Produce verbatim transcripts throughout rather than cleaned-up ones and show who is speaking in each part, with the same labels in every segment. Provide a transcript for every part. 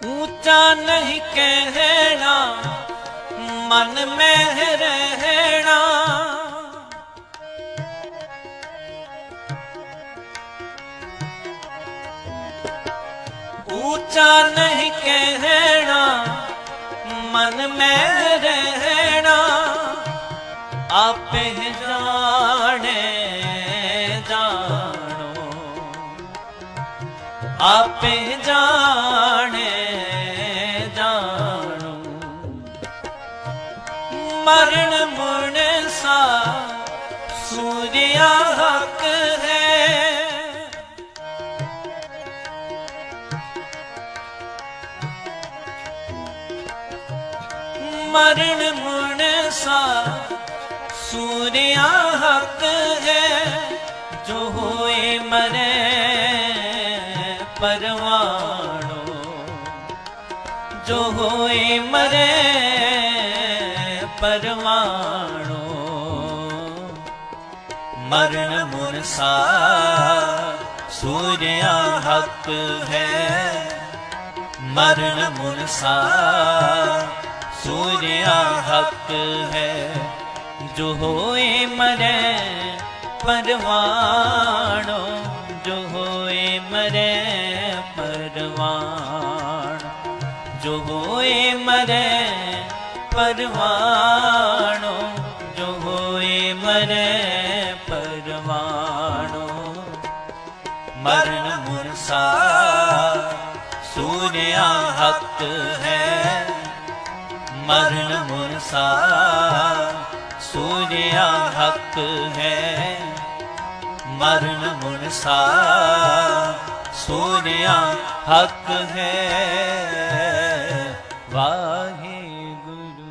Speaker 1: ऊंचा नहीं कहना, मन में रहना। ऊंचा नहीं कहना, मन में रहना। आप जाने जानो, आप जाने जानो। मरण मुण सा सूर्या हक है। मरण मुण सा सूर्या हक है। जो होए मरे परवाणो, जो होए मरे परवाणो। मरण मुनसा सूर्या हक है। मरण मुनसा सूर्या हक है। जो होए मरे परवाणो, जो होए मरे परवाणो। जो होए मरे परवाणो, जो होए मरे परवाणो। मरण मुनसा सूर्या हक है। मरण मुनसा सूर्या हक है। मरण मुनसा सूर्या हक है। वाहे गुरु।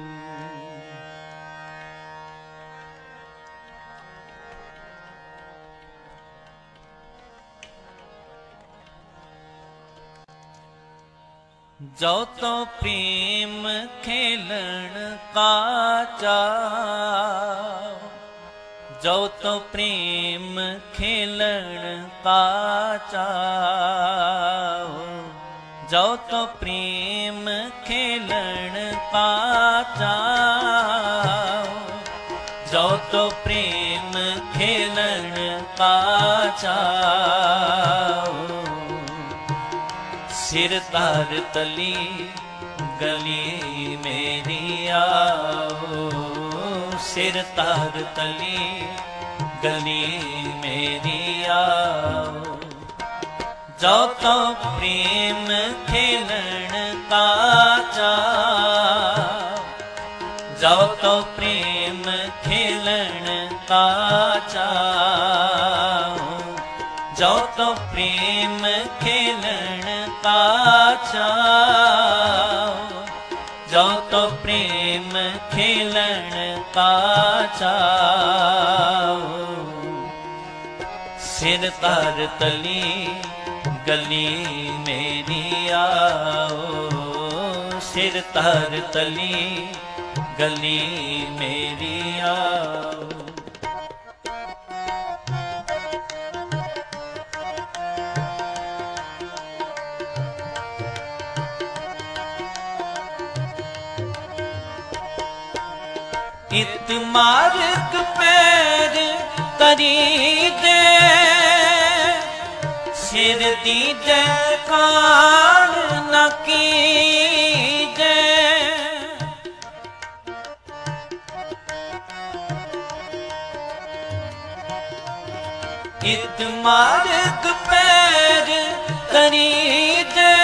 Speaker 1: जो तो प्रेम खेलन का चाव, जो तो प्रेम खेलन का चाव। जो तो प्रेम खेलन का चाव। जो तो प्रेम खेलन का चाव। सिर तार तली गली मेरी आओ। सिर तार तली गली मेरी आओ। जो तो प्रेम खेलन का चाव। जो तो प्रेम खेलन का चाव। जो तो प्रेम खेलन का चाव। जो तो प्रेम खेलन का चाव। सिर तार तली गली मेरी आओ। सिर तार तली गली मेरी आओ। इत मार्ग पैर तरी दे। सिर दीजे कान न कीजे। इत मार्ग पैर तरी दे।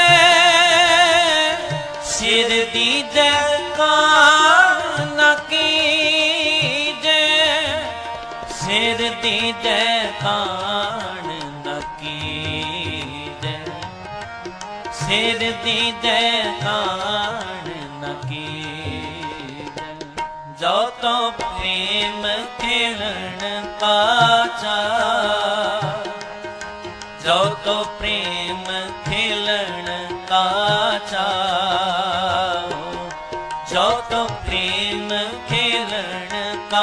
Speaker 1: सिर दीजे कान न कीजे। सिर दीजे कान न कीजे। सिर दीजे कान न कीजे। जो तो प्रेम खेलन का चाव। जो तो प्रेम खेलन का चाव। जो तो प्रेम खेलन का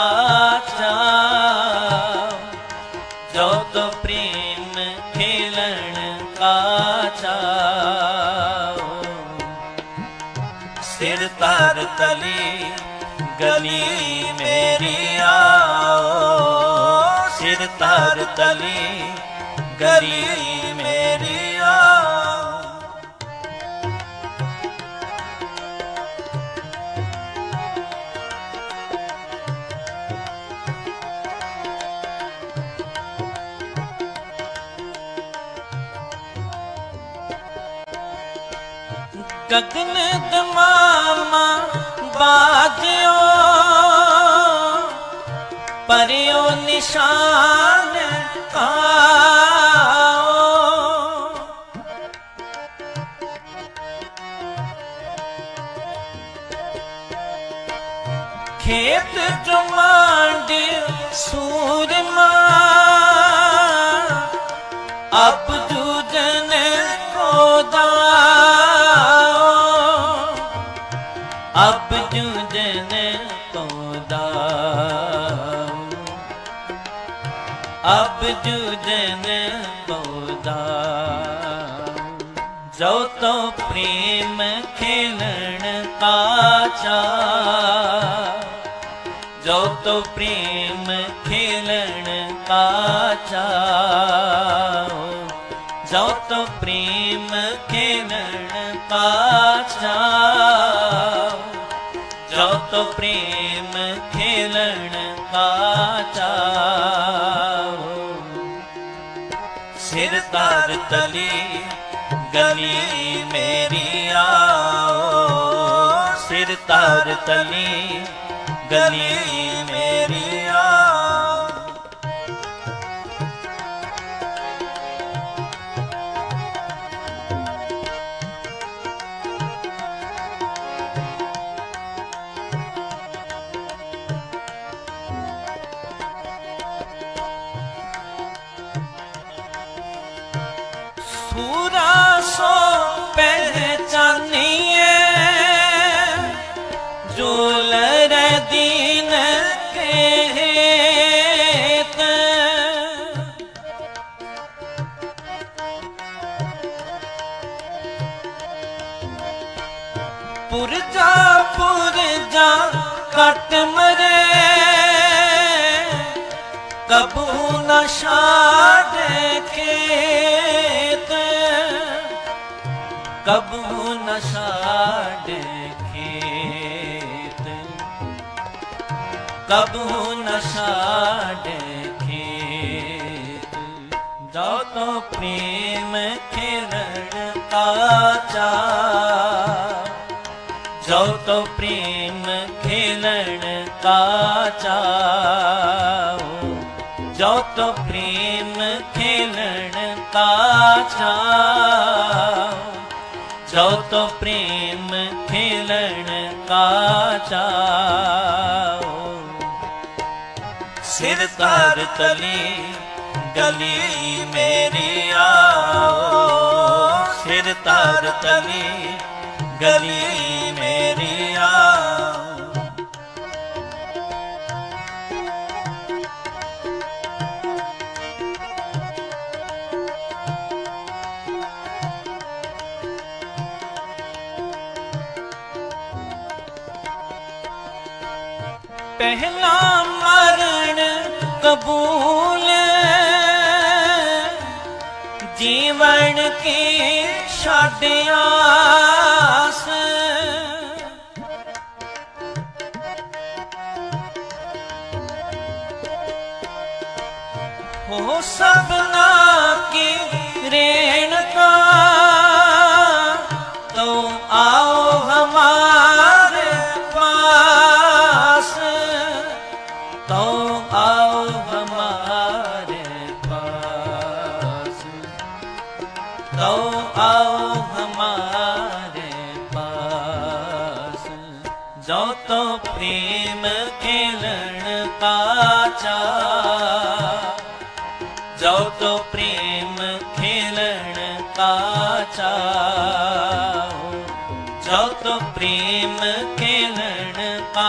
Speaker 1: चाव। जो तो प्रेम खेलन का चाव। तार तली गली मेरी आओ, सिर तार तली गली मेरी आओ। गगन दमामा बाजियो परियो निशान आओ, खेत जो मांडी सूरमा अब जूझन को दाओ, अब जूझन को दाओ, अब जूझन को दाओ। जो तो प्रेम खेलन का चा, जो तो प्रेम खेलन का चाओ, जो तो प्रेम खेलन का चाओ, जो तो प्रेम खेलन का चाओ। सिर तार तली गली मेरी आओ, सिर तार तली गली मेरी आओ। सूरा सो पहचानिए जो दीन के हेत, पुरजा पुरजा कट मरे कबू न शाद खेत, कबू न शाद खेत, कबू न शाद खेत। जो तो प्रेम खेलन का चा, जो तो प्रेम खेलन का चाओ, जो तो प्रेम खेलन का चाओ, जो तो प्रेम खेलन का चाओ। सिर तार तली गली मेरी आओ, सिर तार तली गली मेरी आओ। पहला मरण कबूल जीवन की छड़ आस, हो सबना की रेणुका तो आओ हमारे पास, तो आओ हमारे पास, तो आओ हमारे पास। जो तो प्रेम खेलन का चा, जो तो प्रेम खेलन का चाओ, जो तो प्रेम खेलन का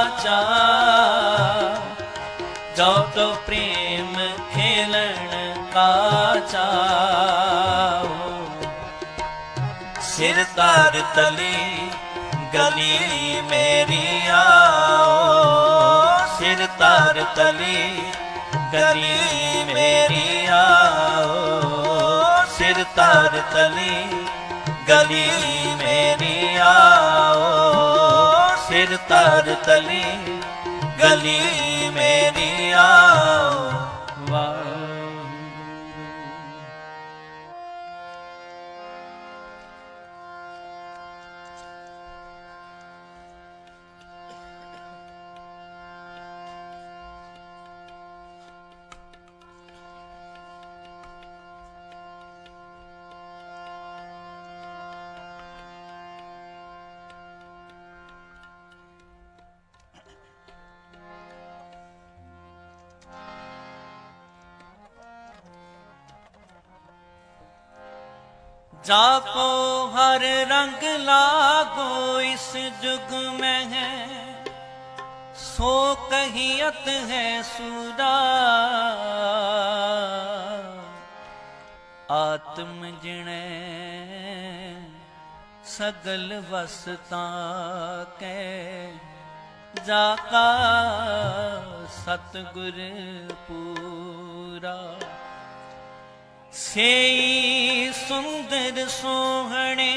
Speaker 1: चाओ, जो तो प्रेम खेलन का चाओ। सिर तार तली गली मेरी आओ, सिर तार तली गली मेरी आओ, सिर तार तली गली मेरी आओ, सिर तार तली गली मेरी आओ। वाह जाको हर रंग लागो इस जुग में है, सो कहियत है सूरा। आत्म जिणे सगल वसता के, जाका सतगुर पूरा। सेई सुंदर सोहणे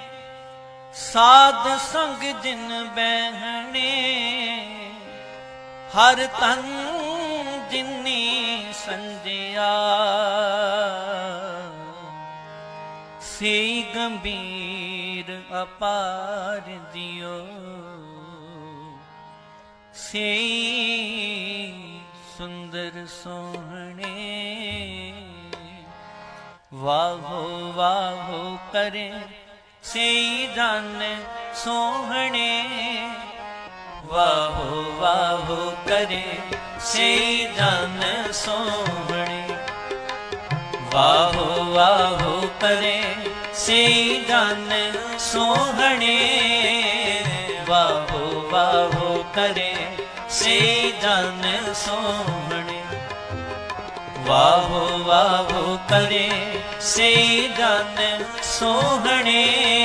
Speaker 1: साध संग जिन बहने, हर तन जिन्नी संजया। सेई गंभीर अपार दियो, सेई सुंदर सोहणे। वाहो वाहो करे सेई जन सोहणे, वाहो वाहो करे सेई जन सोहणे। वाहो वाहो करे सेई जन सोहणे, वाहो वाहो करे सेई जन सोहणे। वाहो वाहो करे सेई जन सोहणे,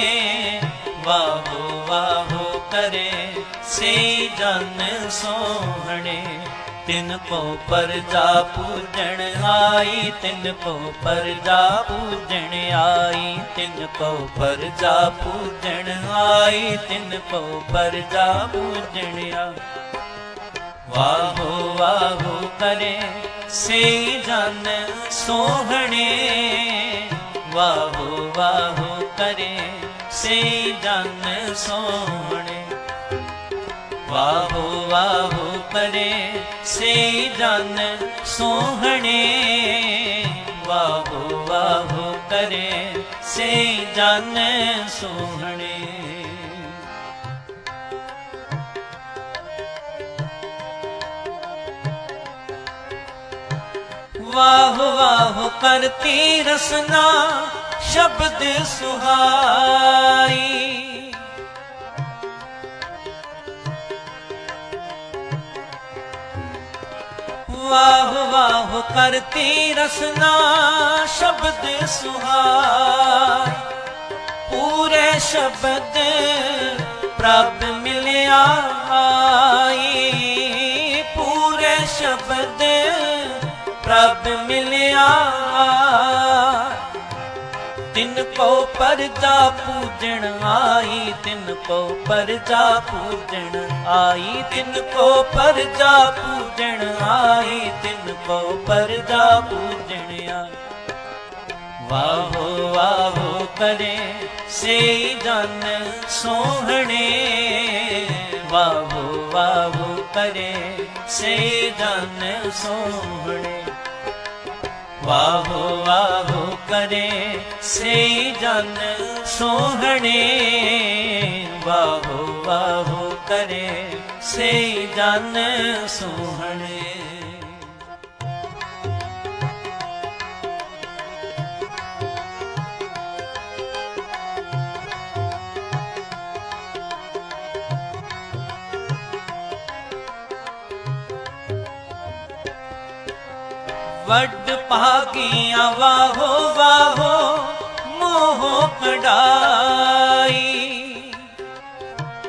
Speaker 1: वाहो वाहो करे सेई जन सोहणे। तिन को परजा पूजन आई, तिन को परजा पूजन आई, तिन को परजा पूजन आई, तिन को परजा पूजन आई। वाहो वाहो करे सेई जन सोहणे, वाहो वाहो करे सेई जन सोहणे। वाहो वाहो करे सेई जन सोहणे, वाहो वाहो करे सेई जन सोहणे। वाह वाह करती रसना शब्द सुहाई, वाह वाह करती रसना शब्द सुहाई। पूरे शब्द प्रभ मिलिया आई, पूरे शब्द प्रभ मिलिया। तिन को परजा पूजन आई, तिन को परजा पूजन आई, तिन को परजा पूजन आई, तिन को परजा पूजन आई। वाहो वाहो करे सेई जन सोहणे, वाहो वाहो करे सेई जन सोहणे। वाहो वाहो करे सेई जन सोहणे, वाहो वाहो करे सेई जन सोहणे। वड भागिया वाहो वाहो मोह कड़ाई,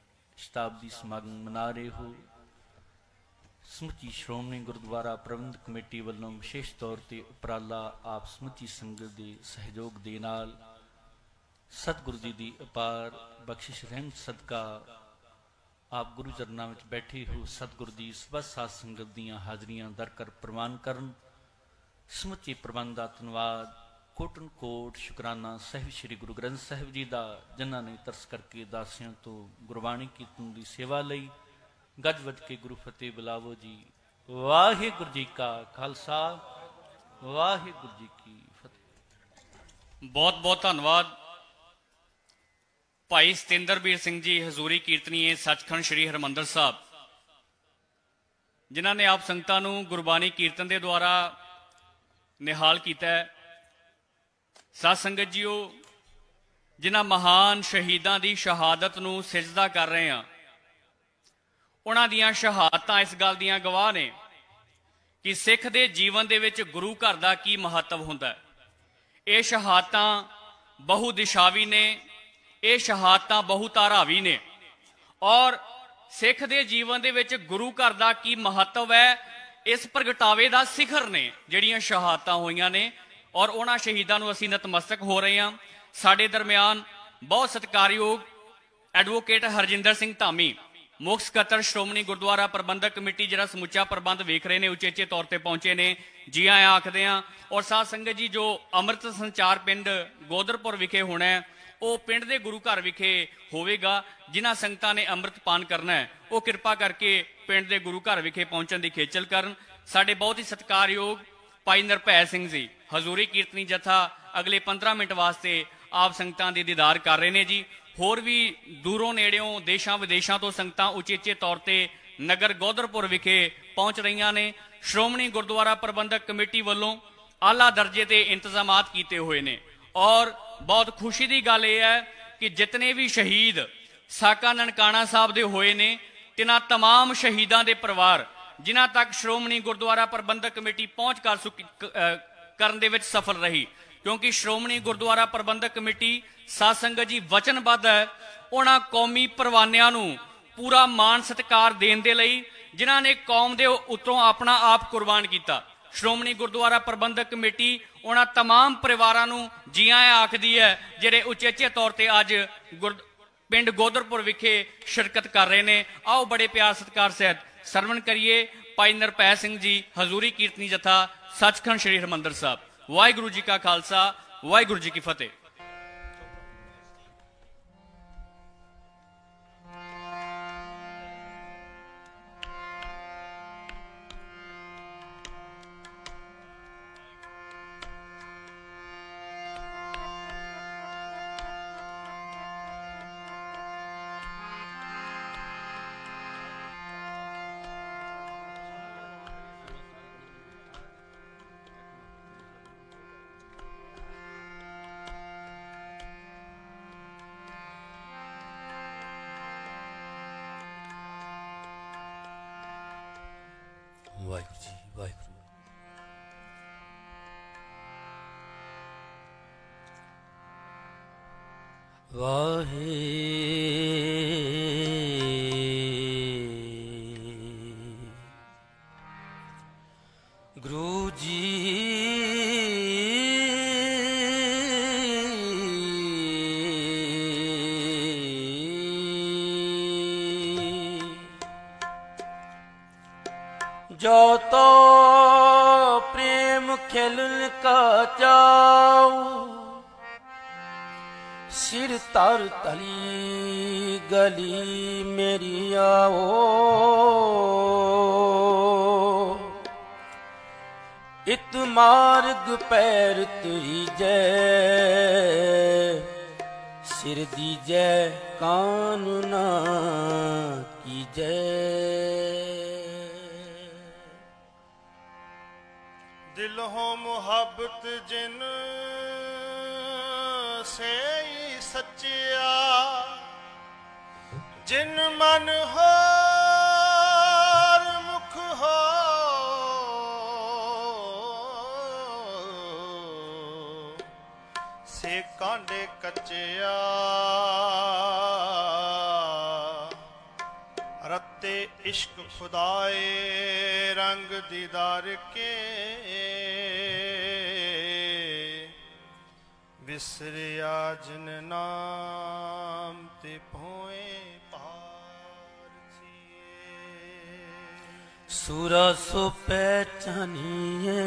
Speaker 1: शताब्दी समागम मना रहे हो। समुची श्रोमणी गुरुद्वारा प्रबंधक कमेटी वालों विशेष तौर पर उपराला आप समुची संगत के सहयोग के नाल सतगुरु जी की अपार बख्शिश रहमत सदका आप गुरु चरणों में बैठे हो सतगुरु जी सब साध संगत दियां हाजरियां दर कर प्रवान करन। समुचे प्रबंध का धन्यवाद कोटन कोट शुकराना साहिब श्री गुरु ग्रंथ साहिब जी का, जिन्हों ने तरस करके दासियों तो गुरबाणी कीर्तन की सेवा लई। गज वज के गुरु फतेह बुलावो जी। वाहिगुरु जी का खालसा वाहिगुरु जी की फतेह।
Speaker 2: बहुत बहुत धन्यवाद भाई सतेंद्रवीर सिंह जी हजूरी कीर्तनीय सचखंड श्री हरमंदर साहब, जिन्हों ने आप संगतां नूं गुरबाणी कीर्तन के द्वारा निहाल किया है। साध संगत जीओ, जिन्हां महान शहीदां की शहादत नूं सिजदा कर रहे हैं, उन्हां दियां शहादतां इस गल दियां गवाह ने कि सिख दे जीवन दे विच गुरु घर दा की महत्व हुंदा है। ये शहादतां बहुदिशावी ने, ये शहादतां बहुधारावी ने, और सिख दे जीवन दे विच गुरु घर दा की महत्व है, इस प्रगटावे दा सिखर ने जिहड़ियां शहादतां होईयां ने। और उन्हां शहीदां नूं असीं नतमस्तक हो रहे हैं। साडे दरम्यान बहुत सत्कारयोग एडवोकेट हरजिंदर सिंह धामी, मुख सकत्तर श्रोमणी गुरुद्वारा प्रबंधक कमेटी, जिहड़ा समुचा प्रबंध वेख रहे हैं, उचेचे तौर पर पहुंचे ने, जी आया आखदे हां। और साध संगत जी, जो अमृत संचार पिंड गोदरपुर विखे होना है, वो पिंड के गुरु घर विखे होवेगा। जिन्हां संगतां ने अमृत पान करना है, वो किरपा करके पिंड के गुरु घर विखे पहुंचण की खेचल करन। साडे बहुत ही सत्कारयोग भाई निरभै सिंह जी हजूरी कीर्तनी जथा अगले पंद्रह मिनट वास्ते आप संगतां दे दीदार कर रहे हैं जी। होर भी दूरों नेड़ियों देशों विदेशों तो संगतां उचेचे तौर पर नगर गोदरपुर विखे पहुंच रही ने। श्रोमणी गुरुद्वारा प्रबंधक कमेटी वालों आला दर्जे के इंतजामात किए हुए ने। और बहुत खुशी की गल यह है कि जितने भी शहीद साका ननकाना साहब दे होए ने, तिन्हां तमाम शहीदां दे परिवार जिन्हां तक श्रोमणी गुरुद्वारा प्रबंधक कमेटी पहुंच कर सुकी करन दे विच सफल रही, क्योंकि श्रोमणी गुरुद्वारा प्रबंधक कमेटी साध संगत जी वचनबद्ध है उन्हां कौमी परवानियां नूं पूरा मान सत्कार देण दे लई जिन्हां ने कौम दे उत्तरों अपना आप कुर्बान किया। श्रोमणी गुरुद्वारा प्रबंधक कमेटी उन्हां तमाम परिवारां नूं जी आया आखदी है, जिहड़े उचेचे तौर पर अज गुर पिंड गोदरपुर विखे शिरकत कर रहे हैं। आओ बड़े प्यार सत्कार सहित सरवण करिए भाई निरभै सिंह जी हजूरी कीर्तनी जथा सचखंड श्री हरमंदर साहब। वाहिगुरू जी का खालसा वाहिगुरू जी की फतेह।
Speaker 3: वाहिगुरू जी वाहिगुरू। वाहे गुरु जी जो तो प्रेम खेलन का चाऊ सिर तर तली गली मेरी आओ इत मार्ग पैर तुरी जय सिर दी जय कानूना की जय।
Speaker 4: दिल हो मुहब्बत जिन से सच्चिया जिन मन हो मुख हो से कांडे कच्चिया इश्क खुदाए रंग दीदार के विसरिया जिन नाम ते भोए पार छिए।
Speaker 3: सूरा सो पहचानिए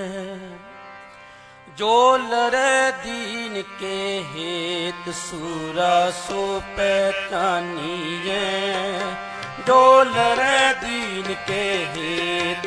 Speaker 3: जो लरे दीन के हेत, सूरा सो पहचानिए जो लरे दीन के हेत।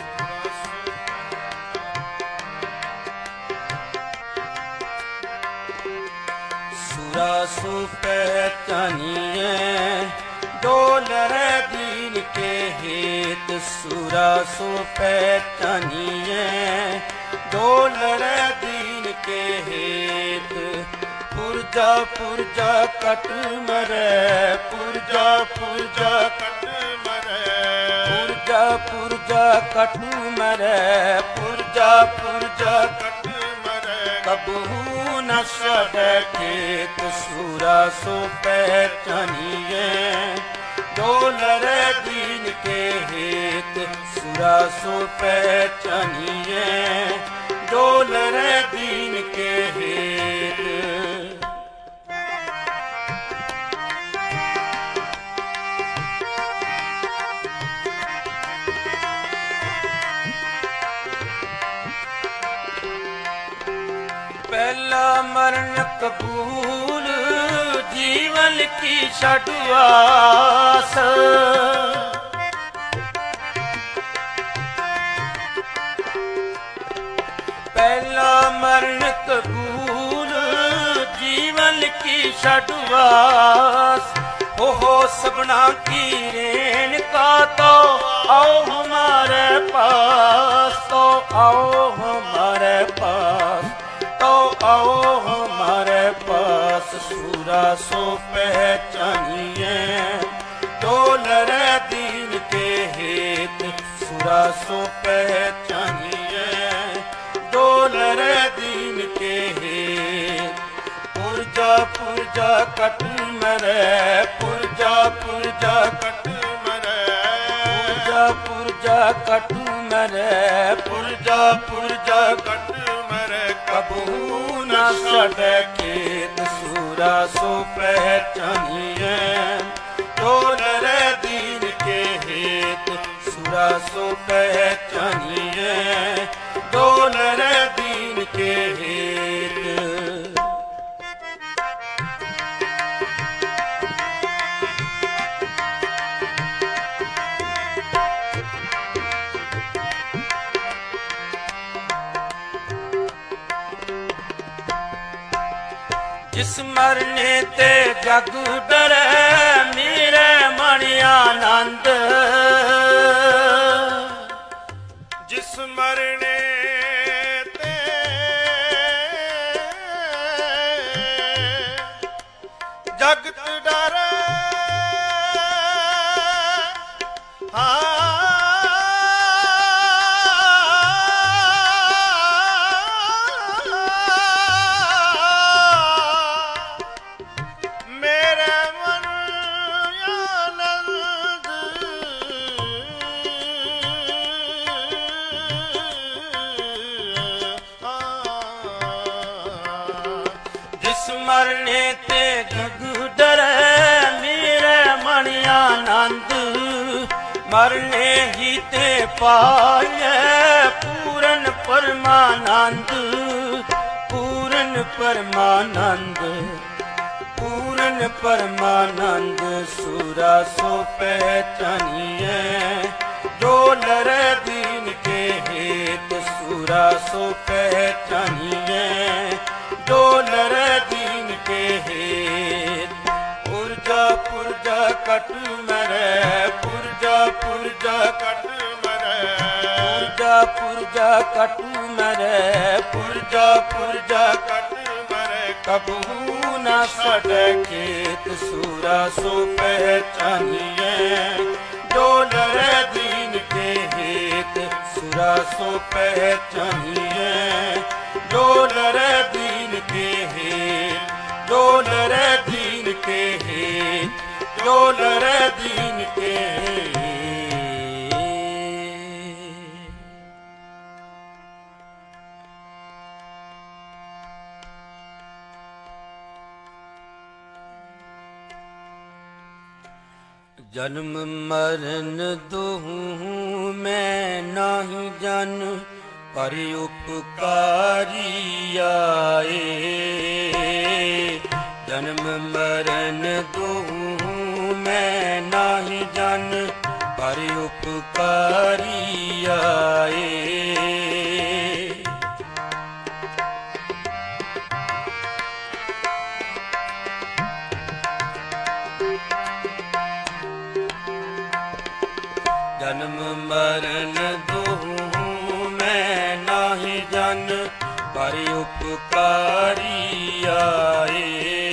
Speaker 3: सूरा सो पहचानिए जो लरे दीन के हेत, सूरा सो पहचानिए जो लरे दीन के हेत। पुरजा पुरजा कट मरे, पुरजा पुरजा
Speaker 4: कट मरे,
Speaker 3: पुरजा पुरजा कट मरे, पुरजा पुरजा
Speaker 4: कट मरे,
Speaker 3: कबू न सड़े खेत। सूरा सो पहचानिए जो लरे दीन के हेत, सूरा सो पहचानिए जो लरे दीन के हेत। पहला मरण कबूल जीवन की छठवास, पहला मरण कबूल जीवन की छठवास। हो हो सबना की रेन का तो आओ हमारे पास, तो आओ हमारे पास, तो आओ हमारे पास। सूरा सो पहचानिए जो लरे दीन के हेत, सूरा सो पहचानिए जो लरे दीन के हेत। पुरजा पुरजा कट मरे, पुरजा पुरजा कट
Speaker 4: मरे,
Speaker 3: पुरजा पुरजा कट मरे, पुरजा पुरजा
Speaker 4: कट मरे,
Speaker 3: कबू न सड़े खेत। सूरा सो पहचानिए जो लरे दीन के हेत, सूरा सो पहचानिए जो लरे दीन के हेत। जिस मरने ते जग डरे मेरे मणि आनंद,
Speaker 4: जिस मरने ते जगत डरे,
Speaker 3: मरने ते जग डरे मेरे मणि आनंद। मरने ही ते पाए पूरन परमानंद, पूरन परमानंद, पूरन परमानंद। सूरा सो पहचानिए जो लरे दीन के हेत, सूरा सो पहचानिए जो लरे दीन के हेत। पुरजा पुरजा कट मरे, पुरजा पुरजा कट
Speaker 4: मरे,
Speaker 3: पुरजा पुरजा कट मरे, पुरजा पुरजा
Speaker 4: कट मरे,
Speaker 3: कबू न सड़े खेत। सूरा सो पहचानिए जो लरे दीन के हेत, सूरा सो पहचानिए जो लरे दीन के हेत, जो लरे दीन के हेत, डोलर दीन के। जन्म मरण दोहूं मैं नाही जन, पर उपकारी आए। जन्म मरण दोहूं मैं नाही जन, पर उपकारी आए। जन्म मरण दोहूं मैं नाही जन, पर उपकारी आए।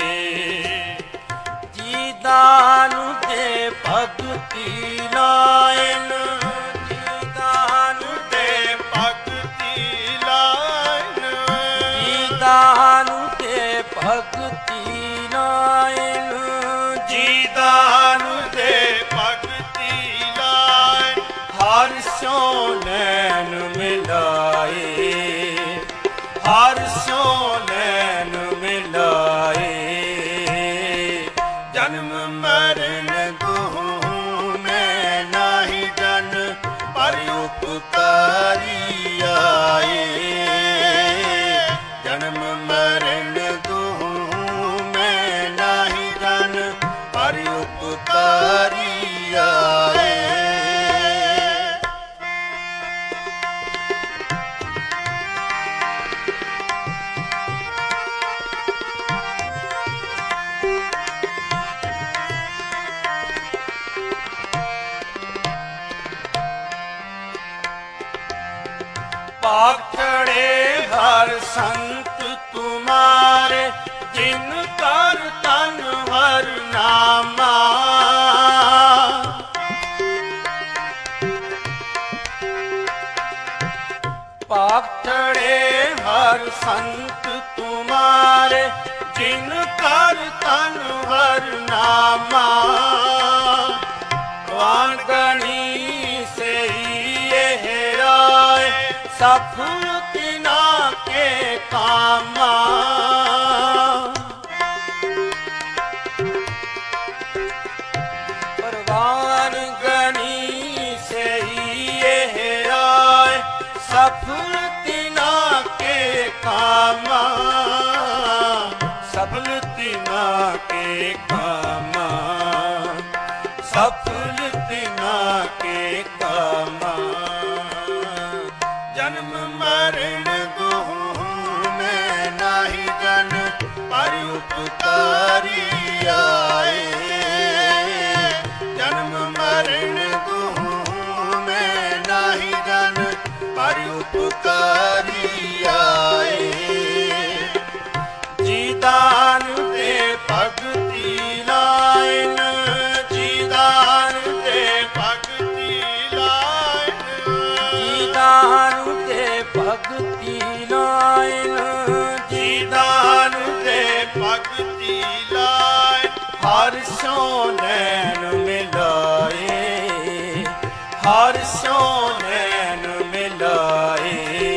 Speaker 3: जी दान दे भगति लायन, जी दान दे
Speaker 4: भगति लाइन,
Speaker 3: जी दान दे भगति लायन,
Speaker 4: जी दान दे भगति लाइन।
Speaker 3: हर स्यो नैन मिलाए, हर स्यो नैन मिलाए। जन्म मरण दोहूं मैं नाही जन, पर उपकारी आए। जन्म मरण दोहूं मैं नाही जन, पर उपकारी आए। पाप चढ़े हर संत तुम्हारे, जिन कर तन हर नामा। पाप चढ़े हर संत तुम्हारे, जिन कर तन हर नामा। वाण गणी से ये राय, सफल तिना के कामा। परवान गणी से ये राय, सफल तिना के कामा। सफल तिना के कामा, सफल तिना के कामा। जन्म मरण दोहूं मैं नाही जन, पर उपकारी आए। जन्म मरण दोहूं मैं नाही जन, पर उपकारी आए। जी दान दे भगति लाइन, जी दान दे
Speaker 4: भगति लाइन,
Speaker 3: जी दान दे भगति लाइन, जी दान दे
Speaker 4: भगति लाइन।
Speaker 3: हर स्यो नैन मिलाए, हर स्यो नैन मिलाए।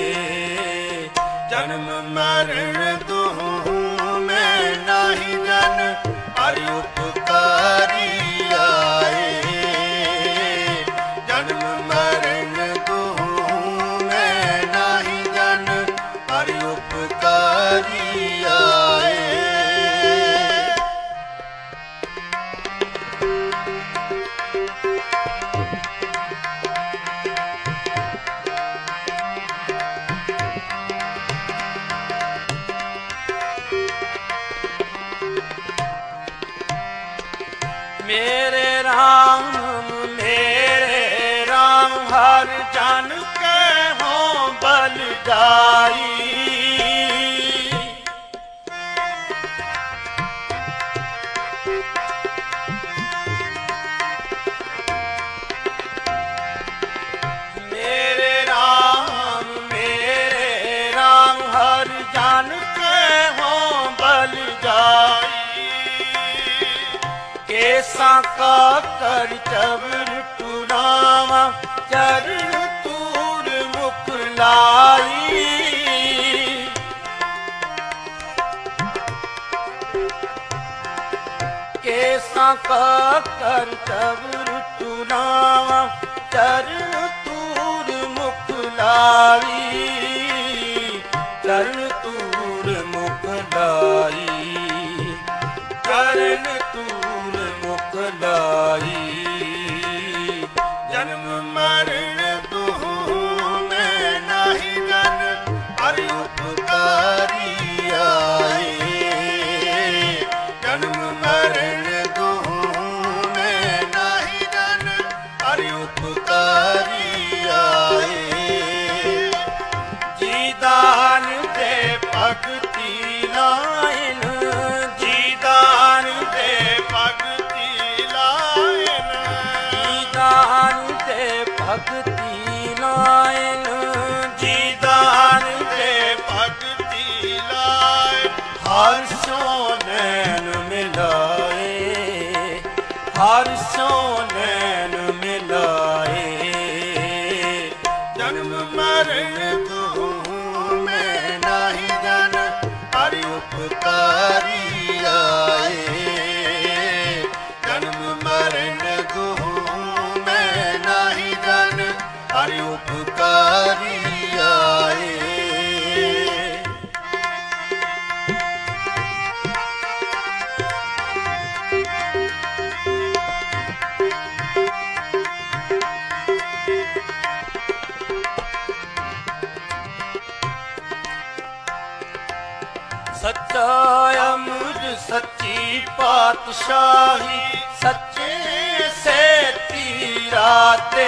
Speaker 3: जन्म मरण दोहूं मैं नाही जन, पर उपकारी आए। जन्म मरण दोहूं मैं नाही जन, पर उपकारी आए। मेरे राम मेरे राम, हर जन के हों बलदाई। मेरे राम मेरे राम, हर जन के हों बलदाई। के केसा का कर चबर टुरावा चरण तूर मुख लाई केसा का कर चबर टुरावा चरण तूर मुख लाई चरण तूर मुख लाई चरण तूर मुख लाई जन्म मरण दुहु में नाही जन हर उपकारी आए जन्म मरण दुहु में नाही जन हर उपकारी आए जी दान दे भगति लाइन जी दान दे भगति लाइन जी दान दे भगति लाइन जी दान दे भगति लाइन हर सो नैन मिलाए हर सो नैन मिलाए जन्म मरण दुहु में नाही जन हरि उपकारी आए जन्म मरण दुहु में नाही जन हरि उपकारी आए सच्चा अमृत सच्ची पातशाही सच्चे से तीराते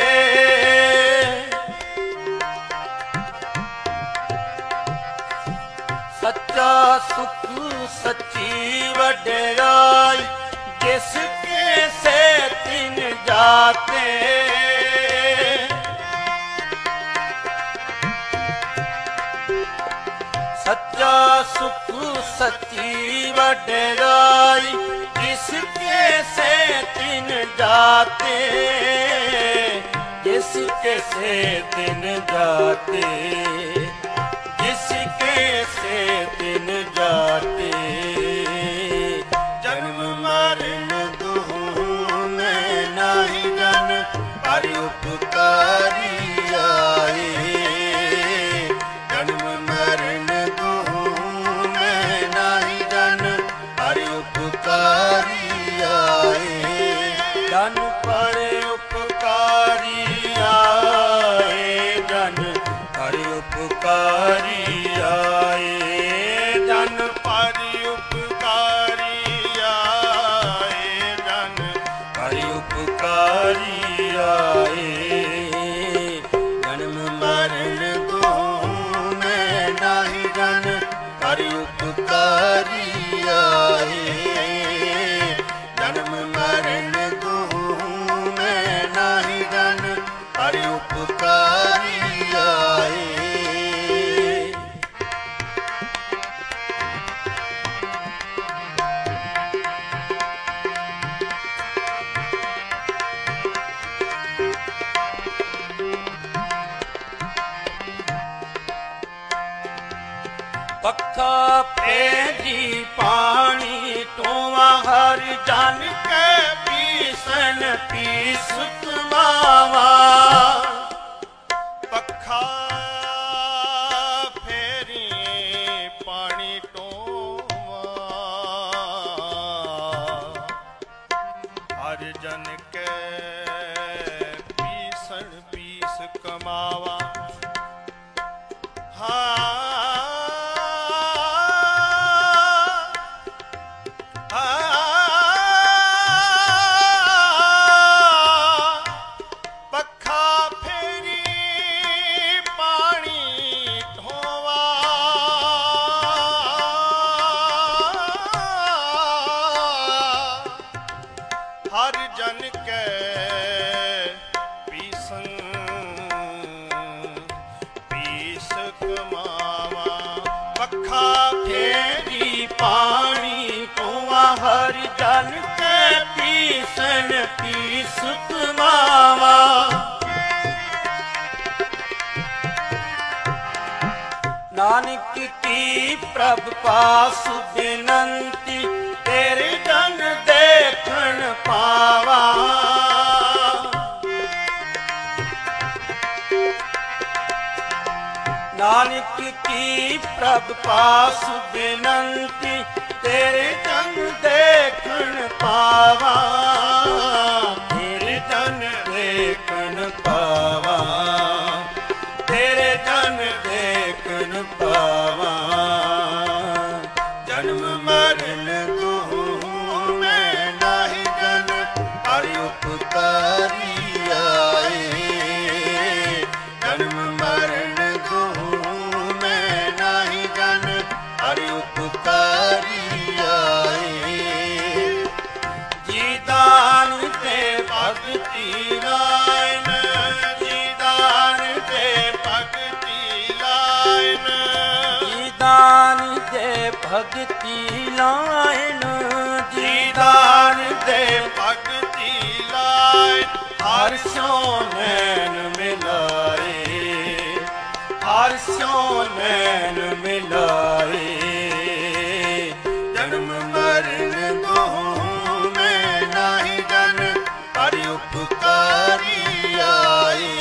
Speaker 3: सच्चा सुख सच्ची वडेराई जिसके से तीन जाते सच्चा सुख सच्ची वडेराई जिसके से तीन जाते जिसके से तीन जाते जिसके से तीन जाते जन्म मरण दुहु में नाही जन हर उपकारी आए जन्म मरण उपकारी आए जन पर उपकारी आए जन पर उपकारी आए जन पर उपकारी आए जन पर उपकारी आए जन्म मरण दुहु में नाही जन पर उपकारी आए जन्म मरण दुहु में नाही जन हर उपकारी आए पक्का पेजी पानी टोवा हर जान के पीसन पीस तुमावा पक्का फेरी पानी टोवा हर जन के पीसन पीस कमावा हाँ हर जन के पीसन पीस कमावा पखा फेरी पानी कुआ हर जन के पी
Speaker 4: पीसन पीस कमावा। नानक की प्रभ पास बिनंती तेरे जन देखन पावा। नानक की प्रभ पास बिनंती तेरे जन देखन पावा। तेरे जन देखन पावा। तेरे जन देखन पावा। जन्म मरण दुहु में नाहि जन हरि उपकारी आए। जन्म मरण दुहु में नाहि जन हरि उपकारी आए। जी दान दे भगति लाइन। जी दान दे भगति लाइन। जी दान दे भगति लाइन। जी दान दे भगति लाइन। हर सो नैन मिलाए। हर सो नैन मिलाए। जन्म मरण दुहु में नाहि जन हरि उपकारी आए।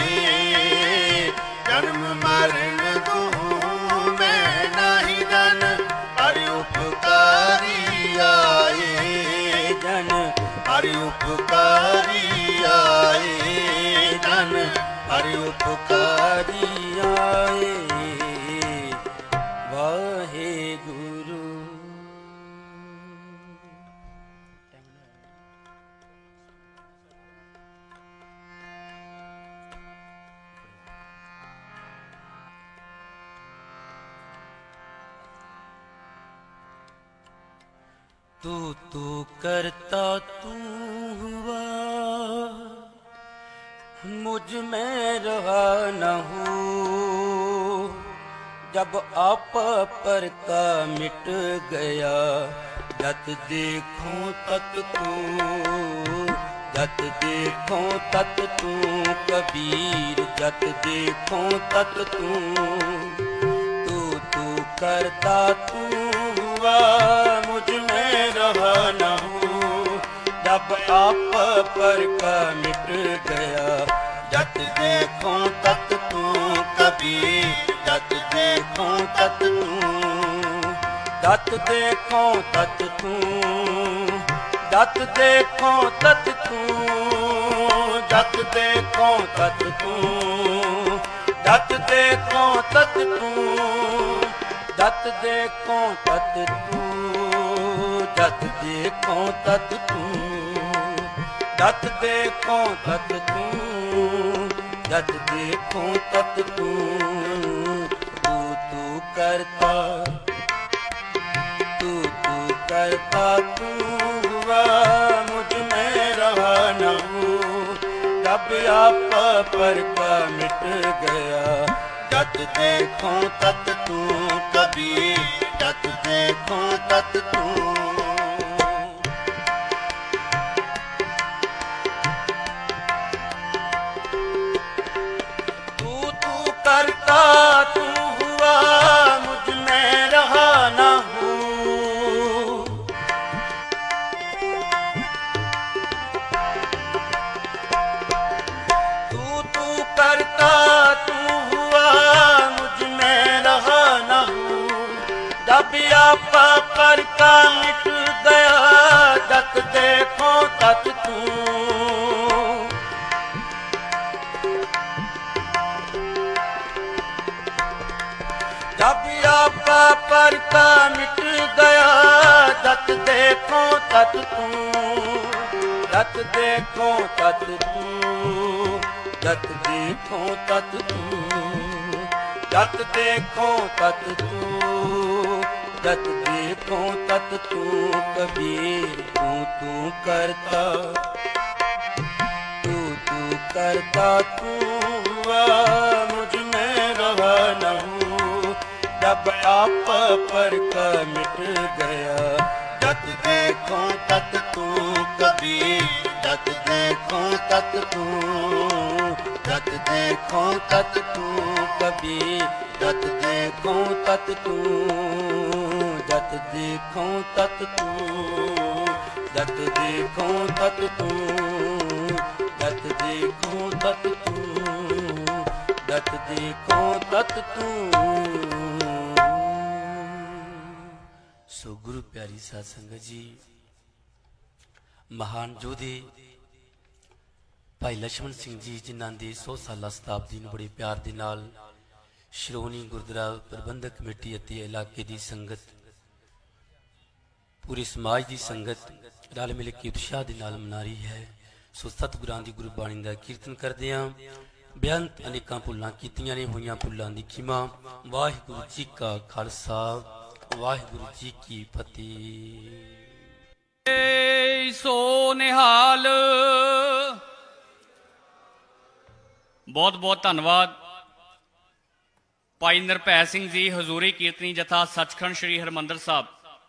Speaker 4: जन्म मरण दुहु में नाहि जन हरि उपकारी आए। जन हरि उपकारी आए। जन हरि उपकारी आए। वाहे गुरु। तू तू करता तू हुआ मुझ में रहा न हूँ। जब आप पर का मिट गया जत देखूं तत तू। जत देखूं तत तू कबीर। जत देखूं तत तू। तू तू करता तू हुआ मुझ में रहा न हूँ। जब आप पर का मिट गया जत देखूं तत तू कबीर। जत देखूं तत तू। जत देखूं तत तू। जत देखूं तत तू। जत देखूं तत तू। जत देखूं तत तू। जत देखूं तत तू। जत देखूं तत तू। जत देखूं तत तू। जत देखूं तत तू। तू तू करता। तू तू करता तू हुआ मुझ में रहा न हूँ। जब आप पर का मिट गया जत देखूं तत तू कबीर। जत देखूं तत तू। तू तू करता तू हुआ मुझ में रहा न हूँ। तू तू करता तू हुआ मुझ में रहा न हूँ। जब आप पर का मिट गया जत देखो तत तू। जब आप पर का मिट गया जत देखो तत तू। जत देखो तत तू। जत देखो तत तू। जत देखो तत तू। जत देखो तत तू कबीर। तू तू करता। तू तू करता तू हुआ मुझ में रहा न हूँ। जब आप पर का मिट गया जत देखो तत तू कबीर, जत देखो तत तू, जत देखो तत तू कबीर, जत देखो तत तू, जत देखो तत तू, जत देखो तत तू, जत देखो तत तू, जत देखो तत तू। सो गुरु प्यारी साध संगत जी, महान योधे भाई लक्ष्मण सिंह जी जिन्हां दी सौ साला शताब्दी नूं बड़े प्यार दे नाल श्रोमणी गुरुद्वारा प्रबंधक कमेटी अते इलाके दी संगत, पूरे समाज दी संगत रल मिल के उत्साह दे नाल मना रही है। सो सतगुरां दी गुरबाणी दा कीर्तन करदिआं बेअंत अनेकां भुल्लां कीतियां ने होईयां भुल्लां दी खिमा। वाहिगुरू जी का खालसा, वाहिगुरू जी की फतेह।
Speaker 2: सो निहाल बहुत बहुत धन्यवाद भाई निरभै सिंह जी, हजूरी कीर्तनी जथा सचखंड श्री हरमंदर साहब,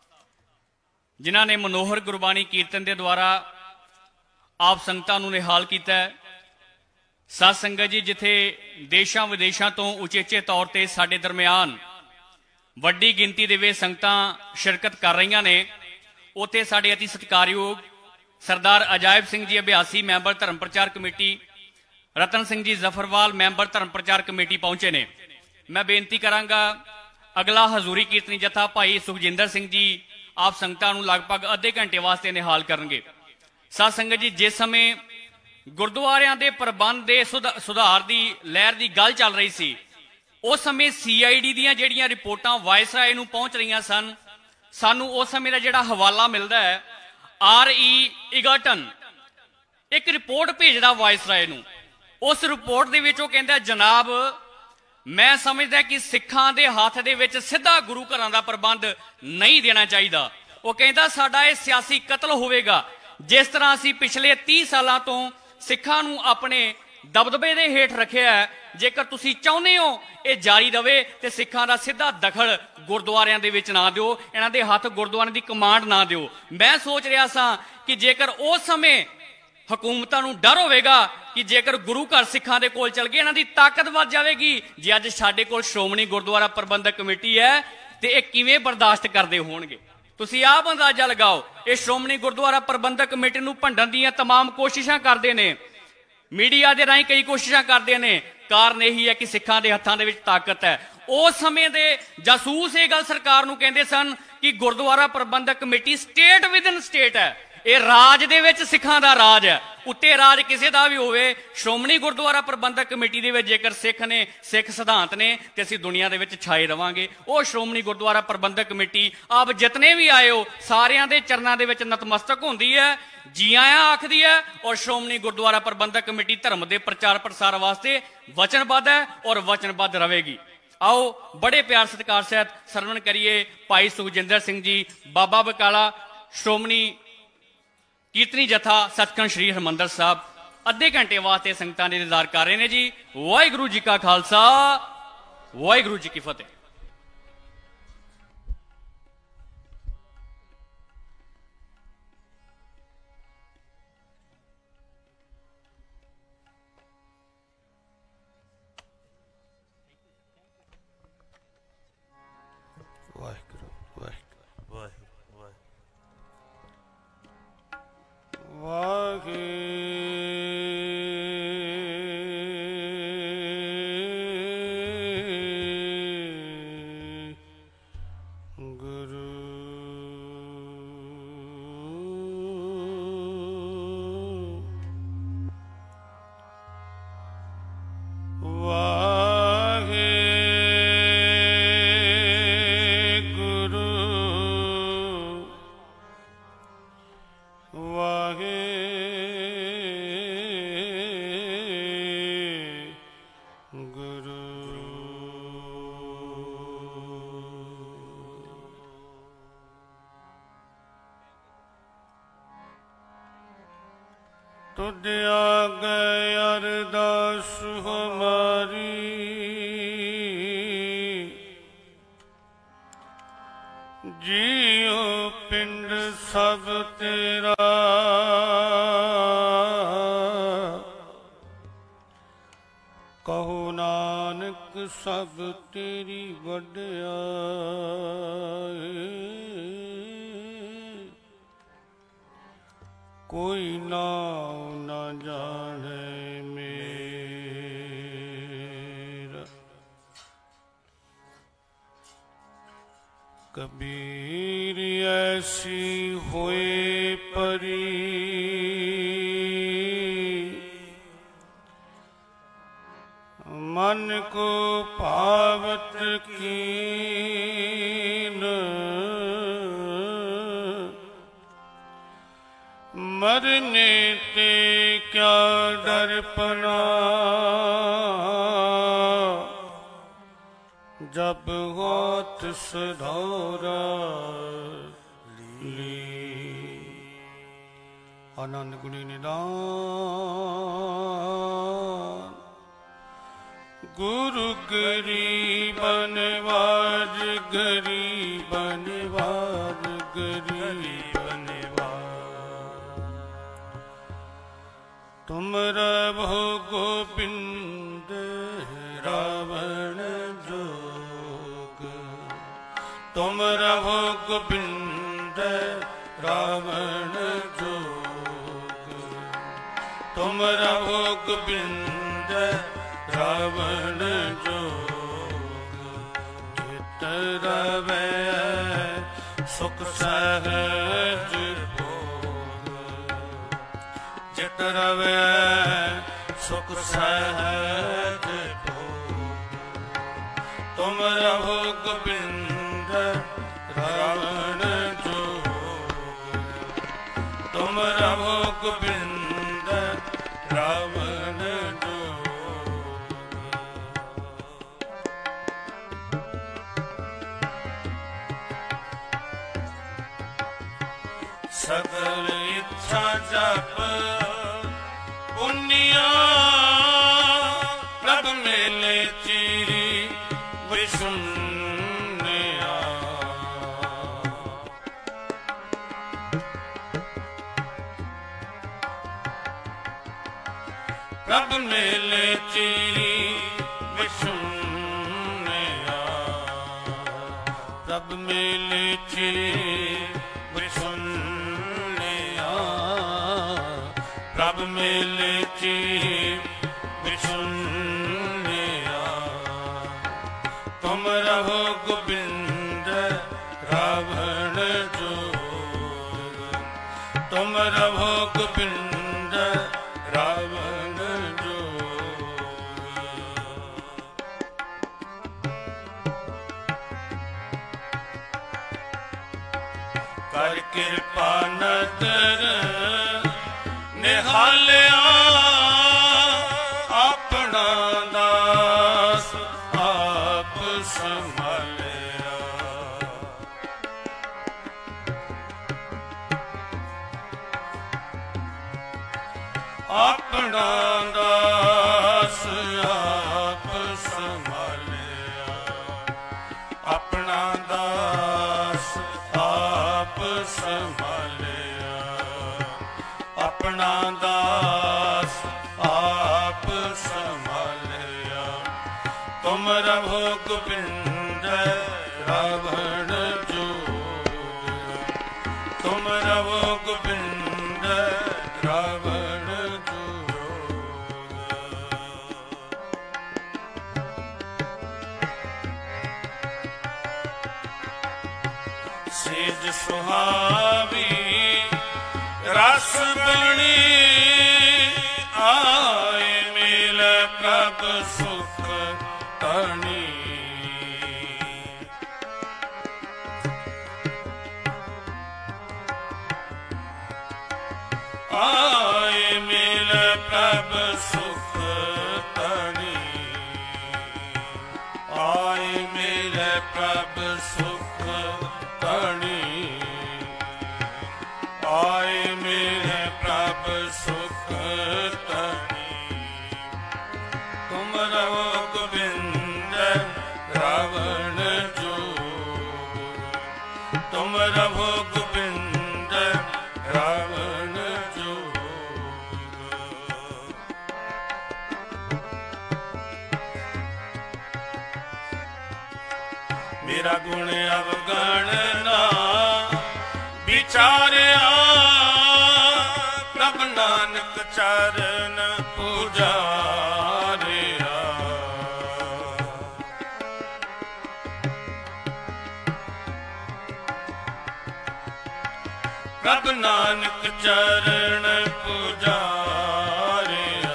Speaker 2: जिन्हां ने मनोहर गुरबाणी कीर्तन के द्वारा आप संगतां नूं निहाल किया। साध संगत जी, जिथे देशां विदेशां तो उचेचे तौर पर साडे दरम्यान वड्डी गिनती दे विच संगतां शिरकत कर रही ने, उत्थे साडे अति सत्कारयोग सरदार अजायब सिंह जी अभ्यासी मैंबर धर्म प्रचार कमेटी, रतन सिंह जी जफरवाल मैंबर धर्म प्रचार कमेटी पहुंचे ने। मैं बेनती करांगा अगला हजूरी कीर्तनी जथा भाई सुखजिंदर सिंह जी आप संगतां नूं लगभग अद्धे घंटे वास्ते निहाल करनगे। साध संगत जी, जिस समय गुरुद्वारियां दे प्रबंध दे सुधार दी लहर दी गल चल रही सी, उस समय सी आई डी दीयां जिहड़ियां रिपोर्टां वायसराय नूं पहुंच रही सन, सानू उस समय का जिहड़ा हवाला मिलता है आर ई इगर्टन एक रिपोर्ट भेजदा वायसराय नूं। उस रिपोर्ट दे विच ओह कहंदा जनाब मैं समझदा कि सिखां दे हाथ दे विच सीधा गुरु घरां दा प्रबंध नहीं देना चाहिए। वह कहता साडा यह सियासी कतल होवेगा, जिस तरह असीं पिछले तीस सालों तो सिखां नूं अपने दबदबे दे हेठ रखिया है। जेकर तुसीं चाहुंदे हो ये जारी रहे तो सिखां दा सीधा दखल गुरुद्वारियां दे विच ना दिओ, इन्हां दे हत्थ गुरुद्वारियां दी कमांड ना दिओ। मैं सोच रहा सा कि जेकर उस समय हुकूमतां नूं डर होवेगा कि जेकर गुरु घर सिखां दे कोल चल गए इन्हां दी ताकत वध जावेगी। जे अज साडे कोल श्रोमणी गुरुद्वारा प्रबंधक कमेटी है तो यह किवें बर्दाश्त करदे होणगे? तुसीं आप अंदाजा लगाओ। ये श्रोमणी गुरुद्वारा प्रबंधक कमेटी नूं भंडण दीयां तमाम कोशिशां करदे ने, मीडिया दे राहीं कई कोशिशां करदे ने। कारण यही है कि सिखां दे हत्थां दे विच ताकत है। उस समय दे जासूस ये गल सरकार नूं कहंदे सन कि Gurdwara Prabandhak committee state within state है, ये राज दे विच सिखां दा राज है। उत्ते राज किसी का भी होवे, श्रोमणी गुरुद्वारा प्रबंधक कमेटी दे विच जेकर सिख ने सिख सिद्धांत ने तो असीं दुनिया दे विच छाए रवांगे। वो श्रोमणी गुरुद्वारा प्रबंधक कमेटी आप जितने भी आए हो सारियां दे चरनां दे विच नतमस्तक होंदी है, जी आया आखदी है। और श्रोमणी गुरुद्वारा प्रबंधक कमेटी धर्म के प्रचार प्रसार वास्ते वचनबद्ध है और वचनबद्ध रहेगी। आओ बड़े प्यार सत्कार सहित सरवण करिए भाई सुखजिंदर सिंह जी बाबा बकाला श्रोमणी कीर्तनी जथा सचखंड श्री हरमंदर साहब अद्धे घंटे वास्ते संगतां दे दीदार कर रहे हैं जी। वाहिगुरू जी का खालसा, वाहिगुरू जी की फतेह।
Speaker 4: वाहिगुरू वाहिगुरू वाहे गुरु वाहे गुरु वाहे गुरु तुझ आगे अरदास हमारी जियो
Speaker 3: पिंड सब तेरा, कहो नानक सब तेरी वड्याई। कोई नाम न जाने मेरा। कबीर ऐसी होए परी, मन को पावत कीन। मरने ते क्या डरपना, जब होत सधौरा ली। आनंद गुणी निदान गुरु गरीबन वाज, गरीबन वाज, गरीबन वाज। तुम रहो गोविंद रावण जोग, तुम रहो गोविंद रावण जोग, तुम रहो गोविंद रावण जोग। चित रवै सुख सहज भोग, चित रवै सुख सहज भोग। तुम रहो गोविंद रावण जोग, तुम रहो गोविंद रावण जोग। सकल इच्छा जप पुनिया, प्रभ मेले चीरी विशुन्या। प्रभ मेले चीरी विशुन्या, प्रभ मेले चीरी विशुन्या। प्रभ मेले चीरी विशुन्या। तुम रहो गोविंद रावण जोग, तुम रहो गोविंद रावण जोग। कर कृपा नदर निहालिया, अपना दास आप संभालिया। अपना दास आप संभालिया, अपना दास आप संभालिया, अपना दास आप संभालिया। तुम रहो गोविंद रावण जोग, तुम रहो गोविंद रावण जोग। सेज सुहावी रस बणी, आए मिल प्रभ सुख तणी। आए मिल प्रभ सुख तणी, आए मिल प्रभ सुख तणी। आए मेरे प्रभ सुख तणी। तुम रहो गोविंद रावण जोग, तुम रहो गोविंद ਮੇਰਾ ਗੁਣ ਅਵਗਣ ਨਾ ਵਿਚਾਰਿਆ ਪ੍ਰਭ ਨਾਨਕ ਚਰਨ ਪੁਜਾਰਿਆ ਪ੍ਰਭ ਨਾਨਕ ਚਰਨ ਪੁਜਾਰਿਆ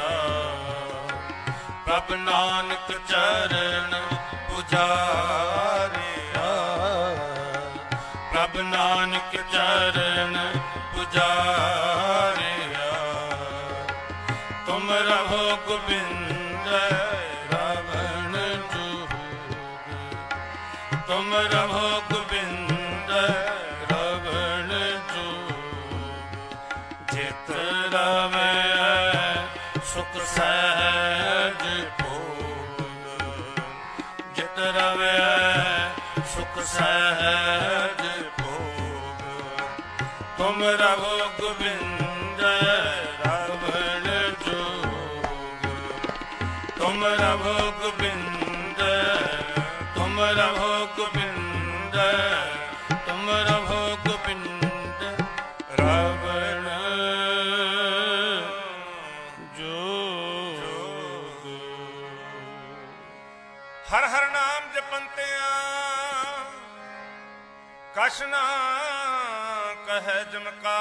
Speaker 3: ਪ੍ਰਭ ਨਾਨਕ ਚਰਨ ਪੁਜਾਰਿਆ ਪ੍ਰਭ ਨਾਨਕ ਚਰਨ ਪੁਜਾਰਿਆ ਤੁਮ ਰਹੋ ਗੋਬਿੰਦ ਰਾਵਣ ਜੋਗ ਤੁਮ ਰਹੋ ਗੋਬਿੰਦ ਰਾਵਣ ਜੋਗ ਜਿਤ ਰਵੈ ਸੁਖ ਸਹਿਜ ਭੋਗ ਜਿਤ ਰਵੈ ਸੁਖ ਸਹਿਜ ਭੋਗ ਤੁਮ ਰਹੋ ਗੋਬਿੰਦ ਰਾਵਣ ਜੋਗ ਤੁਮ ਰਹੋ ਗੋਬਿੰਦ ਤੁਮ ਰਹੋ ਗੋਬਿੰਦ ਤੁਮ ਰਹੋ ਗੋਬਿੰਦ ਰਾਵਣ ਜੋਗ। ਹਰ ਹਰ ਨਾਮ ਜਪੰਤਿਆਂ ਕਛ ਨਾ ਕਹੈ ਜਮਕਾ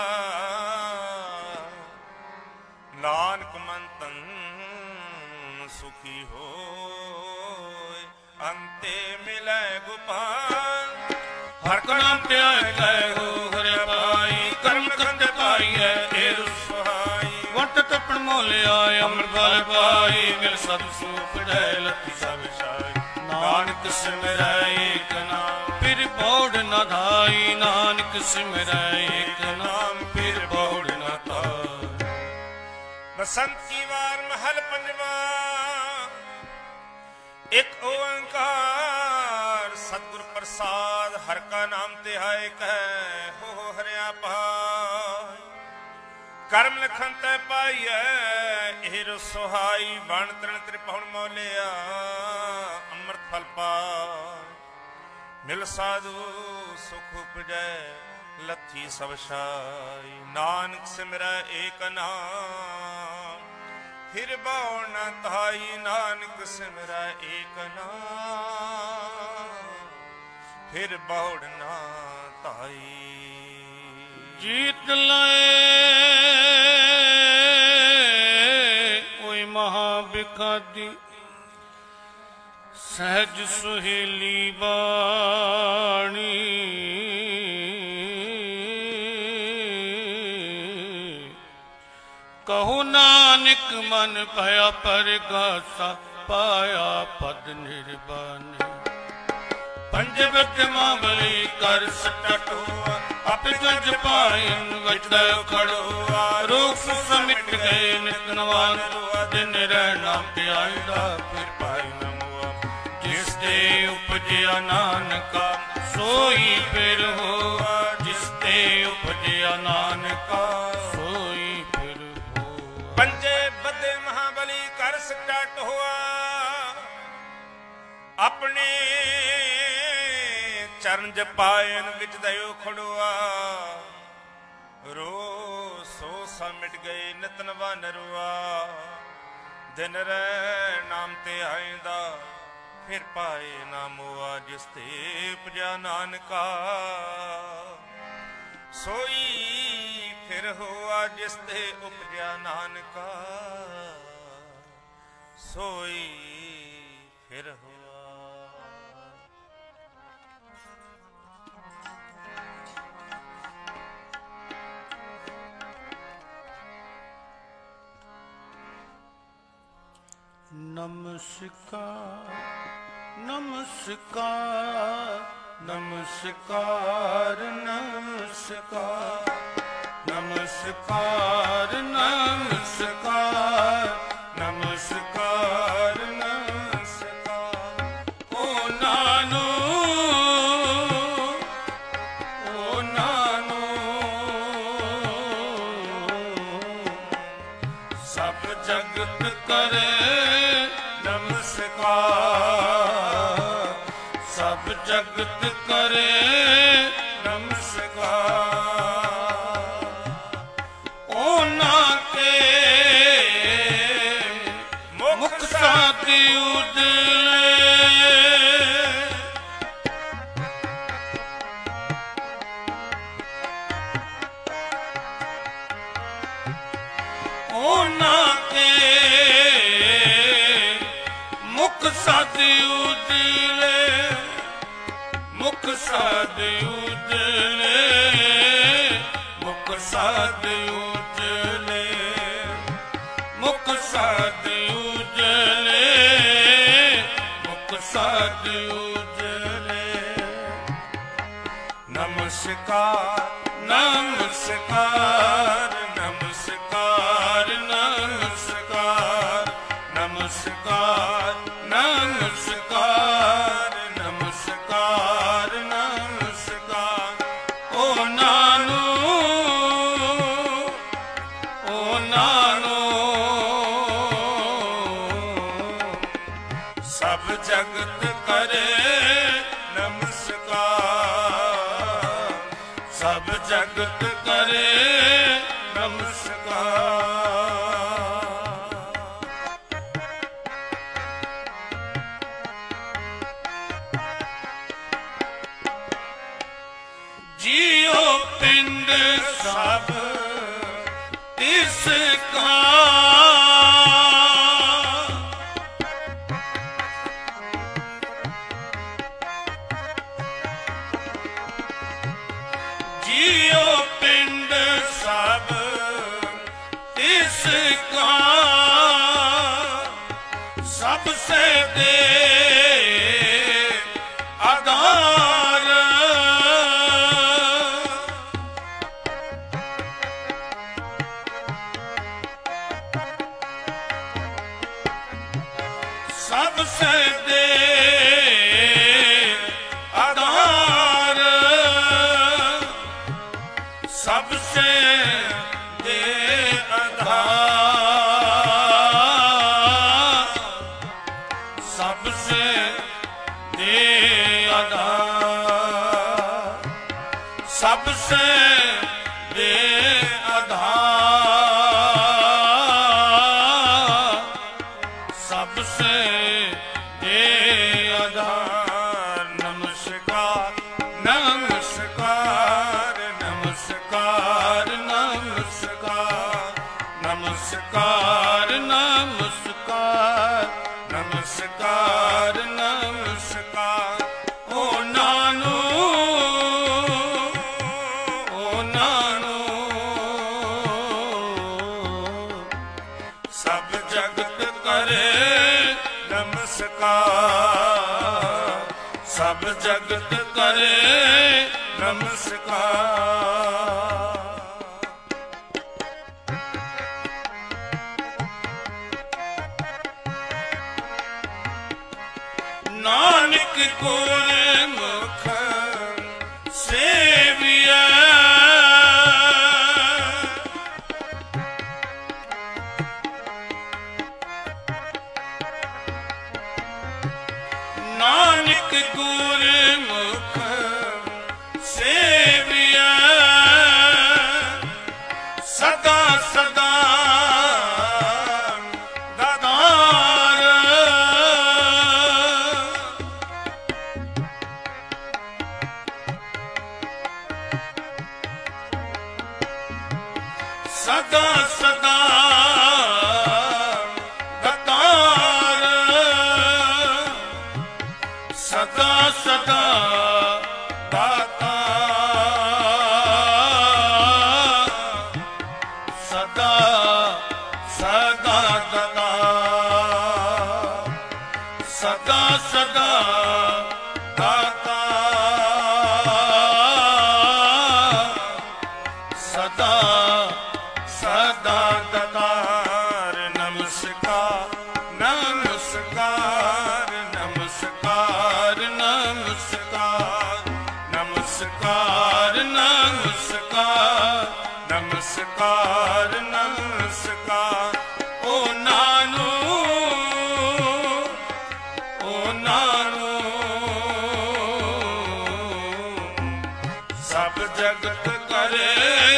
Speaker 3: ਨਾਨਕ ਮਨ ਤਨ ਸੁਖੀ ਹੋਇ ਅੰਤੇ ਮਿਲੈ ਗੋਪਾਲ ਹਰ ਕੋ ਨਾਮ ਧਿਆਇ ਲੈ ਹੋ ਹਰਿ ਪਾਈ ਕਰਮ ਕੰਦ ਪਾਈਐ ਏਰ ਸੁਹਾਈ ਵੰਤ ਤਪਣ ਮੋਲਿਆ ਅੰਮ੍ਰਿਤ ਫਲ ਪਾਈ ਮਿਲ ਸਤ ਸੂਪ ਡੈ ਲਤੀ ਸਭ ਛਾਈ ਨਾਨਕ ਸਿਮਰੈ ਏਕ ਨਾਮ ਫਿਰ ਬੋੜ ਨ ਧਾਈ ਨਾਨਕ ਸਿਮਰੈ ਏਕ ਨਾਮ ਫਿਰ ਬੋੜ ਨ ਧਾਈ। ਬਸੰਤ ਕੀ ਵਾਰ ਮਹਲ ਪੰਜਵਾ ਇੱਕ ਓੰਕਾਰ ਸਤਿਗੁਰ ਪ੍ਰਸਾਦ ਹਰ ਕਾ ਨਾਮ ਧਿਆਇ ਕਹਿ ਹੋ ਹਰਿਆ ਪਾਈ ਕਰਮ ਲਖਨ ਤੈ ਪਾਈਐ ਇਹ ਰਸੋਹਾਈ ਬਣ ਤ੍ਰਿਣ ਤ੍ਰਿਪਹੁਣ ਮੋਲਿਆ ਅੰਮ੍ਰਿਤ ਫਲ ਪਾਈ ਮਿਲ ਸਾਧੂ ਸੁਖ ਉਪਜੈ ਲੱਥੀ ਸਭ ਛਾਈ ਨਾਨਕ ਸਿਮਰੈ ਏਕ ਨਾਮ ਫਿਰ ਬਉ ਨ ਧਾਈ ਨਾਨਕ ਸਿਮਰੈ ਏਕ ਨਾਮ ਫਿਰ ਬਉ ਨ ਧਾਈ। ਜੀਤ ਲਏ ਓਏ ਮਹਾ ਬਿਖਾਦੀ ਸਹਿਜ ਸੁਹੇਲੀ ਬਾਣੀ ਕਹੋ ਨਾਨਕ ਮਨ ਭਇਆ ਪਰਗਾਸਾ ਪਾਇਆ ਪਦ ਨਿਰਬਾਨੀ ਪੰਜ ਬਿਰਧ ਮਾਬਲੀ ਕਰ ਸਟਟੋਆ ਆਪੇ ਜਜ ਪਾਇਨ ਵਜਦਾ ਖੜੋਆ ਰੂਪ ਸਮਿਟ ਗਏ ਨਿਤ ਨਵਾਨ ਦਿਨ ਰਹਿ ਨਾਮ ਧਿਆਈ ਦਾ ਫਿਰ ਪਾਈ ਨਮੋਆ ਜਿਸ ਤੇ ਉਪਜਿਆ ਨਾਨਕਾ ਸੋਈ ਫਿਰ ਹੋਆ ਜਿਸ ਤੇ ਉਪਜਿਆ ਨਾਨਕਾ ਸੋਈ ਫਿਰ ਹੋਆ। ਪੰਜੇ ਬੱਦੇ ਮਹਾਬਲੀ ਕਰ ਸਟਟ ਹੋਆ ਆਪਣੇ ਚਰਨ ਜਪਾਇਨ ਵਿੱਚ ਦਇਓ ਖੜੋਆ ਰੋ ਸੋ ਸਾ ਮਿਟ ਗਏ ਨਿਤਨ ਵਨਰਵਾ ਦਿਨ ਰਹਿ ਨਾਮ ਤੇ ਆਇਂਦਾ ਫਿਰ ਪਾਏ ਨਾਮੋਆ ਜਿਸ ਤੇ ਉਪਜਿਆ ਨਾਨਕਾ ਸੋਈ ਫਿਰ ਹੋਆ ਜਿਸ ਤੇ ਉਪਜਿਆ ਨਾਨਕਾ ਸੋਈ ਫਿਰ ਹੋਆ। नमस्कार नमस्कार नमस्कार नमस्कार नमस्कार नमस्कार नमस्कार नमस्कार। ओ नानो ओ नानो सब जगत करे नमस्कार सब सब जगत करे नमस्कार। ओना के मुख साथी उजले, ओना के मुख साथी उजले, मुख साथी उजले, मुख साथी उजले, मुख साथी उजले, मुख साथी उजले। नमस्कार नमस्कार नमस्कार नमस्कार नमस्कार नमस्कार नमस्कार नमस्कार। ओ नानू ओ नानू सब जगत करे नमस्कार, सब जगत करे नमस्कार। जियो पिंड सब इसका, जियो पिंड सब इसका, सबसे दे आधार। सबसे दे आधार, सबसे दे आधार, सबसे दे आधार, सबसे दे आधार, सबसे दे आधार। नमस्कार नमस्कार नमस्कार नमस्कार नमस्कार नमस्कार नमस्कार नमस्कार। ओ नानू ओ नानू सब जगत करे नमस्कार, सब जगत करे नमस्कार। नानक कोरे मुख सेविया, नानक कोरे मुख सेविया, सदा सदा दातार। सदा सदा दातार, सदा सदा दातार, सदा सदा दातार, सदा सदा दातार, सदा सदा दातार। नमस्कार नमस्कार नमस्कार नमस्कार नमस्कार नमस्कार नमस्कार नमस्कार। ओ नानू ओ नानू जगत करे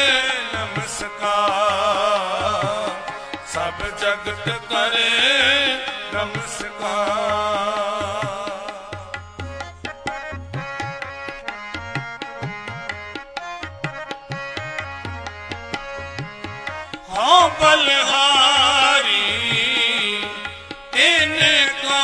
Speaker 3: नमस्कार, सब जगत करे नमस्कार। हाँ बलहारी इनको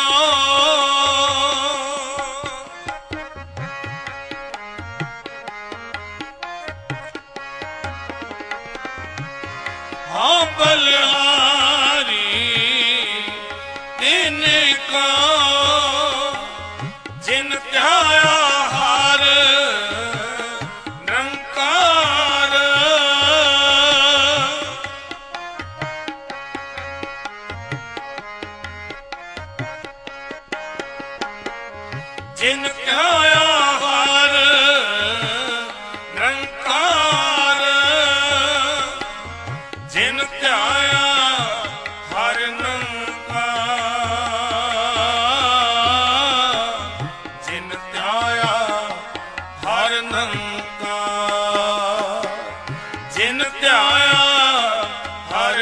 Speaker 3: हाँ बलहारी इनको जिन ध्याया हर निरंकार, जिन ध्याया हर निरंकार, जिन ध्याया हर निरंकार, जिन ध्याया हर निरंकार, जिन ध्याया हर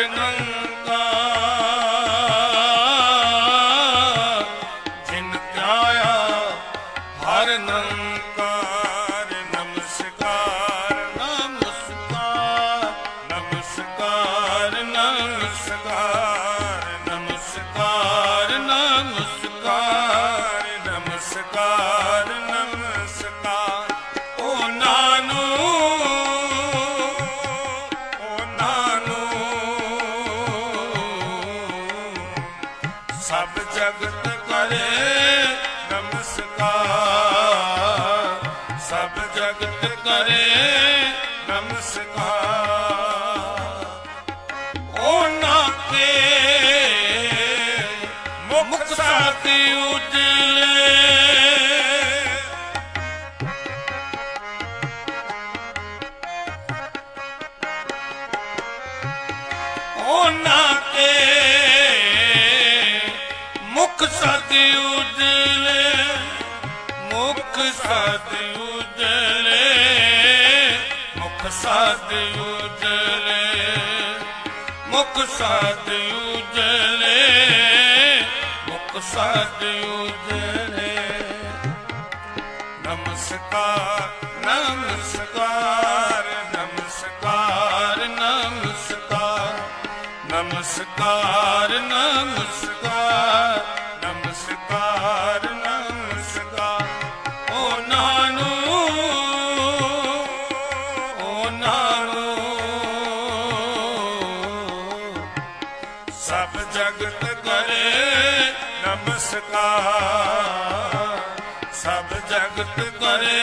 Speaker 3: निरंकार, जिन ध्याया हर निरंकार। नमस्कार नमस्कार नमस्कार नमस्कार नमस्कार नमस्कार नमस्कार नमस्कार। ओ नानू ओ नानू सब जगत करे नमस्कार, सब जगत करे नमस्कार। ओना के मुख साथी उजले, ओना के मुख साथी उजले, मुख साथी उजले, मुख साथी उजले, मुख साथी उजले, मुख साथी उजले। नमस्कार नमस्कार नमस्कार नमस्कार नमस्कार नमस्कार नमस्कार नमस्कार। ओ नानू ओ नानू सब जगत करे नमस्कार, सब जगत करे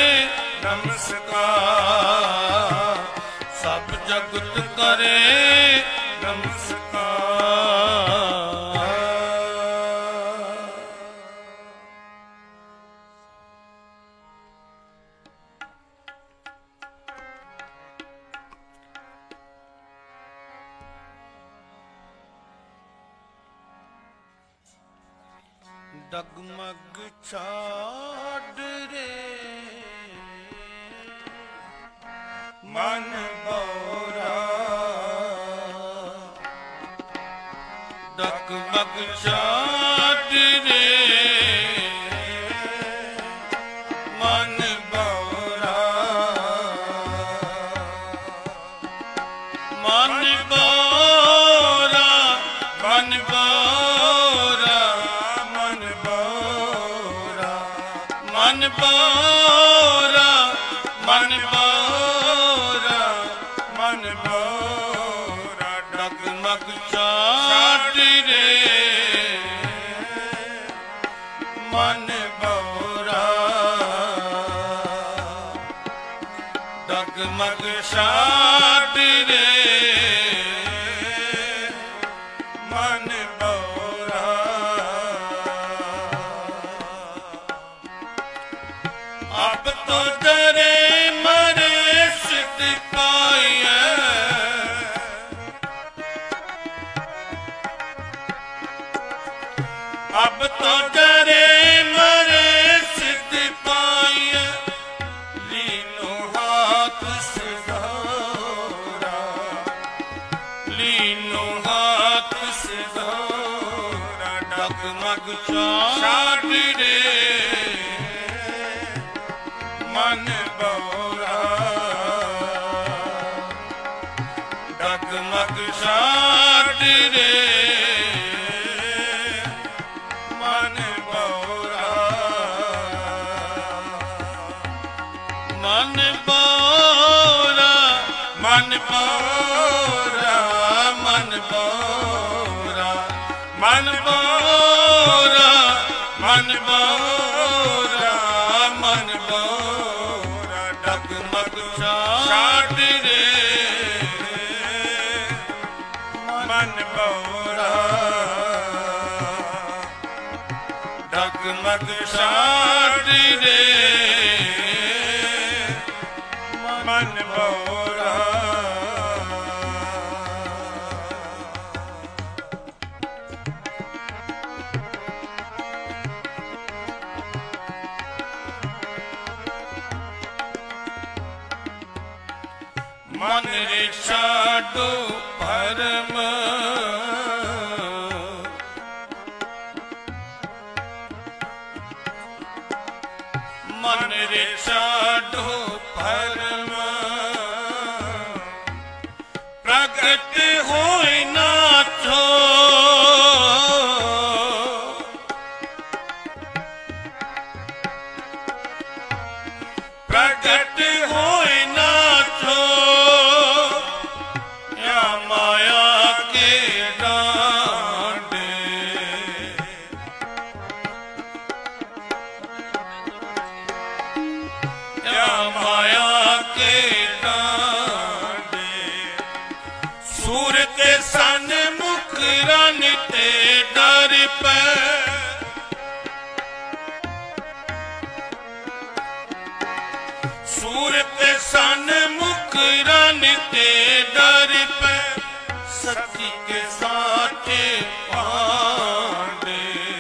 Speaker 3: नमस्कार, सब जगत करे नमस्कार। डगमग छाड़ रे मन बोरा, डगमग छाड़ रे मन बोरा, मन बोरा मन बोरा मन बोरा मन बोरा मन बोरा मन बोरा। डगमग छाड़ रे मन बोरा, डगमग छाड़ रे मन बोरा। अब तो डरे मरे सिद्ध पाए, अब तो डरे मरे सिद्ध पाए, लीनो हाथ ਛਾੜ ਰੇ ਮਨ ਬੋਰਾ ਡਗਮਗ ਛਾੜ ਰੇ ਮਨ ਬੋਰਾ ਮਨ ਬੋਰਾ ਮਨ ਬੋਰਾ ਮਨ ਬੋਰਾ ਮਨ ਬੋਰਾ ਮਨ ਬੋਰਾ ਮਨ ਬੋਰਾ ਡਗਮਗ ਛਾੜ ਰੇ ਮਨ ਬੋਰਾ ਡਗਮਗ ਛਾੜ ਰੇ ਮਨ ਬੋਰਾ ਮਨ ਰੇ ਛਾਡੋ ਭਰਮ ਮਨ ਰੇ ਛਾਡੋ ਭਰਮ ਪ੍ਰਗਟ ਹੋਇ ਨਾਥੋ ਪ੍ਰਗਟ ਹੋਇ ਨਾਥੋ ਯਾ ਮਾਇਆ ਕੇ ਡਾਂਡੇ ਯਾ ਮਾਇਆ ਕੇ ਡਾਂਡੇ ਸੂਰਤ ਸਨ ਮੁਖ ਰਨ ਤੇ ਡਰ ਪੈ ਸੂਰਤ ਸਨ ਮੁਖ ਰਨ ਤੇ ਡਰ ਪੈ ਸੱਚੀ ਕੇ ਸਾਚੇ ਪਾਂਡੇ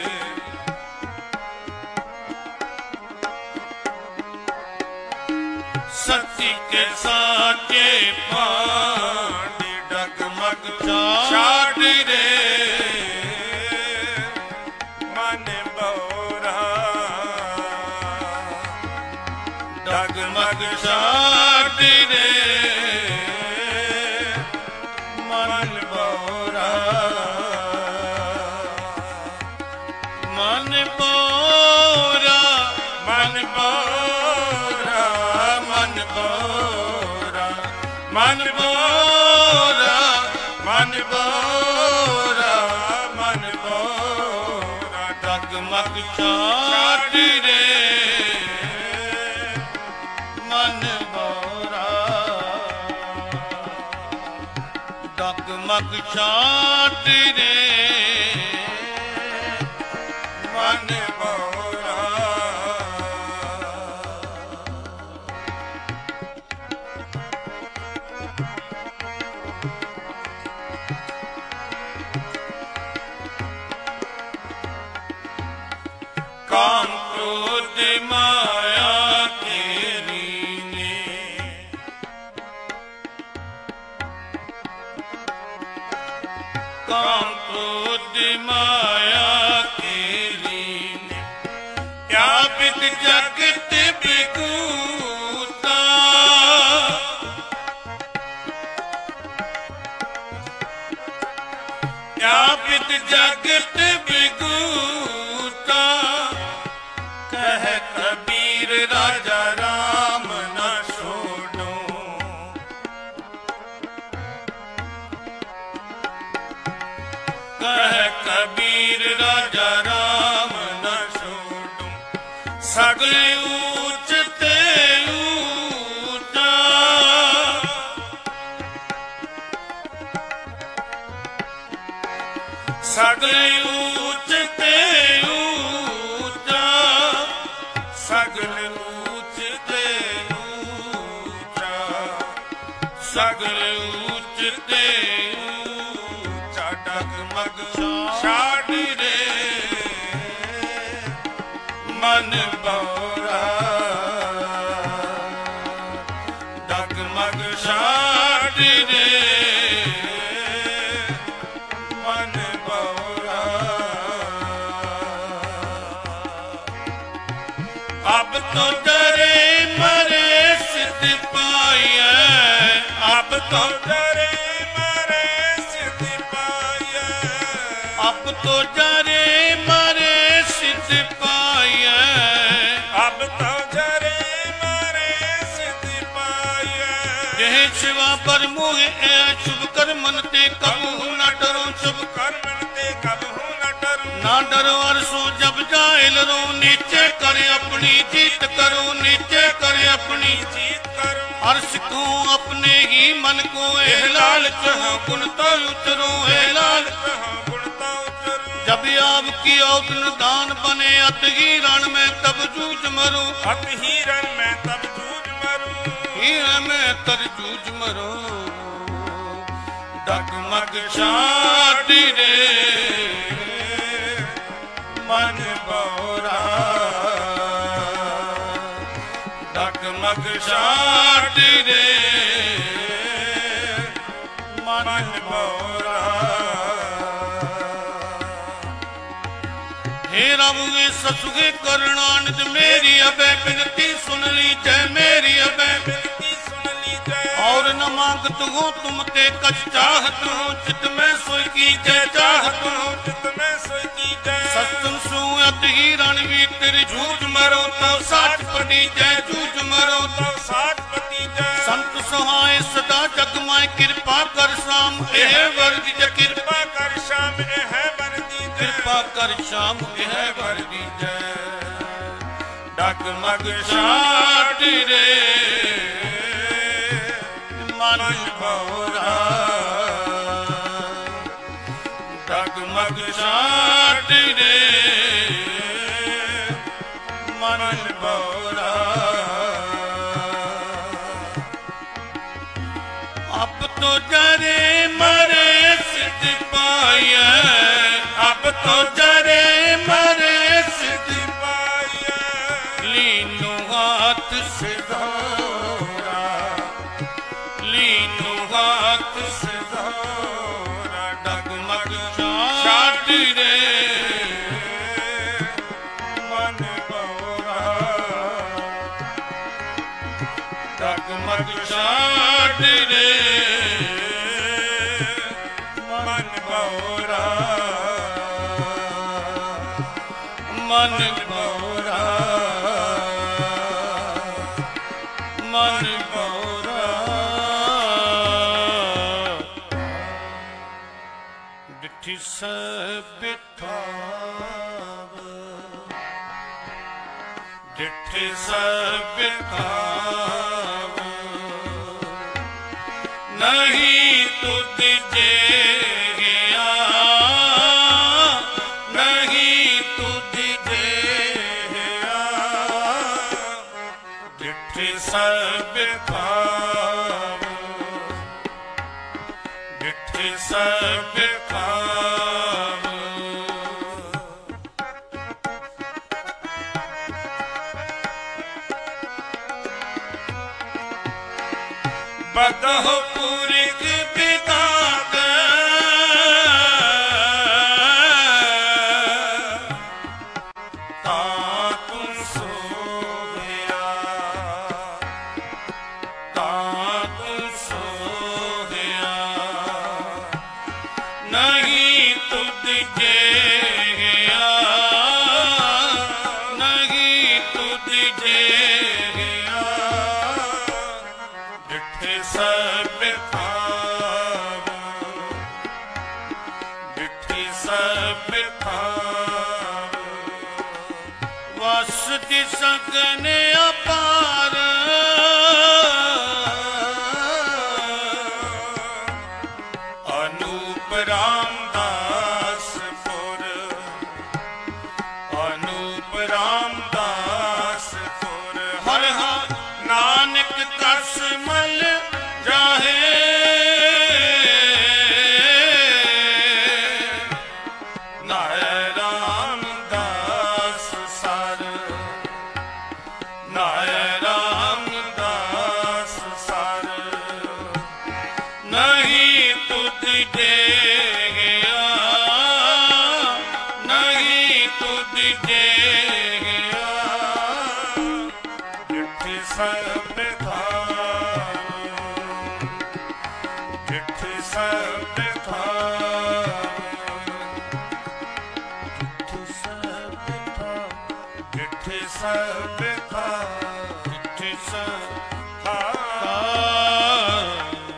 Speaker 3: ਸੱਚੀ ਕੇ ਸਾਚੇ ਪਾਂਡੇ ਡਗਮਗ ਛਾੜ ਰੇ ਮਨ ਬੋਰਾ ਡਗਮਗ ਛਾੜ ਰੇ ਮਨ ਬੋਰਾ ਮਨ ਬੋਰਾ ਮਨ ਬੋਰਾ ਮਨ ਬੋਰਾ ਮਨ ਬੋਰਾ ਮਨ ਬੋਰਾ ਮਨ ਬੋਰਾ ਡਗਮਗ ਛਾੜ ਰੇ ਮਨ ਬੋਰਾ ਡਗਮਗ ਛਾੜ ਰੇ ਮਨ ਬੋਰਾ काम क्रोध माया के लीने काम क्रोध माया के लीने व्यापित जगत बिगूता व्यापित जगत बिगूता कह कबीर राजा राम न छोड़ो कह कबीर राजा राम न छोड़ो सगले ऊंच ते ऊंचा सगले ऊंच ते ऊंचा सगल ऊंच ते ऊंचा सगल ऊंच ते ऊंचा डगमग छाड़ रे मन बौरा डगमग छाड़ रे मन बौरा तो डरे मरे सिद्ध पाइए, अब तो डरे मरे सिद्ध पाइए, अब तो डरे मरे सिद्ध पाइए, अब तो डरे मरे सिद्ध पाइए। यह शिवा पर मोह ए शुभ कर्मन ते कबहू न डरो, शुभ कर्मन ते कबहू न डरो, ना डरो अरसो जब जाइल रो, नीचे करे अपनी जीत करो, नीचे करे अपनी जीत करो। अर्श को अपने ही मन को ए लाल कहो गुण तो उतरो, ए लाल कहो गुण तो उतरो। जब आपकी औतन दान बने अत ही रण में तब जूझ मरो, अत ही रण में तब जूझ मरो, हीरे में तर जूझ मरो। डगमग छाटी रे मन बौरा, डगमग छाटी रे मन बौरा। हे रब वे ससुगे करुणानिध मेरी अबे बिनती सुन ली जय, मेरी अबे बिनती सुन ली जय। और न मांगत हूँ तुम ते कछ चाहत हूँ, चित में सोई की जय चाहत हूँ, चित में सोई की जय। सत्संग सुअत ही रणवीर तेरी झूठ मरो तो साठ पटी जय, झूठ मरो तो साठ पटी जय। संत सहाय सदा जग माय कृपा कर शाम एह वर्दी जय, कृपा कर शाम एह वर्दी जय, कृपा कर शाम एह वर्दी जय। डगमग छाटी रे मन बौरा, डगमग छाटी रे मन बौरा। अब तो डरे मरे सिद्ध पाइए, अब तो डरे मरे सिद्ध पाइए। लीनो हाथ सिधारा, लीनो हाथ सिधारा। डगमग छाटी रे मन बौरा, डगमग छाटी रे मन बौरा, मन बौरा, मन बौरा। डिठी सब बिठाव, डिठी सब बिठाव। नहीं तुझ जे गया, नहीं तुझ जे गया। डिठी सब बिठाव, डिठी सब बिठाव। बदहो पूरी की पिता ता तुम सो गया, ता तुम सो गया। नहीं तुझ जे गया, नहीं तुझ जे गया। डिठे सब बिठाव, डिठी सब बिठाव। वस दिसगन अपार, अनूप रामदासपुर, अनूप रामदासपुर। हर हर नानक कस मल जाहे, नाय रामदास सर, नाय रामदास सर। नहीं तुझ दे गया, नहीं तुझ दे गया। सब थान, जिठे सब थान, जिठे सब थान, जिठे सब थान, जिठे सब थान।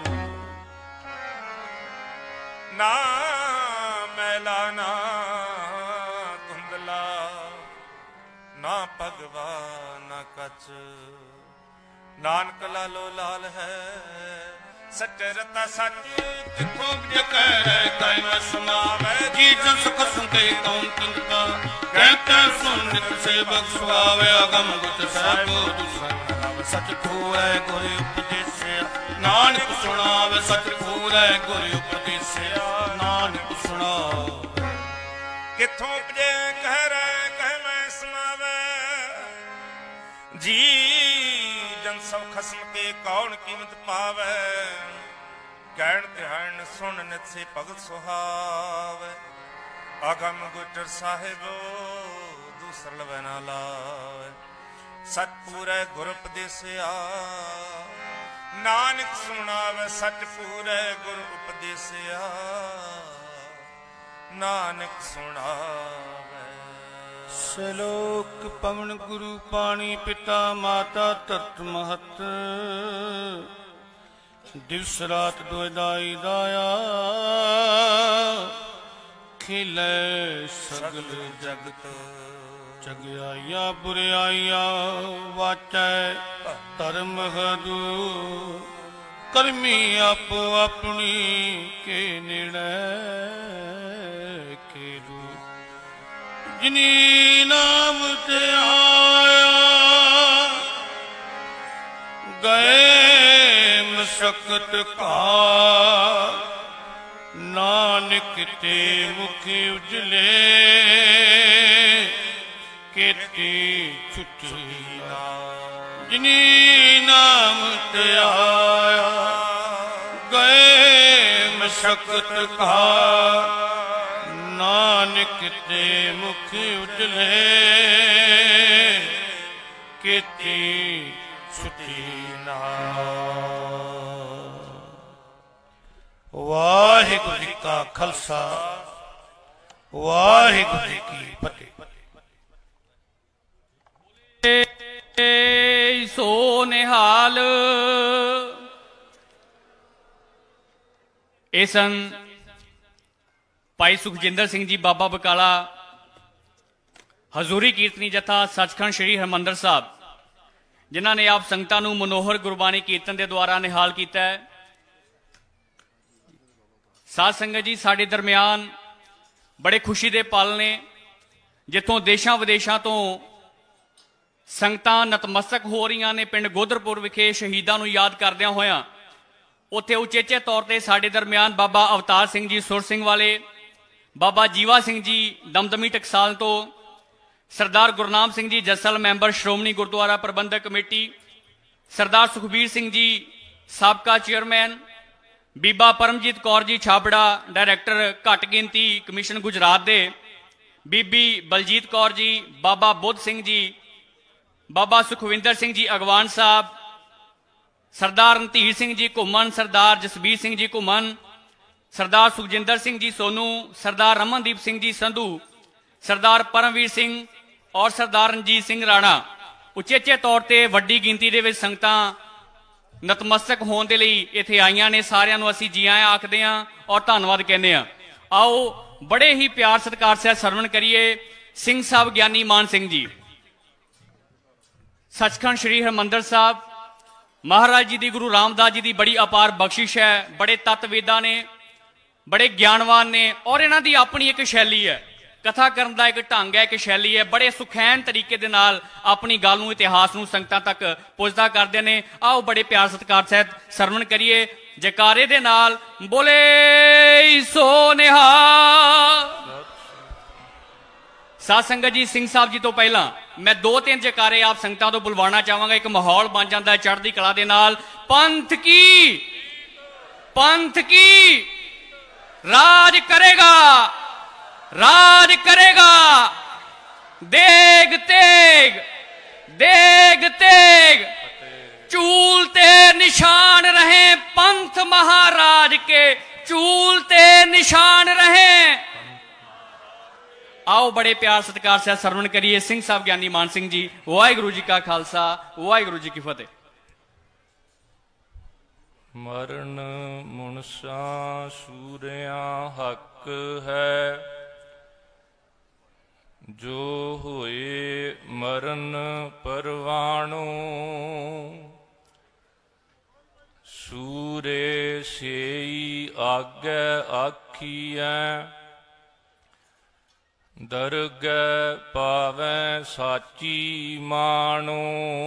Speaker 3: ना मैला ना धुंधला, ना भगवा ना कच, नानक लालो लाल है सच्चे रता सच। किथों जकै कै न समावै, जी जन सुख सुनते कौन किंता, कहते सुन नित से बख्शवावे, अगम गुट सब दुसर सच खूरै गुर उपदेसिया, नानक सुनावे सच खूरै गुर उपदेसिया, नानक सुनावे। किथों उपजे कह रै कह मैं समावै, जी जन सब खसम के कौन कीमत पावै, कहण ध्यान सुन नित से भगत सुहावै, अगम गुटर साहिब दूसर लवै ना लावै, सच पूरै गुर उपदेसिया, नानक सुनावै सच पूरै गुर उपदेसिया, नानक सुनावै। सलोक पवन गुरु पानी पिता माता तत महत, दिवस रात दुदाई दाया, खिले सगल जगत। चगियाया बुराइया वाचै धर्म हदू, करमी आपो अपनी के निर्णय के रू। जिनी नाम ते आया गए मशक्कत का, नानक ते मुख उजले केती छुट्टी। जिनी नाम ते आया गए मशक्कत का, नानक ते मुख उजले केती छुट्टी ना। वाहिगुरू जी का खालसा, वाहिगुरू जी की फतेह।
Speaker 2: सो निहाल ਇਹ ਸਨ ਭਾਈ ਸੁਖਜਿੰਦਰ ਸਿੰਘ ਜੀ ਬਾਬਾ ਬਕਾਲਾ, ਹਜ਼ੂਰੀ ਕੀਰਤਨੀ ਜਥਾ ਸੱਚਖੰਡ ਸ੍ਰੀ ਹਰਿਮੰਦਰ ਸਾਹਿਬ, ਜਿਨ੍ਹਾਂ ਨੇ ਆਪ ਸੰਗਤਾਂ ਨੂੰ ਮਨੋਹਰ ਗੁਰਬਾਣੀ ਕੀਰਤਨ ਦੇ ਦੁਆਰਾ ਨਿਹਾਲ ਕੀਤਾ ਹੈ। ਸਾਧ ਸੰਗਤ ਜੀ, ਸਾਡੇ ਦਰਮਿਆਨ ਬੜੇ ਖੁਸ਼ੀ ਦੇ ਪਲ ਨੇ, ਜਿੱਥੋਂ ਦੇਸ਼ਾਂ ਵਿਦੇਸ਼ਾਂ ਤੋਂ ਸੰਗਤਾਂ ਨਤਮਸਤਕ ਹੋ ਰਹੀਆਂ ਨੇ। ਪਿੰਡ ਗੋਦਰਪੁਰ ਵਿਖੇ ਸ਼ਹੀਦਾਂ ਨੂੰ ਯਾਦ ਕਰਦਿਆਂ ਹੋਇਆਂ ਉੱਥੇ ਉਚੇਚੇ ਤੌਰ ਤੇ ਸਾਡੇ ਦਰਮਿਆਨ ਬਾਬਾ ਅਵਤਾਰ ਸਿੰਘ ਜੀ ਸੁਰ ਸਿੰਘ ਵਾਲੇ, ਬਾਬਾ ਜੀਵਾ ਸਿੰਘ ਜੀ ਦਮਦਮੀ ਟਕਸਾਲ ਤੋਂ, ਸਰਦਾਰ ਗੁਰਨਾਮ ਸਿੰਘ ਜੀ ਜੱਸਲ ਮੈਂਬਰ ਸ਼੍ਰੋਮਣੀ ਗੁਰਦੁਆਰਾ ਪ੍ਰਬੰਧਕ ਕਮੇਟੀ, ਸਰਦਾਰ ਸੁਖਬੀਰ ਸਿੰਘ ਜੀ ਸਾਬਕਾ ਚੇਅਰਮੈਨ, ਬੀਬਾ ਪਰਮਜੀਤ ਕੌਰ ਜੀ ਛਾਬੜਾ ਡਾਇਰੈਕਟਰ ਘੱਟ ਗਿਣਤੀ ਕਮਿਸ਼ਨ ਗੁਜਰਾਤ ਦੇ, ਬੀਬੀ ਬਲਜੀਤ ਕੌਰ ਜੀ, ਬਾਬਾ ਬੁੱਧ ਸਿੰਘ ਜੀ, ਬਾਬਾ ਸੁਖਵਿੰਦਰ ਸਿੰਘ ਜੀ ਅਗਵਾਨ ਸਾਹਿਬ, ਸਰਦਾਰ ਰਣਧੀਰ ਸਿੰਘ ਜੀ ਘੁੰਮਣ, ਸਰਦਾਰ ਜਸਬੀਰ ਸਿੰਘ ਜੀ ਘੁੰਮਣ, ਸਰਦਾਰ ਸੁਖਜਿੰਦਰ ਸਿੰਘ ਜੀ ਸੋਨੂ, ਸਰਦਾਰ ਰਮਨਦੀਪ ਸਿੰਘ ਜੀ ਸੰਧੂ, ਸਰਦਾਰ ਪਰਮਵੀਰ ਸਿੰਘ ਔਰ ਸਰਦਾਰ ਰਣਜੀਤ ਸਿੰਘ ਰਾਣਾ। ਉਚੇਚੇ ਤੌਰ ਤੇ ਵੱਡੀ ਗਿਣਤੀ ਦੇ ਵਿੱਚ ਸੰਗਤਾਂ ਨਤਮਸਤਕ ਹੋਣ ਦੇ ਲਈ ਇੱਥੇ ਆਈਆਂ ਨੇ। ਸਾਰਿਆਂ ਨੂੰ ਅਸੀਂ ਜੀ ਆਇਆਂ ਆਖਦੇ ਹਾਂ ਔਰ ਧੰਨਵਾਦ ਕਹਿੰਦੇ ਹਾਂ। ਆਓ ਬੜੇ ਹੀ ਪਿਆਰ ਸਤਿਕਾਰ ਸਹਿਤ ਸਰਵਣ ਕਰੀਏ ਸਿੰਘ ਸਾਹਿਬ ਗਿਆਨੀ ਮਾਨ ਸਿੰਘ ਜੀ। ਸੱਚਖੰਡ ਸ੍ਰੀ ਹਰਿਮੰਦਰ ਸਾਹਿਬ ਮਹਾਰਾਜ ਜੀ ਦੀ, ਗੁਰੂ ਰਾਮਦਾਸ ਜੀ ਦੀ ਬੜੀ ਅਪਾਰ ਬਖਸ਼ਿਸ਼ ਹੈ। ਬੜੇ ਤੱਤ ਵੇਦਾਂ ਨੇ, ਬੜੇ ਗਿਆਨਵਾਨ ਨੇ ਔਰ ਇਹਨਾਂ ਦੀ ਆਪਣੀ ਇੱਕ ਸ਼ੈਲੀ ਹੈ, ਕਥਾ ਕਰਨ ਦਾ ਇੱਕ ਢੰਗ ਹੈ, ਇੱਕ ਸ਼ੈਲੀ ਹੈ। ਬੜੇ ਸੁਖੈਨ ਤਰੀਕੇ ਦੇ ਨਾਲ ਆਪਣੀ ਗੱਲ ਨੂੰ, ਇਤਿਹਾਸ ਨੂੰ ਸੰਗਤਾਂ ਤੱਕ ਪੁੱਜਦਾ ਕਰਦੇ ਨੇ। ਆਓ ਬੜੇ ਪਿਆਰ ਸਤਿਕਾਰ ਸਹਿਤ ਸਰਵਣ ਕਰੀਏ ਜੈਕਾਰੇ ਦੇ ਨਾਲ, ਬੋਲੇ ਸੋ ਨਿਹਾਲ। ਸਾਧ ਸੰਗਤ ਜੀ, ਸਿੰਘ ਸਾਹਿਬ ਜੀ ਤੋਂ ਪਹਿਲਾਂ ਮੈਂ ਦੋ ਤਿੰਨ ਜੈਕਾਰੇ ਆਪ ਸੰਗਤਾਂ ਤੋਂ ਬੁਲਵਾਉਣਾ ਚਾਹਾਂਗਾ। ਇੱਕ ਮਾਹੌਲ ਬਣ ਜਾਂਦਾ ਹੈ ਚੜ੍ਹਦੀ ਕਲਾ ਦੇ ਨਾਲ। ਪੰਥ ਕੀ ਪੰਥ ਕੀ ਰਾਜ ਕਰੇਗਾ, ਰਾਜ ਕਰੇਗਾ, ਦੇਗ ਤੇਗ ਦੇਗ ਤੇਗ चूल ते निशान रहे पंथ महाराज के, चूल ते निशान रहे। आओ बड़े प्यार सत्कार से सरवण करिए सिंह साहब ज्ञानी मान सिंह जी। वाहिगुरू जी का खालसा, वाहिगुरू जी की फतेह।
Speaker 3: मरण मुनसा सूरिया हक है, जो होए मरण परवाणो। सूरे सेई आगे आखिया, दरगै पावै साची मानो।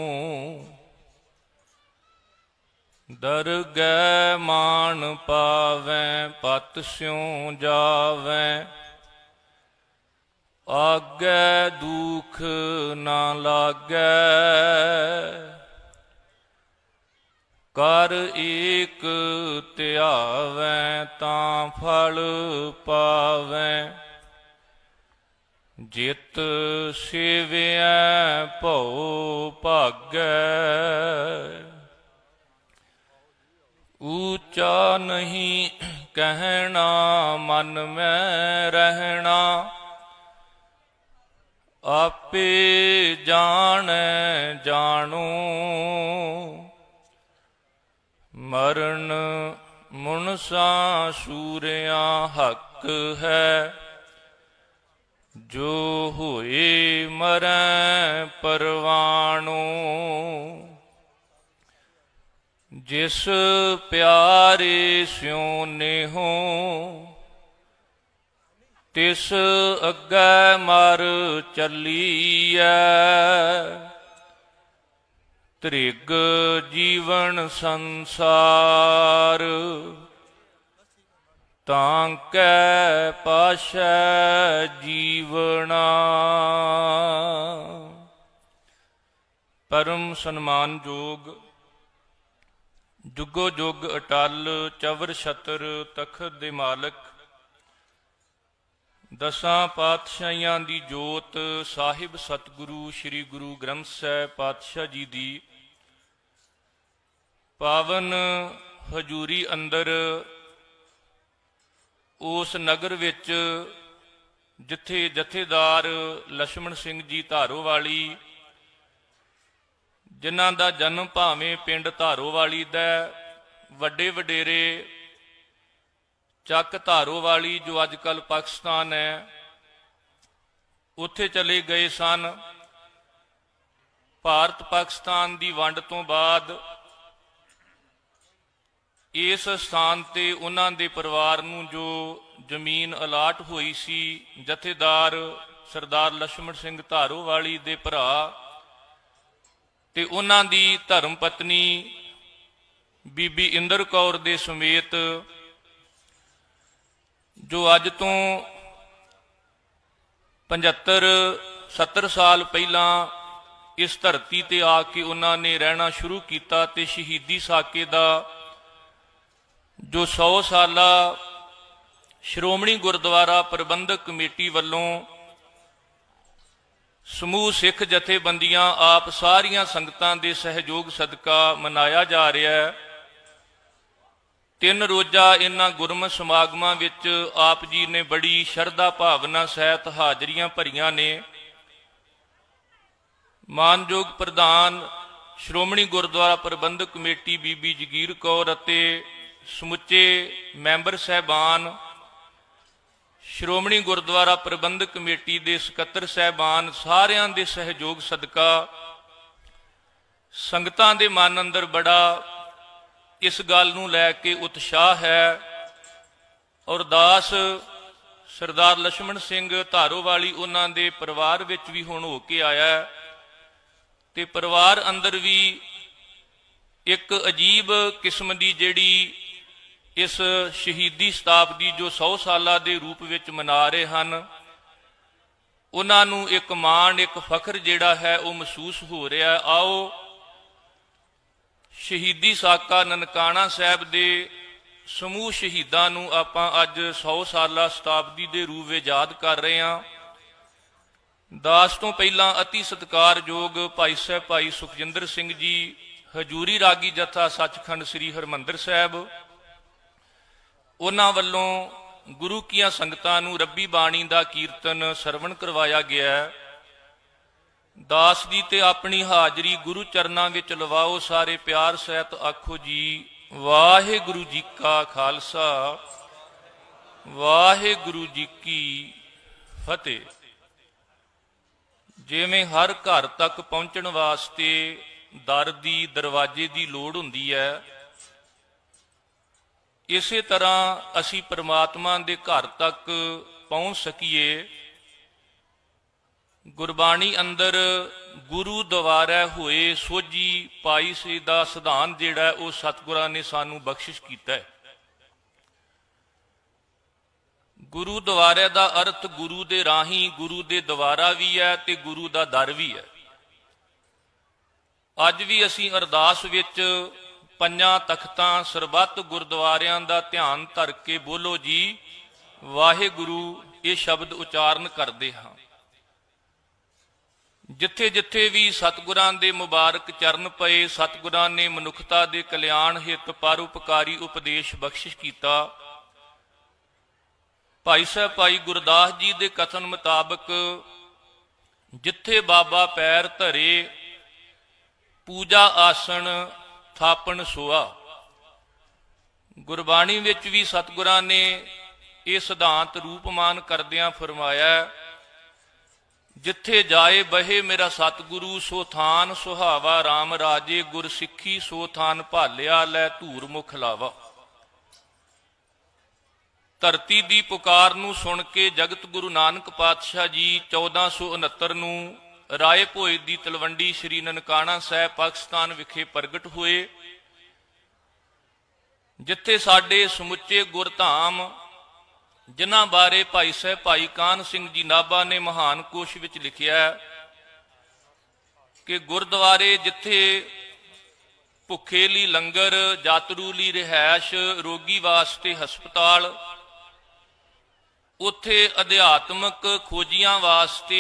Speaker 3: दरगै मान पावै पत स्यों जावै, आगे दुख ना लागै। कर एक त्यावै तां फल पावै, जित सेविया भौ भागै। ऊंचा नहीं कहना मन में रहना, आपे जाने जानो। मरण मुनसा सूरिया हक है, जो होए मरै परवाणो। जिस प्यारे स्यों नेहो, तिस अग्गै मर चलीऐ। त्रिग जीवन संसार, तांकै पाशै जीवना। परम सन्मान जोग जुगो जुग अटल चवर छतर तखत दे मालक, दसां पातशाहियां दी जोत साहिब सतगुरु श्री गुरु ग्रंथ साहिब पातशाह जी दी पावन हजूरी अंदर उस नगर विच जिथे जथेदार लक्ष्मण सिंह जी धारोवाली, जिन्हां दा जन्म भावें पिंड धारोवाली दा, वड्डे वडेरे ਚੱਕ ਧਾਰੋਵਾਲੀ जो अजकल पाकिस्तान है, उत्थे चले गए सन। भारत पाकिस्तान की वंड तो बाद इस स्थान ते उन्हां दे परिवार नूं जो जमीन अलाट हुई सी, जथेदार सरदार लक्ष्मण सिंह धारोवाली दे भरा ते उन्हां दी धर्म पत्नी बीबी इंदर कौर दे समेत, जो अज तो पचहत्तर सत्तर साल पहला इस धरती ते आके उन्होंने रहना शुरू किया ते शहीदी साके दा जो सौ साला श्रोमणी गुरुद्वारा प्रबंधक कमेटी वालों समूह सिख जथेबंदियां आप सारियां संगतां दे सहयोग सदका मनाया जा रहा है। तीन रोजा इन्हां गुरमत समागमां विच आप जी ने बड़ी शरधा भावना सहित हाजरियां भरियां ने। मानयोग प्रधान श्रोमणी गुरुद्वारा प्रबंधक कमेटी बीबी जगीर कौर अते समुचे मैंबर साहबान, श्रोमणी गुरुद्वारा प्रबंधक कमेटी दे सकत्तर साहबान, सारियां दे सहयोग सदका संगतां दे मन अंदर बड़ा इस गल नूं लैके उत्साह है। और दास सरदार लक्ष्मण सिंह धारोवाली उन्हां दे परिवार विच भी हुण हो के आया ते परिवार अंदर भी एक अजीब किस्म की जिहड़ी इस शहीदी शताब्दी जो सौ साल के रूप विच मना रहे हैं, उन्हां नूं एक माण एक फखर जिहड़ा है वो महसूस हो रहा है। आओ शहीदी साका ननकाना साहब दे समूह शहीदां नूं आपां अज सौ साला शताब्दी के रूप में याद कर रहे हैं। दास तो पहला अति सत्कारयोग भाई साहब भाई सुखजिंदर सिंह जी ਹਜੂਰੀ ਰਾਗੀ ਜਥਾ ਸੱਚਖੰਡ ਸ੍ਰੀ ਹਰਿਮੰਦਰ ਸਾਹਿਬ, ਉਹਨਾਂ ਵੱਲੋਂ ਗੁਰੂ ਕੀਆਂ ਸੰਗਤਾਂ ਨੂੰ ਰੱਬੀ ਬਾਣੀ ਦਾ ਕੀਰਤਨ ਸਰਵਣ ਕਰਵਾਇਆ ਗਿਆ। ਦਾਸ ਜੀ ਤੇ ਆਪਣੀ ਹਾਜ਼ਰੀ ਗੁਰੂ ਚਰਨਾਂ ਵਿੱਚ ਲਵਾਓ। ਸਾਰੇ ਪਿਆਰ ਸਹਿਤ ਆਖੋ ਜੀ ਵਾਹਿਗੁਰੂ ਜੀ ਕਾ ਖਾਲਸਾ, ਵਾਹਿਗੁਰੂ ਜੀ ਕੀ ਫਤਿਹ। ਜਿਵੇਂ ਹਰ ਘਰ ਤੱਕ ਪਹੁੰਚਣ ਵਾਸਤੇ ਦਰ ਦੀ, ਦਰਵਾਜ਼ੇ ਦੀ ਲੋੜ ਹੁੰਦੀ ਹੈ, ਇਸੇ ਤਰ੍ਹਾਂ ਅਸੀਂ ਪ੍ਰਮਾਤਮਾ ਦੇ ਘਰ ਤੱਕ ਪਹੁੰਚ ਸਕੀਏ। ਗੁਰਬਾਣੀ ਅੰਦਰ ਗੁਰੂ ਦੁਆਰਾ ਹੋਏ ਸੋਝੀ ਪਾਈ ਸੇ ਦਾ ਸਿਧਾਂਤ ਜਿਹੜਾ ਉਹ ਸਤਿਗੁਰਾਂ ਨੇ ਸਾਨੂੰ ਬਖਸ਼ਿਸ਼ ਕੀਤਾ ਹੈ। ਗੁਰੂ ਦੁਆਰੇ ਦਾ ਅਰਥ ਗੁਰੂ ਦੇ ਰਾਹੀਂ, ਗੁਰੂ ਦੇ ਦੁਆਰਾ ਵੀ ਹੈ ਤੇ ਗੁਰੂ ਦਾ ਦਰ ਵੀ ਹੈ। ਅੱਜ ਵੀ ਅਸੀਂ ਅਰਦਾਸ ਵਿੱਚ ਪੰਜਾਂ ਤਖਤਾਂ ਸਰਬੱਤ ਗੁਰਦੁਆਰਿਆਂ ਦਾ ਧਿਆਨ ਧਰ ਕੇ ਬੋਲੋ ਜੀ ਵਾਹਿਗੁਰੂ ਇਹ ਸ਼ਬਦ ਉਚਾਰਨ ਕਰਦੇ ਹਾਂ। ਜਿੱਥੇ ਜਿੱਥੇ ਵੀ ਸਤਿਗੁਰਾਂ ਦੇ ਮੁਬਾਰਕ ਚਰਨ ਪਏ, ਸਤਿਗੁਰਾਂ ਨੇ ਮਨੁੱਖਤਾ ਦੇ ਕਲਿਆਣ ਹਿੱਤ ਪਰਉਪਕਾਰੀ ਉਪਦੇਸ਼ ਬਖਸ਼ਿਸ਼ ਕੀਤਾ। ਭਾਈ ਸਾਹਿਬ ਭਾਈ ਗੁਰਦਾਸ ਜੀ ਦੇ ਕਥਨ ਮੁਤਾਬਕ ਜਿੱਥੇ ਬਾਬਾ ਪੈਰ ਧਰੇ ਪੂਜਾ ਆਸਣ ਥਾਪਣ ਸੋਆ। ਗੁਰਬਾਣੀ ਵਿੱਚ ਵੀ ਸਤਿਗੁਰਾਂ ਨੇ ਇਹ ਸਿਧਾਂਤ ਰੂਪਮਾਨ ਕਰਦਿਆਂ ਫਰਮਾਇਆ, ਜਿੱਥੇ ਜਾਏ ਬਹੇ ਮੇਰਾ ਸਤਿਗੁਰੂ, ਸੋ ਥਾਨ ਸੁਹਾਵਾ ਰਾਮ ਰਾਜੇ, ਗੁਰ ਸਿੱਖੀ ਸੋ ਥਾਨ ਭਾਲਿਆ, ਲੈ ਧੂਰ ਮੁਖ ਲਾਵਾ। ਧਰਤੀ ਦੀ ਪੁਕਾਰ ਨੂੰ ਸੁਣ ਕੇ ਜਗਤ ਗੁਰੂ ਨਾਨਕ ਪਾਤਸ਼ਾਹ ਜੀ ਚੌਦਾਂ ਸੌ ਉਨੱਤਰ ਨੂੰ ਰਾਏ ਭੋਏ ਦੀ ਤਲਵੰਡੀ ਸ੍ਰੀ ਨਨਕਾਣਾ ਸਾਹਿਬ ਪਾਕਿਸਤਾਨ ਵਿਖੇ ਪ੍ਰਗਟ ਹੋਏ, ਜਿੱਥੇ ਸਾਡੇ ਸਮੁੱਚੇ ਗੁਰਧਾਮ ਜਿਨ੍ਹਾਂ ਬਾਰੇ ਭਾਈ ਸਾਹਿਬ ਭਾਈ ਕਾਹਨ ਸਿੰਘ ਜੀ ਨਾਭਾ ਨੇ ਮਹਾਨ ਕੋਸ਼ ਵਿੱਚ ਲਿਖਿਆ ਕਿ ਗੁਰਦੁਆਰੇ ਜਿੱਥੇ ਭੁੱਖੇ ਲਈ ਲੰਗਰ, ਯਾਤਰੂ ਲਈ ਰਿਹਾਇਸ਼, ਰੋਗੀ ਵਾਸਤੇ ਹਸਪਤਾਲ, ਉੱਥੇ ਅਧਿਆਤਮਕ ਖੋਜੀਆਂ ਵਾਸਤੇ,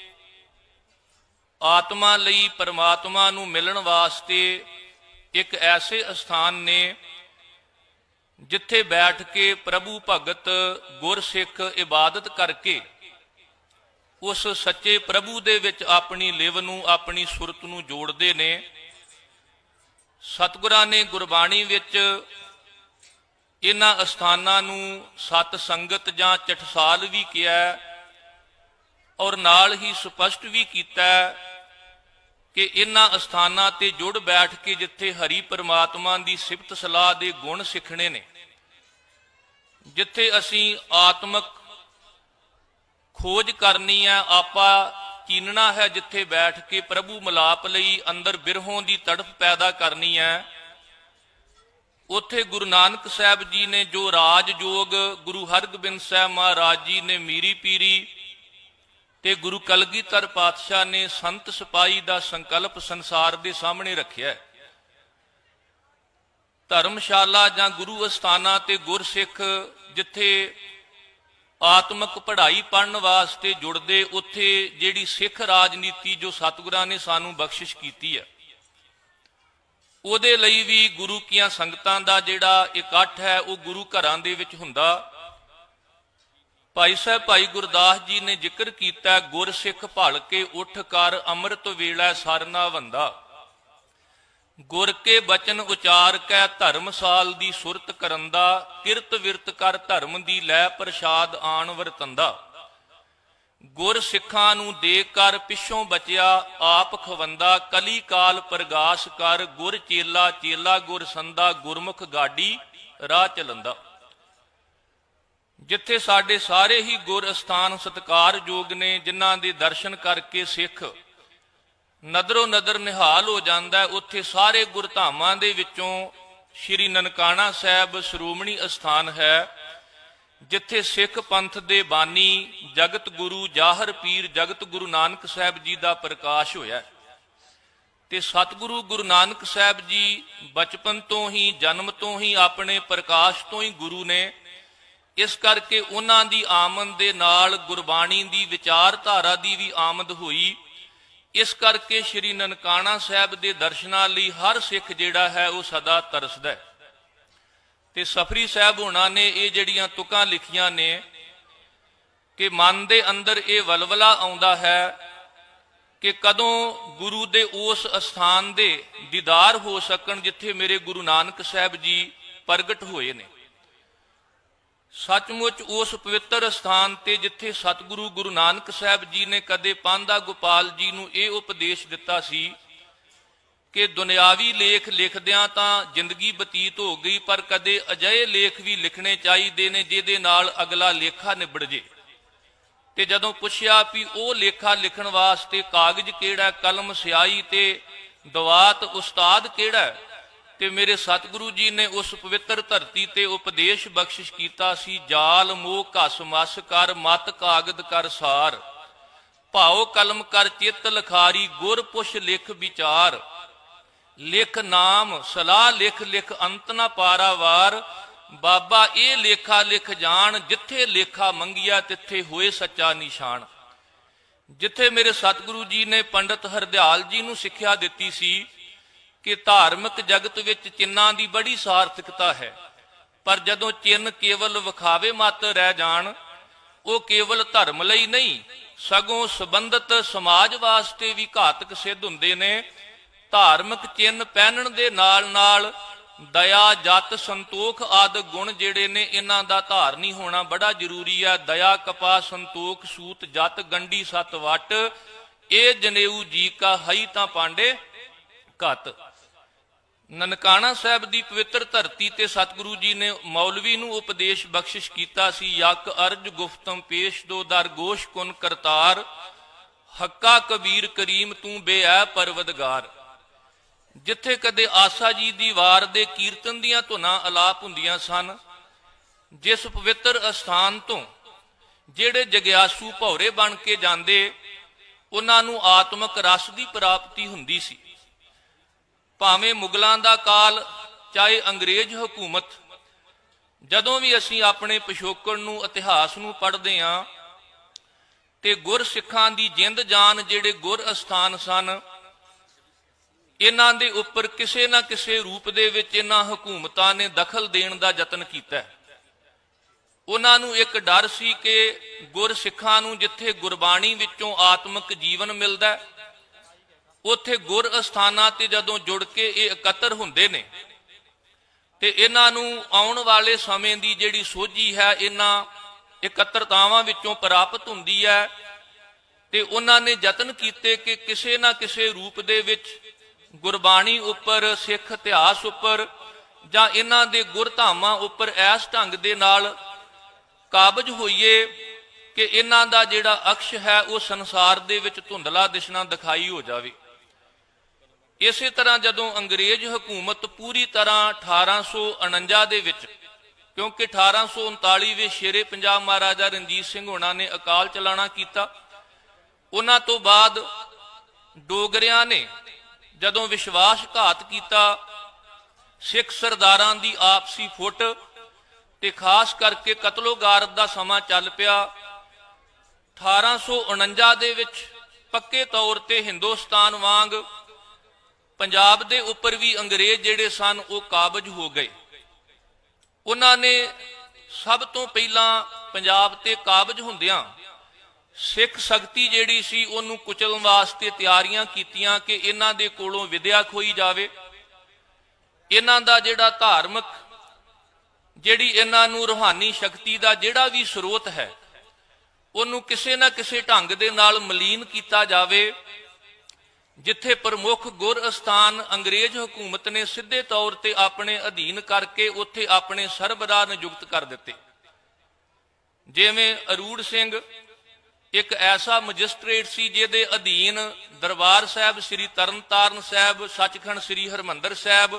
Speaker 3: ਆਤਮਾ ਲਈ ਪਰਮਾਤਮਾ ਨੂੰ ਮਿਲਣ ਵਾਸਤੇ ਇੱਕ ਐਸੇ ਅਸਥਾਨ ਨੇ ਜਿੱਥੇ ਬੈਠ ਕੇ ਪ੍ਰਭੂ ਭਗਤ ਗੁਰਸਿੱਖ ਇਬਾਦਤ ਕਰਕੇ ਉਸ ਸੱਚੇ ਪ੍ਰਭੂ ਦੇ ਵਿੱਚ ਆਪਣੀ ਲਿਵ ਨੂੰ, ਆਪਣੀ ਸੁਰਤ ਨੂੰ ਜੋੜਦੇ ਨੇ। ਸਤਿਗੁਰਾਂ ਨੇ ਗੁਰਬਾਣੀ ਵਿੱਚ ਇਹਨਾਂ ਅਸਥਾਨਾਂ ਨੂੰ ਸਤ ਸੰਗਤ ਜਾਂ ਚਟਸਾਲ ਵੀ ਕਿਹਾ, ਔਰ ਨਾਲ ਹੀ ਸਪਸ਼ਟ ਵੀ ਕੀਤਾ ਕਿ ਇਹਨਾਂ ਅਸਥਾਨਾਂ ਤੇ ਜੁੜ ਬੈਠ ਕੇ ਜਿੱਥੇ ਹਰੀ ਪਰਮਾਤਮਾ ਦੀ ਸਿਫਤ ਸਲਾਹ ਦੇ ਗੁਣ ਸਿੱਖਣੇ ਨੇ, ਜਿੱਥੇ ਅਸੀਂ ਆਤਮਕ ਖੋਜ ਕਰਨੀ ਹੈ, ਆਪਾ ਚੀਨਣਾ ਹੈ, ਜਿੱਥੇ ਬੈਠ ਕੇ ਪ੍ਰਭੂ ਮਿਲਾਪ ਲਈ ਅੰਦਰ ਬਿਰਹੋਂ ਦੀ ਤੜਫ ਪੈਦਾ ਕਰਨੀ ਹੈ, ਉੱਥੇ ਗੁਰੂ ਨਾਨਕ ਸਾਹਿਬ ਜੀ ਨੇ ਜੋ ਰਾਜ ਜੋਗ, ਗੁਰੂ ਹਰਗੋਬਿੰਦ ਸਾਹਿਬ ਮਹਾਰਾਜ ਜੀ ਨੇ ਮੀਰੀ ਪੀਰੀ ਤੇ ਗੁਰੂ ਕਲਗੀਧਰ ਪਾਤਸ਼ਾਹ ਨੇ ਸੰਤ ਸਿਪਾਹੀ ਦਾ ਸੰਕਲਪ ਸੰਸਾਰ ਦੇ ਸਾਹਮਣੇ ਰੱਖਿਆ। ਧਰਮਸ਼ਾਲਾ ਜਾਂ ਗੁਰੂ ਅਸਥਾਨਾਂ ਤੇ ਗੁਰਸਿੱਖ ਜਿੱਥੇ ਆਤਮਕ ਪੜ੍ਹਾਈ ਪੜ੍ਹਨ ਵਾਸਤੇ ਜੁੜਦੇ, ਉੱਥੇ ਜਿਹੜੀ ਸਿੱਖ ਰਾਜਨੀਤੀ ਜੋ ਸਤਿਗੁਰਾਂ ਨੇ ਸਾਨੂੰ ਬਖਸ਼ਿਸ਼ ਕੀਤੀ ਹੈ, ਉਹਦੇ ਲਈ ਵੀ ਗੁਰੂ ਕੀਆਂ ਸੰਗਤਾਂ ਦਾ ਜਿਹੜਾ ਇਕੱਠ ਹੈ ਉਹ ਗੁਰੂ ਘਰਾਂ ਦੇ ਵਿੱਚ ਹੁੰਦਾ। ਭਾਈ ਸਾਹਿਬ ਭਾਈ ਗੁਰਦਾਸ ਜੀ ਨੇ ਜ਼ਿਕਰ ਕੀਤਾ, ਗੁਰਸਿੱਖ ਭਲ ਕੇ ਉੱਠ ਕਰ ਅੰਮ੍ਰਿਤ ਵੇਲਾ ਸਰਨਾ ਵੰਦਾ, ਗੁਰ ਕੇ ਬਚਨ ਉਚਾਰ ਕੇ ਧਰਮਸਾਲ ਦੀ ਸੁਰਤ ਕਰੰਦਾ, ਕਿਰਤ ਵਿਰਤ ਕਰ ਧਰਮ ਦੀ ਲੈ ਪ੍ਰਸ਼ਾਦ ਆਣ ਵਰਤੰਦਾ। ਗੁਰ ਸਿੱਖਾਂ ਨੂੰ ਦੇਖ ਕਰ ਪਿੱਛੋਂ ਬਚਿਆ ਆਪ ਖਵੰਦਾ, ਕਲੀ ਕਾਲ ਪ੍ਰਗਾਸ ਕਰ ਗੁਰ ਚੇਲਾ, ਚੇਲਾ ਗੁਰ ਸੰਦਾ, ਗੁਰਮੁਖ ਗਾਡੀ ਰਾਹ ਚਲੰਦਾ। ਜਿੱਥੇ ਸਾਡੇ ਸਾਰੇ ਹੀ ਗੁਰ ਅਸਥਾਨ ਸਤਿਕਾਰਯੋਗ ਨੇ, ਜਿਨ੍ਹਾਂ ਦੇ ਦਰਸ਼ਨ ਕਰਕੇ ਸਿੱਖ ਨਦਰੋਂ ਨਦਰ ਨਿਹਾਲ ਹੋ ਜਾਂਦਾ, ਉੱਥੇ ਸਾਰੇ ਗੁਰਧਾਮਾਂ ਦੇ ਵਿੱਚੋਂ ਸ਼੍ਰੀ ਨਨਕਾਣਾ ਸਾਹਿਬ ਸ਼੍ਰੋਮਣੀ ਅਸਥਾਨ ਹੈ, ਜਿੱਥੇ ਸਿੱਖ ਪੰਥ ਦੇ ਬਾਨੀ ਜਗਤ ਗੁਰੂ ਜਾਹਰ ਪੀਰ ਜਗਤ ਗੁਰੂ ਨਾਨਕ ਸਾਹਿਬ ਜੀ ਦਾ ਪ੍ਰਕਾਸ਼ ਹੋਇਆ। ਤੇ ਸਤਿਗੁਰੂ ਗੁਰੂ ਨਾਨਕ ਸਾਹਿਬ ਜੀ ਬਚਪਨ ਤੋਂ ਹੀ, ਜਨਮ ਤੋਂ ਹੀ ਆਪਣੇ ਪ੍ਰਕਾਸ਼ ਤੋਂ ਹੀ ਗੁਰੂ ਨੇ। ਇਸ ਕਰਕੇ ਉਹਨਾਂ ਦੀ ਆਮਦ ਦੇ ਨਾਲ ਗੁਰਬਾਣੀ ਦੀ ਵਿਚਾਰਧਾਰਾ ਦੀ ਵੀ ਆਮਦ ਹੋਈ। इस करके श्री ननकाना साहब के दर्शनां लई हर सिख जिहड़ा है वह सदा तरसदा है। ते सफरी साहब होना ने ये जिहड़ियां तुकां लिखियां ने कि मन दे अंदर ये वलवला आउंदा है कि कदों गुरु दे उस अस्थान दे दीदार हो सकन जिथे मेरे गुरु नानक साहब जी प्रगट होए ने। सचमुच उस पवित्र स्थान ते जिथे सतगुरु गुरु नानक साहब जी ने कदे पांधा गोपाल जी नूं ये उपदेश दिता सी कि दुनियावी लेख लिखदियां तां जिंदगी बतीत हो गई, पर कदे अजिहे लेख भी लिखने चाहिए ने जिहदे नाल अगला लेखा निबड़ जे। ते जदों पुछया भी वो लेखा लिखण वास्ते कागज किहड़ा, कलम स्याही ते दवात उस्ताद किहड़ा, ते मेरे सतगुरु जी ने उस पवित्र धरती ते उपदेश बख्शिश कीता सी, जाल मोह घस मस कर मत कागद कर सार, भाओ कलम कर चित लखारी, गुर पुछ लिख विचार, लिख नाम सलाह लिख लिख अंत न पारावार, बाबा ये लेखा लिख जान, जिथे लेखा मंगिया तिथे होए सच्चा निशान। जिथे मेरे सतगुरु जी ने पंडित हरदयाल जी नूं सिक्ख्या दित्ती सी कि धार्मिक जगत विच चिन्हां दी बड़ी सार्थकता है, पर जदों चिन्ह केवल विखावे मात्र रह जाण, वो केवल धर्म लई नहीं सगों संबंधित समाज वास्ते भी घातक सिद्ध हुंदे ने। धार्मिक चिन्ह पहनण दे नाल नाल दया जत संतोख आदि गुण जिहड़े ने इन्हां दा धारनी होना बड़ा जरूरी है। दया कपा संतोख सूत जत गंढी सत वट, ए जनेऊ जी का हई तां पांडे घत। ननकाना साहब दी पवित्र धरती ते सतगुरु जी ने मौलवी नूं उपदेश बख्शिश कीता सी, यक अर्ज गुफ्तम पेश दो दर गोश कुन करतार, हक्का कबीर करीम तू बेऐ परवदगार। जिथे कदे आसा जी दी वार दे कीर्तन दियां धुनां अलाप हुंदियां सन, जिस पवित्र अस्थान तो जेड़े जग्यासू भौरे बन के जांदे उन्हां नूं आत्मक रस दी प्राप्ति हुंदी सी। भावें मुगलों का काल चाहे अंग्रेज हुकूमत, जदों भी असीं अपने पिछोकड़ नूं इतिहास नूं पढ़दे हां ते गुर सिखां दी जिंद जान जेड़े गुर अस्थान सन, इन्हां दे उपर किसे ना किसे रूप दे विच इन्हां हुकूमतां ने दखल देण दा यतन कीता है। उन्हां नूं एक डर सी कि गुर सिखां नूं जिथे गुरबाणी विचों आत्मक जीवन मिलदा है, उत्थे गुर अस्थानां ते जदों जुड़ के ये इकत्तर हुंदे ने ते इन्हां नूं आउण वाले समय दी जिहड़ी सोझी है इन्हां इकत्तरतावां विचों प्राप्त हुंदी है। ते उन्हां ने यतन कीते कि किसे ना किसे रूप दे विच गुरबाणी उपर, सिख इतिहास उपर जां इन्हां दे गुरधामां उपर ऐस ढंग दे नाल काबज होईए कि इन्हां दा जिहड़ा अक्ष है वो संसार दे विच धुंधला दिसना दिखाई हो जावे। इसे तरह जदों अंग्रेज हुकूमत पूरी तरह अठारह सौ उनंजा दे विच, क्योंकि अठारह सौ उनताली वे शेरे पंजाब महाराजा रणजीत सिंह होना ने अकाल चलाना किया, उन्हां तो बाद डोगरियां ने जदों विश्वासघात किया, सिख सरदारां दी आपसी फुट ते खास करके कतलोगारत दा समा चल पिया। अठारह सौ उनंजा दे विच पक्के तौर ते हिंदुस्तान वांग पंजाब दे उपर भी अंग्रेज जिहड़े सन वो काबज हो गए। उन्हां ने सब तो पहला पंजाब ते काबज हुंदियां सिख शक्ति जिहड़ी सी उहनूं कुचलण वास्ते तैयारियां कीतियां कि इन्हां दे कोलों विद्या खोई जावे, इन्हां दा जिहड़ा धार्मिक जिहड़ी इन्हां नूं रूहानी शक्ति दा जिहड़ा भी स्रोत है उहनूं किसे ना किसे ढंग दे नाल मलीन कीता जावे। जिथे प्रमुख गुर अस्थान अंग्रेज हुकूमत ने सीधे तौर ते अपने अधीन करके उत्थे अपने सरबराह नियुक्त कर दिते। जिवें अरूड़ सिंह एक ऐसा मजिस्ट्रेट सी जिहदे अधीन दरबार साहब, श्री तरनताਰਨ साहब, सचखंड श्री हरमंदर साहब,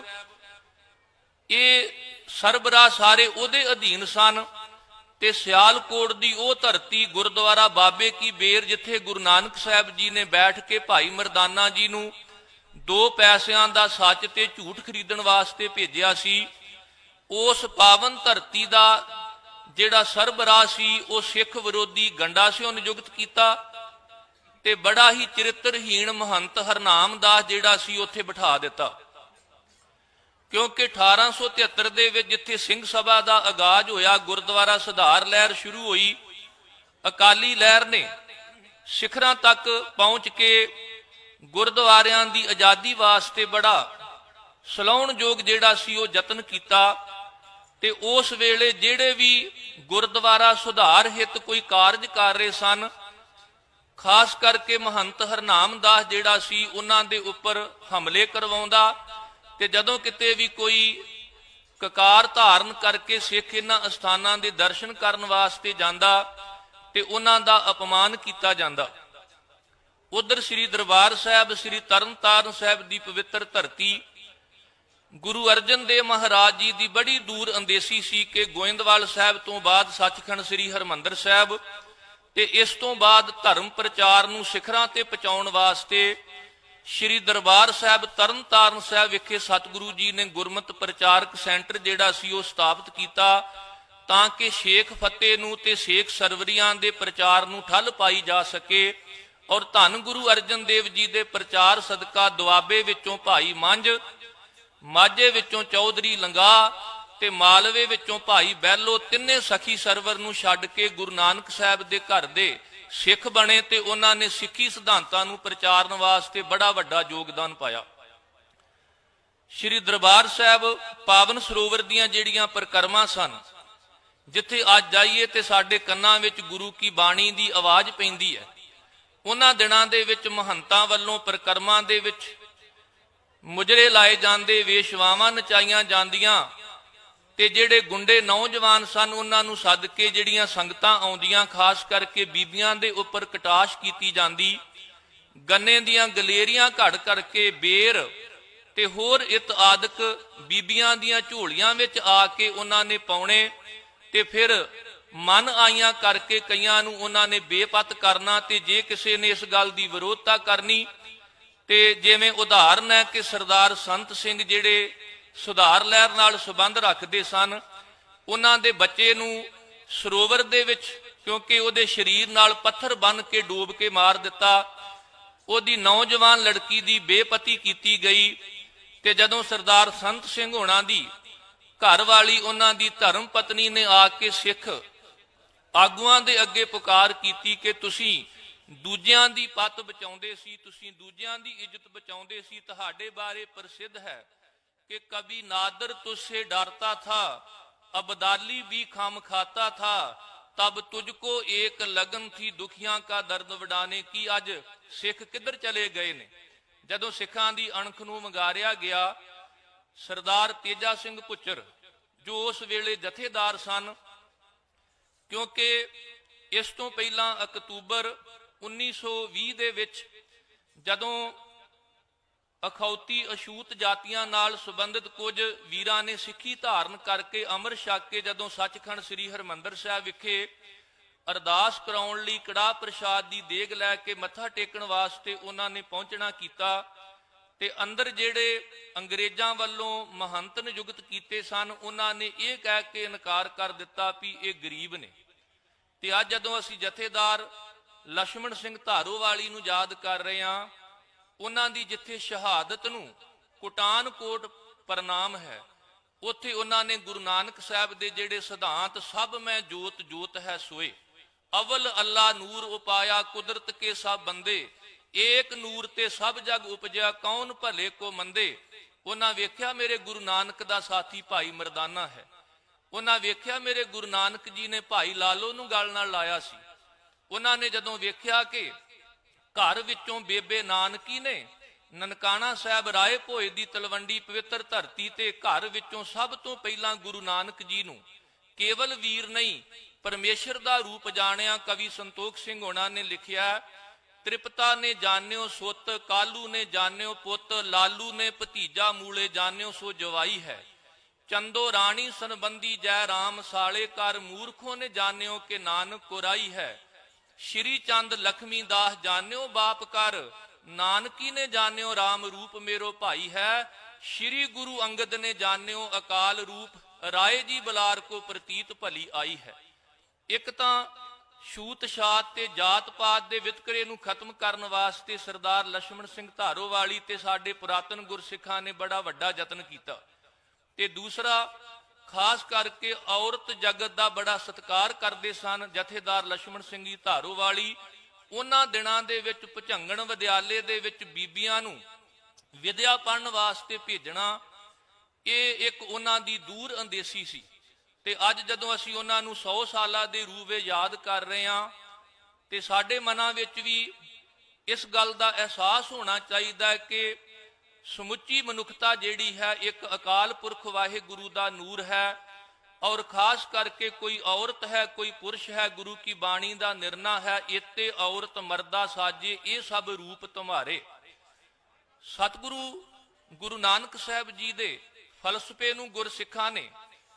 Speaker 3: ये सरबराह सारे उहदे अधीन सन। ते सियालकोट दी ओ धरती गुरुद्वारा बाबे की बेर जिथे गुरु नानक साहब जी ने बैठ के भाई मरदाना जी नूं दो पैसिਆਂ दा सच ते झूठ खरीदण वास्ते भेजिया सी, उस पावन धरती दा जिहड़ा सरबराह सी वो सिख विरोधी गंडा सिओ नियुक्त कीता
Speaker 5: ਤੇ ਬੜਾ ਹੀ ਚਰਿੱਤਰਹੀਣ ਮਹੰਤ ਹਰਨਾਮ ਦਾਸ ਜਿਹੜਾ ਸੀ ਉੱਥੇ ਬਿਠਾ ਦਿੱਤਾ। ਕਿਉਂਕਿ ਅਠਾਰਾਂ ਸੌ ਤਿਹੱਤਰ ਦੇ ਵਿੱਚ ਜਿੱਥੇ ਸਿੰਘ ਸਭਾ ਦਾ ਆਗਾਜ਼ ਹੋਇਆ, ਗੁਰਦੁਆਰਾ ਸੁਧਾਰ ਲਹਿਰ ਸ਼ੁਰੂ ਹੋਈ, ਅਕਾਲੀ ਲਹਿਰ ਨੇ ਸਿਖਰਾਂ ਤੱਕ ਪਹੁੰਚ ਕੇ ਗੁਰਦੁਆਰਿਆਂ ਦੀ ਆਜ਼ਾਦੀ ਵਾਸਤੇ ਬੜਾ ਸਲਾਹੁਣਯੋਗ ਜਿਹੜਾ ਸੀ ਉਹ ਯਤਨ ਕੀਤਾ। ਤੇ ਉਸ ਵੇਲੇ ਜਿਹੜੇ ਵੀ ਗੁਰਦੁਆਰਾ ਸੁਧਾਰ ਹਿੱਤ ਕੋਈ ਕਾਰਜ ਕਰ ਰਹੇ ਸਨ, ਖਾਸ ਕਰਕੇ ਮਹੰਤ ਹਰਨਾਮ ਦਾਸ ਜਿਹੜਾ ਸੀ ਉਹਨਾਂ ਦੇ ਉੱਪਰ ਹਮਲੇ ਕਰਵਾਉਂਦਾ। ਤੇ ਜਦੋਂ ਕਿਤੇ ਵੀ ਕੋਈ ਕਕਾਰ ਧਾਰਨ ਕਰਕੇ ਸਿੱਖ ਇਹਨਾਂ ਅਸਥਾਨਾਂ ਦੇ ਦਰਸ਼ਨ ਕਰਨ ਵਾਸਤੇ ਜਾਂਦਾ ਤੇ ਉਹਨਾਂ ਦਾ ਅਪਮਾਨ ਕੀਤਾ ਜਾਂਦਾ। ਉਧਰ ਸ੍ਰੀ ਦਰਬਾਰ ਸਾਹਿਬ, ਸ੍ਰੀ ਤਰਨਤਾਰਨ ਸਾਹਿਬ ਦੀ ਪਵਿੱਤਰ ਧਰਤੀ ਗੁਰੂ ਅਰਜਨ ਦੇਵ ਮਹਾਰਾਜ ਜੀ ਦੀ ਬੜੀ ਦੂਰ ਅੰਦੇਸੀ ਸੀ ਕਿ ਗੋਇੰਦਵਾਲ ਸਾਹਿਬ ਤੋਂ ਬਾਅਦ ਸੱਚਖੰਡ ਸ੍ਰੀ ਹਰਿਮੰਦਰ ਸਾਹਿਬ, ਤੇ ਇਸ ਤੋਂ ਬਾਅਦ ਧਰਮ ਪ੍ਰਚਾਰ ਨੂੰ ਸਿਖਰਾਂ ਤੇ ਪਹੁੰਚਾਉਣ ਵਾਸਤੇ ਸ਼੍ਰੀ ਦਰਬਾਰ ਸਾਹਿਬ ਤਰਨਤਾਰਨ ਸਾਹਿਬ ਵਿਖੇ ਸਤਿਗੁਰੂ ਜੀ ਨੇ ਗੁਰਮਤਿ ਪ੍ਰਚਾਰਕ ਸੈਂਟਰ ਜਿਹੜਾ ਸੀ ਉਹ ਸਥਾਪਿਤ ਕੀਤਾ, ਤਾਂ ਕਿ ਸ਼ੇਖ ਫਤਿਹ ਨੂੰ ਤੇ ਸ਼ੇਖ ਸਰਵਰੀਆਂ ਦੇ ਪ੍ਰਚਾਰ ਨੂੰ ਠੱਲ ਪਾਈ ਜਾ ਸਕੇ। ਔਰ ਧੰਨ ਗੁਰੂ ਅਰਜਨ ਦੇਵ ਜੀ ਦੇ ਪ੍ਰਚਾਰ ਸਦਕਾ ਦੁਆਬੇ ਵਿੱਚੋਂ ਭਾਈ ਮੰਝ, ਮਾਝੇ ਵਿੱਚੋਂ ਚੌਧਰੀ ਲੰਗਾ ਤੇ ਮਾਲਵੇ ਵਿੱਚੋਂ ਭਾਈ ਬਹਿਲੋ ਤਿੰਨੇ ਸਖੀ ਸਰਵਰ ਨੂੰ ਛੱਡ ਕੇ ਗੁਰੂ ਨਾਨਕ ਸਾਹਿਬ ਦੇ ਘਰ ਦੇ ਸਿੱਖ ਬਣੇ ਤੇ ਉਹਨਾਂ ਨੇ ਸਿੱਖੀ ਸਿਧਾਂਤਾਂ ਨੂੰ ਪ੍ਰਚਾਰਨ ਵਾਸਤੇ ਬੜਾ ਵੱਡਾ ਯੋਗਦਾਨ ਪਾਇਆ। ਸ਼੍ਰੀ ਦਰਬਾਰ ਸਾਹਿਬ ਪਾਵਨ ਸਰੋਵਰ ਦੀਆਂ ਜਿਹੜੀਆਂ ਪਰਿਕਰਮਾ ਸਨ, ਜਿੱਥੇ ਅੱਜ ਜਾਈਏ ਤੇ ਸਾਡੇ ਕੰਨਾਂ ਵਿੱਚ ਗੁਰੂ ਕੀ ਬਾਣੀ ਦੀ ਆਵਾਜ਼ ਪੈਂਦੀ ਹੈ, ਉਹਨਾਂ ਦਿਨਾਂ ਦੇ ਵਿੱਚ ਮਹੰਤਾਂ ਵੱਲੋਂ ਪਰਿਕਰਮਾ ਦੇ ਵਿੱਚ ਮੁਜਰੇ ਲਾਏ ਜਾਂਦੇ, ਵੇਸ਼ਵਾਵਾਂ ਨਚਾਈਆਂ ਜਾਂਦੀਆਂ, ਤੇ ਜਿਹੜੇ ਗੁੰਡੇ ਨੌਜਵਾਨ ਸਨ ਉਹਨਾਂ ਨੂੰ ਸੱਦ ਕੇ ਜਿਹੜੀਆਂ ਸੰਗਤਾਂ ਆਉਂਦੀਆਂ, ਖਾਸ ਕਰਕੇ ਬੀਬੀਆਂ ਦੇ ਉੱਪਰ ਕਟਾਸ਼ ਕੀਤੀ ਜਾਂਦੀ। ਗੰਨੇ ਦੀਆਂ ਗਲੇਰੀਆਂ ਘੜ ਕਰਕੇ ਬੇਰ ਤੇ ਹੋਰ ਇਤ ਆਦਿਕ ਬੀਬੀਆਂ ਦੀਆਂ ਝੋਲੀਆਂ ਵਿੱਚ ਆ ਕੇ ਉਹਨਾਂ ਨੇ ਪਾਉਣੇ, ਤੇ ਫਿਰ ਮਨ ਆਈਆਂ ਕਰਕੇ ਕਈਆਂ ਨੂੰ ਉਹਨਾਂ ਨੇ ਬੇਪਤ ਕਰਨਾ। ਤੇ ਜੇ ਕਿਸੇ ਨੇ ਇਸ ਗੱਲ ਦੀ ਵਿਰੋਧਤਾ ਕਰਨੀ, ਤੇ ਜਿਵੇਂ ਉਦਾਹਰਨ ਹੈ ਕਿ ਸਰਦਾਰ ਸੰਤ ਸਿੰਘ ਜਿਹੜੇ ਸੁਧਾਰ ਲਹਿਰ ਨਾਲ ਸੰਬੰਧ ਰੱਖਦੇ ਸਨ, ਉਹਨਾਂ ਦੇ ਬੱਚੇ ਨੂੰ ਸਰੋਵਰ ਦੇ ਵਿੱਚ, ਕਿਉਂਕਿ ਉਹਦੇ ਸਰੀਰ ਨਾਲ ਪੱਥਰ ਬੰਨ੍ਹ ਕੇ ਡੋਬ ਕੇ ਮਾਰ ਦਿੱਤਾ, ਉਹਦੀ ਨੌਜਵਾਨ ਲੜਕੀ ਦੀ ਬੇਪਤੀ ਕੀਤੀ ਗਈ। ਤੇ ਜਦੋਂ ਸਰਦਾਰ ਸੰਤ ਸਿੰਘ ਹੋਣਾ ਦੀ ਘਰ ਵਾਲੀ ਉਹਨਾਂ ਦੀ ਧਰਮ ਪਤਨੀ ਨੇ ਆ ਕੇ ਸਿੱਖ ਆਗੂਆਂ ਦੇ ਅੱਗੇ ਪੁਕਾਰ ਕੀਤੀ ਕਿ ਤੁਸੀਂ ਦੂਜਿਆਂ ਦੀ ਪੱਤ ਬਚਾਉਂਦੇ ਸੀ, ਤੁਸੀਂ ਦੂਜਿਆਂ ਦੀ ਇੱਜ਼ਤ ਬਚਾਉਂਦੇ ਸੀ, ਤੁਹਾਡੇ ਬਾਰੇ ਪ੍ਰਸਿੱਧ ਹੈ कि कभी नादर तुझसे डरता था, अबदाली भी खाम खाता था, तब तुझको एक लगन थी दुखियां का दर्द वडाने की। अज सिख किधर चले गए ने? जदों सिखां दी अणख नूं वंगारिया गया, सरदार तेजा सिंह भुच्चर जो उस वेले जथेदार सन, क्योंकि इस तो पहला अक्तूबर उन्नीस सौ भी दे विच जदों अखौती अछूत जातियां नाल संबंधित कुछ वीरां ने सिक्खी धारण करके अमर छक के जदों सचखंड श्री हरमंदर साहिब विखे अरदास कराउण लई कड़ाह प्रसाद दी देग लैके मत्था टेकण वास्ते उन्हां ने पहुंचना कीता। ते अंदर जिहड़े अंग्रेजां वल्लों महंत नियुक्त कीते सन, उन्हां ने यह कह के इनकार कर दिता भी ये गरीब ने। ते अज जदों असीं जथेदार लक्ष्मण सिंह धारोवाली नूं याद कर रहे हां, उन्हां दी जिथे शहादत नूं कोटानकोट प्रणाम है, उत्थे उन्हां ने गुरु नानक साहब दे जिहड़े सिद्धांत सब मैं जोत जोत है सोए, अवल अल्लाह नूर उपाया कुदरत के सब बंदे, एक नूर ते सब जग उपजया कौन भले को मंदे। उन्हां वेख्या मेरे गुरु नानक दा साथी भाई मरदाना है, उन्हां वेख्या मेरे गुरु नानक जी ने भाई लालो नूं गल नाल लाया सी। उन्हां ने जदों वेख्या कि घर विचों बेबे नानकी ने ननकाना साहब राय भोए दी तलवंडी पवित्र धरती ते घर विचों सब तो पहला गुरु नानक जी नूं केवल वीर नहीं परमेश्वर दा रूप जाणिया। कवि संतोख सिंह होना ने लिखिया, त्रिपता ने जान्यो सुत, कालू ने जान्यो पुत, लालू ने भतीजा मूले जान्यो सो जवाई है। चंदो रानी संबंधी जय राम साले कर, मूर्खों ने जान्यो के नानक कोराई है। श्री चंद लक्ष्मी दास जान्यो बाप कर, नानकी ने जान्यो राम रूप मेरो भाई है। श्री गुरु अंगद ने जान्यो अकाल रूप, राय जी बलार को प्रतीत भली आई है। एक तां ਛੂਤ ਛਾਤ ਤੇ ਜਾਤ ਪਾਤ ਦੇ ਵਿਤਕਰੇ ਨੂੰ ਖਤਮ ਕਰਨ ਵਾਸਤੇ ਸਰਦਾਰ ਲਛਮਣ ਸਿੰਘ ਧਾਰੋਵਾਲੀ ਤੇ ਸਾਡੇ ਪੁਰਾਤਨ ਗੁਰਸਿੱਖਾਂ ਨੇ ਬੜਾ ਵੱਡਾ ਯਤਨ ਕੀਤਾ। ਤੇ ਦੂਸਰਾ, ਖਾਸ ਕਰਕੇ ਔਰਤ ਜਗਤ ਦਾ ਬੜਾ ਸਤਿਕਾਰ ਕਰਦੇ ਸਨ ਜਥੇਦਾਰ ਲਛਮਣ ਸਿੰਘ ਜੀ ਧਾਰੋਵਾਲੀ। ਉਹਨਾਂ ਦਿਨਾਂ ਦੇ ਵਿੱਚ ਭੁਜੰਗਣ ਵਿਦਿਆਲੇ ਦੇ ਵਿੱਚ ਬੀਬੀਆਂ ਨੂੰ ਵਿਦਿਆ ਪੜ੍ਹਨ ਵਾਸਤੇ ਭੇਜਣਾ ਇਹ ਇੱਕ ਉਹਨਾਂ ਦੀ ਦੂਰ ਅੰਦੇਸੀ ਸੀ। ਤੇ ਅੱਜ ਜਦੋਂ ਅਸੀਂ ਉਹਨਾਂ ਨੂੰ ਸੌ ਸਾਲਾਂ ਦੇ ਰੂਪ ਵਿੱਚ ਯਾਦ ਕਰ ਰਹੇ ਹਾਂ ਤੇ ਸਾਡੇ ਮਨਾਂ ਵਿੱਚ ਵੀ ਇਸ ਗੱਲ ਦਾ ਅਹਿਸਾਸ ਹੋਣਾ ਚਾਹੀਦਾ ਹੈ ਕਿ ਸਮੁੱਚੀ ਮਨੁੱਖਤਾ ਜਿਹੜੀ ਹੈ ਇੱਕ ਅਕਾਲ ਪੁਰਖ ਵਾਹਿਗੁਰੂ ਦਾ ਨੂਰ ਹੈ। ਔਰ ਖਾਸ ਕਰਕੇ ਕੋਈ ਔਰਤ ਹੈ, ਕੋਈ ਪੁਰਸ਼ ਹੈ, ਗੁਰੂ ਕੀ ਬਾਣੀ ਦਾ ਨਿਰਣਾ ਹੈ, ਇਤੇ ਔਰਤ ਮਰਦਾ ਸਾਜੇ ਇਹ ਸਭ ਰੂਪ ਤੁਮਾਰੇ। ਸਤਿਗੁਰੂ ਗੁਰੂ ਨਾਨਕ ਸਾਹਿਬ ਜੀ ਦੇ ਫਲਸਫੇ ਨੂੰ ਗੁਰਸਿੱਖਾਂ ਨੇ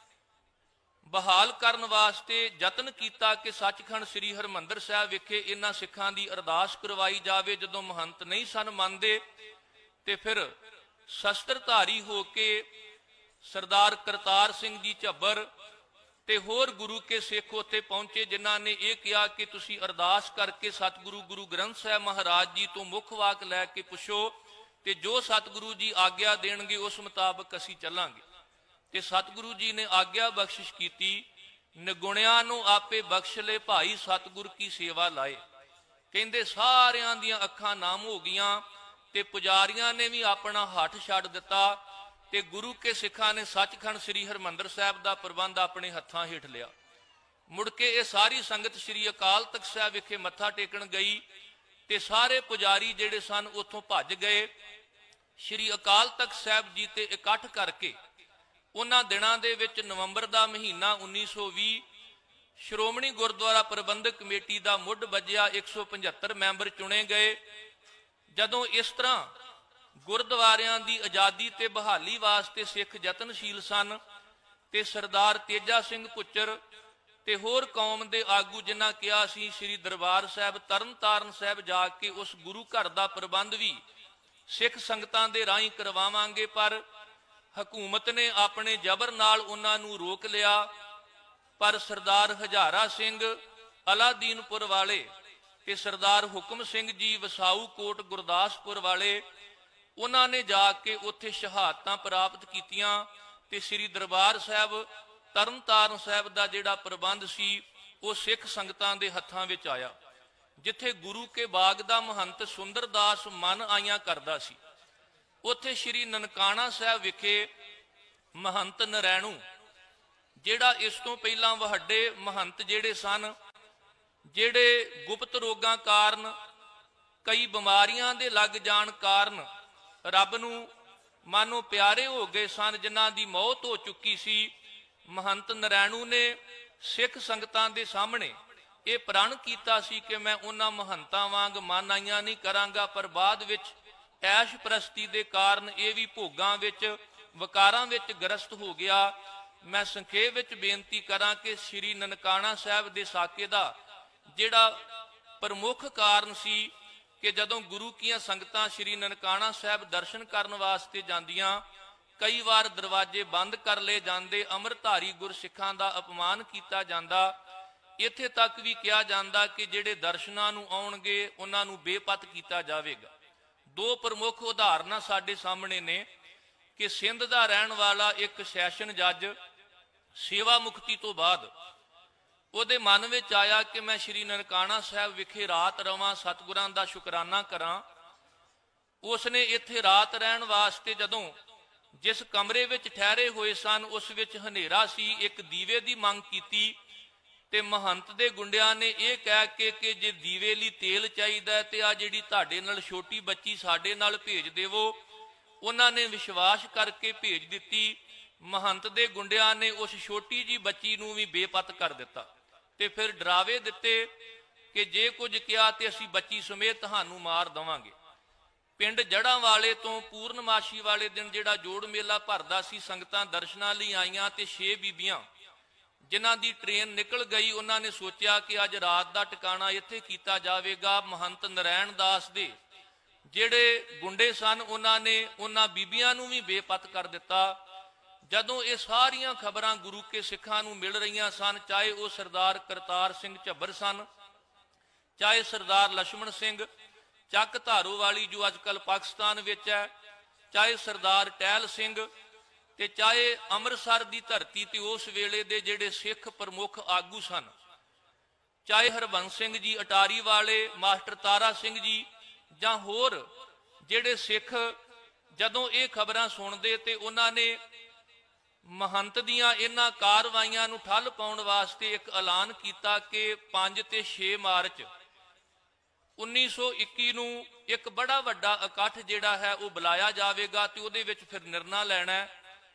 Speaker 5: ਬਹਾਲ ਕਰਨ ਵਾਸਤੇ ਯਤਨ ਕੀਤਾ ਕਿ ਸੱਚਖੰਡ ਸ੍ਰੀ ਹਰਿਮੰਦਰ ਸਾਹਿਬ ਵਿਖੇ ਇਹਨਾਂ ਸਿੱਖਾਂ ਦੀ ਅਰਦਾਸ ਕਰਵਾਈ ਜਾਵੇ। ਜਦੋਂ ਮਹੰਤ ਨਹੀਂ ਸਨ ਮੰਨਦੇ ਤੇ ਫਿਰ ਸ਼ਸਤਰਧਾਰੀ ਹੋ ਕੇ ਸਰਦਾਰ ਕਰਤਾਰ ਸਿੰਘ ਜੀ ਝੱਬਰ ਤੇ ਹੋਰ ਗੁਰੂ ਕੇ ਸਿੱਖ ਉੱਥੇ ਪਹੁੰਚੇ, ਜਿਨ੍ਹਾਂ ਨੇ ਇਹ ਕਿਹਾ ਕਿ ਤੁਸੀਂ ਅਰਦਾਸ ਕਰਕੇ ਸਤਿਗੁਰੂ ਗੁਰੂ ਗ੍ਰੰਥ ਸਾਹਿਬ ਮਹਾਰਾਜ ਜੀ ਤੋਂ ਮੁੱਖ ਵਾਕ ਲੈ ਕੇ ਪੁੱਛੋ ਤੇ ਜੋ ਸਤਿਗੁਰੂ ਜੀ ਆਗਿਆ ਦੇਣਗੇ ਉਸ ਮੁਤਾਬਕ ਅਸੀਂ ਚੱਲਾਂਗੇ। ਤੇ ਸਤਿਗੁਰੂ ਜੀ ਨੇ ਆਗਿਆ ਬਖਸ਼ਿਸ਼ ਕੀਤੀ। ਨਿਗੁਣਿਆਂ ਨੂੰ ਆਪੇ ਬਖਸ਼ ਲੈ ਭਾਈ ਸਤਿਗੁਰ ਕੀ ਸੇਵਾ ਲਾਏ। ਕਹਿੰਦੇ ਸਾਰਿਆਂ ਦੀਆਂ ਅੱਖਾਂ ਨਾਮ ਹੋ ਗਈਆਂ ਤੇ ਪੁਜਾਰੀਆਂ ਨੇ ਵੀ ਆਪਣਾ ਹੱਥ ਛੱਡ ਦਿੱਤਾ ਤੇ ਗੁਰੂ ਕੇ ਸਿੱਖਾਂ ਨੇ ਸੱਚਖੰਡ ਸ੍ਰੀ ਹਰਿਮੰਦਰ ਸਾਹਿਬ ਦਾ ਪ੍ਰਬੰਧ ਆਪਣੇ ਹੱਥਾਂ ਹੇਠ ਲਿਆ। ਮੁੜ ਕੇ ਇਹ ਸਾਰੀ ਸੰਗਤ ਸ੍ਰੀ ਅਕਾਲ ਤਖਤ ਸਾਹਿਬ ਵਿਖੇ ਮੱਥਾ ਟੇਕਣ ਗਈ ਤੇ ਸਾਰੇ ਪੁਜਾਰੀ ਜਿਹੜੇ ਸਨ ਉੱਥੋਂ ਭੱਜ ਗਏ। ਸ੍ਰੀ ਅਕਾਲ ਤਖਤ ਸਾਹਿਬ ਜੀ ਤੇ ਇਕੱਠ ਕਰਕੇ ਉਹਨਾਂ ਦਿਨਾਂ ਦੇ ਵਿੱਚ ਨਵੰਬਰ ਦਾ ਮਹੀਨਾ ਉੱਨੀ ਸੌ ਵੀਹ ਸ਼੍ਰੋਮਣੀ ਗੁਰਦੁਆਰਾ ਪ੍ਰਬੰਧਕ ਕਮੇਟੀ ਦਾ ਮੁੱਢ ਵੱਜਿਆ। ਇੱਕ ਸੌ ਪਝੱਤਰ ਮੈਂਬਰ ਚੁਣੇ ਗਏ। ਜਦੋਂ ਇਸ ਤਰ੍ਹਾਂ ਗੁਰਦੁਆਰਿਆਂ ਦੀ ਆਜ਼ਾਦੀ ਤੇ ਬਹਾਲੀ ਵਾਸਤੇ ਸਿੱਖ ਯਤਨਸ਼ੀਲ ਸਨ ਤੇ ਸਰਦਾਰ ਤੇਜਾ ਸਿੰਘ ਭੁੱਚਰ ਤੇ ਹੋਰ ਕੌਮ ਦੇ ਆਗੂ ਜਿਨ੍ਹਾਂ ਕਿਹਾ ਸੀ ਸ੍ਰੀ ਦਰਬਾਰ ਸਾਹਿਬ ਤਰਨਤਾਰਨ ਸਾਹਿਬ ਜਾ ਕੇ ਉਸ ਗੁਰੂ ਘਰ ਦਾ ਪ੍ਰਬੰਧ ਵੀ ਸਿੱਖ ਸੰਗਤਾਂ ਦੇ ਰਾਹੀਂ ਕਰਵਾਵਾਂਗੇ, ਪਰ ਹਕੂਮਤ ਨੇ ਆਪਣੇ ਜ਼ਬਰ ਨਾਲ ਉਹਨਾਂ ਨੂੰ ਰੋਕ ਲਿਆ। ਪਰ ਸਰਦਾਰ ਹਜ਼ਾਰਾ ਸਿੰਘ ਅਲਾਦੀਨਪੁਰ ਵਾਲੇ ਤੇ ਸਰਦਾਰ ਹੁਕਮ ਸਿੰਘ ਜੀ ਵਸਾਊ ਕੋਟ ਗੁਰਦਾਸਪੁਰ ਵਾਲੇ ਉਹਨਾਂ ਨੇ ਜਾ ਕੇ ਉੱਥੇ ਸ਼ਹਾਦਤਾਂ ਪ੍ਰਾਪਤ ਕੀਤੀਆਂ ਤੇ ਸ੍ਰੀ ਦਰਬਾਰ ਸਾਹਿਬ ਤਰਨਤਾਰਨ ਸਾਹਿਬ ਦਾ ਜਿਹੜਾ ਪ੍ਰਬੰਧ ਸੀ ਉਹ ਸਿੱਖ ਸੰਗਤਾਂ ਦੇ ਹੱਥਾਂ ਵਿੱਚ ਆਇਆ। ਜਿੱਥੇ ਗੁਰੂ ਕੇ ਬਾਗ ਦਾ ਮਹੰਤ ਸੁੰਦਰਦਾਸ ਮਨ ਆਈਆਂ ਕਰਦਾ ਸੀ, ਉੱਥੇ ਸ੍ਰੀ ਨਨਕਾਣਾ ਸਾਹਿਬ ਵਿਖੇ ਮਹੰਤ ਨਰੈਣੂ ਜਿਹੜਾ ਇਸ ਤੋਂ ਪਹਿਲਾਂ ਵੱਡੇ ਮਹੰਤ ਜਿਹੜੇ ਸਨ, ਜਿਹੜੇ ਗੁਪਤ ਰੋਗਾਂ ਕਾਰਨ ਕਈ ਬਿਮਾਰੀਆਂ ਦੇ ਲੱਗ ਜਾਣ ਕਾਰਨ ਰੱਬ ਨੂੰ ਮਾਨੋ ਪਿਆਰੇ ਹੋ ਗਏ ਸਨ, ਜਿਨ੍ਹਾਂ ਦੀ ਮੌਤ ਹੋ ਚੁੱਕੀ ਸੀ, ਮਹੰਤ ਨਰੈਣੂ ਨੇ ਸਿੱਖ ਸੰਗਤਾਂ ਦੇ ਸਾਹਮਣੇ ਇਹ ਪ੍ਰਣ ਕੀਤਾ ਸੀ ਕਿ ਮੈਂ ਉਹਨਾਂ ਮਹੰਤਾਂ ਵਾਂਗ ਮਨ ਆਈਆਂ ਨਹੀਂ ਕਰਾਂਗਾ। ਪਰ ਬਾਅਦ ਵਿੱਚ ਐਸ਼ ਪ੍ਰਸਤੀ ਦੇ ਕਾਰਨ ਇਹ ਵੀ ਭੋਗਾਂ ਵਿੱਚ ਵਕਾਰਾਂ ਵਿੱਚ ਗ੍ਰਸਤ ਹੋ ਗਿਆ। ਮੈਂ ਸੰਖੇਪ ਵਿੱਚ ਬੇਨਤੀ ਕਰਾਂ ਕਿ ਸ੍ਰੀ ਨਨਕਾਣਾ ਸਾਹਿਬ ਦੇ ਸਾਕੇ ਦਾ ਜਿਹੜਾ ਪ੍ਰਮੁੱਖ ਕਾਰਨ ਸੀ ਕਿ ਜਦੋਂ ਗੁਰੂ ਕੀਆਂ ਸੰਗਤਾਂ ਸ੍ਰੀ ਨਨਕਾਣਾ ਸਾਹਿਬ ਦਰਸ਼ਨ ਕਰਨ ਵਾਸਤੇ ਜਾਂਦੀਆਂ, ਕਈ ਵਾਰ ਦਰਵਾਜ਼ੇ ਬੰਦ ਕਰ ਲਏ ਜਾਂਦੇ, ਅੰਮ੍ਰਿਤਧਾਰੀ ਗੁਰਸਿੱਖਾਂ ਦਾ ਅਪਮਾਨ ਕੀਤਾ ਜਾਂਦਾ, ਇੱਥੇ ਤੱਕ ਵੀ ਕਿਹਾ ਜਾਂਦਾ ਕਿ ਜਿਹੜੇ ਦਰਸ਼ਨਾਂ ਨੂੰ ਆਉਣਗੇ ਉਹਨਾਂ ਨੂੰ ਬੇਪਤ ਕੀਤਾ ਜਾਵੇਗਾ। ਦੋ ਪ੍ਰਮੁੱਖ ਉਦਾਹਰਨਾਂ ਸਾਡੇ ਸਾਹਮਣੇ ਨੇ ਕਿ ਸਿੰਧ ਦਾ ਰਹਿਣ ਵਾਲਾ ਇੱਕ ਸੈਸ਼ਨ ਜੱਜ ਸੇਵਾ ਮੁਕਤੀ ਤੋਂ ਬਾਅਦ ਉਹਦੇ ਮਨ ਵਿੱਚ ਆਇਆ ਕਿ ਮੈਂ ਸ੍ਰੀ ਨਨਕਾਣਾ ਸਾਹਿਬ ਵਿਖੇ ਰਾਤ ਰਵਾਂ, ਸਤਿਗੁਰਾਂ ਦਾ ਸ਼ੁਕਰਾਨਾ ਕਰਾਂ। ਉਸਨੇ ਇੱਥੇ ਰਾਤ ਰਹਿਣ ਵਾਸਤੇ ਜਦੋਂ ਜਿਸ ਕਮਰੇ ਵਿੱਚ ਠਹਿਰੇ ਹੋਏ ਸਨ ਉਸ ਵਿੱਚ ਹਨੇਰਾ ਸੀ, ਇੱਕ ਦੀਵੇ ਦੀ ਮੰਗ ਕੀਤੀ ਤੇ ਮਹੰਤ ਦੇ ਗੁੰਡਿਆਂ ਨੇ ਇਹ ਕਹਿ ਕੇ ਕਿ ਜੇ ਦੀਵੇ ਲਈ ਤੇਲ ਚਾਹੀਦਾ ਤੇ ਆ ਜਿਹੜੀ ਤੁਹਾਡੇ ਨਾਲ ਛੋਟੀ ਬੱਚੀ ਸਾਡੇ ਨਾਲ ਭੇਜ ਦੇਵੋ। ਉਹਨਾਂ ਨੇ ਵਿਸ਼ਵਾਸ ਕਰਕੇ ਭੇਜ ਦਿੱਤੀ। ਮਹੰਤ ਦੇ ਗੁੰਡਿਆਂ ਨੇ ਉਸ ਛੋਟੀ ਜੀ ਬੱਚੀ ਨੂੰ ਵੀ ਬੇਪਤ ਕਰ ਦਿੱਤਾ ਤੇ ਫਿਰ ਡਰਾਵੇ ਦਿੱਤੇ ਕਿ ਜੇ ਕੁਝ ਕਿਹਾ ਤੇ ਅਸੀਂ ਬੱਚੀ ਸਮੇਤ ਤੁਹਾਨੂੰ ਮਾਰ ਦੇਵਾਂਗੇ। ਪਿੰਡ ਜੜਾਂ ਵਾਲੇ ਤੋਂ ਪੂਰਨਮਾਸ਼ੀ ਵਾਲੇ ਦਿਨ ਜਿਹੜਾ ਜੋੜ ਮੇਲਾ ਭਰਦਾ ਸੀ, ਸੰਗਤਾਂ ਦਰਸ਼ਨਾਂ ਲਈ ਆਈਆਂ ਤੇ ਛੇ ਬੀਬੀਆਂ ਜਿਨ੍ਹਾਂ ਦੀ ਟ੍ਰੇਨ ਨਿਕਲ ਗਈ, ਉਹਨਾਂ ਨੇ ਸੋਚਿਆ ਕਿ ਅੱਜ ਰਾਤ ਦਾ ਟਿਕਾਣਾ ਇੱਥੇ ਕੀਤਾ ਜਾਵੇਗਾ। ਮਹੰਤ ਨਰੈਣ ਦਾਸ ਦੇ ਜਿਹੜੇ ਗੁੰਡੇ ਸਨ ਉਹਨਾਂ ਨੇ ਉਹਨਾਂ ਬੀਬੀਆਂ ਨੂੰ ਵੀ ਬੇਪਤ ਕਰ ਦਿੱਤਾ। ਜਦੋਂ ਇਹ ਸਾਰੀਆਂ ਖਬਰਾਂ ਗੁਰੂ ਕੇ ਸਿੱਖਾਂ ਨੂੰ ਮਿਲ ਰਹੀਆਂ ਸਨ, ਚਾਹੇ ਉਹ ਸਰਦਾਰ ਕਰਤਾਰ ਸਿੰਘ ਝੱਬਰ ਸਨ, ਚਾਹੇ ਸਰਦਾਰ ਲਛਮਣ ਸਿੰਘ ਚੱਕ ਧਾਰੋਵਾਲੀ ਜੋ ਅੱਜ ਕੱਲ੍ਹ ਪਾਕਿਸਤਾਨ ਵਿੱਚ ਹੈ, ਚਾਹੇ ਸਰਦਾਰ ਟਹਿਲ ਸਿੰਘ, ਤੇ ਚਾਹੇ ਅੰਮ੍ਰਿਤਸਰ ਦੀ ਧਰਤੀ ਤੇ ਉਸ ਵੇਲੇ ਦੇ ਜਿਹੜੇ ਸਿੱਖ ਪ੍ਰਮੁੱਖ ਆਗੂ ਸਨ, ਚਾਹੇ ਹਰਬੰਸ ਸਿੰਘ ਜੀ ਅਟਾਰੀ ਵਾਲੇ, ਮਾਸਟਰ ਤਾਰਾ ਸਿੰਘ ਜੀ, ਜਾਂ ਹੋਰ ਜਿਹੜੇ ਸਿੱਖ ਜਦੋਂ ਇਹ ਖਬਰਾਂ ਸੁਣਦੇ ਤੇ ਉਹਨਾਂ ਨੇ ਮਹੰਤ ਦੀਆਂ ਇਹਨਾਂ ਕਾਰਵਾਈਆਂ ਨੂੰ ਠੱਲ ਪਾਉਣ ਵਾਸਤੇ ਇੱਕ ਐਲਾਨ ਕੀਤਾ ਕਿ ਪੰਜ ਤੇ ਛੇ ਮਾਰਚ ਉੱਨੀ ਸੌ ਇੱਕੀ ਨੂੰ ਇੱਕ ਬੜਾ ਵੱਡਾ ਇਕੱਠ ਜਿਹੜਾ ਹੈ ਉਹ ਬੁਲਾਇਆ ਜਾਵੇਗਾ ਤੇ ਉਹਦੇ ਵਿੱਚ ਫਿਰ ਨਿਰਣਾ ਲੈਣਾ ਹੈ।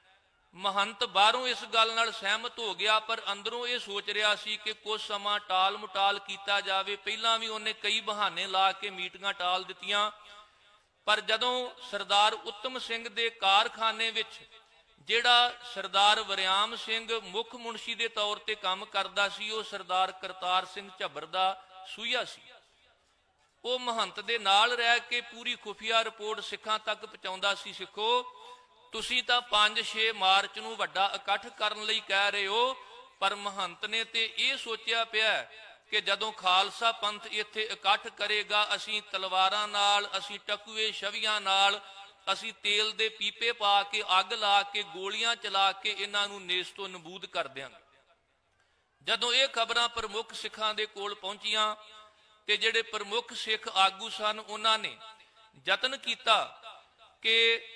Speaker 5: ਮਹੰਤ ਬਾਹਰੋਂ ਇਸ ਗੱਲ ਨਾਲ ਸਹਿਮਤ ਹੋ ਗਿਆ, ਪਰ ਅੰਦਰੋਂ ਇਹ ਸੋਚ ਰਿਹਾ ਸੀ ਕਿ ਕੁਝ ਸਮਾਂ ਟਾਲ ਮਟਾਲ ਕੀਤਾ ਜਾਵੇ। ਪਹਿਲਾਂ ਵੀ ਉਹਨੇ ਕਈ ਬਹਾਨੇ ਲਾ ਕੇ ਮੀਟਿੰਗਾਂ ਟਾਲ ਦਿੱਤੀਆਂ, ਪਰ ਜਦੋਂ ਸਰਦਾਰ ਉੱਤਮ ਸਿੰਘ ਦੇ ਕਾਰਖਾਨੇ ਵਿੱਚ ਜਿਹੜਾ ਸਰਦਾਰ ਵਰਿਆਮ ਸਿੰਘ ਮੁੱਖ ਮੁਨਸ਼ੀ ਦੇ ਤੌਰ ਤੇ ਕੰਮ ਕਰਦਾ ਸੀ, ਉਹ ਸਰਦਾਰ ਕਰਤਾਰ ਸਿੰਘ ਝੱਬਰ ਦਾ ਸੂਹੀਆ ਸੀ। ਉਹ ਮਹੰਤ ਦੇ ਨਾਲ ਰਹਿ ਕੇ ਪੂਰੀ ਖੁਫੀਆ ਰਿਪੋਰਟ ਸਿੱਖਾਂ ਤੱਕ ਪਹੁੰਚਾਉਂਦਾ ਸੀ। ਸਿੱਖੋ, ਤੁਸੀਂ ਤਾਂ ਪੰਜ ਛੇ ਮਾਰਚ ਨੂੰ ਵੱਡਾ ਇਕੱਠ ਕਰਨ ਲਈ ਕਹਿ ਰਹੇ ਹੋ, ਪਰ ਮਹੰਤ ਨੇ ਤੇ ਇਹ ਸੋਚਿਆ ਪਿਆ ਕਿ ਜਦੋਂ ਖਾਲਸਾ ਪੰਥ ਇੱਥੇ ਇਕੱਠ ਕਰੇਗਾ, ਅਸੀਂ ਤਲਵਾਰਾਂ ਨਾਲ, ਅਸੀਂ ਟਕੂਏ ਛਵੀਆਂ ਨਾਲ, ਅਸੀਂ ਤੇਲ ਦੇ ਪੀਪੇ ਪਾ ਕੇ, ਅੱਗ ਲਾ ਕੇ, ਗੋਲੀਆਂ ਚਲਾ ਕੇ ਇਹਨਾਂ ਨੂੰ ਨੇਸ ਤੋਂ ਨਬੂਦ ਕਰ ਦਿਆਂਗੇ। ਜਦੋਂ ਇਹ ਖਬਰਾਂ ਪ੍ਰਮੁੱਖ ਸਿੱਖਾਂ ਦੇ ਕੋਲ ਪਹੁੰਚੀਆਂ ਤੇ ਜਿਹੜੇ ਪ੍ਰਮੁੱਖ ਸਿੱਖ ਆਗੂ ਸਨ, ਉਹਨਾਂ ਨੇ ਯਤਨ ਕੀਤਾ ਕਿ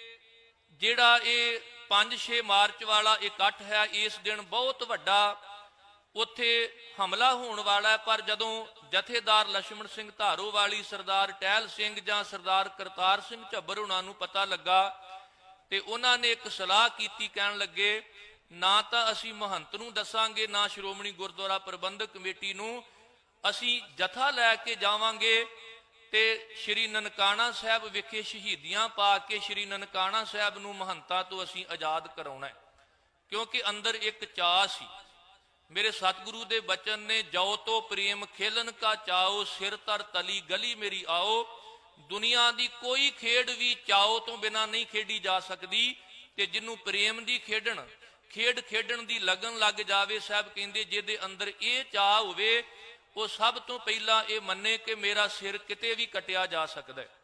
Speaker 5: ਜਿਹੜਾ ਇਹ ਪੰਜ ਛੇ ਮਾਰਚ ਵਾਲਾ ਇਕੱਠ ਹੈ, ਇਸ ਦਿਨ ਬਹੁਤ ਵੱਡਾ ਉੱਥੇ ਹਮਲਾ ਹੋਣ ਵਾਲਾ ਹੈ। ਪਰ ਜਦੋਂ ਜਥੇਦਾਰ ਲਛਮਣ ਸਿੰਘ ਧਾਰੋਵਾਲੀ, ਸਰਦਾਰ ਟਹਿਲ ਸਿੰਘ ਜਾਂ ਸਰਦਾਰ ਕਰਤਾਰ ਸਿੰਘ ਝੱਬਰ ਉਹਨਾਂ ਨੂੰ ਪਤਾ ਲੱਗਾ ਤੇ ਉਹਨਾਂ ਨੇ ਇੱਕ ਸਲਾਹ ਕੀਤੀ। ਕਹਿਣ ਲੱਗੇ, ਨਾ ਤਾਂ ਅਸੀਂ ਮਹੰਤ ਨੂੰ ਦੱਸਾਂਗੇ, ਨਾ ਸ਼੍ਰੋਮਣੀ ਗੁਰਦੁਆਰਾ ਪ੍ਰਬੰਧਕ ਕਮੇਟੀ ਨੂੰ, ਅਸੀਂ ਜਥਾ ਲੈ ਕੇ ਜਾਵਾਂਗੇ ਤੇ ਸ਼੍ਰੀ ਨਨਕਾਣਾ ਸਾਹਿਬ ਵਿਖੇ ਸ਼ਹੀਦੀਆਂ ਪਾ ਕੇ ਸ਼੍ਰੀ ਨਨਕਾਣਾ ਸਾਹਿਬ ਨੂੰ ਮਹੰਤਾਂ ਤੋਂ ਅਸੀਂ ਆਜ਼ਾਦ ਕਰਾਉਣਾ ਹੈ। ਕਿਉਂਕਿ ਅੰਦਰ ਇੱਕ ਚਾਅ ਸੀ। ਮੇਰੇ ਸਤਿਗੁਰੂ ਦੇ ਬਚਨ ਨੇ, ਜੋ ਤੋ ਪ੍ਰੇਮ ਖੇਲਨ ਕਾ ਚਾਓ, ਸਿਰ ਤਰ ਤਲੀ ਗਲੀ ਮੇਰੀ ਆਓ। ਦੁਨੀਆ ਦੀ ਕੋਈ ਖੇਡ ਵੀ ਚਾਓ ਤੋਂ ਬਿਨਾ ਨਹੀਂ ਖੇਡੀ ਜਾ ਸਕਦੀ, ਤੇ ਜਿਹਨੂੰ ਪ੍ਰੇਮ ਦੀ ਖੇਡਣ ਖੇਡ ਖੇਡਣ ਦੀ ਲਗਨ ਲੱਗ ਜਾਵੇ, ਸਾਹਿਬ ਕਹਿੰਦੇ ਜਿਹਦੇ ਅੰਦਰ ਇਹ ਚਾਹ ਹੋਵੇ, ਉਹ ਸਭ ਤੋਂ ਪਹਿਲਾਂ ਇਹ ਮੰਨੇ ਕਿ ਮੇਰਾ ਸਿਰ ਕਿਤੇ ਵੀ ਕੱਟਿਆ ਜਾ ਸਕਦਾ ਹੈ।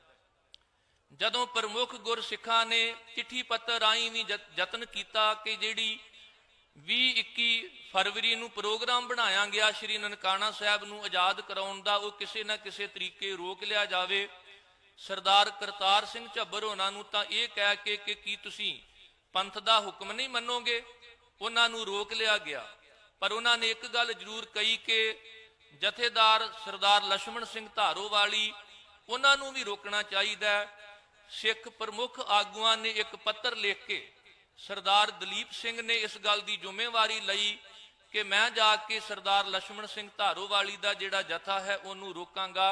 Speaker 5: ਜਦੋਂ ਪ੍ਰਮੁੱਖ ਗੁਰਸਿੱਖਾਂ ਨੇ ਚਿੱਠੀ ਪੱਤਰ ਰਾਹੀਂ ਵੀ ਯਤਨ ਕੀਤਾ ਕਿ ਜਿਹੜੀ ਵੀਹ ਇੱਕੀ ਫਰਵਰੀ ਨੂੰ ਪ੍ਰੋਗਰਾਮ ਬਣਾਇਆ ਗਿਆ ਸ਼੍ਰੀ ਨਨਕਾਣਾ ਸਾਹਿਬ ਨੂੰ ਆਜ਼ਾਦ ਕਰਾਉਣ ਦਾ, ਉਹ ਕਿਸੇ ਨਾ ਕਿਸੇ ਤਰੀਕੇ ਰੋਕ ਲਿਆ ਜਾਵੇ। ਸਰਦਾਰ ਕਰਤਾਰ ਸਿੰਘ ਝੱਬਰ ਉਹਨਾਂ ਨੂੰ ਤਾਂ ਇਹ ਕਹਿ ਕੇ ਕਿ ਕੀ ਤੁਸੀਂ ਪੰਥ ਦਾ ਹੁਕਮ ਨਹੀਂ ਮੰਨੋਗੇ, ਉਹਨਾਂ ਨੂੰ ਰੋਕ ਲਿਆ ਗਿਆ। ਪਰ ਉਹਨਾਂ ਨੇ ਇੱਕ ਗੱਲ ਜ਼ਰੂਰ ਕਹੀ ਕਿ ਜਥੇਦਾਰ ਸਰਦਾਰ ਲਛਮਣ ਸਿੰਘ ਧਾਰੋਵਾਲੀ, ਉਹਨਾਂ ਨੂੰ ਵੀ ਰੋਕਣਾ ਚਾਹੀਦਾ। ਸਿੱਖ ਪ੍ਰਮੁੱਖ ਆਗੂਆਂ ਨੇ ਇੱਕ ਪੱਤਰ ਲਿਖ ਕੇ ਸਰਦਾਰ ਦਲੀਪ ਸਿੰਘ ਨੇ ਇਸ ਗੱਲ ਦੀ ਜ਼ਿੰਮੇਵਾਰੀ ਲਈ ਕਿ ਮੈਂ ਜਾ ਕੇ ਸਰਦਾਰ ਲਛਮਣ ਸਿੰਘ ਧਾਰੋਵਾਲੀ ਦਾ ਜਿਹੜਾ ਜਥਾ ਹੈ ਉਹਨੂੰ ਰੋਕਾਂਗਾ।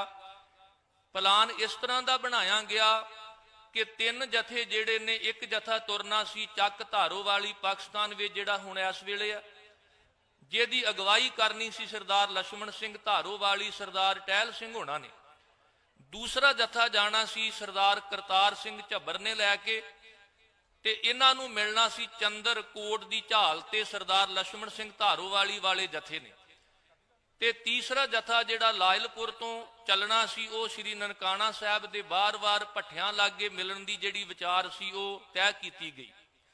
Speaker 5: ਪਲਾਨ ਇਸ ਤਰ੍ਹਾਂ ਦਾ ਬਣਾਇਆ ਗਿਆ ਕਿ ਤਿੰਨ ਜਥੇ ਜਿਹੜੇ ਨੇ, ਇੱਕ ਜਥਾ ਤੁਰਨਾ ਸੀ ਚੱਕ ਧਾਰੋਵਾਲੀ ਪਾਕਿਸਤਾਨ ਵਿੱਚ ਜਿਹੜਾ ਹੁਣ ਇਸ ਵੇਲੇ ਆ, ਜਿਹਦੀ ਅਗਵਾਈ ਕਰਨੀ ਸੀ ਸਰਦਾਰ ਲਛਮਣ ਸਿੰਘ ਧਾਰੋਵਾਲੀ, ਸਰਦਾਰ ਟਹਿਲ ਸਿੰਘ ਹੋਣਾ ਨੇ। ਦੂਸਰਾ ਜਥਾ ਜਾਣਾ ਸੀ ਸਰਦਾਰ ਕਰਤਾਰ ਸਿੰਘ ਝੱਬਰ ਨੇ ਲੈ ਕੇ, ਤੇ ਇਹਨਾਂ ਨੂੰ ਮਿਲਣਾ ਸੀ ਚੰਦਰ ਕੋਟ ਦੀ ਝਾਲ ਤੇ ਸਰਦਾਰ ਲਛਮਣ ਸਿੰਘ ਧਾਰੋਵਾਲੀ ਵਾਲੇ ਜਥੇ ਨੇ। ਤੇ ਤੀਸਰਾ ਜਥਾ ਜਿਹੜਾ ਲਾਇਲਪੁਰ ਤੋਂ ਚੱਲਣਾ ਸੀ, ਉਹ ਸ਼੍ਰੀ ਨਨਕਾਣਾ ਸਾਹਿਬ ਦੇ ਬਾਰ-ਬਾਰ ਭੱਠਿਆਂ ਲਾਗੇ ਮਿਲਣ ਦੀ ਜਿਹੜੀ ਵਿਚਾਰ ਸੀ ਉਹ ਤੈਅ ਕੀਤੀ ਗਈ।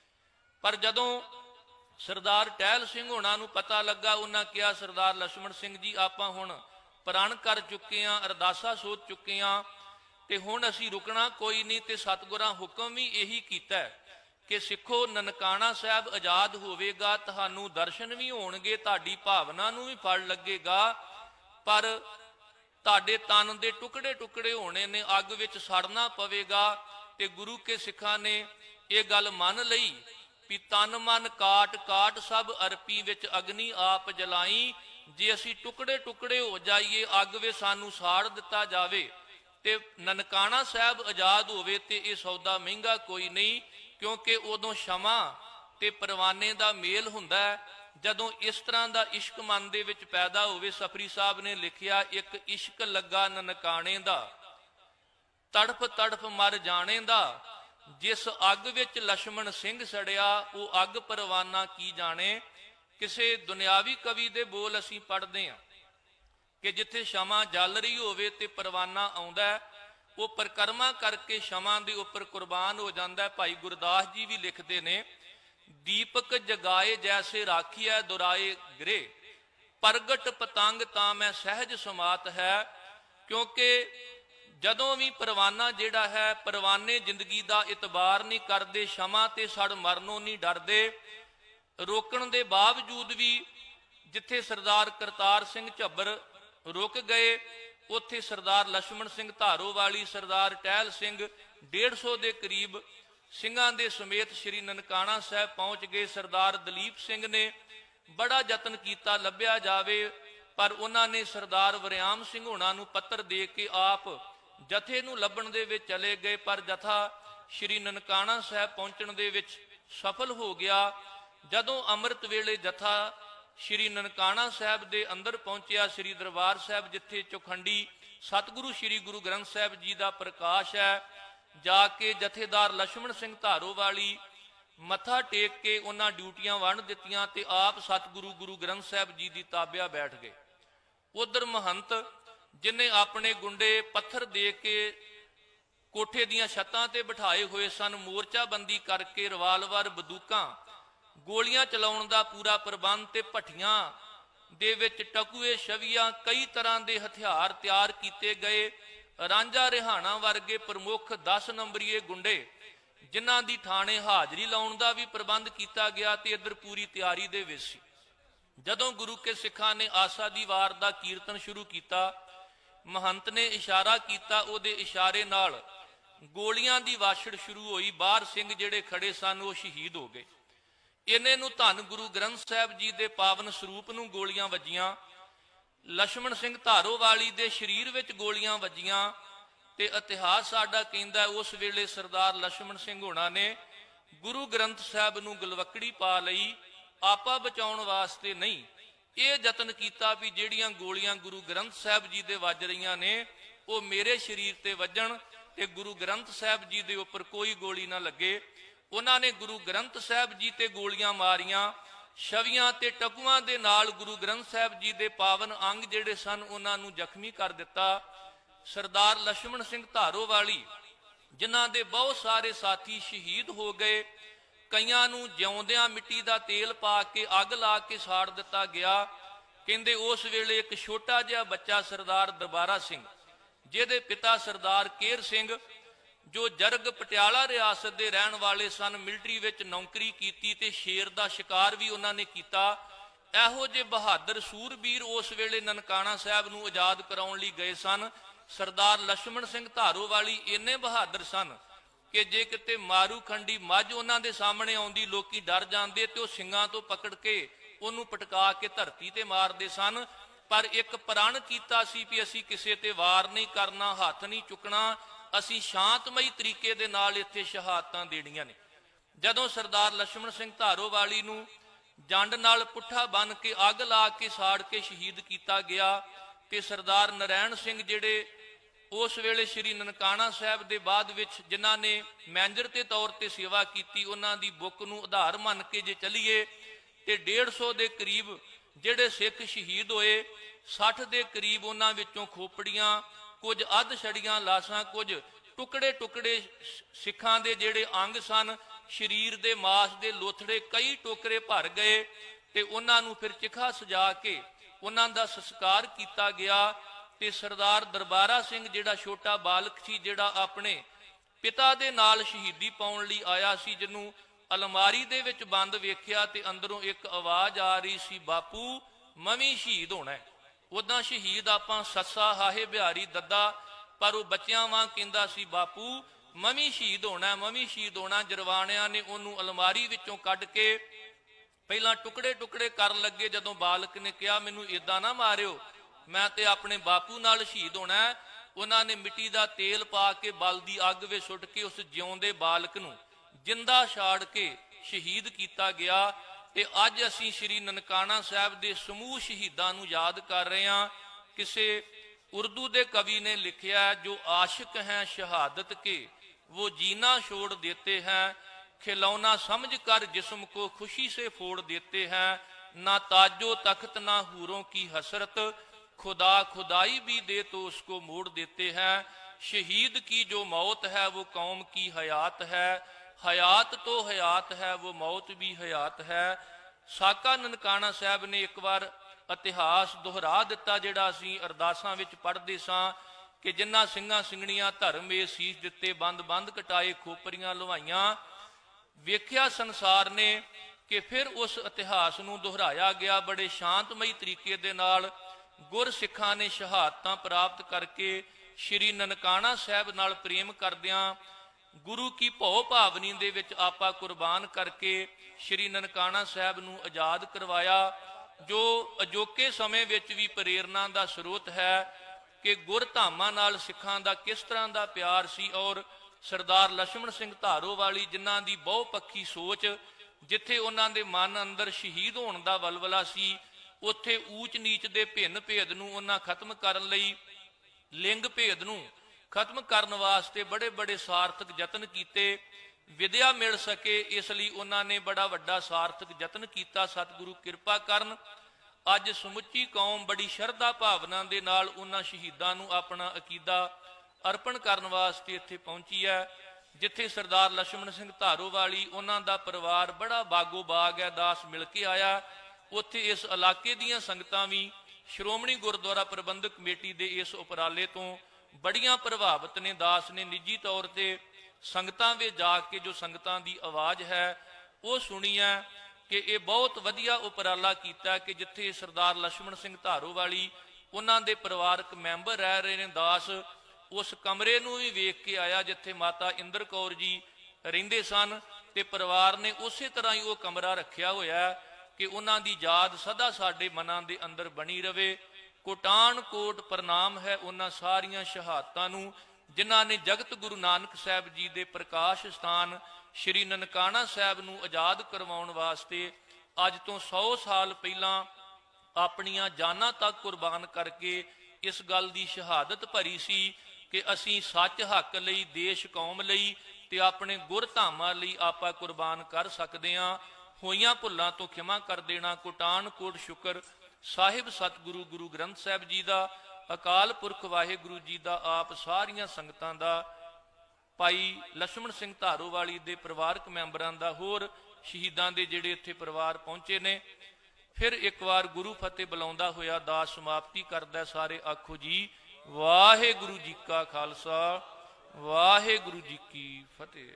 Speaker 5: ਪਰ ਜਦੋਂ ਸਰਦਾਰ ਟਹਿਲ ਸਿੰਘ ਹੋਣਾ ਨੂੰ ਪਤਾ ਲੱਗਾ, ਉਹਨਾਂ ਕਿਹਾ, ਸਰਦਾਰ ਲਛਮਣ ਸਿੰਘ ਜੀ, ਆਪਾਂ ਹੁਣ ਪ੍ਰਣ ਕਰ ਚੁੱਕੇ ਹਾਂ, ਅਰਦਾਸਾ ਸੋਚ ਚੁੱਕੇ ਹਾਂ, ਤੇ ਹੁਣ ਅਸੀਂ ਰੁਕਣਾ ਕੋਈ ਨਹੀਂ। ਤੇ ਸਤਿਗੁਰਾਂ ਹੁਕਮ ਵੀ ਇਹੀ ਕੀਤਾ ਕਿ ਸਿੱਖੋ, ਨਨਕਾਣਾ ਸਾਹਿਬ ਆਜ਼ਾਦ ਹੋਵੇਗਾ, ਤੁਹਾਨੂੰ ਦਰਸ਼ਨ ਵੀ ਹੋਣਗੇ, ਤੁਹਾਡੀ ਭਾਵਨਾ ਨੂੰ ਵੀ ਫਲ ਲੱਗੇਗਾ, ਪਰ ਤੁਹਾਡੇ ਤਨ ਦੇ ਟੁਕੜੇ ਟੁਕੜੇ ਹੋਣੇ ਨੇ, ਅੱਗ ਵਿੱਚ ਸੜਨਾ ਪਵੇਗਾ। ਤੇ ਗੁਰੂ ਕੇ ਸਿੱਖਾਂ ਨੇ ਇਹ ਗੱਲ ਮੰਨ ਲਈ ਵੀ ਤਨ ਮਨ ਕਾਟ ਕਾਟ ਸਭ ਅਰਪੀ ਵਿੱਚ ਅਗਨੀ ਆਪ ਜਲਾਈ। ਜੇ ਅਸੀਂ ਟੁਕੜੇ ਟੁਕੜੇ ਹੋ ਜਾਈਏ, ਅੱਗ ਵਿੱਚ ਸਾਨੂੰ ਸਾੜ ਦਿੱਤਾ ਜਾਵੇ, ਤੇ ਨਨਕਾਣਾ ਸਾਹਿਬ ਆਜ਼ਾਦ ਹੋਵੇ, ਤੇ ਇਹ ਸੌਦਾ ਮਹਿੰਗਾ ਕੋਈ ਨਹੀਂ। ਕਿਉਂਕਿ ਉਦੋਂ ਸ਼ਮਾ ਤੇ ਪਰਵਾਨੇ ਦਾ ਮੇਲ ਹੁੰਦਾ ਹੈ। ਜਦੋਂ ਇਸ ਤਰ੍ਹਾਂ ਦਾ ਇਸ਼ਕ ਮਨ ਦੇ ਵਿੱਚ ਪੈਦਾ ਹੋਵੇ, ਸਫਰੀ ਸਾਹਿਬ ਨੇ ਲਿਖਿਆ, ਇੱਕ ਇਸ਼ਕ ਲੱਗਾ ਨਨਕਾਣੇ ਦਾ, ਤੜਫ ਤੜਫ ਮਰ ਜਾਣੇ ਦਾ, ਜਿਸ ਅੱਗ ਵਿੱਚ ਲਛਮਣ ਸਿੰਘ ਸੜਿਆ, ਉਹ ਅੱਗ ਪਰਵਾਨਾ ਕੀ ਜਾਣੇ। ਕਿਸੇ ਦੁਨਿਆਵੀ ਕਵੀ ਦੇ ਬੋਲ ਅਸੀਂ ਪੜ੍ਹਦੇ ਹਾਂ कि जिथे क्षमा जल रही होवे ते परवाना आउंदा है, वो परिक्रमा करके क्षमा दे उपर कुर्बान हो जाता है। भाई गुरदास जी भी लिखते ने, दीपक जगाए जैसे राखिया दुराए गिरे, प्रगट पतंग तां मैं सहज समात है। क्योंकि जदों भी परवाना जिहड़ा है, परवाने जिंदगी का इतबार नहीं करते, क्षमा ते सड़ मरनों नहीं डरते। रोकण दे बावजूद भी जिथे सरदार करतार सिंह झब्बर रुक गए, उत्थे सरदार लक्ष्मण सिंह धारोवाली, सरदार टहल सिंह डेढ़ सौ के करीब ਸਿੰਘਾਂ ਦੇ ਸਮੇਤ श्री ननकाना साहब पहुंच गए। सरदार दलीप सिंह ने बड़ा यत्न किया ਲੱਭਿਆ जावे, पर उन्होंने सरदार वरियाम सिंह होना नूं पत्र दे के आप जथे नूं ਲੱਭਣ ਦੇ ਵਿੱਚ चले गए, पर जथा श्री ननकाना साहब पहुंचण ਦੇ ਵਿੱਚ सफल हो गया। जदों अमृत वेले जथा श्री ननकाना साहब के अंदर पहुंचया, श्री दरबार साहब जिथे चौखंडी सतगुरु श्री गुरु ग्रंथ साहब जी का प्रकाश है, जाके जथेदार लक्ष्मण सिंह धारोवाली मत्था टेक के उन्हां ड्यूटियां वंड दित्तियां ते आप सतगुरु गुरु ग्रंथ साहब जी की ताबिया बैठ गए। उधर महंत जिन्हें अपने गुंडे पत्थर दे के कोठे दियां छत्तां ते बिठाए हुए सन, मोर्चाबंदी करके रिवालवर बंदूकां गोलियां चलाउण दा पूरा प्रबंध ते भट्ठियां दे विच टकुए छवियां कई तरह के हथियार तैयार किए गए। रांझा रिहाणा वर्गे प्रमुख दस नंबरीए गुंडे जिन्हां दी थाणे हाजरी लाउण दा भी प्रबंध किया गया ते इधर पूरी तैयारी दे विच सी। जदों गुरु के सिखां ने आसा दी वार दा कीर्तन शुरू किया, महंत ने इशारा किया, उहदे इशारे नाल गोलियां दी वाछड़ शुरू हुई। बाहर सिंह जिहड़े खड़े सन वो शहीद हो गए। इन्हे नूं धन गुरु ग्रंथ साहब जी दे पावन स्वरूप नूं गोलियां वजियां, लक्ष्मण सिंह धारोवाली दे शरीर विच गोलियां वजियां ते इतिहास साडा कहंदा है उस वेले सरदार लक्ष्मण सिंह होना ने गुरु ग्रंथ साहब नूं गलवकड़ी पा लई, आपा बचाउण वास्ते नहीं। ये यतन किया भी जिहड़ियां गोलियां गुरु ग्रंथ साहब जी दे वज रहीआं ने वो मेरे शरीर ते वजण ते गुरु ग्रंथ साहब जी दे उपर कोई गोली ना लगे। उन्होंने गुरु ग्रंथ साहब जी ते गोलियां मारियां, छवियां ते टकुआं दे नाल गुरु ग्रंथ साहब जी दे पावन अंग जिहड़े सन उन्हां नूं जख्मी कर दिता। सरदार लक्ष्मण सिंह धारोवाली जिन्हां दे बहुत सारे साथी शहीद हो गए, कईयां नूं जिउंदियां मिट्टी दा तेल पा के अग ला के साड़ दिता गया। कहंदे उस वेले एक छोटा जिहा बच्चा सरदार दरबारा सिंह जिहदे पिता सरदार केर सिंह जो जरग पटियाला रियासत के रहन वाले सन, मिलटरी विच नौकरी की ते शेर का शिकार भी उन्होंने किया। इहो जे बहादुर सूरबीर उस वेले ननकाना साहब नूं आजाद कराउण लई गए सन। सरदार लक्ष्मण सिंह धारोवाली इन्ने बहादुर सन कि जे किते मारू खंडी मझ उन्हां दे सामने आउंदी लोकी डर जांदे ते ओह सिंगां तो पकड़ के उहनूं पटका के धरती ते मारदे सन। पर एक प्रण कीता सी भी असीं किसे ते वार नहीं करना, हथ नहीं चुकना, असीं शांतमई तरीके दे नाल इत्थे शहादतां देणीआं ने। जदों सरदार लक्ष्मण सिंह धारोवाली नूं जंड नाल पुट्ठा बन के अग ला के साड़ के शहीद किया गया ते सरदार नारायण सिंह जिहड़े उस वेले श्री ननकाना साहब दे बाद विच जिन्हां ने मैनेजर के तौर पर सेवा की, उन्हां दी बुक नूं आधार मन के जे चलीए ते डेढ़ सौ के करीब जिहड़े सिख शहीद होए, सठ के करीब उन्हां विचों खोपड़ियां, कुछ अध छड़ियां लाशां, कुछ टुकड़े टुकड़े सिखां दे जिहड़े अंग सन, शरीर दे मास दे लोथड़े कई टोकरे भर गए ते उन्हां नूं फिर चिखा सजा के उन्हां दा संस्कार किया गया। ते सरदार दरबारा सिंह जिहड़ा छोटा बालक सी, जिहड़ा अपने पिता दे नाल शहीदी पाउण लई आया सी, जिन्हों अलमारी दे विच बंद वेख्या ते अंदरों एक आवाज़ आ रही सी, बापू मवी शहीद होना है। उदां शहीद आपां सस्सा हाहे बिहारी दद्दा, पर वह बच्चियां वांग कहंदा सी, बापू मवी शहीद होना, मवी शहीद होना। जरवाणियां ने उन्होंने अलमारी विचों कढ के पहला टुकड़े टुकड़े कर लगे। जदों बालक ने कहा मैनू इदां ना मारियो, मैं ते अपने बापू नाल शहीद होना है, उन्होंने मिट्टी का तेल पा के बल की अग विच सुट के उस जिउंदे बालक नूं जिंदा छाड़ के शहीद किया गया। ते अज असीं श्री ननकाना साहब दे समूह शहीदां नूं याद कर रहे हैं। किसे उर्दू दे कवि ने लिखिया, जो आशिक हैं शहादत के वो जीना छोड़ देते हैं, खिलौना समझ कर जिस्म को खुशी से फोड़ देते हैं, ना ताजो तख्त ना हूरों की हसरत, खुदा खुदाई भी दे तो उसको मोड़ देते हैं। शहीद की जो मौत है वो कौम की हयात है, हयात तो हयात है वो मौत भी हयात है। साका ननकाना साहब ने एक बार इतिहास दोहरा दिता जिहड़ा असीं अरदासां विच पढ़दे सां कि जिन्हां ਸਿੰਘਾਂ ਸਿੰਘਣੀਆਂ धर्म ए सीस दिते, बंद बंद कटाए, खोपरियां लुहाइयां। वेख्या संसार ने कि फिर उस इतिहास नूं दोहराया गया बड़े शांतमई तरीके दे नाल। गुर सिखां ने शहादतां प्राप्त करके श्री ननकाना साहब नाल प्रेम करदियां गुरु की भौ भावनी दे विच आपा कुर्बान करके श्री ननकाना साहब नूं आजाद करवाया, जो अजोके समय विच भी प्रेरणा दा स्रोत है कि गुरधामां नाल सिखां दा किस तरह दा प्यार सी। और सरदार लक्ष्मण सिंह धारोवाली जिन्हां दी बहुपੱਖੀ सोच, जिथे उन्हां दे मन अंदर शहीद होण दा वलवला सी, उत्थे ऊच नीच दे भिन्न भेद नूं उन्हां खत्म करन लई, लिंग भेद नूं खत्म करन वास्ते बड़े बड़े सार्थक यतन कीते। विद्या मिल सके इसलिए उन्होंने बड़ा वड्डा सार्थक यतन किया। सतगुरु कृपा करन अज समुची कौम बड़ी शरधा भावना दे नाल उन्हां शहीदां नूं अपना अकीदा अर्पण करन वास्ते इत्थे पहुंची है। जिथे सरदार लक्ष्मण सिंह धारोवाली उन्हां दा परिवार बड़ा बागो बाग है, दास मिल के आया। उत्थे इस इलाके दीयां संगतां भी श्रोमणी गुरुद्वारा प्रबंधक कमेटी दे इस उपराले तो बड़ियां प्रभावित ने। दास ने निजी तौर ते संगतां वे जाके जो संगतां दी आवाज़ है वो सुनी है कि ये बहुत वधिया उपराला कीता कि जिथे सरदार लक्ष्मण सिंह धारोवाली उन्हां दे परिवारक मैंबर रह रहे ने। दास उस कमरे नूं भी वेख के आया जिथे माता इंदर कौर जी रहिंदे सन, ते परिवार ने उस तरह ही वो कमरा रखिया होया कि उन्हां दी याद सदा साडे मनां दे अंदर बनी रवे। कोटान कोट प्रणाम है उन्हां सारियां शहादतां नूं जिन्हां ने जगत गुरु नानक साहब जी दे प्रकाश स्थान श्री ननकाना साहब नूं आजाद करवाउण वास्ते अज तो सौ साल पहलां अपनियां जानां तक कुर्बान करके इस गल दी शहादत भरी सी कि असीं सच हक लई, देश कौम लई ते अपने गुरधामां लई आपा कुर्बान कर सकदे हां। होईयां भुल्लां तो खिमा कर देना। कोटान कोट शुकर साहिब सतगुरु गुरु ग्रंथ साहिब जी दा, अकाल पुरख वाहिगुरु जी दा, आप सारियां संगतां दा, भाई लक्ष्मण सिंह धारोवाली दे परिवारक मैंबरां दा, होर शहीदां दे जिहड़े इत्थे परिवार पहुंचे ने। फिर एक बार गुरु फतेह बुलाउंदा होया दास समाप्ति करदा। सारे आखो जी वाहिगुरु जी का खालसा, वाहिगुरु जी की फतेह।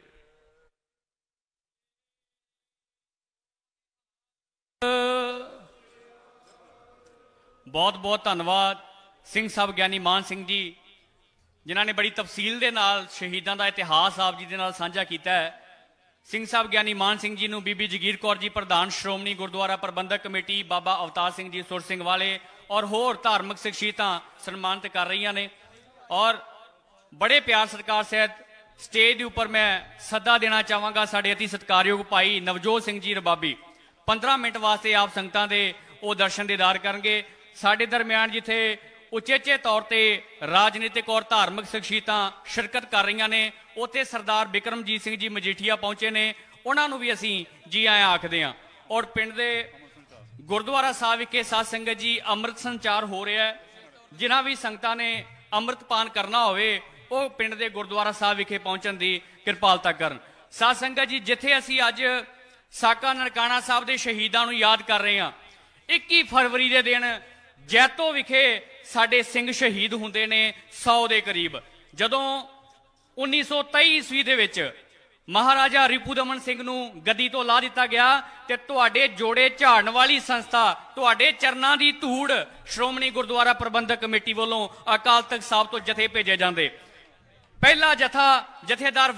Speaker 5: बहुत बहुत धन्यवाद सिंह साहब ज्ञानी मान सिंह जी जिन्हों ने बड़ी तफसील के नाल शहीदों का इतिहास आप जी के नाल साझा किया है। सिंह साहब ज्ञानी मान सिंह जी नूं बीबी जगीर कौर जी प्रधान श्रोमणी गुरुद्वारा प्रबंधक कमेटी, बाबा अवतार सिंह जी सुर सिंह वाले और होर धार्मिक शख्सियतां सन्मानित कर रही ने। और बड़े प्यार सत्कार सहित स्टेज के उपर मैं सदा देना चाहांगा साडे अति सत्कारयोग भाई नवजोत सिंह जी रबाबी। पंद्रह मिनट वास्ते आप संगतां दे वो दर्शन दीदार करनगे। साडे दरम्यान जिथे उचेचे तौर पर राजनीतिक और धार्मिक शख्सियतां शिरकत कर रही ने, उत्थे सरदार बिक्रमजीत सिंह जी मजीठिया पहुंचे ने, उन्होंने भी असीं जी आया आखदे हां। और पिंड दे गुरुद्वारा साहिब विखे साध संगत जी अमृत संचार हो रहा है। जिन्हां भी संगतां ने अमृतपान करना होवे वो पिंड दे गुरुद्वारा साहिब विखे पहुंचण दी किरपालता करन। साध संगत जी जिथे असीं अज साका ननकाना साहब दे शहीदां नूं याद कर रहे हां, इक्की फरवरी के दिन जैतो विखे साडे सिंह शहीद हुंदे ने सौ के करीब। जदों उन्नीस सौ तेई ईस्वी दे विच महाराजा रिपुदमन सिंह नूं गद्दी तो ला दिता गया ते तुहाडे जोड़े झाड़न वाली संस्था, तुहाडे चरनां दी धूड़ श्रोमणी गुरुद्वारा प्रबंधक कमेटी वालों अकाल तख्त साहब तो जथे भेजे जांदे। पहला जथा जथेदार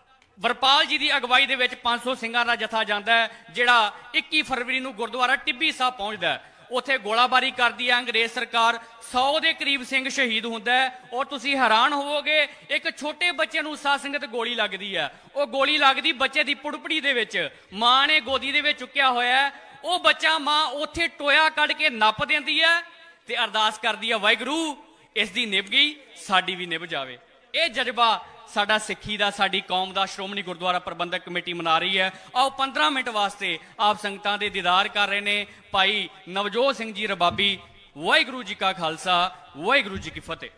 Speaker 5: वरपाल जी की अगवाई दे विच पांच सौ सिंघां दा जथा जांदा है, जिहड़ा इक्की फरवरी नूं गुरुद्वारा टिब्बी साहब पहुंचदा है। उत्थे गोलाबारी करदी है अंग्रेज सरकार, सौ के करीब सिंह शहीद हुंदा है। और तुसीं हैरान होवोगे एक छोटे बच्चे नूं साध संगत गोली लगदी है, वो गोली लगदी बच्चे की पुड़पड़ी दे विच, मां ने गोदी दे विच चुक्या होया है, वो बच्चा मां उत्थे टोया कढ के नप दिंदी है ते अरदास करदी है वाहिगुरू इस दी निभ गई साडी भी निभ जावे। ये जज्बा साडा सिक्खी दा, साडी कौम दा श्रोमणी गुरुद्वारा प्रबंधक कमेटी मना रही है। आओ पंद्रह मिनट वास्ते आप संगतां दे दीदार कर रहे ने भाई नवजोत सिंह जी रबाबी,
Speaker 2: ਵਾਹਿਗੁਰੂ ਜੀ ਕਾ ਖਾਲਸਾ, ਵਾਹਿਗੁਰੂ ਜੀ ਕੀ ਫਤਿਹ।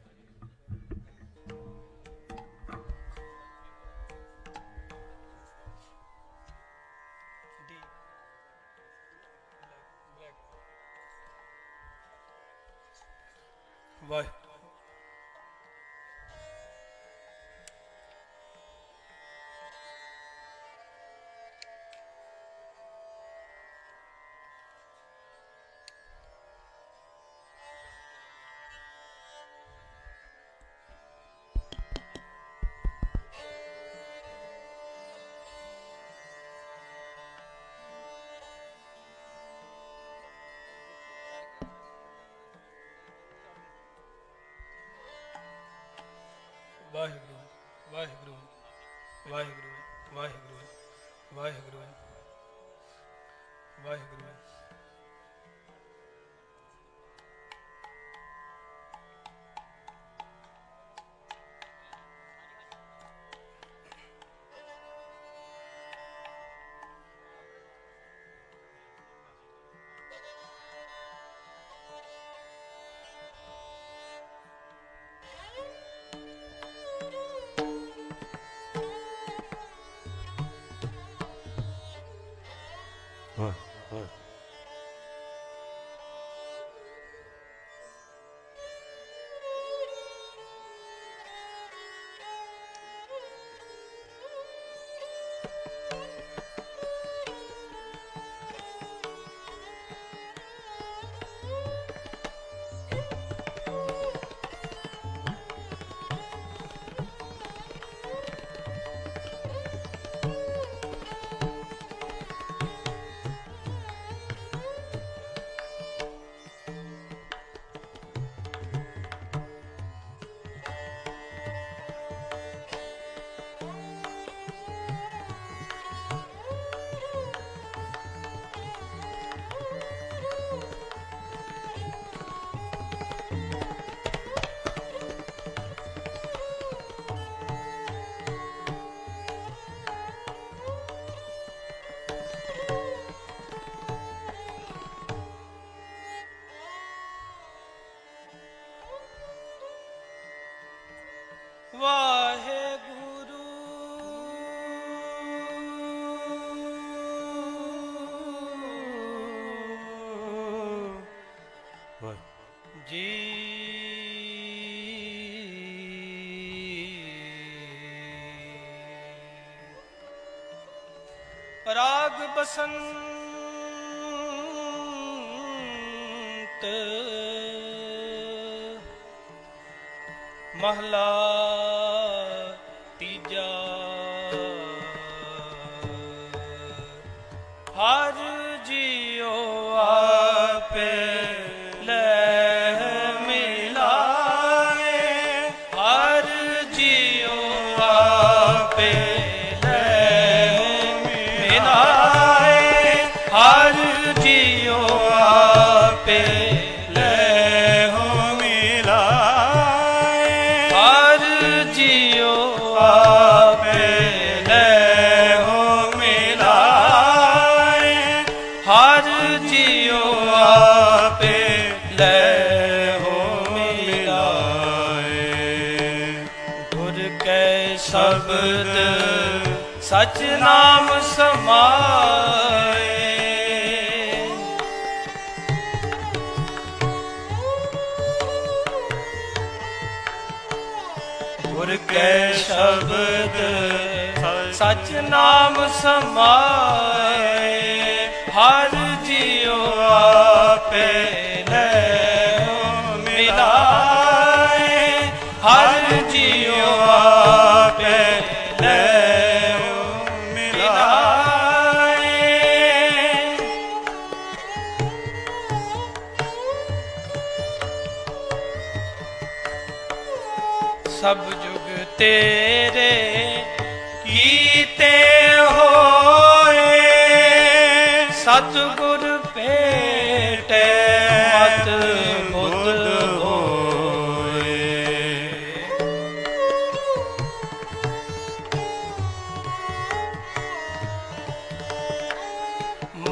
Speaker 3: ਵਾਹਿ ਵਾਹਿਗੁਰੂ ਵਾਹਿਗੁਰੂ ਵਾਹਿਗੁਰੂ ਵਾਹਿਗੁਰੂ ਵਾਹਿਗੁਰੂ ਵਾਹਿਗੁਰੂ ਰਾਗ ਬਸੰਤ ਮਹਲਾ ਤੀਜਾ ਹਰ ਜੀਓ ਆਪੇ ਸ਼ਬਦ ਸਚ ਨਾਮ ਸਮਾਏ ਗੁਰ ਕੈ ਸ਼ਬਦ ਸਚ ਨਾਮ ਸਮਾਏ ਹਰ ਜੀਉ ਆਪੇ ਲੈਉ ਮਿਲਾਏ ਹਰ ਜੀਉ ਆਪੇ ਲੈਉ ਮਿਲਾਏ ਸਭ ਜੁਗ ਤੇਰੇ ਕੀਤੇ ਹੋਏ ਸਤਿਗੁਰ ਭੇਟੇ ਮਤ ਬੁੱਧ ਹੋਏ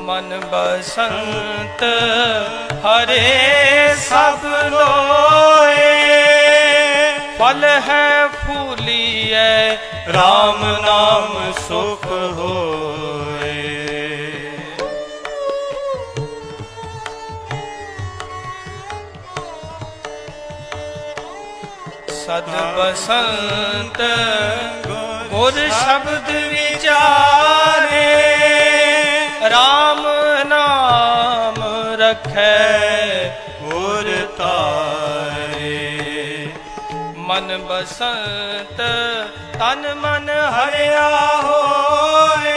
Speaker 3: मन बसंत हरे सब लोए, फल है फूलिए राम नाम सुख होए। सद बसंत गुर शब्द विचारे, राम नाम रखे गुर तारे। मन बसंत तन मन हरिया होए,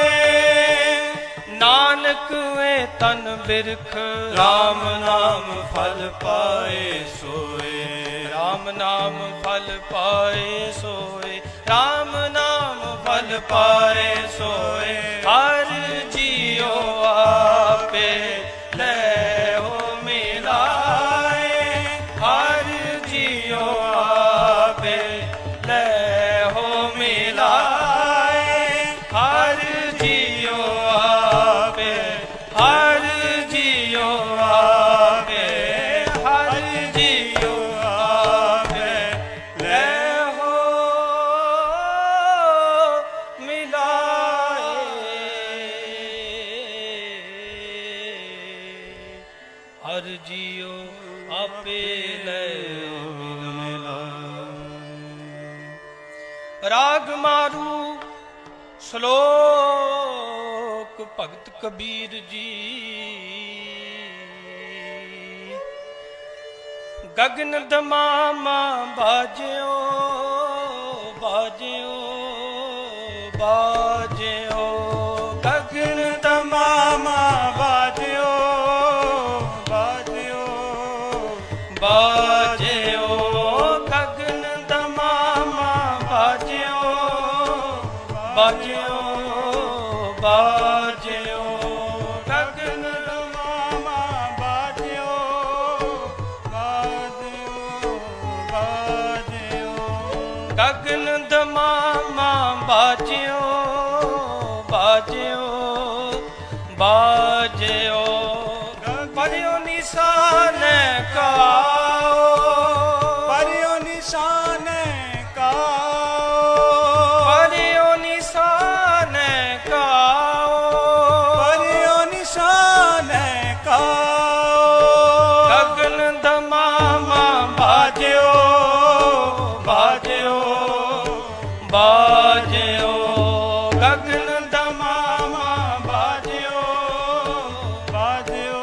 Speaker 3: नानक वे तन बिरख राम नाम फल पाए सोए। राम नाम फल पाए सोए, राम नाम फल पाए सोए। हर जियो आपे ले हो मिलाए, हर जियो आपे ले हो मिलाए। हर जियो आपे, हर जियो आपे, हर जियो राग मारू श्लोक भगत कबीर जी। गगन दमामा बाज्यो बाज्यो बाज्यो, गगन दमामा बाज्यो बाज्यो बाज्यो, गगन दमामा बाज्यो बाज्यो बाज्यो, गगन दमामा बाज्यो बाज्यो बाज्यो, गगन दमामा बाज्यो बाज्यो बाज्यो। परियो निशान काओ, परियो निशान काओ, परियो निशान काओ, परियो निशान काओ। गगन दमामा बाज्यो बाज्यो बाज्यो, गगन दमामा बाज्यो बाज्यो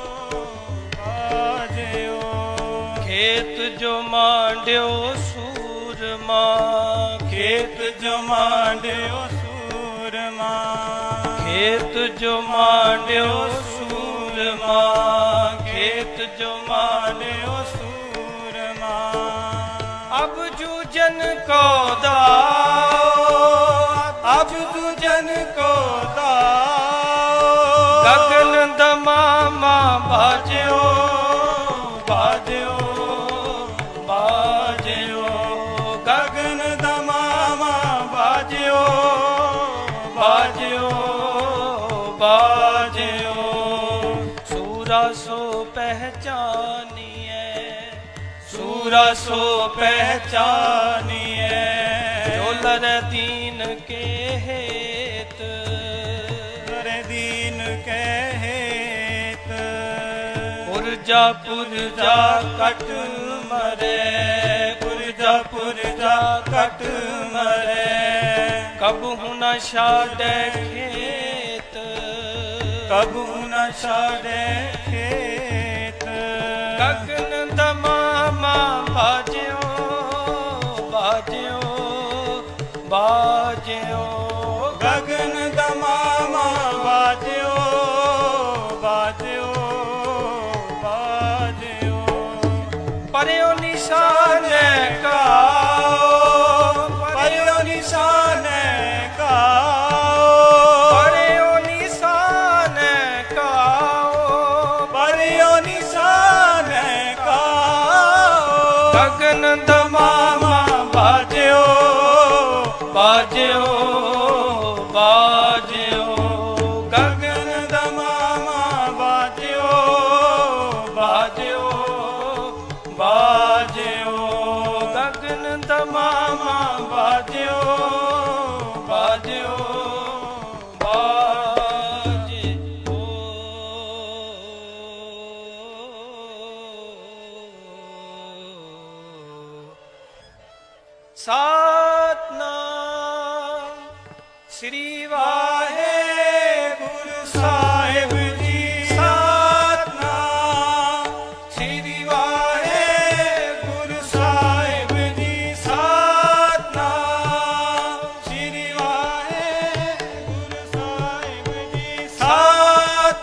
Speaker 3: बाज्यो। खेत जो मांड्यो सूरमा, खेत जो मांड्यो सूरमा, खेत जो मांड्यो सूरमा, खेत जो मांड्यो सूरमा। अब जूजन को दाओ, अब जूजन को दाओ। गगन दमामा बाज्यो बाज्यो बाज्यो, गगन दमामा बाज्यो बाज्यो बाज्यो। सूरा सो पहचानिए, सूरा सो पहचानिए, जो लर दीन के हेत, लर दीन के हेत। पुरजा पुरजा कट मरे, पुरजा पुरजा कट मरे। कबहु न छाड़े खेत, कबहु न छाड़े खेत। गगन दमामा बाज्यो बाज्यो बाज्यो, गगन दमामा बाज्यो बाज्यो बाज्यो। परियो निशान काओ, परियो निशान काओ, परियो निशान काओ, परियो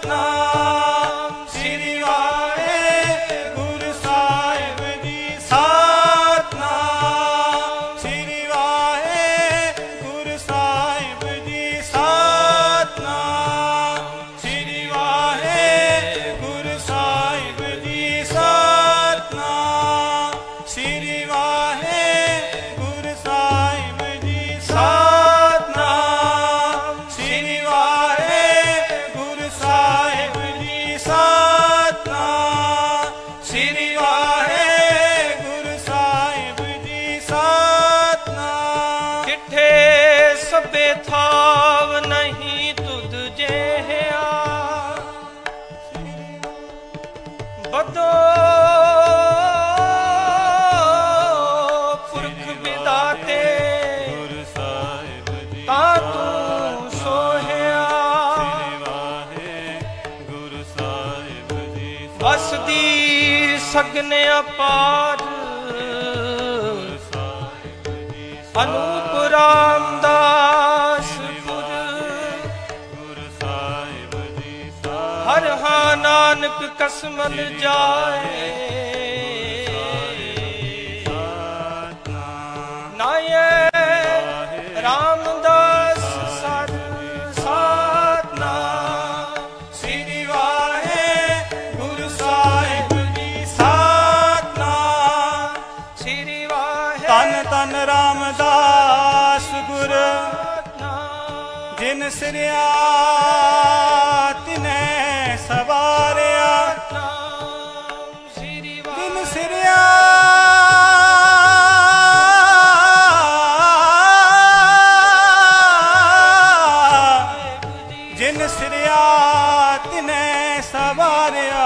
Speaker 4: ਸਤਨਾਮ ਸ੍ਰੀ ਵਾਹਿਗੁਰੂ ਸਾਹਿਬ ਜੀ ਸਤਨਾਮ ਸ੍ਰੀ ਵਾਹਿਗੁਰੂ ਸਾਹਿਬ ਜੀ ਸਤਨਾਮ ਸ੍ਰੀ ਵਾਹਿਗੁਰੂ ਸਾਹਿਬ ਜੀ ਸਤਨਾਮ ਸ੍ਰੀ ਵਾਹਿਗੁਰੂ ਸਾਹਿਬ ਜੀ ਸਤਨਾਮ ਸ੍ਰੀ ਵਾਹਿਗੁਰੂ ਸਾਹਿਬ ਜੀ ਸਤਨਾਮ ਸ੍ਰੀ ਵਾਹਿਗੁਰੂ ਸਾਹਿਬ ਜੀ ਸਤਨਾਮ
Speaker 6: ਕਿੱਥੇ ਸਭੇ ਥਾਵ ਨਹੀਂ ਤੁਧ ਜਿਹਾ ਬਦੋ ਪੁਰਖ ਵਿਦਾਤੇ
Speaker 4: ਗੁਰੂ ਸਾਹਿਬ ਜੀ
Speaker 6: ਤਾਂ ਤੂੰ ਸੋਹਿਆ
Speaker 4: ਗੁਰੂ ਸਾਹਿਬ ਜੀ
Speaker 6: ਵਸਦੀ ਸਗਨ ਅਪਾਰ ਅਨੂਪ ਰਾਮਦਾਸ ਪੁਰ
Speaker 4: ਗੁਰੂ ਸਾਹਿਬ ਜੀ
Speaker 6: ਹਰ ਹਾ ਨਾਨਕ ਕਸਮਨ ਜਾਏ ਨਾਏ ਰਾਮਦਾਸ ਸਰ ਸਤਨਾਮ
Speaker 4: ਸ੍ਰੀ ਵਾਹਿਗੁਰੂ ਸਾਹਿਬ ਜੀ ਸਤਨਾਮ
Speaker 6: ਸ੍ਰੀ ਵਾਹਿ
Speaker 4: ਧੰਨ ਧੰਨ ਰਾਮਦਾਸ ਗੁਰ ਜਿਨ ਸਿਰਿਆ ਤਿਨੈ ਸਵਾਰਿਆ
Speaker 6: ਸ੍ਰੀ
Speaker 4: ਜਿਨ ਸਿਰਿਆ ਜਿਨ ਸਿਰਿਆ ਤਿਨੈ ਸਵਾਰਿਆ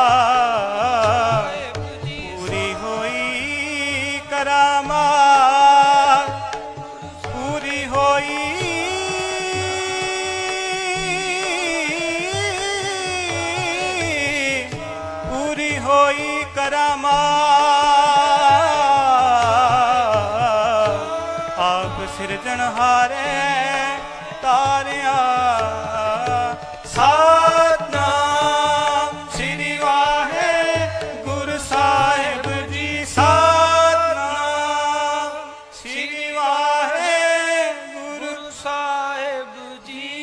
Speaker 4: ਪੂਰੀ ਹੋਈ ਕਰਾਮਾਤ ਪੂਰੀ ਹੋਈ ਪੂਰੀ ਹੋਈ ਕਰਾਮਾਤ ਆਪ ਸਿਰਜਣਹਾਰੇ ਤਾਰਿਆ ਸਤਨਾਮ ਸ੍ਰੀ ਵਾਹਿਗੁਰੂ ਸਾਹਿਬ ਜੀ ਸਤਨਾਮ ਸ੍ਰੀ ਵਾਹਿਗੁਰੂ
Speaker 6: ਸਾਹਿਬ ਜੀ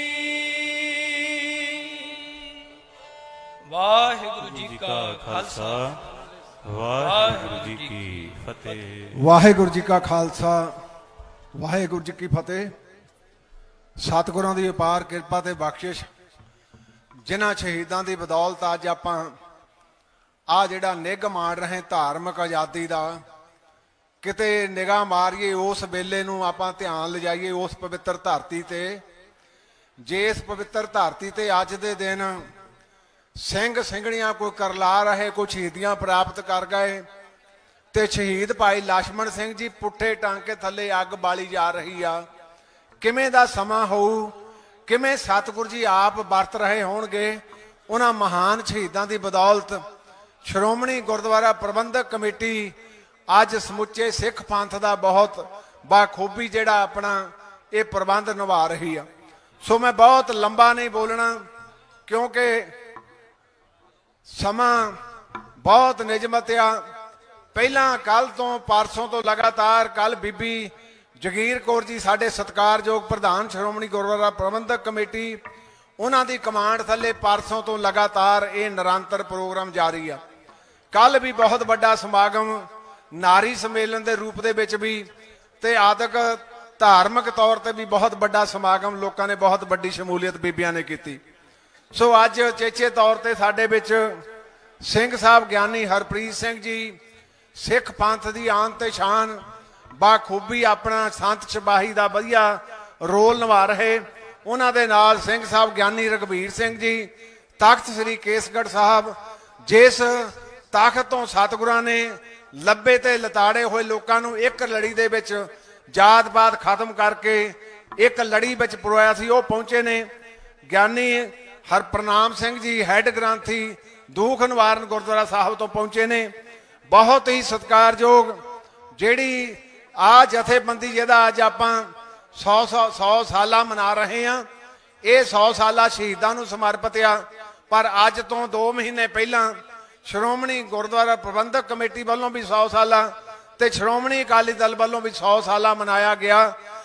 Speaker 6: ਵਾਹਿਗੁਰੂ ਜੀ ਕਾ ਖਾਲਸਾ
Speaker 4: ਵਾਹਿਗੁਰੂ ਜੀ ਕੀ ਫਤਿਹ।
Speaker 7: ਵਾਹਿਗੁਰੂ ਜੀ ਕਾ ਖਾਲਸਾ ਵਾਹਿਗੁਰੂ ਜੀ ਕੀ ਫਤਿਹ। ਸਤਿਗੁਰਾਂ ਦੀ ਅਪਾਰ ਕਿਰਪਾ ਤੇ ਬਖਸ਼ਿਸ਼ ਜਿਨ੍ਹਾਂ ਸ਼ਹੀਦਾਂ ਦੀ ਬਦੌਲਤ ਅੱਜ ਆਪਾਂ ਆ ਜਿਹੜਾ ਨਿੱਘ ਮਾਣ ਰਹੇ ਧਾਰਮਿਕ ਆਜ਼ਾਦੀ ਦਾ ਕਿਤੇ ਨਿਗਾਹ ਮਾਰੀਏ ਉਸ ਵੇਲੇ ਨੂੰ ਆਪਾਂ ਧਿਆਨ ਲਿਜਾਈਏ ਉਸ ਪਵਿੱਤਰ ਧਰਤੀ ਤੇ ਜੇ ਇਸ ਪਵਿੱਤਰ ਧਰਤੀ ਤੇ ਅੱਜ ਦੇ ਦਿਨ ਸਿੰਘ ਸਿੰਘਣੀਆਂ ਕੋਈ ਕਰਲਾ ਰਹੇ ਕੋਈ ਸ਼ਹੀਦੀਆਂ ਪ੍ਰਾਪਤ ਕਰ ਗਏ ਤੇ ਸ਼ਹੀਦ ਭਾਈ ਲਛਮਣ ਸਿੰਘ ਜੀ ਪੁੱਠੇ ਟਾਂਕੇ ਥੱਲੇ ਅੱਗ ਬਾਲੀ ਜਾ ਰਹੀ ਆ ਕਿਵੇਂ ਦਾ ਸਮਾਂ ਹੋਊ ਕਿਵੇਂ ਸਤਿਗੁਰੂ ਜੀ ਆਪ ਵਰਤ ਰਹੇ ਹੋਣਗੇ ਉਹਨਾਂ ਮਹਾਨ ਸ਼ਹੀਦਾਂ ਦੀ ਬਦੌਲਤ ਸ਼੍ਰੋਮਣੀ ਗੁਰਦੁਆਰਾ ਪ੍ਰਬੰਧਕ ਕਮੇਟੀ ਅੱਜ ਸਮੁੱਚੇ ਸਿੱਖ ਪੰਥ ਦਾ ਬਹੁਤ ਬਾਖੂਬੀ ਜਿਹੜਾ ਆਪਣਾ ਇਹ ਪ੍ਰਬੰਧ ਨਿਭਾ ਰਹੀ ਆ। ਸੋ ਮੈਂ ਬਹੁਤ ਲੰਬਾ ਨਹੀਂ ਬੋਲਣਾ ਕਿਉਂਕਿ ਸਮਾਂ ਬਹੁਤ ਨਿਯਮਤ ਆ। ਪਹਿਲਾਂ ਕੱਲ ਤੋਂ ਪਰਸੋਂ ਤੋਂ ਲਗਾਤਾਰ ਕੱਲ ਬੀਬੀ ਜਗੀਰ ਕੌਰ ਜੀ ਸਾਡੇ ਸਤਿਕਾਰਯੋਗ ਪ੍ਰਧਾਨ ਸ਼੍ਰੋਮਣੀ ਗੁਰਦੁਆਰਾ ਪ੍ਰਬੰਧਕ ਕਮੇਟੀ ਉਹਨਾਂ ਦੀ ਕਮਾਂਡ ਥੱਲੇ ਪਰਸੋਂ ਤੋਂ ਲਗਾਤਾਰ ਇਹ ਨਿਰੰਤਰ ਪ੍ਰੋਗਰਾਮ ਜਾਰੀ ਆ। ਕੱਲ ਵੀ ਬਹੁਤ ਵੱਡਾ ਸਮਾਗਮ ਨਾਰੀ ਸੰਮੇਲਨ ਦੇ ਰੂਪ ਦੇ ਵਿੱਚ ਵੀ ਤੇ ਆਦਿਕ ਧਾਰਮਿਕ ਤੌਰ ਤੇ ਵੀ ਬਹੁਤ ਵੱਡਾ ਸਮਾਗਮ ਲੋਕਾਂ ਨੇ ਬਹੁਤ ਵੱਡੀ ਸ਼ਮੂਲੀਅਤ ਬੀਬੀਆਂ ਨੇ ਕੀਤੀ। ਸੋ ਅੱਜ ਚੇਚੇ ਤੌਰ ਤੇ ਸਾਡੇ ਵਿੱਚ ਸਿੰਘ ਸਾਹਿਬ ਗਿਆਨੀ ਹਰਪ੍ਰੀਤ ਸਿੰਘ ਜੀ ਸਿੱਖ ਪੰਥ ਦੀ ਆਨ ਤੇ ਸ਼ਾਨ ਬਾਖੂਬੀ ਆਪਣਾ ਸੰਤ ਸਿਪਾਹੀ ਦਾ ਵਧੀਆ ਰੋਲ ਨਿਭਾ ਰਹੇ ਉਹਨਾਂ ਦੇ ਨਾਲ ਸਿੰਘ ਸਾਹਿਬ ਗਿਆਨੀ ਰਘਬੀਰ ਸਿੰਘ ਜੀ ਤਖਤ ਸ੍ਰੀ ਕੇਸਗੜ੍ਹ ਸਾਹਿਬ ਜਿਸ ਤਖਤ ਤੋਂ ਸਤਿਗੁਰਾਂ ਨੇ ਲੱਭੇ ਤੇ ਲਤਾੜੇ ਹੋਏ ਲੋਕਾਂ ਨੂੰ ਇੱਕ ਲੜੀ ਦੇ ਵਿੱਚ ਜਾਤ-ਪਾਤ ਖਤਮ ਕਰਕੇ ਇੱਕ ਲੜੀ ਵਿੱਚ ਪਰੋਇਆ ਸੀ ਉਹ ਪਹੁੰਚੇ ਨੇ। ਗਿਆਨੀ ਹਰਪ੍ਰਨਾਮ ਸਿੰਘ ਜੀ ਹੈੱਡ ਗ੍ਰੰਥੀ ਦੁੱਖ ਨਿਵਾਰਨ ਗੁਰਦੁਆਰਾ ਸਾਹਿਬ ਤੋਂ ਪਹੁੰਚੇ ਨੇ। ਬਹੁਤ ਹੀ ਸਤਿਕਾਰਯੋਗ ਜਿਹੜੀ ਆ ਜਥੇਬੰਦੀ ਜਿਹਦਾ ਅੱਜ ਆਪਾਂ ਸੌ ਸੌ ਸੌ ਸਾਲਾ ਮਨਾ ਰਹੇ ਹਾਂ ਇਹ ਸੌ ਸਾਲਾ ਸ਼ਹੀਦਾਂ ਨੂੰ ਸਮਰਪਿਤ ਆ। ਪਰ ਅੱਜ ਤੋਂ ਦੋ ਮਹੀਨੇ ਪਹਿਲਾਂ ਸ਼੍ਰੋਮਣੀ ਗੁਰਦੁਆਰਾ ਪ੍ਰਬੰਧਕ ਕਮੇਟੀ ਵੱਲੋਂ ਵੀ ਸੌ ਸਾਲਾ ਤੇ ਸ਼੍ਰੋਮਣੀ ਅਕਾਲੀ ਦਲ ਵੱਲੋਂ ਵੀ ਸੌ ਸਾਲਾ ਮਨਾਇਆ ਗਿਆ।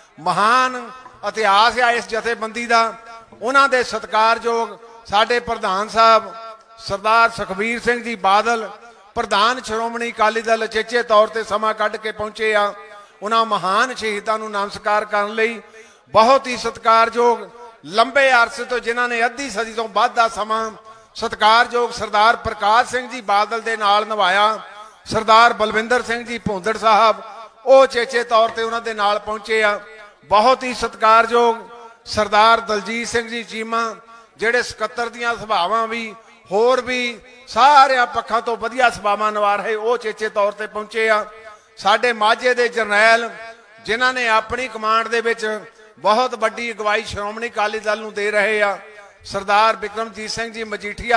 Speaker 7: ਮਹਾਨ ਇਤਿਹਾਸ ਆ ਇਸ ਜਥੇਬੰਦੀ ਦਾ। ਉਹਨਾਂ ਦੇ ਸਤਿਕਾਰਯੋਗ ਸਾਡੇ ਪ੍ਰਧਾਨ ਸਾਹਿਬ ਸਰਦਾਰ ਸੁਖਬੀਰ ਸਿੰਘ ਜੀ ਬਾਦਲ, ਪ੍ਰਧਾਨ ਸ਼੍ਰੋਮਣੀ ਅਕਾਲੀ ਦਲ, ਉਚੇਚੇ ਤੌਰ ਤੇ ਸਮਾਂ ਕੱਢ ਕੇ ਪਹੁੰਚੇ ਆ। ਉਹਨਾਂ ਮਹਾਨ ਸ਼ਹੀਦਾਂ ਨੂੰ ਨਮਸਕਾਰ ਕਰਨ ਲਈ ਬਹੁਤ ਹੀ ਸਤਿਕਾਰਯੋਗ ਲੰਬੇ ਅਰਸੇ ਤੋਂ, ਜਿਨ੍ਹਾਂ ਨੇ ਅੱਧੀ ਸਦੀ ਤੋਂ ਵੱਧ ਦਾ ਸਮਾਂ ਸਤਿਕਾਰਯੋਗ ਸਰਦਾਰ ਪ੍ਰਕਾਸ਼ ਸਿੰਘ ਜੀ ਬਾਦਲ ਦੇ ਨਾਲ ਨਿਭਾਇਆ। ਸਰਦਾਰ ਬਲਵਿੰਦਰ ਸਿੰਘ ਜੀ ਭੁੰਦੜ ਸਾਹਿਬ ਉਹ ਚੇਚੇ ਤੌਰ ਤੇ ਉਹਨਾਂ ਦੇ ਨਾਲ ਪਹੁੰਚੇ ਆ। ਬਹੁਤ ਹੀ ਸਤਿਕਾਰਯੋਗ ਸਰਦਾਰ ਦਲਜੀਤ ਸਿੰਘ ਜੀ ਚੀਮਾ, ਜਿਹੜੇ ਸਕੱਤਰ ਦੀਆਂ ਸਭਾਵਾਂ ਵੀ ਹੋਰ ਵੀ ਸਾਰਿਆਂ ਪੱਖਾਂ ਤੋਂ ਵਧੀਆ ਸਭਾਵਾਂ ਨਿਭਾ ਰਹੇ, ਉਹ ਚੇਚੇ ਤੌਰ ਤੇ ਪਹੁੰਚੇ ਆ। ਸਾਡੇ ਮਾਝੇ ਦੇ ਜਰਨੈਲ, ਜਿਨ੍ਹਾਂ ਨੇ ਆਪਣੀ ਕਮਾਂਡ ਦੇ ਵਿੱਚ ਬਹੁਤ ਵੱਡੀ ਅਗਵਾਈ ਸ਼੍ਰੋਮਣੀ ਅਕਾਲੀ ਦਲ ਨੂੰ ਦੇ ਰਹੇ ਆ, ਸਰਦਾਰ ਬਿਕਰਮਜੀਤ ਸਿੰਘ ਜੀ ਮਜੀਠੀਆ,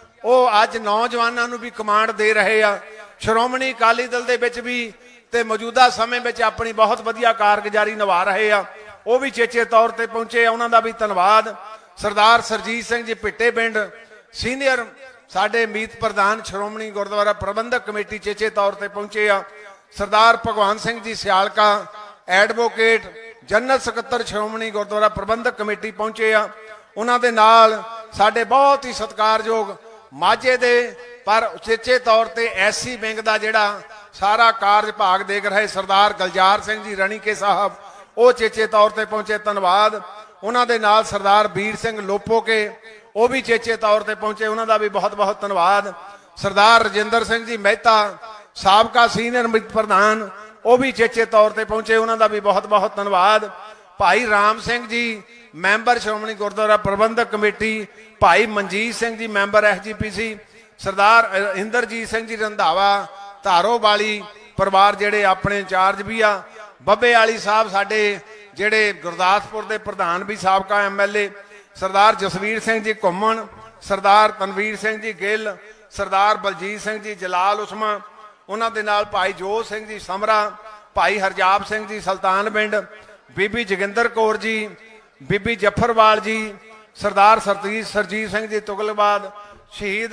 Speaker 7: ਉਹ ਅੱਜ ਨੌਜਵਾਨਾਂ ਨੂੰ ਵੀ ਕਮਾਂਡ ਦੇ ਰਹੇ ਆ। ਸ਼੍ਰੋਮਣੀ ਅਕਾਲੀ ਦਲ ਦੇ ਵਿੱਚ ਵੀ ਤੇ ਮੌਜੂਦਾ ਸਮੇਂ ਵਿੱਚ ਆਪਣੀ ਬਹੁਤ ਵਧੀਆ ਕਾਰਗੁਜ਼ਾਰੀ ਨਿਭਾ ਰਹੇ ਆ, ਉਹ ਵੀ ਚੇਚੇ ਤੌਰ ਤੇ ਪਹੁੰਚੇ ਆ। ਉਹਨਾਂ ਦਾ ਵੀ ਧੰਨਵਾਦ। ਸਰਦਾਰ ਸਰਜੀਤ ਸਿੰਘ ਜੀ ਭਿੱਟੇ ਪਿੰਡ ਸੀਨੀਅਰ ਸਾਡੇ ਮੀਤ ਪ੍ਰਧਾਨ ਸ਼੍ਰੋਮਣੀ ਗੁਰਦੁਆਰਾ ਪ੍ਰਬੰਧਕ ਕਮੇਟੀ ਚੇਚੇ ਤੌਰ ਤੇ ਪਹੁੰਚੇ ਆ। ਸਰਦਾਰ ਭਗਵਾਨ ਸਿੰਘ ਜੀ ਸਿਆਲਕਾ ਐਡਵੋਕੇਟ ਜਨਰਲ ਸਕੱਤਰ ਸ਼੍ਰੋਮਣੀ ਗੁਰਦੁਆਰਾ ਪ੍ਰਬੰਧਕ ਕਮੇਟੀ ਪਹੁੰਚੇ ਆ। ਉਹਨਾਂ ਦੇ ਨਾਲ ਸਾਡੇ ਬਹੁਤ ਹੀ ਸਤਿਕਾਰਯੋਗ ਮਾਝੇ ਦੇ ਪਰ ਉਚੇਚੇ ਤੌਰ ਤੇ ਐਸਸੀ ਵਿੰਗ ਦਾ ਜਿਹੜਾ ਸਾਰਾ ਕਾਰਜ ਭਾਗ ਦੇਖ ਰਹੇ ਸਰਦਾਰ ਗਲਜਾਰ ਸਿੰਘ ਜੀ ਰਣੀਕੇ ਸਾਹਿਬ, ਉਹ ਚੇਚੇ ਤੌਰ ਤੇ ਪਹੁੰਚੇ, ਧੰਨਵਾਦ। ਉਹਨਾਂ ਦੇ ਨਾਲ ਸਰਦਾਰ ਵੀਰ ਸਿੰਘ ਲੋਪੋਕੇ, ਉਹ ਵੀ ਚੇਚੇ ਤੌਰ ਤੇ ਪਹੁੰਚੇ, ਉਹਨਾਂ ਦਾ ਵੀ ਬਹੁਤ ਬਹੁਤ ਧੰਨਵਾਦ। ਸਰਦਾਰ ਰਜਿੰਦਰ ਸਿੰਘ ਜੀ ਮਹਿਤਾ ਸਾਬਕਾ ਸੀਨੀਅਰ ਮੀਤ ਪ੍ਰਧਾਨ, ਉਹ ਵੀ ਚੇਚੇ ਤੌਰ ਤੇ ਪਹੁੰਚੇ, ਉਹਨਾਂ ਦਾ ਵੀ ਬਹੁਤ ਬਹੁਤ ਧੰਨਵਾਦ। ਭਾਈ ਰਾਮ ਸਿੰਘ ਜੀ ਮੈਂਬਰ ਸ਼੍ਰੋਮਣੀ ਗੁਰਦੁਆਰਾ ਪ੍ਰਬੰਧਕ ਕਮੇਟੀ, ਭਾਈ ਮਨਜੀਤ ਸਿੰਘ ਜੀ ਮੈਂਬਰ ਐਸਜੀਪੀਸੀ, ਸਰਦਾਰ ਇੰਦਰਜੀਤ ਸਿੰਘ ਜੀ ਰੰਧਾਵਾ ਧਾਰੋ ਵਾਲੀ ਪਰਿਵਾਰ ਜਿਹੜੇ ਆਪਣੇ ਇੰਚਾਰਜ ਵੀ ਆ, ਬੱਬੇ ਵਾਲੀ ਸਾਹਿਬ ਸਾਡੇ ਜਿਹੜੇ ਗੁਰਦਾਸਪੁਰ ਦੇ ਪ੍ਰਧਾਨ ਵੀ ਸਾਬਕਾ ਐਮਐਲਏ, ਸਰਦਾਰ ਜਸਵੀਰ ਸਿੰਘ ਜੀ ਘੁੰਮਣ, ਸਰਦਾਰ ਤਨਵੀਰ ਸਿੰਘ ਜੀ ਗਿੱਲ, ਸਰਦਾਰ ਬਲਜੀਤ ਸਿੰਘ ਜੀ ਜਲਾਲ ਉਸਮਾ, ਉਹਨਾਂ ਦੇ ਨਾਲ ਭਾਈ ਜੋਤ ਸਿੰਘ ਜੀ ਸਮਰਾ, ਭਾਈ ਹਰਜਾਪ ਸਿੰਘ ਜੀ ਸੁਲਤਾਨਵਿੰਡ, ਬੀਬੀ ਜੋਗਿੰਦਰ ਕੌਰ ਜੀ, ਬੀਬੀ ਜਫਰਵਾਲ ਜੀ, ਸਰਦਾਰ ਸਰਜੀਤ ਸਰਜੀਤ ਸਿੰਘ ਜੀ ਤੁਗਲਬਾਦ, ਸ਼ਹੀਦ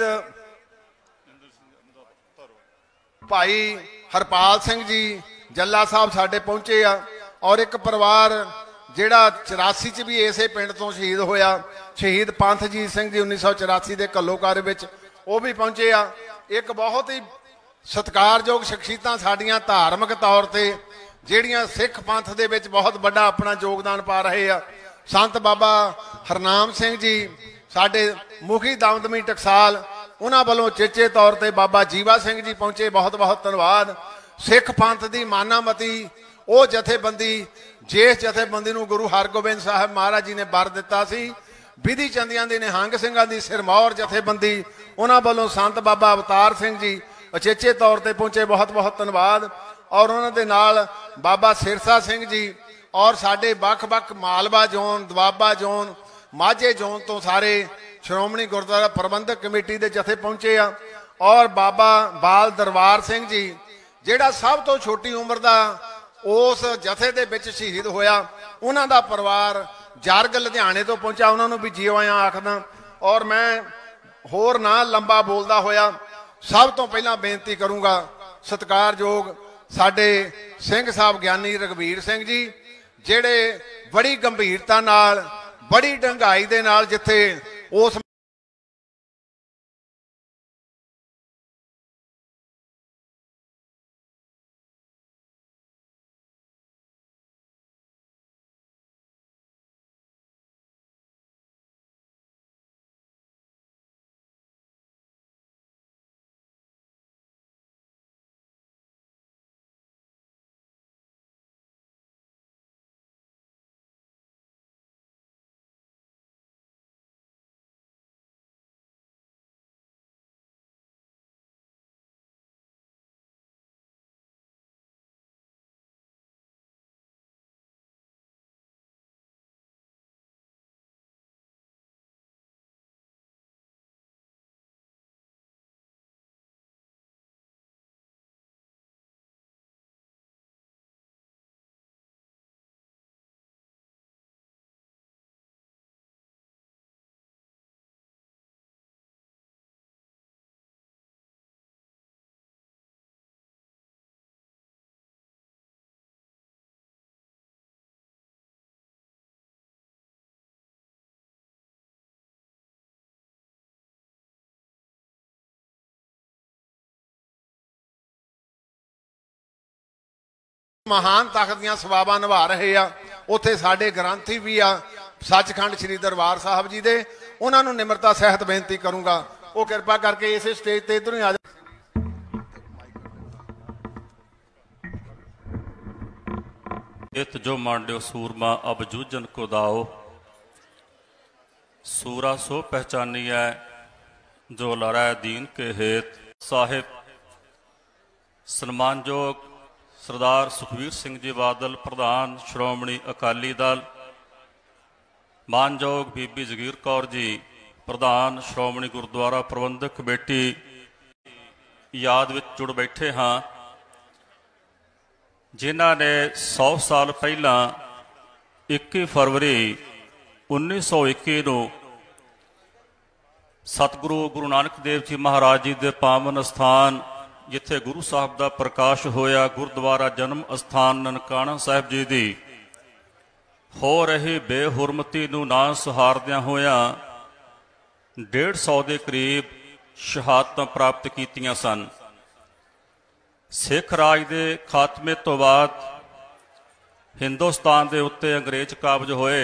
Speaker 7: ਭਾਈ ਹਰਪਾਲ ਸਿੰਘ ਜੀ ਜੱਲਾ ਸਾਹਿਬ ਸਾਡੇ ਪਹੁੰਚੇ ਆ। ਔਰ ਇੱਕ ਪਰਿਵਾਰ ਜਿਹੜਾ ਚੁਰਾਸੀ ਚ ਵੀ ਇਸੇ ਪਿੰਡ ਤੋਂ ਸ਼ਹੀਦ ਹੋਇਆ, ਸ਼ਹੀਦ ਪੰਥਜੀਤ ਸਿੰਘ ਜੀ ਉੱਨੀ ਸੌ ਚੁਰਾਸੀ ਦੇ ਘੱਲੋਕਾਰ ਵਿੱਚ, ਉਹ ਵੀ ਪਹੁੰਚੇ ਆ। ਇੱਕ ਬਹੁਤ ਹੀ ਸਤਿਕਾਰਯੋਗ ਸ਼ਖਸੀਅਤਾਂ ਸਾਡੀਆਂ ਧਾਰਮਿਕ ਤੌਰ ਤੇ ਜਿਹੜੀਆਂ ਸਿੱਖ ਪੰਥ ਦੇ ਵਿੱਚ ਬਹੁਤ ਵੱਡਾ ਆਪਣਾ ਯੋਗਦਾਨ ਪਾ ਰਹੇ ਆ, ਸੰਤ ਬਾਬਾ ਹਰਨਾਮ ਸਿੰਘ ਜੀ ਸਾਡੇ ਮੁਖੀ ਦਮਦਮੀ ਟਕਸਾਲ, ਉਹਨਾਂ ਵੱਲੋਂ ਚੇਚੇ ਤੌਰ ਤੇ ਬਾਬਾ ਜੀਵਾ ਸਿੰਘ ਜੀ ਪਹੁੰਚੇ, ਬਹੁਤ ਬਹੁਤ ਧੰਨਵਾਦ। ਸਿੱਖ ਪੰਥ ਦੀ ਮਾਨਾਮਤੀ ਉਹ ਜਥੇਬੰਦੀ, ਜਿਸ ਜਥੇਬੰਦੀ ਨੂੰ ਗੁਰੂ ਹਰਗੋਬਿੰਦ ਸਾਹਿਬ ਮਹਾਰਾਜ ਜੀ ਨੇ ਵਰ ਦਿੱਤਾ ਸੀ, ਵਿਧੀ ਚੰਦੀਆਂ ਦੀ ਨਿਹੰਗ ਸਿੰਘਾਂ ਦੀ ਸਿਰਮੌਰ ਜਥੇਬੰਦੀ, ਉਹਨਾਂ ਵੱਲੋਂ ਸੰਤ ਬਾਬਾ ਅਵਤਾਰ ਸਿੰਘ ਜੀ ਉਚੇਚੇ ਤੌਰ ਤੇ ਪਹੁੰਚੇ, ਬਹੁਤ ਬਹੁਤ ਧੰਨਵਾਦ। ਔਰ ਉਹਨਾਂ ਦੇ ਨਾਲ ਬਾਬਾ ਸਿਰਸਾ ਸਿੰਘ ਜੀ ਔਰ ਸਾਡੇ ਵੱਖ-ਵੱਖ ਮਾਲਵਾ ਜ਼ੋਨ, ਦੁਆਬਾ ਜ਼ੋਨ, ਮਾਝੇ ਜ਼ੋਨ ਤੋਂ ਸਾਰੇ ਸ਼੍ਰੋਮਣੀ ਗੁਰਦੁਆਰਾ ਪ੍ਰਬੰਧਕ ਕਮੇਟੀ ਦੇ ਜਥੇ ਪਹੁੰਚੇ ਆ। ਔਰ ਬਾਬਾ ਬਾਲ ਦਰਬਾਰ ਸਿੰਘ ਜੀ ਜਿਹੜਾ ਸਭ ਤੋਂ ਛੋਟੀ ਉਮਰ ਦਾ ਉਸ ਜਥੇ ਦੇ ਵਿੱਚ ਸ਼ਹੀਦ ਹੋਇਆ, ਉਹਨਾਂ ਦਾ ਪਰਿਵਾਰ ਜਰਗ ਲੁਧਿਆਣੇ ਤੋਂ ਪਹੁੰਚਾ, ਉਹਨਾਂ ਨੂੰ ਵੀ ਜੀਓ ਆਇਆਂ ਆਖਦਾ। ਔਰ ਮੈਂ ਹੋਰ ਨਾ ਲੰਬਾ ਬੋਲਦਾ ਹੋਇਆ ਸਭ ਤੋਂ ਪਹਿਲਾਂ ਬੇਨਤੀ ਕਰੂੰਗਾ ਸਤਿਕਾਰਯੋਗ ਸਾਡੇ ਸਿੰਘ ਸਾਹਿਬ ਗਿਆਨੀ ਰਘਵੀਰ ਸਿੰਘ ਜੀ, ਜਿਹੜੇ ਬੜੀ ਗੰਭੀਰਤਾ ਨਾਲ, ਬੜੀ ਡੰਗਾਈ ਦੇ ਨਾਲ ਜਿੱਥੇ ਉਸ ਮਹਾਨ ਤਖਤ ਦੀਆਂ ਸੇਵਾਵਾਂ ਨਿਭਾ ਰਹੇ ਆ। ਉੱਥੇ ਸਾਡੇ ਗ੍ਰੰਥੀ ਵੀ ਆ ਸੱਚਖੰਡ ਸ੍ਰੀ ਦਰਬਾਰ ਸਾਹਿਬ ਜੀ ਦੇ, ਉਹਨਾਂ ਨੂੰ ਨਿਮਰਤਾ ਸਹਿਤ ਬੇਨਤੀ ਕਰੂੰਗਾ ਉਹ ਕਿਰਪਾ ਕਰਕੇ ਇਸੇ ਸਟੇਜ ਤੇ ਇਧਰੋਂ ਹੀ ਆ ਜਾ।
Speaker 8: इत जो मांड्यो सूरमा अब जूझन को दाओ, सूरा सो पहचानिया जो लड़ाए दीन के हेत। साहिब सन्मानयोग सरदार सुखवीर सिंह जी बादल प्रधान श्रोमणी अकाली दल, मानयोग बीबी जगीर कौर जी प्रधान श्रोमणी गुरुद्वारा प्रबंधक कमेटी याद विच जुड़ बैठे हाँ, जिन्हों ने सौ साल पहला इक्की फरवरी उन्नीस सौ इक्की नूं सतगुरु गुरु नानक देव जी महाराज जी के पावन स्थान जिथे गुरु साहब का प्रकाश होया गुरुद्वारा जन्म स्थान ननकाना साहिब जी की हो रही बेहुरमती नूं ना सहारदियां होया डेढ़ सौ के करीब शहादतां प्राप्त कीतियां सन। सिख राज के खात्मे तो बाद हिंदुस्तान के उत्ते अंग्रेज काबज होए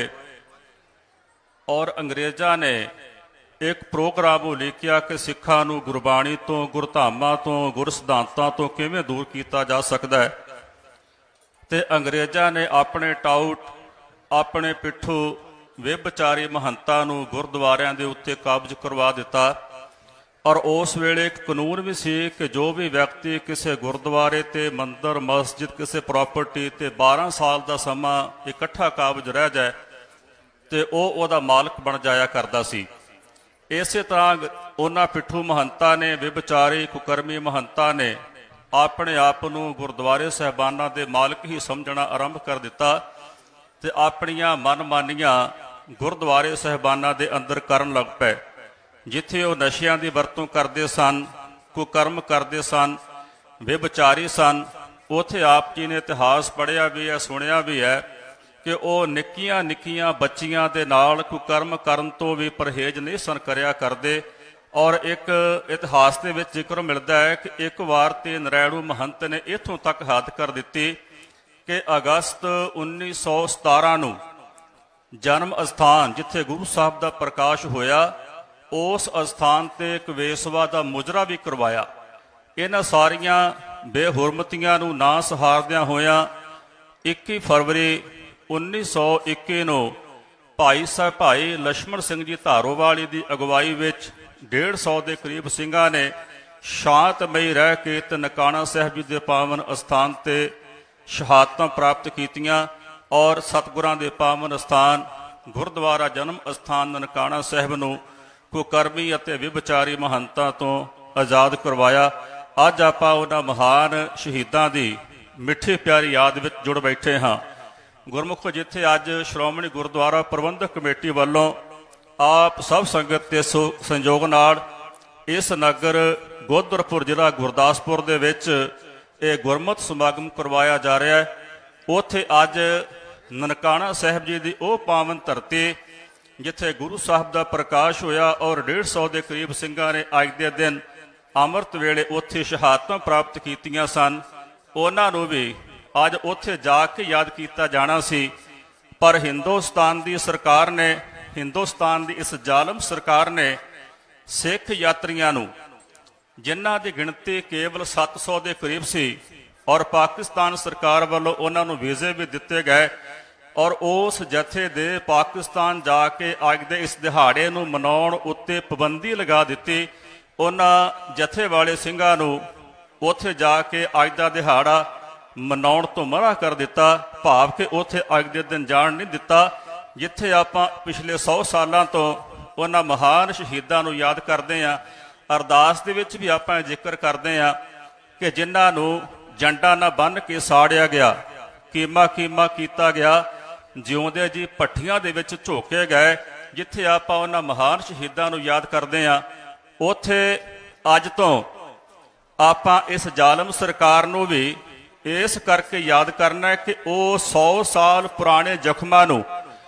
Speaker 8: और अंग्रेज़ां ने एक प्रोग्राम उलीकिया कि सिखां नूं गुरबाणी तो गुरधामां तो गुर सिद्धांतां तो किवें दूर किया जा सकता है। ते अंग्रेज़ां ने अपने टाउट अपने पिट्ठू व्यभिचारी महंतां नूं गुरद्वारियां दे उत्ते काबज करवा दिता और उस वेले एक कानून भी सी कि जो भी व्यक्ति किसी गुरुद्वारे ते मंदिर मस्जिद किसी प्रॉपर्टी ते बारह साल का समा इकट्ठा काबज रह जाए तो वह उहदा मालक बन जाया करता सी। इस तरह उन्हां पिट्ठू महंता ने व्यभिचारी कुकर्मी महंता ने अपने आप नूं गुरुद्वारे साहिबाना के मालक ही समझना आरंभ कर दिता ते अपनियां मनमानियां गुरुद्वारे साहिबाना के अंदर करन लग पे। जिथे वो नशियां की वरतों करते सन, कुकर्म करते सन, व्यभिचारी सन, उथे आप जी ने इतिहास पढ़िया भी है सुनिया भी है कि वह निक्कियां निक्कियां बच्चियां दे नाल कुकर्म करन तो भी परहेज नहीं सन करया करते। और एक इतिहास के विच जिक्र मिलता है कि एक बार तो नरैणू महंत ने इथों तक हद कर दी कि अगस्त उन्नीस सौ सतारा नूं जन्म अस्थान जिथे गुरु साहब का प्रकाश होया उस अस्थान ते एक वेसवा का मुजरा भी करवाया। इन्हां सारियां बेहुरमतियां नूं ना सहारदियां होया इक्की फरवरी उन्नीस सौ इक्की नूं भाई साहब भाई लक्ष्मण सिंह जी धारोवाली की अगवाई विच डेढ़ सौ के करीब सिंघां ने शांतमई रह के ते ननकाना साहिब जी के पावन अस्थान ते शहादतां प्राप्त कीतियां और सतगुरां दे पावन स्थान गुरुद्वारा जन्म अस्थान ननकाना साहिब नूं कुकर्मी अते विभचारी महंतां तो आज़ाद करवाया। अज आपां उन्हां महान शहीदां दी मिठी प्यारी याद विच जुड़ बैठे हाँ। गुरमुख जिथे अज श्रोमणी गुरुद्वारा प्रबंधक कमेटी वालों आप सब संगत के संयोग नाल इस नगर गोदरपुर जिला गुरदासपुर दे विच ये गुरमत समागम करवाया जा रहा है। उत्थे अज ननकाना साहिब जी की वह पावन धरती जिथे गुरु साहब का प्रकाश होया और डेढ़ सौ के करीब सिंघां ने अज के दिन अमृत वेले उत्थे शहादतां प्राप्त कीतियां सन। उन्हां नूं भी अज उत्थे जाके याद किया जाना सी, पर हिंदुस्तान की सरकार ने हिंदुस्तान की इस जालम सरकार ने सिख यात्रियां नूं जिन्हां दी गिणती केवल सत्त सौ के करीब सी और पाकिस्तान सरकार वालों उन्हां नूं वीजे भी दिते गए और उस जथे दे पाकिस्तान जाके अज दे इस दिहाड़े नूं मनाउण उत्ते पाबंदी लगा दी। उन्हां जथे वाले सिंघां नूं उत्थे जाके अज दा दिहाड़ा मनाउण तो मना कर दिता, भाव कि उत्थे अज दे दिन जाण नहीं दिता जिथे आपां पिछले सौ सालां तो उन्हां महान शहीदां नूं याद करदे हां। अरदास दे विच भी आपां जिक्र करदे हां कि जिन्हां नूं जंडा ना बन के साड़िया गया, कीमा कीमा किया गया, जिउंदे जी भट्ठियां दे विच झोके गए। जिथे आपां उन्हां महान शहीदां नूं याद करदे हां उत्थे अज तो आपां इस जालम सरकार नूं भी इस करके याद करना है कि वह सौ साल पुराने जख्मां नूं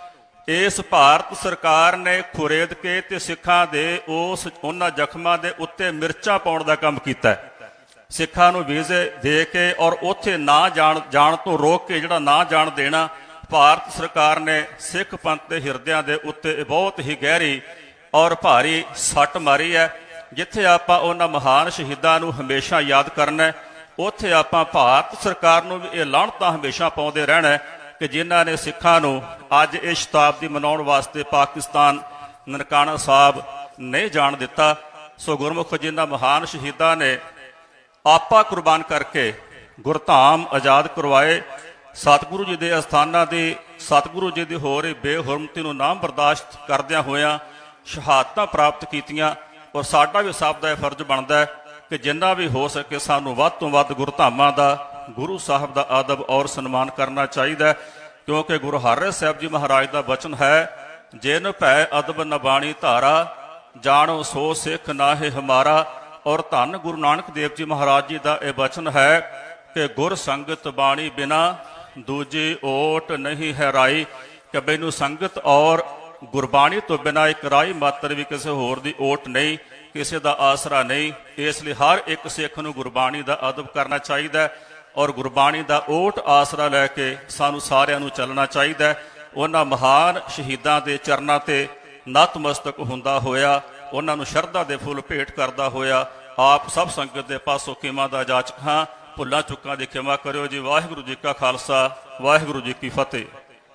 Speaker 8: इस भारत सरकार ने खुरेद के ते सिखां दे उस उन्हां जख्मां दे उत्ते मिर्चां पाउण दा काम कीता है। ਸਿੱਖਾਂ ਨੂੰ ਵੀਜ਼ੇ ਦੇ ਕੇ ਔਰ ਉੱਥੇ ਨਾ ਜਾਣ ਜਾਣ ਤੋਂ ਰੋਕ ਕੇ ਜਿਹੜਾ ਨਾ ਜਾਣ ਦੇਣਾ, ਭਾਰਤ ਸਰਕਾਰ ਨੇ ਸਿੱਖ ਪੰਥ ਦੇ ਹਿਰਦਿਆਂ ਦੇ ਉੱਤੇ ਬਹੁਤ ਹੀ ਗਹਿਰੀ ਔਰ ਭਾਰੀ ਸੱਟ ਮਾਰੀ ਹੈ। ਜਿੱਥੇ ਆਪਾਂ ਉਹਨਾਂ ਮਹਾਨ ਸ਼ਹੀਦਾਂ ਨੂੰ ਹਮੇਸ਼ਾ ਯਾਦ ਕਰਨਾ, ਉੱਥੇ ਆਪਾਂ ਭਾਰਤ ਸਰਕਾਰ ਨੂੰ ਵੀ ਇਹ ਲਾਹਣਤਾਂ ਹਮੇਸ਼ਾ ਪਾਉਂਦੇ ਰਹਿਣਾ ਕਿ ਜਿਨ੍ਹਾਂ ਨੇ ਸਿੱਖਾਂ ਨੂੰ ਅੱਜ ਇਹ ਸ਼ਤਾਬਦੀ ਮਨਾਉਣ ਵਾਸਤੇ ਪਾਕਿਸਤਾਨ ਨਨਕਾਣਾ ਸਾਹਿਬ ਨਹੀਂ ਜਾਣ ਦਿੱਤਾ। ਸੋ ਗੁਰਮੁਖ ਜਿਨ੍ਹਾਂ ਮਹਾਨ ਸ਼ਹੀਦਾਂ ਨੇ ਆਪਾ ਕੁਰਬਾਨ ਕਰਕੇ ਗੁਰਧਾਮ ਆਜ਼ਾਦ ਕਰਵਾਏ, ਸਤਿਗੁਰੂ ਜੀ ਦੇ ਅਸਥਾਨਾਂ ਦੀ ਸਤਿਗੁਰੂ ਜੀ ਦੀ ਹੋ ਰਹੀ ਬੇਹੁਰਮਤੀ ਨੂੰ ਨਾ ਬਰਦਾਸ਼ਤ ਕਰਦਿਆਂ ਹੋਇਆਂ ਸ਼ਹਾਦਤਾਂ ਪ੍ਰਾਪਤ ਕੀਤੀਆਂ। ਔਰ ਸਾਡਾ ਵੀ ਸਭ ਦਾ ਇਹ ਫਰਜ਼ ਬਣਦਾ ਹੈ ਕਿ ਜਿੰਨਾ ਵੀ ਹੋ ਸਕੇ ਸਾਨੂੰ ਵੱਧ ਤੋਂ ਵੱਧ ਗੁਰਧਾਮਾਂ ਦਾ, ਗੁਰੂ ਸਾਹਿਬ ਦਾ ਅਦਬ ਔਰ ਸਨਮਾਨ ਕਰਨਾ ਚਾਹੀਦਾ ਹੈ, ਕਿਉਂਕਿ ਗੁਰੂ ਹਰਿ ਸਾਹਿਬ ਜੀ ਮਹਾਰਾਜ ਦਾ ਬਚਨ ਹੈ, ਜਿਨ ਭੈ ਅਦਬ ਨ ਬਾਣੀ ਧਾਰਾ, ਜਾਣੋ ਸੋ ਸਿੱਖ ਨਾਹਿ ਹਮਾਰਾ। ਔਰ ਧੰਨ ਗੁਰੂ ਨਾਨਕ ਦੇਵ ਜੀ ਮਹਾਰਾਜ ਜੀ ਦਾ ਇਹ ਬਚਨ ਹੈ ਕਿ ਗੁਰ ਸੰਗਤ ਬਾਣੀ ਬਿਨਾ ਦੂਜੀ ਓਟ ਨਹੀਂ ਹੈ ਰਾਈ, ਕਿ ਮੈਨੂੰ ਸੰਗਤ ਔਰ ਗੁਰਬਾਣੀ ਤੋਂ ਬਿਨਾਂ ਇੱਕ ਰਾਈ ਮਾਤਰ ਵੀ ਕਿਸੇ ਹੋਰ ਦੀ ਓਟ ਨਹੀਂ, ਕਿਸੇ ਦਾ ਆਸਰਾ ਨਹੀਂ। ਇਸ ਲਈ ਹਰ ਇੱਕ ਸਿੱਖ ਨੂੰ ਗੁਰਬਾਣੀ ਦਾ ਅਦਬ ਕਰਨਾ ਚਾਹੀਦਾ ਔਰ ਗੁਰਬਾਣੀ ਦਾ ਓਟ ਆਸਰਾ ਲੈ ਕੇ ਸਾਨੂੰ ਸਾਰਿਆਂ ਨੂੰ ਚੱਲਣਾ ਚਾਹੀਦਾ। ਉਹਨਾਂ ਮਹਾਨ ਸ਼ਹੀਦਾਂ ਦੇ ਚਰਨਾਂ ਤੇ ਨਤਮਸਤਕ ਹੁੰਦਾ ਹੋਇਆ, ਉਹਨਾਂ ਨੂੰ ਸ਼ਰਧਾ ਦੇ ਫੁੱਲ ਭੇਟ ਕਰਦਾ ਹੋਇਆ ਆਪ ਸਭ ਸੰਗਤ ਦੇ ਪਾਸੋਂ ਖਿਮਾ ਦਾ ਜਾਚਕ ਹਾਂ। ਭੁੱਲਾਂ ਚੁੱਕਾਂ ਦੀ ਖਿਮਾ ਕਰਿਓ ਜੀ। ਵਾਹਿਗੁਰੂ ਜੀ ਕਾ ਖਾਲਸਾ, ਵਾਹਿਗੁਰੂ ਜੀ ਕੀ ਫਤਿਹ।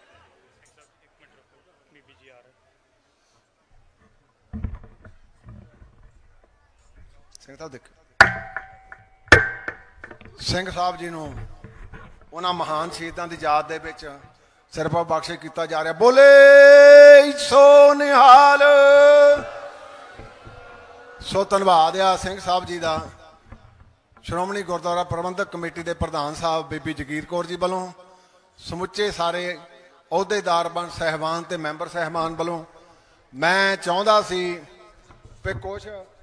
Speaker 7: ਸਿੰਘ ਸਾਹਿਬ ਦੇਖੋ, ਸਿੰਘ ਸਾਹਿਬ ਜੀ ਨੂੰ ਉਹਨਾਂ ਮਹਾਨ ਸ਼ਹੀਦਾਂ ਦੀ ਯਾਦ ਦੇ ਵਿੱਚ ਸਿਰਫ ਬਖਸ਼ਿਸ਼ ਕੀਤਾ ਜਾ ਰਿਹਾ। ਬੋਲੇ ਸੋ ਨਿਹਾਲ। ਸੋ ਧੰਨਵਾਦ ਆ ਸਿੰਘ ਸਾਹਿਬ ਜੀ ਦਾ। ਸ਼੍ਰੋਮਣੀ ਗੁਰਦੁਆਰਾ ਪ੍ਰਬੰਧਕ ਕਮੇਟੀ ਦੇ ਪ੍ਰਧਾਨ ਸਾਹਿਬ ਬੀਬੀ ਜਗੀਰ ਕੌਰ ਜੀ ਵੱਲੋਂ, ਸਮੁੱਚੇ ਸਾਰੇ ਅਹੁਦੇਦਾਰ ਬਣ ਸਹਿਬਾਨ ਤੇ ਮੈਂਬਰ ਸਹਿਬਾਨ ਵੱਲੋਂ ਮੈਂ ਚਾਹੁੰਦਾ ਸੀ ਕਿ ਕੁਛ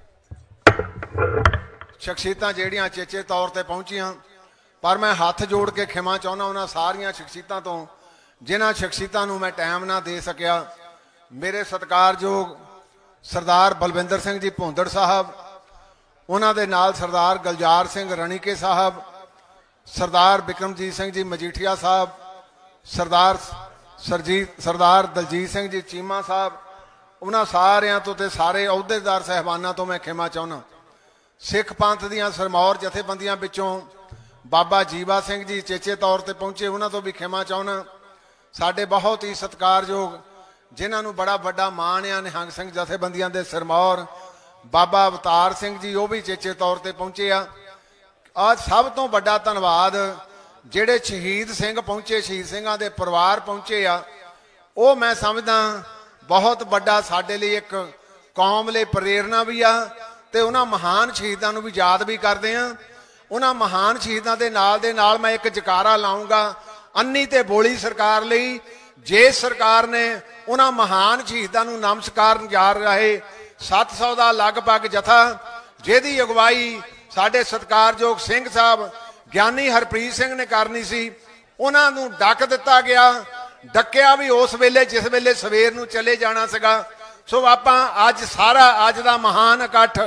Speaker 7: ਸ਼ਖਸੀਅਤਾਂ ਜਿਹੜੀਆਂ ਚੇਚੇ ਤੌਰ ਤੇ ਪਹੁੰਚੀਆਂ, ਪਰ ਮੈਂ ਹੱਥ ਜੋੜ ਕੇ ਖਿਮਾ ਚਾਹੁੰਦਾ ਉਹਨਾਂ ਸਾਰੀਆਂ ਸ਼ਖਸੀਅਤਾਂ ਤੋਂ ਜਿਨ੍ਹਾਂ ਸ਼ਖਸੀਅਤਾਂ ਨੂੰ ਮੈਂ ਟਾਈਮ ਨਾ ਦੇ ਸਕਿਆ। ਮੇਰੇ ਸਤਿਕਾਰਯੋਗ ਸਰਦਾਰ ਬਲਵਿੰਦਰ ਸਿੰਘ ਜੀ ਭੌਂਦੜ ਸਾਹਿਬ, ਉਹਨਾਂ ਦੇ ਨਾਲ ਸਰਦਾਰ ਗੁਲਜ਼ਾਰ ਸਿੰਘ ਰਣੀਕੇ ਸਾਹਿਬ, ਸਰਦਾਰ ਬਿਕਰਮਜੀਤ ਸਿੰਘ ਜੀ ਮਜੀਠੀਆ ਸਾਹਿਬ, ਸਰਦਾਰ ਸਰਜੀਤ ਸਰਦਾਰ ਦਲਜੀਤ ਸਿੰਘ ਜੀ ਚੀਮਾ ਸਾਹਿਬ, ਉਹਨਾਂ ਸਾਰਿਆਂ ਤੋਂ ਤੇ ਸਾਰੇ ਅਹੁਦੇਦਾਰ ਸਹਿਬਾਨਾਂ ਤੋਂ ਮੈਂ ਖਿਮਾ ਚਾਹੁੰਦਾ। ਸਿੱਖ ਪੰਥ ਦੀਆਂ ਸਰਮੌਰ ਜਥੇਬੰਦੀਆਂ ਵਿੱਚੋਂ ਬਾਬਾ ਜੀਵਾ ਸਿੰਘ ਜੀ ਚੇਚੇ ਤੌਰ ਤੇ ਪਹੁੰਚੇ, ਉਹਨਾਂ ਤੋਂ ਵੀ ਖਿਮਾ ਚਾਹੁੰਦਾ। ਸਾਡੇ ਬਹੁਤ ਹੀ ਸਤਿਕਾਰਯੋਗ ਜਿਨ੍ਹਾਂ ਨੂੰ ਬੜਾ ਵੱਡਾ ਮਾਣ ਆ, ਨਿਹੰਗ ਸਿੰਘ ਜਥੇਬੰਦੀਆਂ ਦੇ ਸਰਮੌਰ ਬਾਬਾ ਅਵਤਾਰ ਸਿੰਘ ਜੀ, ਉਹ ਵੀ ਚੇਚੇ ਤੌਰ ਤੇ ਪਹੁੰਚੇ ਆ। ਅੱਜ ਸਭ ਤੋਂ ਵੱਡਾ ਧੰਨਵਾਦ ਜਿਹੜੇ ਸ਼ਹੀਦ ਸਿੰਘ ਪਹੁੰਚੇ, ਸ਼ਹੀਦ ਸਿੰਘਾਂ ਦੇ ਪਰਿਵਾਰ ਪਹੁੰਚੇ ਆ, ਉਹ ਮੈਂ ਸਮਝਦਾ ਬਹੁਤ ਵੱਡਾ ਸਾਡੇ ਲਈ ਇੱਕ ਕੌਮ ਲਈ ਪ੍ਰੇਰਨਾ ਵੀ ਆ ਤੇ ਉਹਨਾਂ ਮਹਾਨ ਸ਼ਹੀਦਾਂ ਨੂੰ ਵੀ ਯਾਦ ਵੀ ਕਰਦੇ ਆ। ਉਹਨਾਂ ਮਹਾਨ ਸ਼ਹੀਦਾਂ ਦੇ ਨਾਲ ਦੇ ਨਾਲ ਮੈਂ ਇੱਕ ਜਕਾਰਾ ਲਾਉਂਗਾ ਅੰਨੀ ਤੇ ਬੋਲੀ ਸਰਕਾਰ ਲਈ। ਜੇ ਸਰਕਾਰ ਨੇ ਉਹਨਾਂ ਮਹਾਨ ਸ਼ਹੀਦਾਂ ਨੂੰ ਨਮਸਕਾਰ ਜਾ ਰਹੇ ਸੱਤ ਸੌ ਦਾ ਲਗਭਗ ਜਥਾ, ਜਿਹਦੀ ਅਗਵਾਈ ਸਾਡੇ ਸਤਿਕਾਰਯੋਗ ਸਿੰਘ ਸਾਹਿਬ ਗਿਆਨੀ ਹਰਪ੍ਰੀਤ ਸਿੰਘ ਨੇ ਕਰਨੀ ਸੀ, ਉਹਨਾਂ ਨੂੰ ਡੱਕ ਦਿੱਤਾ ਗਿਆ। ਡੱਕਿਆ ਵੀ ਉਸ ਵੇਲੇ ਜਿਸ ਵੇਲੇ ਸਵੇਰ ਨੂੰ ਚਲੇ ਜਾਣਾ ਸੀਗਾ। ਸੋ ਆਪਾਂ ਅੱਜ ਸਾਰਾ ਅੱਜ ਦਾ ਮਹਾਨ ਇਕੱਠ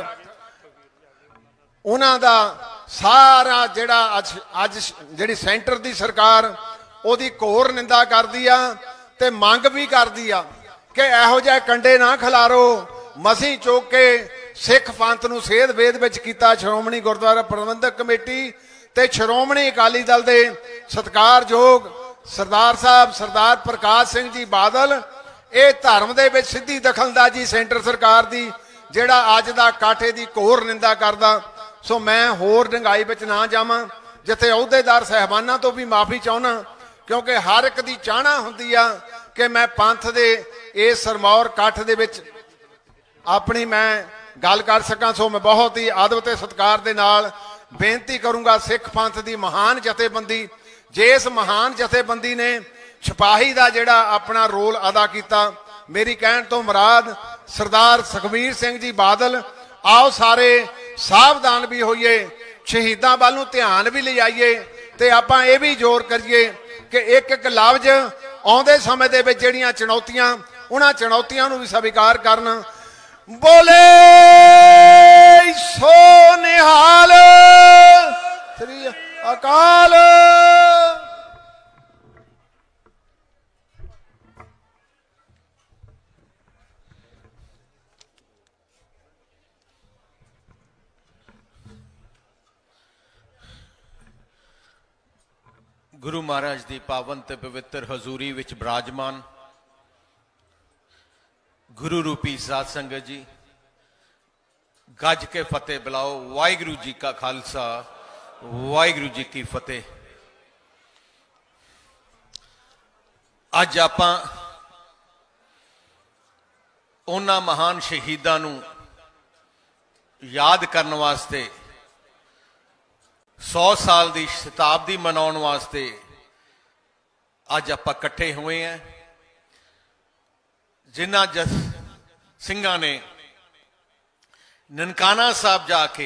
Speaker 7: ਉਹਨਾਂ ਦਾ ਸਾਰਾ ਜਿਹੜਾ ਅੱਜ ਅੱਜ ਜਿਹੜੀ ਸੈਂਟਰ ਦੀ ਸਰਕਾਰ ਉਹਦੀ ਘੋਰ ਨਿੰਦਾ ਕਰਦੀ ਆ ਤੇ ਮੰਗ ਵੀ ਕਰਦੀ ਆ ਕਿ ਇਹੋ ਜਿਹੇ ਕੰਡੇ ਨਾ ਖਿਲਾਰੋ। ਮਸੀਂ ਚੁੱਕ ਕੇ ਸਿੱਖ ਪੰਥ ਨੂੰ ਸੇਧ ਵੇਦ ਵਿੱਚ ਕੀਤਾ ਸ਼੍ਰੋਮਣੀ ਗੁਰਦੁਆਰਾ ਪ੍ਰਬੰਧਕ ਕਮੇਟੀ ਤੇ ਸ਼੍ਰੋਮਣੀ ਅਕਾਲੀ ਦਲ ਦੇ ਸਤਿਕਾਰਯੋਗ ਸਰਦਾਰ ਸਾਹਿਬ ਸਰਦਾਰ ਪ੍ਰਕਾਸ਼ ਸਿੰਘ ਜੀ ਬਾਦਲ। ਇਹ ਧਰਮ ਦੇ ਵਿੱਚ ਸਿੱਧੀ ਦਖਲਅੰਦਾਜ਼ੀ ਸੈਂਟਰ ਸਰਕਾਰ ਦੀ ਜਿਹੜਾ ਅੱਜ ਦਾ ਕਾਠੇ ਦੀ ਘੋਰ ਨਿੰਦਾ ਕਰਦਾ। ਸੋ ਮੈਂ ਹੋਰ ਡੰਗਾਈ ਵਿੱਚ ਨਾ ਜਾਵਾਂ, ਜਿੱਥੇ ਅਹੁਦੇਦਾਰ ਸਹਿਬਾਨਾਂ ਤੋਂ ਵੀ ਮਾਫੀ ਚਾਹੁੰਦਾ, ਕਿਉਂਕਿ ਹਰ ਇੱਕ ਦੀ ਚਾਹਨਾ ਹੁੰਦੀ ਆ ਕਿ ਮੈਂ ਪੰਥ ਦੇ ਇਸ ਸਰਮੌਰ ਇਕੱਠ ਦੇ ਵਿੱਚ ਆਪਣੀ ਮੈਂ ਗੱਲ ਕਰ ਸਕਾਂ। ਸੋ ਮੈਂ ਬਹੁਤ ਹੀ ਆਦਰ ਤੇ ਸਤਿਕਾਰ ਦੇ ਨਾਲ ਬੇਨਤੀ ਕਰੂੰਗਾ, ਸਿੱਖ ਪੰਥ ਦੀ ਮਹਾਨ ਜਥੇਬੰਦੀ, ਜੇ ਇਸ ਮਹਾਨ ਜਥੇਬੰਦੀ ਨੇ ਸਿਪਾਹੀ ਦਾ ਜਿਹੜਾ ਆਪਣਾ ਰੋਲ ਅਦਾ ਕੀਤਾ, ਮੇਰੀ ਕਹਿਣ ਤੋਂ ਮੁਰਾਦ ਸਰਦਾਰ ਸੁਖਬੀਰ ਸਿੰਘ ਜੀ ਬਾਦਲ, ਆਓ ਸਾਰੇ ਸਾਵਧਾਨ ਵੀ ਹੋਈਏ, ਸ਼ਹੀਦਾਂ ਵੱਲ ਨੂੰ ਧਿਆਨ ਵੀ ਲਿਆਈਏ ਤੇ ਆਪਾਂ ਇਹ ਵੀ ਜ਼ੋਰ ਕਰੀਏ ਕਿ ਇੱਕ ਇੱਕ ਲਫ਼ਜ਼ ਆਉਂਦੇ ਸਮੇਂ ਦੇ ਵਿੱਚ ਜਿਹੜੀਆਂ ਚੁਣੌਤੀਆਂ, ਉਹਨਾਂ ਚੁਣੌਤੀਆਂ ਨੂੰ ਵੀ ਸਵੀਕਾਰ ਕਰਨ। ਬੋਲੇ ਸੋ ਨਿਹਾਲ। ਅਕਾਲ।
Speaker 9: ਗੁਰੂ ਮਹਾਰਾਜ ਦੀ ਪਾਵਨ ਤੇ ਪਵਿੱਤਰ ਹਜ਼ੂਰੀ ਵਿੱਚ ਬਿਰਾਜਮਾਨ ਗੁਰੂ ਰੂਪੀ ਸਾਧ ਸੰਗਤ ਜੀ, ਗੱਜ ਕੇ ਫਤਿਹ ਬੁਲਾਓ। ਵਾਹਿਗੁਰੂ ਜੀ ਕਾ ਖਾਲਸਾ, ਵਾਹਿਗੁਰੂ ਜੀ ਕੀ ਫਤਿਹ। ਅੱਜ ਆਪਾਂ ਉਹਨਾਂ ਮਹਾਨ ਸ਼ਹੀਦਾਂ ਨੂੰ ਯਾਦ ਕਰਨ ਵਾਸਤੇ सौ साल की शताब्दी मनाने वास्ते अज आप इकट्ठे हुए हैं। जिन्हां जस सिंघां ने ननकाना साहब जाके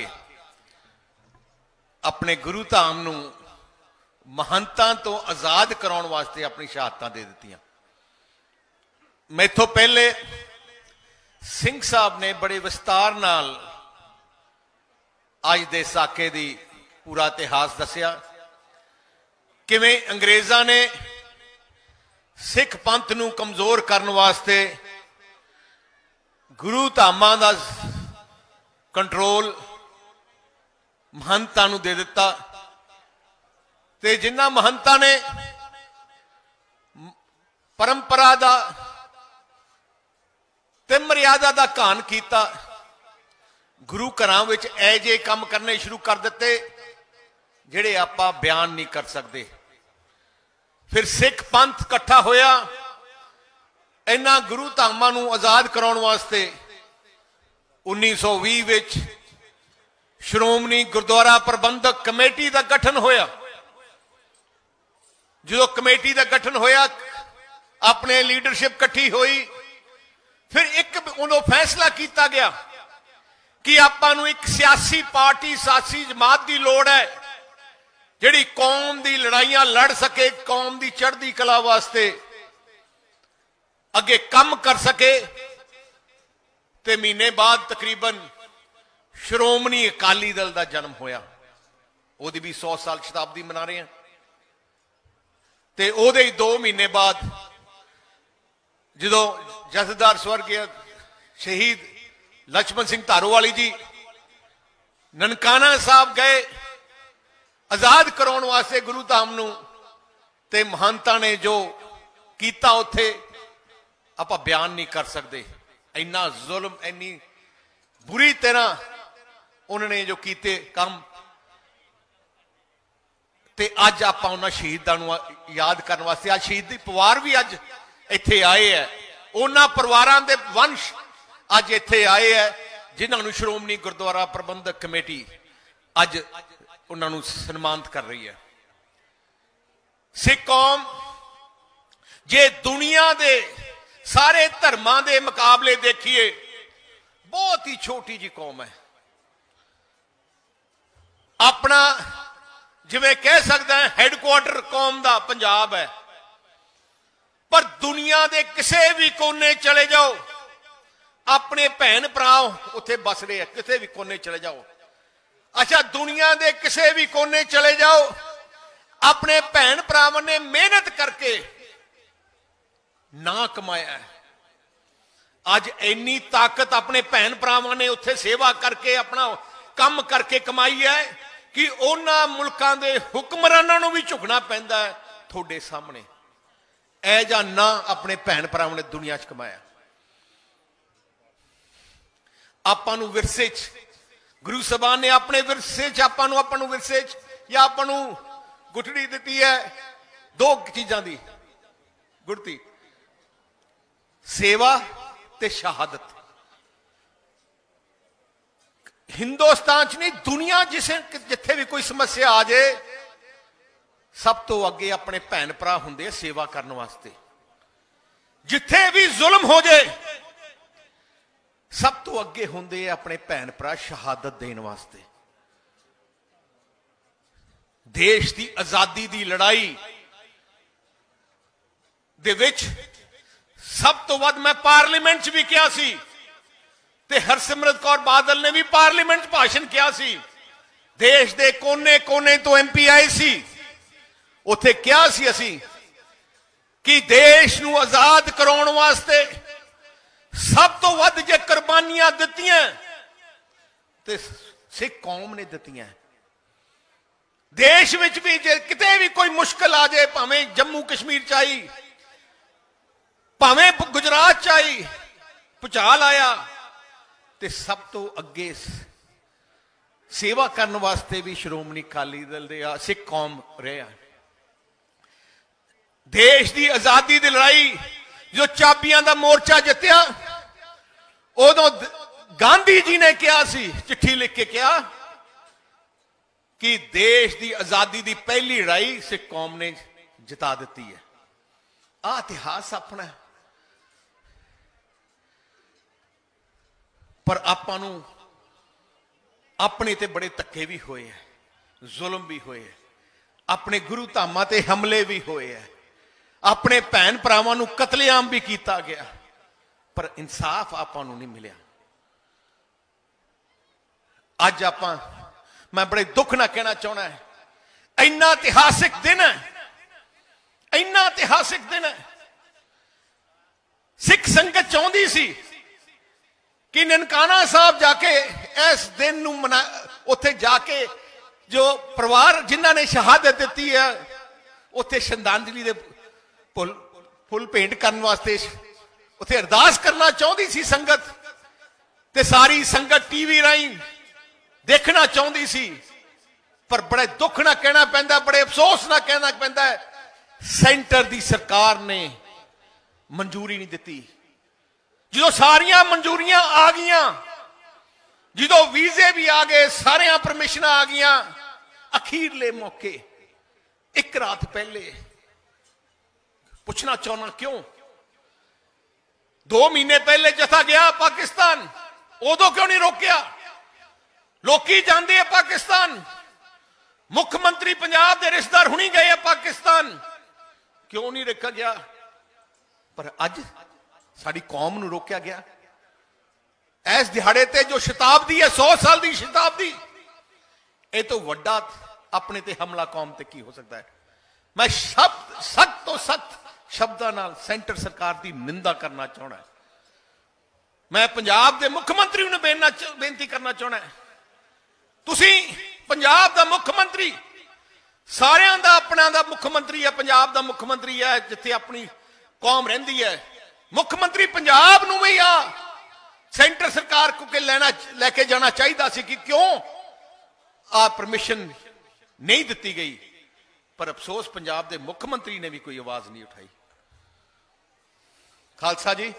Speaker 9: अपने गुरु धाम नूं महंतां तो आजाद कराउण वास्ते अपनी शहादतां दे दित्तियां। मैथों पहले सिंह साहब ने बड़े विस्तार नाल अज दे साके दी पूरा इतिहास दसिया, किवें अंग्रेज़ां ने सिख पंथ नूं कमजोर करने वास्ते गुरु धामां दा कंट्रोल महंतां नूं दे दिता, ते जिन्हां महंतां ने परंपरा दा ते मर्यादा दा घान कीता, गुरु घरां विच ऐ जे काम करने शुरू कर दिते ਜਿਹੜੇ ਆਪਾਂ ਬਿਆਨ नहीं कर सकते। फिर सिख पंथ इकट्ठा होया इन्हां गुरु धामां नूं आजाद कराउण वास्ते उन्नीस सौ भी विच श्रोमणी गुरुद्वारा प्रबंधक कमेटी का गठन होया। जो कमेटी का गठन होया, अपने लीडरशिप इकट्ठी हुई, फिर एक उन्होंने फैसला किया गया कि आपां नूं एक सियासी पार्टी, सियासी जमात की लोड़ है जिहड़ी कौम दी लड़ाइयां लड़ सके, कौम दी चढ़दी कला वास्ते अगे काम कर सके। ते महीने बाद तकरीबन श्रोमणी अकाली दल का जन्म होया। ओदी भी सौ साल शताब्दी मना रहे हैं। ते ओदे दो महीने बाद जदों जथेदार स्वर्गीय शहीद लक्ष्मण सिंह धारोवाली जी ननकाना साहब गए आजाद कराउण वास्ते गुरु धाम नूं, ते महंतां ने जो कीता उत्थे आपां बयान नहीं कर सकते। इन्ना जुल्म, इन्नी बुरी तरह उन्होंने जो कीते काम, ते अज आपां उन्हां शहीदां नूं याद करने वास्ते अज शहीदी पवार भी अज इत्थे आए है। उन्हां परिवारां दे वंश अज इत्थे आए है जिन्हां नूं श्रोमणी गुरुद्वारा प्रबंधक कमेटी अज उन्होंने सन्मानित कर रही है। सिख कौम जे दुनिया दे सारे धर्मां दे मुकाबले देखिए बहुत ही छोटी जी कौम है। अपना जिवें कह सकते हैं हैडक्वार्टर कौम दा पंजाब है, पर दुनिया दे किसी भी कोने चले जाओ अपने भैन भरा उत्थे बस रहे हैं। किसी भी कोने चले जाओ, अच्छा दुनिया दे किसी भी कोने चले जाओ, अपने भैन भरावां ने मेहनत करके ना कमाया है। अज इन्नी ताकत अपने भैन भरावां ने उत्थे सेवा करके अपना काम करके कमाई है कि उन्हां मुल्कां दे हुक्मरानां नूं भी झुकना पैंदा है थोड़े सामने। ऐ जा ना अपने भैन भरावां ने दुनिया च कमाया। आपां नूं विरसे च गुरु साहबान ने अपने विरसे च आपां नूं आपां नूं विरसे च या आपां नूं गुठड़ी दी है दो चीज़ों की गुड़ती, सेवा ते शहादत। हिंदुस्तान च नहीं दुनिया जिसे जिथे भी कोई समस्या आ जाए सब तो अगे अपने भैन भरा हुंदे सेवा करने वास्ते। जिथे भी जुल्म हो जाए सब तो अगे हुंदे अपने भैन भरा शहादत देने वास्ते। देश की आजादी की लड़ाई दे विच सब तो वध मैं पार्लीमेंट च भी किया सी ते हरसिमरत कौर बादल ने भी पार्लीमेंट च भाषण किया सी देश के कोने कोने तो एम पी आए सी, उत्थे क्या सी असी कि देश नूं आजाद कराउण वास्ते सब तो वध जे कुर्बानियां दित्तियां ते सिख कौम ने दित्तियां। देश विच भी जे किते भी कोई मुश्किल आ जाए, भावें जम्मू कश्मीर च आई, भावें गुजरात च आई, भुचाल आया, ते सब तो अगे सेवा करने वास्ते भी श्रोमणी अकाली दल दे सिख कौम रहा। देश की आजादी की लड़ाई जो चाबियां का मोर्चा जितया, उदों गांधी जी ने कहा सी, चिट्ठी लिख के कहा कि देश की आजादी की पहली लड़ाई सिख कौम ने जिता दी है। आ इतिहास अपना, पर आपां नूं अपने ते बड़े धक्के भी होए हैं, जुल्म भी होए हैं, अपने गुरु धामां ते हमले भी होए हैं, अपने भैन भरावां नूं कतलेआम भी किया गया, पर इंसाफ आपां नूं नहीं मिलिया। अज आपां, मैं बड़े दुख ना कहना चाहना है, इन्ना इतिहासिक दिन है, इन्ना इतिहासिक दिन है। सिख संगत चाहती सी कि ननकाना साहब जाके इस दिन नूं मना, उत्थे जाके जो परिवार जिन्हां ने शहादत दी है, उत्थे श्रद्धांजलि दे फुल फुल भेंट करने वास्ते उत्थे अरदास करना चाहती सी संगत, ते सारी संगत टीवी राही देखना चाहती सी। पर बड़े दुख ना कहना पैंदा, बड़े अफसोस ना कहना पैंदा है, सेंटर दी सरकार ने मंजूरी नहीं दी। जो सारियां मंजूरियां आ गईयां, जो वीजे भी आ गए, सारियां परमिशन आ गईयां, अखीरले मौके एक रात पहले पूछना चाहना क्यों? दो महीने पहले जथा गया पाकिस्तान, उदों क्यों नहीं रोकिया? लोकी जाते हैं पाकिस्तान, मुख्यमंत्री पंजाब के रिश्तेदार हुणी गए हैं पाकिस्तान, क्यों नहीं रखा गया? पर अज साड़ी कौम नूं रोकया गया। इस दिहाड़े ते जो शताब्दी है, सौ साल की शताब्दी, ये तो वड्डा अपने ते हमला कौम ते की हो सकता है। मैं शब्द सख्त तो सख्त शब्दां नाल सेंटर सरकार की निंदा करना चाहना है। मैं पंजाब के मुख्यमंत्री नूं बेनती करना चाहना है, तुसी पंजाब का मुख्यमंत्री, सारियां दा अपना दा मुख्यमंत्री है, पंजाब का मुख्यमंत्री है, जिथे अपनी कौम रहिंदी है, मुख्यमंत्री पंजाब नूं भी आ सेंटर सरकार को के लेना लेके जाना चाहिए सी कि क्यों आ परमिशन नहीं दी गई। पर अफसोस पंजाब के मुख्यमंत्री ने भी कोई आवाज नहीं उठाई। खालसा जी,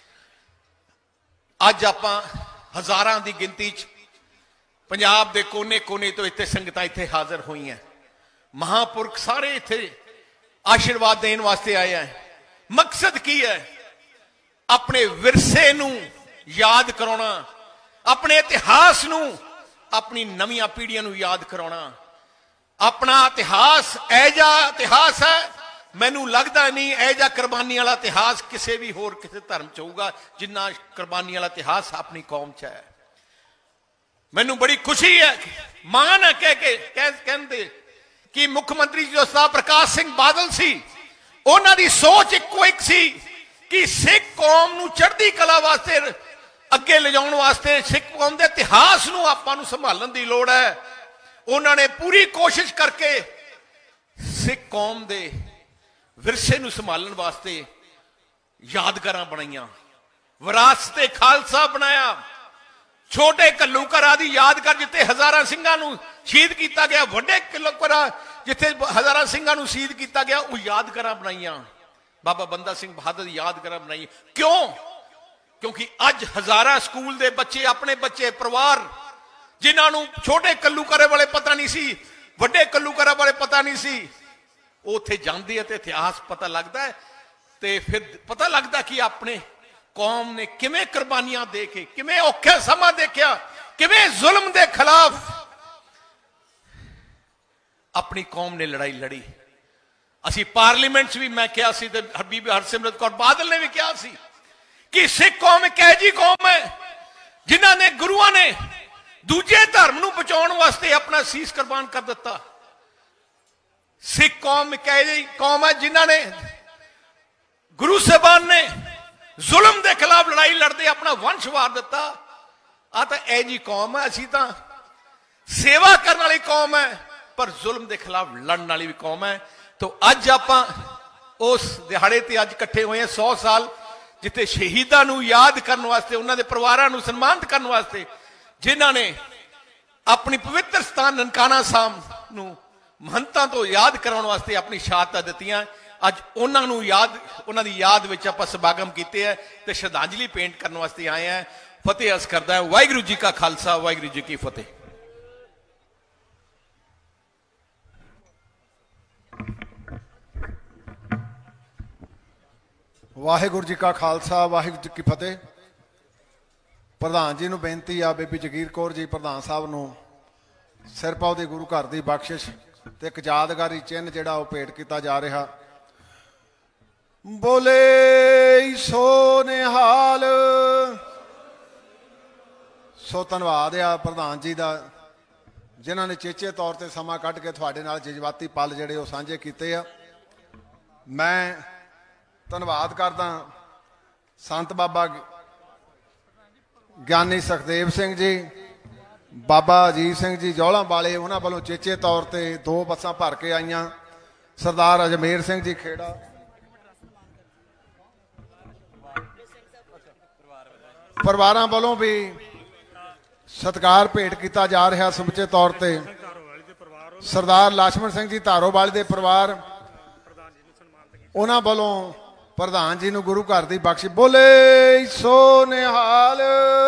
Speaker 9: अज आपां हजारां की गिनती च पंजाब के कोने कोने तो इतने संगतां इत्थे हाजिर हुई हैं, महापुरख सारे इत्थे आशीर्वाद देने वास्ते आए हैं। मकसद की है? अपने विरसे नूं याद कराउणा, अपने इतिहास नूं अपनी नवीं पीढ़ियां नूं याद कराउणा। अपना इतिहास ऐजा इतिहास है, मैनू लगता नहीं ऐजा कुर्बानी वाला इतिहास किसी भी होर किसी धर्म च होगा जिन्ना कुर्बानी वाला इतिहास अपनी कौम च है। मैनू बड़ी खुशी है, मान है कह के कह कहते कि मुख्यमंत्री जो सा प्रकाश सिंह बादल सी, उन्हां दी सोच इको एक सी कि सिख कौम नूं चढ़दी कला वास्ते अगे ले जाने वास्ते सिख कौम के इतिहास नूं आपां नूं संभालण दी लोड़ है। उन्होंने पूरी कोशिश करके सिख कौम के विरसे नूं संभालण वास्ते यादगारां बनाईयां, विरासते खालसा बनाया, छोटे घल्लूघरा दी यादगार जिथे हजारां सिंघां नूं शहीद किया गया, वड्डे घल्लूघरा जिथे हजारां सिंघां नूं शहीद किया गया, वो यादगारां बनाईयां, बाबा बंदा सिंह बहादुर दी यादगारां बनाई। क्यों? क्योंकि अज हजारां स्कूल के बच्चे, अपने बच्चे, परिवार जिन्होंने छोटे घल्लूघरे वाले पता नहीं सी, वड्डे घल्लूघरा वाले पता नहीं सी, उत्थे जांदे हैं ते इतिहास पता लगता है, ते फिर पता लगता कि अपने कौम ने किवें कुर्बानियां दे के, किवें औखा समा देखा, किवें जुल्म के खिलाफ अपनी कौम ने लड़ाई लड़ी। असी पार्लीमेंट भी मैं कहा सी, ते बीबी हरसिमरत कौर बादल ने भी कहा सी कि सिख कौम एक ऐसी कौम है जिन्हों ने गुरुआं ने ਦੂਜੇ ਧਰਮ ਨੂੰ ਬਚਾਉਣ ਵਾਸਤੇ ਆਪਣਾ ਸੀਸ ਕੁਰਬਾਨ ਕਰ ਦਿੱਤਾ। ਸਿੱਖ ਕੌਮ ਇੱਕ ਇਹੋ ਜਿਹੀ ਕੌਮ ਹੈ ਜਿਨ੍ਹਾਂ ਨੇ ਗੁਰੂ ਸਾਹਿਬਾਨ ਨੇ ਜ਼ੁਲਮ ਦੇ ਖਿਲਾਫ ਲੜਾਈ ਲੜਦੇ ਆਪਣਾ ਵੰਸ਼ ਵਾਰ ਦਿੱਤਾ। ਆ ਤਾਂ ਇਹ ਜੀ ਕੌਮ ਹੈ। ਅਸੀਂ ਤਾਂ ਸੇਵਾ ਕਰਨ ਵਾਲੀ ਕੌਮ ਹੈ ਪਰ ਜ਼ੁਲਮ ਦੇ ਖਿਲਾਫ ਲੜਨ ਵਾਲੀ ਵੀ ਕੌਮ ਹੈ। ਤਾਂ ਅੱਜ ਆਪਾਂ ਉਸ ਦਿਹਾੜੇ ਤੇ ਅੱਜ ਇਕੱਠੇ ਹੋਏ ਹਾਂ ਸੌ ਸਾਲ ਜਿੱਥੇ ਸ਼ਹੀਦਾਂ ਨੂੰ ਯਾਦ ਕਰਨ ਵਾਸਤੇ, ਉਹਨਾਂ ਦੇ ਪਰਿਵਾਰਾਂ ਨੂੰ ਸਨਮਾਨਿਤ ਕਰਨ ਵਾਸਤੇ, ਜਿਨ੍ਹਾਂ ਨੇ ਆਪਣੀ ਪਵਿੱਤਰ ਸਥਾਨ ਨਨਕਾਣਾ ਸਾਹਿਬ ਨੂੰ ਮਹੰਤਾਂ ਤੋਂ ਯਾਦ ਕਰਾਉਣ ਵਾਸਤੇ ਆਪਣੀ ਸ਼ਹਾਦਤਾਂ ਦਿੱਤੀਆਂ। ਅੱਜ ਉਹਨਾਂ ਨੂੰ ਯਾਦ, ਉਹਨਾਂ ਦੀ ਯਾਦ ਵਿੱਚ ਆਪਾਂ ਸਮਾਗਮ ਕੀਤੇ ਹੈ ਤੇ ਸ਼ਰਧਾਂਜਲੀ ਪੇਂਟ ਕਰਨ ਵਾਸਤੇ ਆਏ ਹਾਂ। ਫਤਿਹ ਅਰਜ਼ ਕਰਦਾ ਹਾਂ। ਵਾਹਿਗੁਰੂ ਜੀ ਕਾ ਖਾਲਸਾ, ਵਾਹਿਗੁਰੂ ਜੀ ਕੀ ਫਤਿਹ।
Speaker 7: ਵਾਹਿਗੁਰੂ ਜੀ ਕਾ ਖਾਲਸਾ, ਵਾਹਿਗੁਰੂ ਜੀ ਕੀ ਫਤਿਹ। ਪ੍ਰਧਾਨ ਜੀ ਨੂੰ ਬੇਨਤੀ ਆ, ਬੀਬੀ ਜਗੀਰ ਕੌਰ ਜੀ ਪ੍ਰਧਾਨ ਸਾਹਿਬ ਨੂੰ ਸਿਰਪਾਉ ਦੇ ਗੁਰੂ ਘਰ ਦੀ ਬਖਸ਼ਿਸ਼ ਤੇ ਇੱਕ ਯਾਦਗਾਰੀ ਚਿੰਨ੍ਹ ਜਿਹੜਾ ਉਹ ਭੇਟ ਕੀਤਾ ਜਾ ਰਿਹਾ। ਬੋਲੇ ਸੋ ਨਿਹਾਲ। ਸੋ ਧੰਨਵਾਦ ਆ ਪ੍ਰਧਾਨ ਜੀ ਦਾ, ਜਿਨ੍ਹਾਂ ਨੇ ਚੇਚੇ ਤੌਰ ਤੇ ਸਮਾਂ ਕੱਢ ਕੇ ਤੁਹਾਡੇ ਨਾਲ ਜਜ਼ਬਾਤੀ ਪਲ ਜਿਹੜੇ ਉਹ ਸਾਂਝੇ ਕੀਤੇ ਆ। ਮੈਂ ਧੰਨਵਾਦ ਕਰਦਾ ਸੰਤ ਬਾਬਾ ਗਿਆਨੀ ਸੁਖਦੇਵ ਸਿੰਘ ਜੀ, ਬਾਬਾ ਅਜੀਤ ਸਿੰਘ ਜੀ ਜੌਲਾਂ ਵਾਲੇ, ਉਹਨਾਂ ਵੱਲੋਂ ਚੇਚੇ ਤੌਰ ਤੇ ਦੋ ਬੱਸਾਂ ਭਰ ਕੇ ਆਈਆਂ। ਸਰਦਾਰ ਅਜਮੇਰ ਸਿੰਘ ਜੀ ਖੇੜਾ, ਪਰਿਵਾਰਾਂ ਵੱਲੋਂ ਵੀ ਸਤਿਕਾਰ ਭੇਟ ਕੀਤਾ ਜਾ ਰਿਹਾ ਸਮੁੱਚੇ ਤੌਰ ਤੇ। ਸਰਦਾਰ ਲਛਮਣ ਸਿੰਘ ਜੀ ਧਾਰੋਵਾਲ ਦੇ ਪਰਿਵਾਰ, ਉਹਨਾਂ ਵੱਲੋਂ ਪ੍ਰਧਾਨ ਜੀ ਨੂੰ ਗੁਰੂ ਘਰ ਦੀ ਬਖਸ਼ਿਸ਼। ਬੋਲੇ ਸੋ ਨਿਹਾਲ।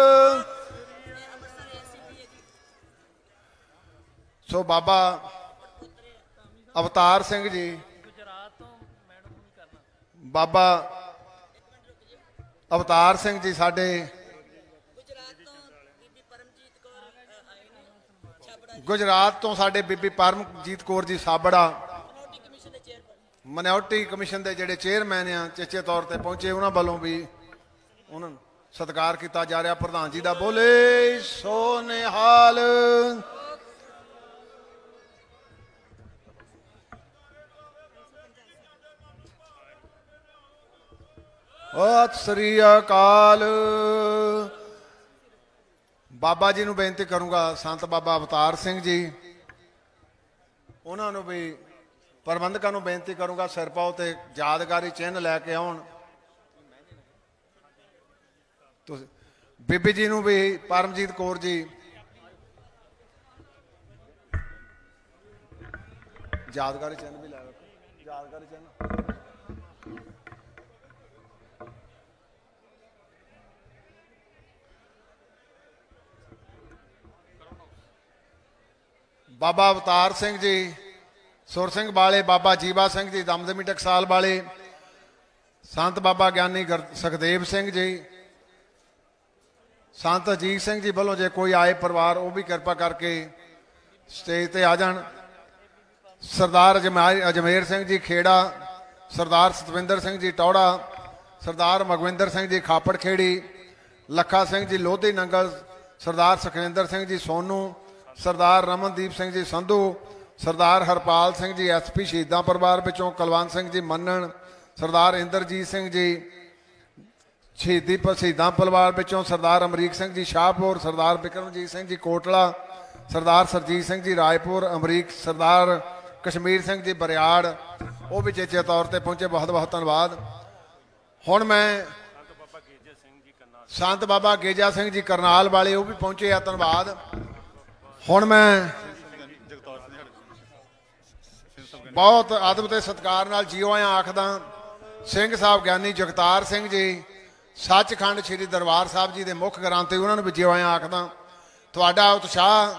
Speaker 7: ਸੋ ਬਾਬਾ ਅਵਤਾਰ ਸਿੰਘ ਜੀ, ਬਾਬਾ ਅਵਤਾਰ ਸਿੰਘ ਜੀ ਸਾਡੇ ਗੁਜਰਾਤ ਤੋਂ, ਸਾਡੇ ਬੀਬੀ ਪਰਮਜੀਤ ਕੌਰ ਜੀ ਸਾਬੜਾ ਮਨਿਓਰਟੀ ਕਮਿਸ਼ਨ ਦੇ ਜਿਹੜੇ ਚੇਅਰਮੈਨ ਆ, ਚੇਚੇ ਤੌਰ ਤੇ ਪਹੁੰਚੇ, ਉਹਨਾਂ ਵੱਲੋਂ ਵੀ ਉਹਨਾਂ ਨੂੰ ਸਤਿਕਾਰ ਕੀਤਾ ਜਾ ਰਿਹਾ ਪ੍ਰਧਾਨ ਜੀ ਦਾ। ਬੋਲੇ ਸੋ ਨਿਹਾਲ। ਸਤਿ ਸ੍ਰੀ ਅਕਾਲ। ਬਾਬਾ ਜੀ ਨੂੰ ਬੇਨਤੀ ਕਰੂੰਗਾ, ਸੰਤ ਬਾਬਾ ਅਵਤਾਰ ਸਿੰਘ ਜੀ, ਉਹਨਾਂ ਨੂੰ ਵੀ ਪ੍ਰਬੰਧਕਾਂ ਨੂੰ ਬੇਨਤੀ ਕਰੂੰਗਾ ਸਿਰਪਾਉ ਤੇ ਯਾਦਗਾਰੀ ਚਿੰਨ੍ਹ ਲੈ ਕੇ ਆਉਣ। ਤੁਸੀਂ ਬੀਬੀ ਜੀ ਨੂੰ ਵੀ, ਪਰਮਜੀਤ ਕੌਰ ਜੀ, ਯਾਦਗਾਰੀ ਚਿੰਨ੍ਹ ਵੀ ਲੈ ਰੱਖੋ। ਯਾਦਗਾਰੀ ਚਿੰਨ੍ਹ ਬਾਬਾ ਅਵਤਾਰ ਸਿੰਘ ਜੀ ਸੁਰ ਸਿੰਘ ਵਾਲੇ, ਬਾਬਾ ਜੀਵਾ ਸਿੰਘ ਜੀ ਦਮਦਮੀ ਟਕਸਾਲ ਵਾਲੇ, ਸੰਤ ਬਾਬਾ ਗਿਆਨੀ ਸੁਖਦੇਵ ਸਿੰਘ ਜੀ, ਸੰਤ ਅਜੀਤ ਸਿੰਘ ਜੀ ਵੱਲੋਂ ਜੇ ਕੋਈ ਆਏ ਪਰਿਵਾਰ ਉਹ ਵੀ ਕਿਰਪਾ ਕਰਕੇ ਸਟੇਜ ਤੇ ਆ ਜਾਣ। ਸਰਦਾਰ ਅਜਮੇਰ ਅਜਮੇਰ ਸਿੰਘ ਜੀ ਖੇੜਾ, ਸਰਦਾਰ ਸਤਵਿੰਦਰ ਸਿੰਘ ਜੀ ਟੌੜਾ, ਸਰਦਾਰ ਮਗਵਿੰਦਰ ਸਿੰਘ ਜੀ ਖਾਪੜ ਖੇੜੀ, ਲੱਖਾ ਸਿੰਘ ਜੀ ਲੋਧੀ ਨੰਗਲ, ਸਰਦਾਰ ਸੁਖਵਿੰਦਰ ਸਿੰਘ ਜੀ ਸੋਨੂ, ਸਰਦਾਰ ਰਮਨਦੀਪ ਸਿੰਘ ਜੀ ਸੰਧੂ, ਸਰਦਾਰ ਹਰਪਾਲ ਸਿੰਘ ਜੀ ਐਸਪੀ ਸ਼ਹੀਦਾਂ ਪਰਿਵਾਰ ਵਿੱਚੋਂ, ਕੁਲਵੰਤ ਸਿੰਘ ਜੀ ਮੰਨਣ, ਸਰਦਾਰ ਇੰਦਰਜੀਤ ਸਿੰਘ ਜੀ ਸ਼ਹੀਦੀ ਸ਼ਹੀਦਾਂ ਪਰਿਵਾਰ ਵਿੱਚੋਂ, ਸਰਦਾਰ ਅਮਰੀਕ ਸਿੰਘ ਜੀ ਸ਼ਾਹਪੁਰ, ਸਰਦਾਰ ਬਿਕਰਮਜੀਤ ਸਿੰਘ ਜੀ ਕੋਟਲਾ, ਸਰਦਾਰ ਸਰਜੀਤ ਸਿੰਘ ਜੀ ਰਾਏਪੁਰ ਅਮਰੀਕ, ਸਰਦਾਰ ਕਸ਼ਮੀਰ ਸਿੰਘ ਜੀ ਬਰਿਆੜ, ਉਹ ਵੀ ਚੇਚੇ ਤੌਰ ਤੇ ਪਹੁੰਚੇ। ਬਹੁਤ ਬਹੁਤ ਧੰਨਵਾਦ। ਹੁਣ ਮੈਂ ਸੰਤ ਬਾਬਾ ਗੇਜਾ ਸਿੰਘ ਜੀ ਕਰਨਾਲ ਵਾਲੇ, ਉਹ ਵੀ ਪਹੁੰਚੇ ਆ, ਧੰਨਵਾਦ। ਹੁਣ ਮੈਂ ਬਹੁਤ ਆਦਬ ਤੇ ਸਤਿਕਾਰ ਨਾਲ ਜੀਓ ਆਇਆਂ ਆਖਦਾ ਸਿੰਘ ਸਾਹਿਬ ਗਿਆਨੀ ਜਗਤਾਰ ਸਿੰਘ ਜੀ, ਸੱਚਖੰਡ ਸ੍ਰੀ ਦਰਬਾਰ ਸਾਹਿਬ ਜੀ ਦੇ ਮੁੱਖ ਗ੍ਰੰਥੀ, ਉਹਨਾਂ ਨੂੰ ਵੀ ਜੀਓ ਆਇਆਂ ਆਖਦਾ। ਤੁਹਾਡਾ ਉਤਸ਼ਾਹ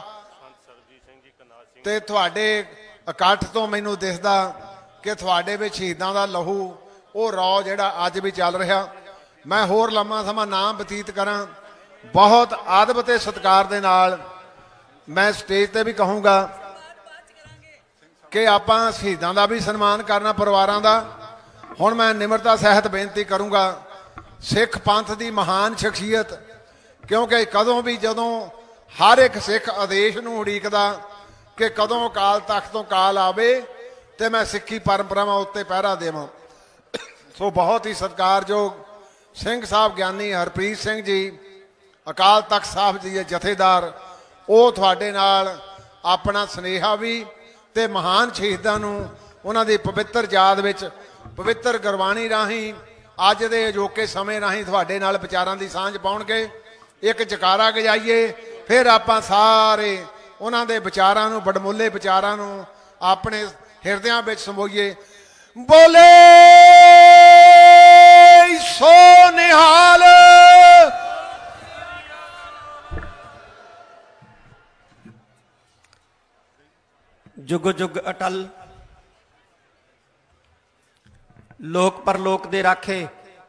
Speaker 7: ਤੇ ਤੁਹਾਡੇ ਇਕੱਠ ਤੋਂ ਮੈਨੂੰ ਦਿਸਦਾ ਕਿ ਤੁਹਾਡੇ ਵਿੱਚ ਸ਼ਹੀਦਾਂ ਦਾ ਲਹੂ, ਉਹ ਰੌ ਜਿਹੜਾ ਅੱਜ ਵੀ ਚੱਲ ਰਿਹਾ। ਮੈਂ ਹੋਰ ਲੰਮਾ ਸਮਾਂ ਨਾ ਬਤੀਤ ਕਰਾਂ, ਬਹੁਤ ਆਦਬ ਤੇ ਸਤਿਕਾਰ ਦੇ ਨਾਲ ਮੈਂ ਸਟੇਜ ਤੇ ਵੀ ਕਹੂੰਗਾ ਕਿ ਆਪਾਂ ਸ਼ਹੀਦਾਂ ਦਾ ਵੀ ਸਨਮਾਨ ਕਰਨਾ, ਪਰਿਵਾਰਾਂ ਦਾ। ਹੁਣ ਮੈਂ ਨਿਮਰਤਾ ਸਹਿਤ ਬੇਨਤੀ ਕਰੂੰਗਾ, ਸਿੱਖ ਪੰਥ ਦੀ ਮਹਾਨ ਸ਼ਖਸੀਅਤ, ਕਿਉਂਕਿ ਕਦੋਂ ਵੀ ਜਦੋਂ ਹਰ ਇੱਕ ਸਿੱਖ ਆਦੇਸ਼ ਨੂੰ ਉਡੀਕਦਾ ਕਿ ਕਦੋਂ ਅਕਾਲ ਤਖਤ ਤੋਂ ਕਾਲ ਆਵੇ ਤੇ ਮੈਂ ਸਿੱਖੀ ਪਰੰਪਰਾਵਾਂ ਉੱਤੇ ਪਹਿਰਾ ਦੇਵਾਂ। ਸੋ ਬਹੁਤ ਹੀ ਸਤਿਕਾਰਯੋਗ ਸਿੰਘ ਸਾਹਿਬ ਗਿਆਨੀ ਹਰਪ੍ਰੀਤ ਸਿੰਘ ਜੀ ਅਕਾਲ ਤਖਤ ਸਾਹਿਬ ਜੀ ਦੇ ਜਥੇਦਾਰ, ਉਹ ਤੁਹਾਡੇ ਨਾਲ ਆਪਣਾ ਸੁਨੇਹਾ ਵੀ ਤੇ ਮਹਾਨ ਸ਼ਹੀਦਾਂ ਨੂੰ ਉਹਨਾਂ ਦੀ ਪਵਿੱਤਰ ਯਾਦ ਵਿੱਚ ਪਵਿੱਤਰ ਗੁਰਬਾਣੀ ਰਾਹੀਂ ਅੱਜ ਦੇ ਅਜੋਕੇ ਸਮੇਂ ਰਾਹੀਂ ਤੁਹਾਡੇ ਨਾਲ ਵਿਚਾਰਾਂ ਦੀ ਸਾਂਝ ਪਾਉਣਗੇ। ਇੱਕ ਜਕਾਰਾ ਗਜਾਈਏ, ਫਿਰ ਆਪਾਂ ਸਾਰੇ ਉਹਨਾਂ ਦੇ ਵਿਚਾਰਾਂ ਨੂੰ, ਵਡਮੁੱਲੇ ਵਿਚਾਰਾਂ ਨੂੰ ਆਪਣੇ ਹਿਰਦਿਆਂ ਵਿੱਚ ਸਮੋਈਏ। ਬੋਲੇ ਸੋ ਨਿਹਾਲ।
Speaker 10: ਜੁਗ ਜੁਗ ਅਟਲ, ਲੋਕ ਪਰਲੋਕ ਦੇ ਰਾਖੇ,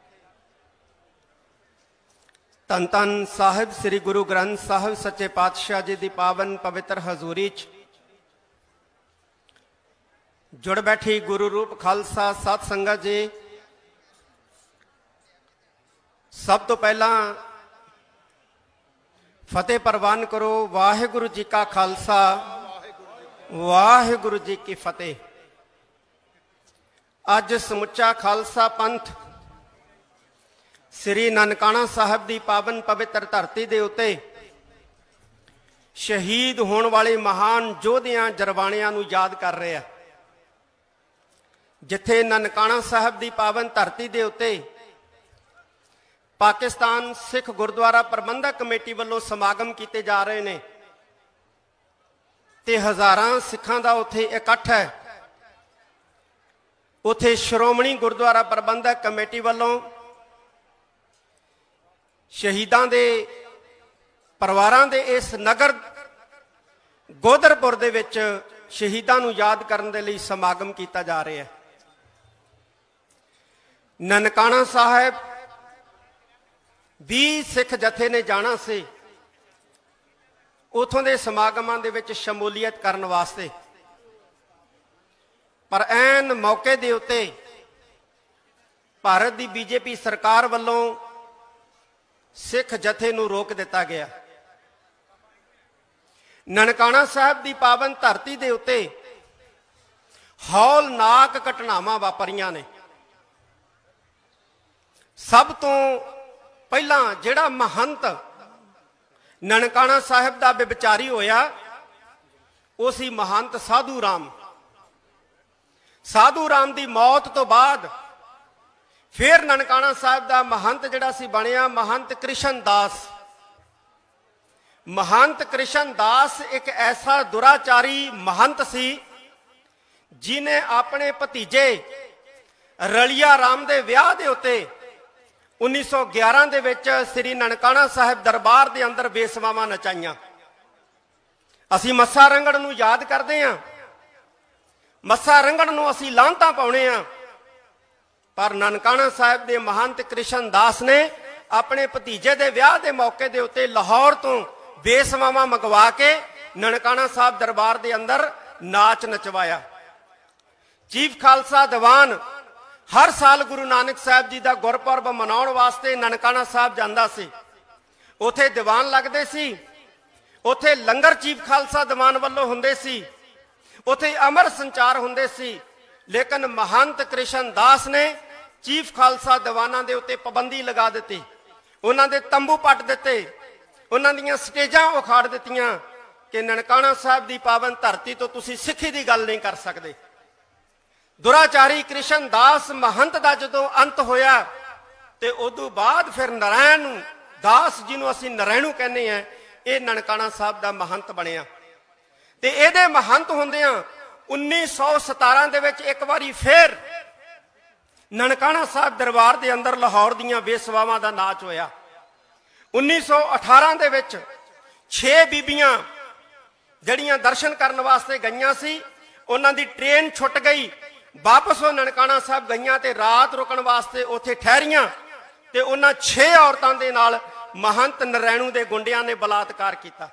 Speaker 10: ਧੰਨ ਧੰਨ ਸਾਹਿਬ ਸ੍ਰੀ ਗੁਰੂ ਗ੍ਰੰਥ ਸਾਹਿਬ ਸੱਚੇ ਪਾਤਸ਼ਾਹ ਜੀ ਦੀ ਪਾਵਨ ਪਵਿੱਤਰ ਹਜ਼ੂਰੀ 'ਚ ਜੁੜ ਬੈਠੀ ਗੁਰੂ ਰੂਪ ਖਾਲਸਾ ਸਤ ਸੰਗਤ ਜੀ, ਸਭ ਤੋਂ ਪਹਿਲਾਂ ਫਤਿਹ ਪ੍ਰਵਾਨ ਕਰੋ। ਵਾਹਿਗੁਰੂ ਜੀ ਕਾ ਖਾਲਸਾ, ਵਾਹਿਗੁਰੂ ਜੀ ਕੀ ਫਤਿਹ। ਅੱਜ ਸਮੁੱਚਾ ਖਾਲਸਾ ਪੰਥ ਸ੍ਰੀ ਨਨਕਾਣਾ ਸਾਹਿਬ ਦੀ ਪਾਵਨ ਪਵਿੱਤਰ ਧਰਤੀ ਦੇ ਉੱਤੇ ਸ਼ਹੀਦ ਹੋਣ ਵਾਲੇ ਮਹਾਨ ਯੋਧਿਆਂ ਜਰਬਾਣਿਆਂ ਨੂੰ ਯਾਦ ਕਰ ਰਿਹਾ। ਜਿੱਥੇ ਨਨਕਾਣਾ ਸਾਹਿਬ ਦੀ ਪਾਵਨ ਧਰਤੀ ਦੇ ਉੱਤੇ ਪਾਕਿਸਤਾਨ ਸਿੱਖ ਗੁਰਦੁਆਰਾ ਪ੍ਰਬੰਧਕ ਕਮੇਟੀ ਵੱਲੋਂ ਸਮਾਗਮ ਕੀਤੇ ਜਾ ਰਹੇ ਨੇ ਤੇ ਹਜ਼ਾਰਾਂ ਸਿੱਖਾਂ ਦਾ ਉੱਥੇ ਇਕੱਠ ਹੈ, ਉੱਥੇ ਸ਼੍ਰੋਮਣੀ ਗੁਰਦੁਆਰਾ ਪ੍ਰਬੰਧਕ ਕਮੇਟੀ ਵੱਲੋਂ ਸ਼ਹੀਦਾਂ ਦੇ ਪਰਿਵਾਰਾਂ ਦੇ ਇਸ ਨਗਰ ਗੋਦਰਪੁਰ ਦੇ ਵਿੱਚ ਸ਼ਹੀਦਾਂ ਨੂੰ ਯਾਦ ਕਰਨ ਦੇ ਲਈ ਸਮਾਗਮ ਕੀਤਾ ਜਾ ਰਿਹਾ ਹੈ। ਨਨਕਾਣਾ ਸਾਹਿਬ ਵੀਹ ਸਿੱਖ ਜਥੇ ਨੇ ਜਾਣਾ ਸੀ ਉਥੋਂ ਦੇ ਸਮਾਗਮਾਂ ਦੇ ਵਿੱਚ ਸ਼ਮੂਲੀਅਤ ਕਰਨ ਵਾਸਤੇ, ਪਰ ਐਨ ਮੌਕੇ ਦੇ ਉੱਤੇ ਭਾਰਤ ਦੀ ਬੀਜੇਪੀ ਸਰਕਾਰ ਵੱਲੋਂ ਸਿੱਖ ਜਥੇ ਨੂੰ ਰੋਕ ਦਿੱਤਾ ਗਿਆ। ਨਨਕਾਣਾ ਸਾਹਿਬ ਦੀ ਪਾਵਨ ਧਰਤੀ ਦੇ ਉੱਤੇ ਹੌਲਨਾਕ ਘਟਨਾਵਾਂ ਵਾਪਰੀਆਂ ਨੇ। ਸਭ ਤੋਂ ਪਹਿਲਾਂ ਜਿਹੜਾ ਮਹੰਤ ਨਨਕਾਣਾ ਸਾਹਿਬ ਦਾ ਵਿਚਾਰੀ ਹੋਇਆ ਉਹ ਸੀ ਮਹੰਤ ਸਾਧੂ ਰਾਮ। ਸਾਧੂ ਰਾਮ ਦੀ ਮੌਤ ਤੋਂ ਬਾਅਦ ਫਿਰ ਨਨਕਾਣਾ ਸਾਹਿਬ ਦਾ ਮਹੰਤ ਜਿਹੜਾ ਸੀ ਬਣਿਆ ਮਹੰਤ ਕ੍ਰਿਸ਼ਨ ਦਾਸ। ਮਹੰਤ ਕ੍ਰਿਸ਼ਨ ਦਾਸ ਇੱਕ ਐਸਾ ਦੁਰਾਚਾਰੀ ਮਹੰਤ ਸੀ ਜਿਨੇ ਆਪਣੇ ਭਤੀਜੇ ਰਲੀਆ ਰਾਮ ਦੇ ਵਿਆਹ ਦੇ ਉੱਤੇ ਉੱਨੀ ਸੌ ਗਿਆਰਾਂ ਦੇ ਵਿੱਚ ਸ੍ਰੀ ਨਨਕਾਣਾ ਸਾਹਿਬ ਦਰਬਾਰ ਦੇ ਅੰਦਰ ਬੇਸਵਾਵਾਂ ਨਚਾਈਆਂ। ਅਸੀਂ ਮੱਸਾ ਰੰਗੜ ਨੂੰ ਯਾਦ ਕਰਦੇ ਹਾਂ, ਮੱਸਾ ਰੰਗੜ ਨੂੰ ਅਸੀਂ ਲਾਂਤਾਂ ਪਾਉਣੇ ਆ, ਪਰ ਨਨਕਾਣਾ ਸਾਹਿਬ ਦੇ ਮਹੰਤ ਕ੍ਰਿਸ਼ਨ ਦਾਸ ਨੇ ਆਪਣੇ ਭਤੀਜੇ ਦੇ ਵਿਆਹ ਦੇ ਮੌਕੇ ਦੇ ਉੱਤੇ ਲਾਹੌਰ ਤੋਂ ਬੇਸਵਾਵਾਂ ਮੰਗਵਾ ਕੇ ਨਨਕਾਣਾ ਸਾਹਿਬ ਦਰਬਾਰ ਦੇ ਅੰਦਰ ਨਾਚ ਨਚਵਾਇਆ। ਚੀਫ ਖਾਲਸਾ ਦੀਵਾਨ ਹਰ ਸਾਲ ਗੁਰੂ ਨਾਨਕ ਸਾਹਿਬ ਜੀ ਦਾ ਗੁਰਪੁਰਬ ਮਨਾਉਣ ਵਾਸਤੇ ਨਨਕਾਣਾ ਸਾਹਿਬ ਜਾਂਦਾ ਸੀ। ਉੱਥੇ ਦੀਵਾਨ ਲੱਗਦੇ ਸੀ, ਉੱਥੇ ਲੰਗਰ ਚੀਫ ਖਾਲਸਾ ਦੀਵਾਨ ਵੱਲੋਂ ਹੁੰਦੇ ਸੀ, ਉੱਥੇ ਅਮਰ ਸੰਚਾਰ ਹੁੰਦੇ ਸੀ। ਲੇਕਿਨ ਮਹੰਤ ਕ੍ਰਿਸ਼ਨ ਦਾਸ ਨੇ ਚੀਫ ਖਾਲਸਾ ਦੀਵਾਨਾਂ ਦੇ ਉੱਤੇ ਪਾਬੰਦੀ ਲਗਾ ਦਿੱਤੀ, ਉਹਨਾਂ ਦੇ ਤੰਬੂ ਪੱਟ ਦਿੱਤੇ, ਉਹਨਾਂ ਦੀਆਂ ਸਟੇਜਾਂ ਉਖਾੜ ਦਿੱਤੀਆਂ ਕਿ ਨਨਕਾਣਾ ਸਾਹਿਬ ਦੀ ਪਾਵਨ ਧਰਤੀ ਤੋਂ ਤੁਸੀਂ ਸਿੱਖੀ ਦੀ ਗੱਲ ਨਹੀਂ ਕਰ ਸਕਦੇ। ਦੁਰਾਚਾਰੀ ਕ੍ਰਿਸ਼ਨ ਦਾਸ ਮਹੰਤ ਦਾ ਜਦੋਂ ਅੰਤ ਹੋਇਆ ਤੇ ਉਦੋਂ ਬਾਅਦ ਫਿਰ ਨਰਾਇਣ ਦਾਸ ਜਿਹਨੂੰ ਅਸੀਂ ਨਰਾਇਣੂ ਕਹਿੰਦੇ ਆ, ਇਹ ਨਨਕਾਣਾ ਸਾਹਿਬ ਦਾ ਮਹੰਤ ਬਣਿਆ। ਤੇ ਇਹਦੇ ਮਹੰਤ ਹੁੰਦਿਆਂ ਉੱਨੀ ਸੌ ਸਤਾਰਾਂ ਦੇ ਵਿੱਚ ਇੱਕ ਵਾਰੀ ਫੇਰ ਨਨਕਾਣਾ ਸਾਹਿਬ ਦਰਬਾਰ ਦੇ ਅੰਦਰ ਲਾਹੌਰ ਦੀਆਂ ਬੇਸਵਾਵਾਂ ਦਾ ਨਾਚ ਹੋਇਆ। ਉੱਨੀ ਸੌ ਅਠਾਰਾਂ ਦੇ ਵਿੱਚ ਛੇ ਬੀਬੀਆਂ ਜਿਹੜੀਆਂ ਦਰਸ਼ਨ ਕਰਨ ਵਾਸਤੇ ਗਈਆਂ ਸੀ, ਉਹਨਾਂ ਦੀ ਟ੍ਰੇਨ ਛੁੱਟ ਗਈ, ਵਾਪਸ ਉਹ ਨਨਕਾਣਾ ਸਾਹਿਬ ਗਈਆਂ ਤੇ ਰਾਤ ਰੁਕਣ ਵਾਸਤੇ ਉੱਥੇ ਠਹਿਰੀਆਂ ਤੇ ਉਹਨਾਂ ਛੇ ਔਰਤਾਂ ਦੇ ਨਾਲ ਮਹੰਤ ਨਰੈਣੂ ਦੇ ਗੁੰਡਿਆਂ ਨੇ ਬਲਾਤਕਾਰ ਕੀਤਾ।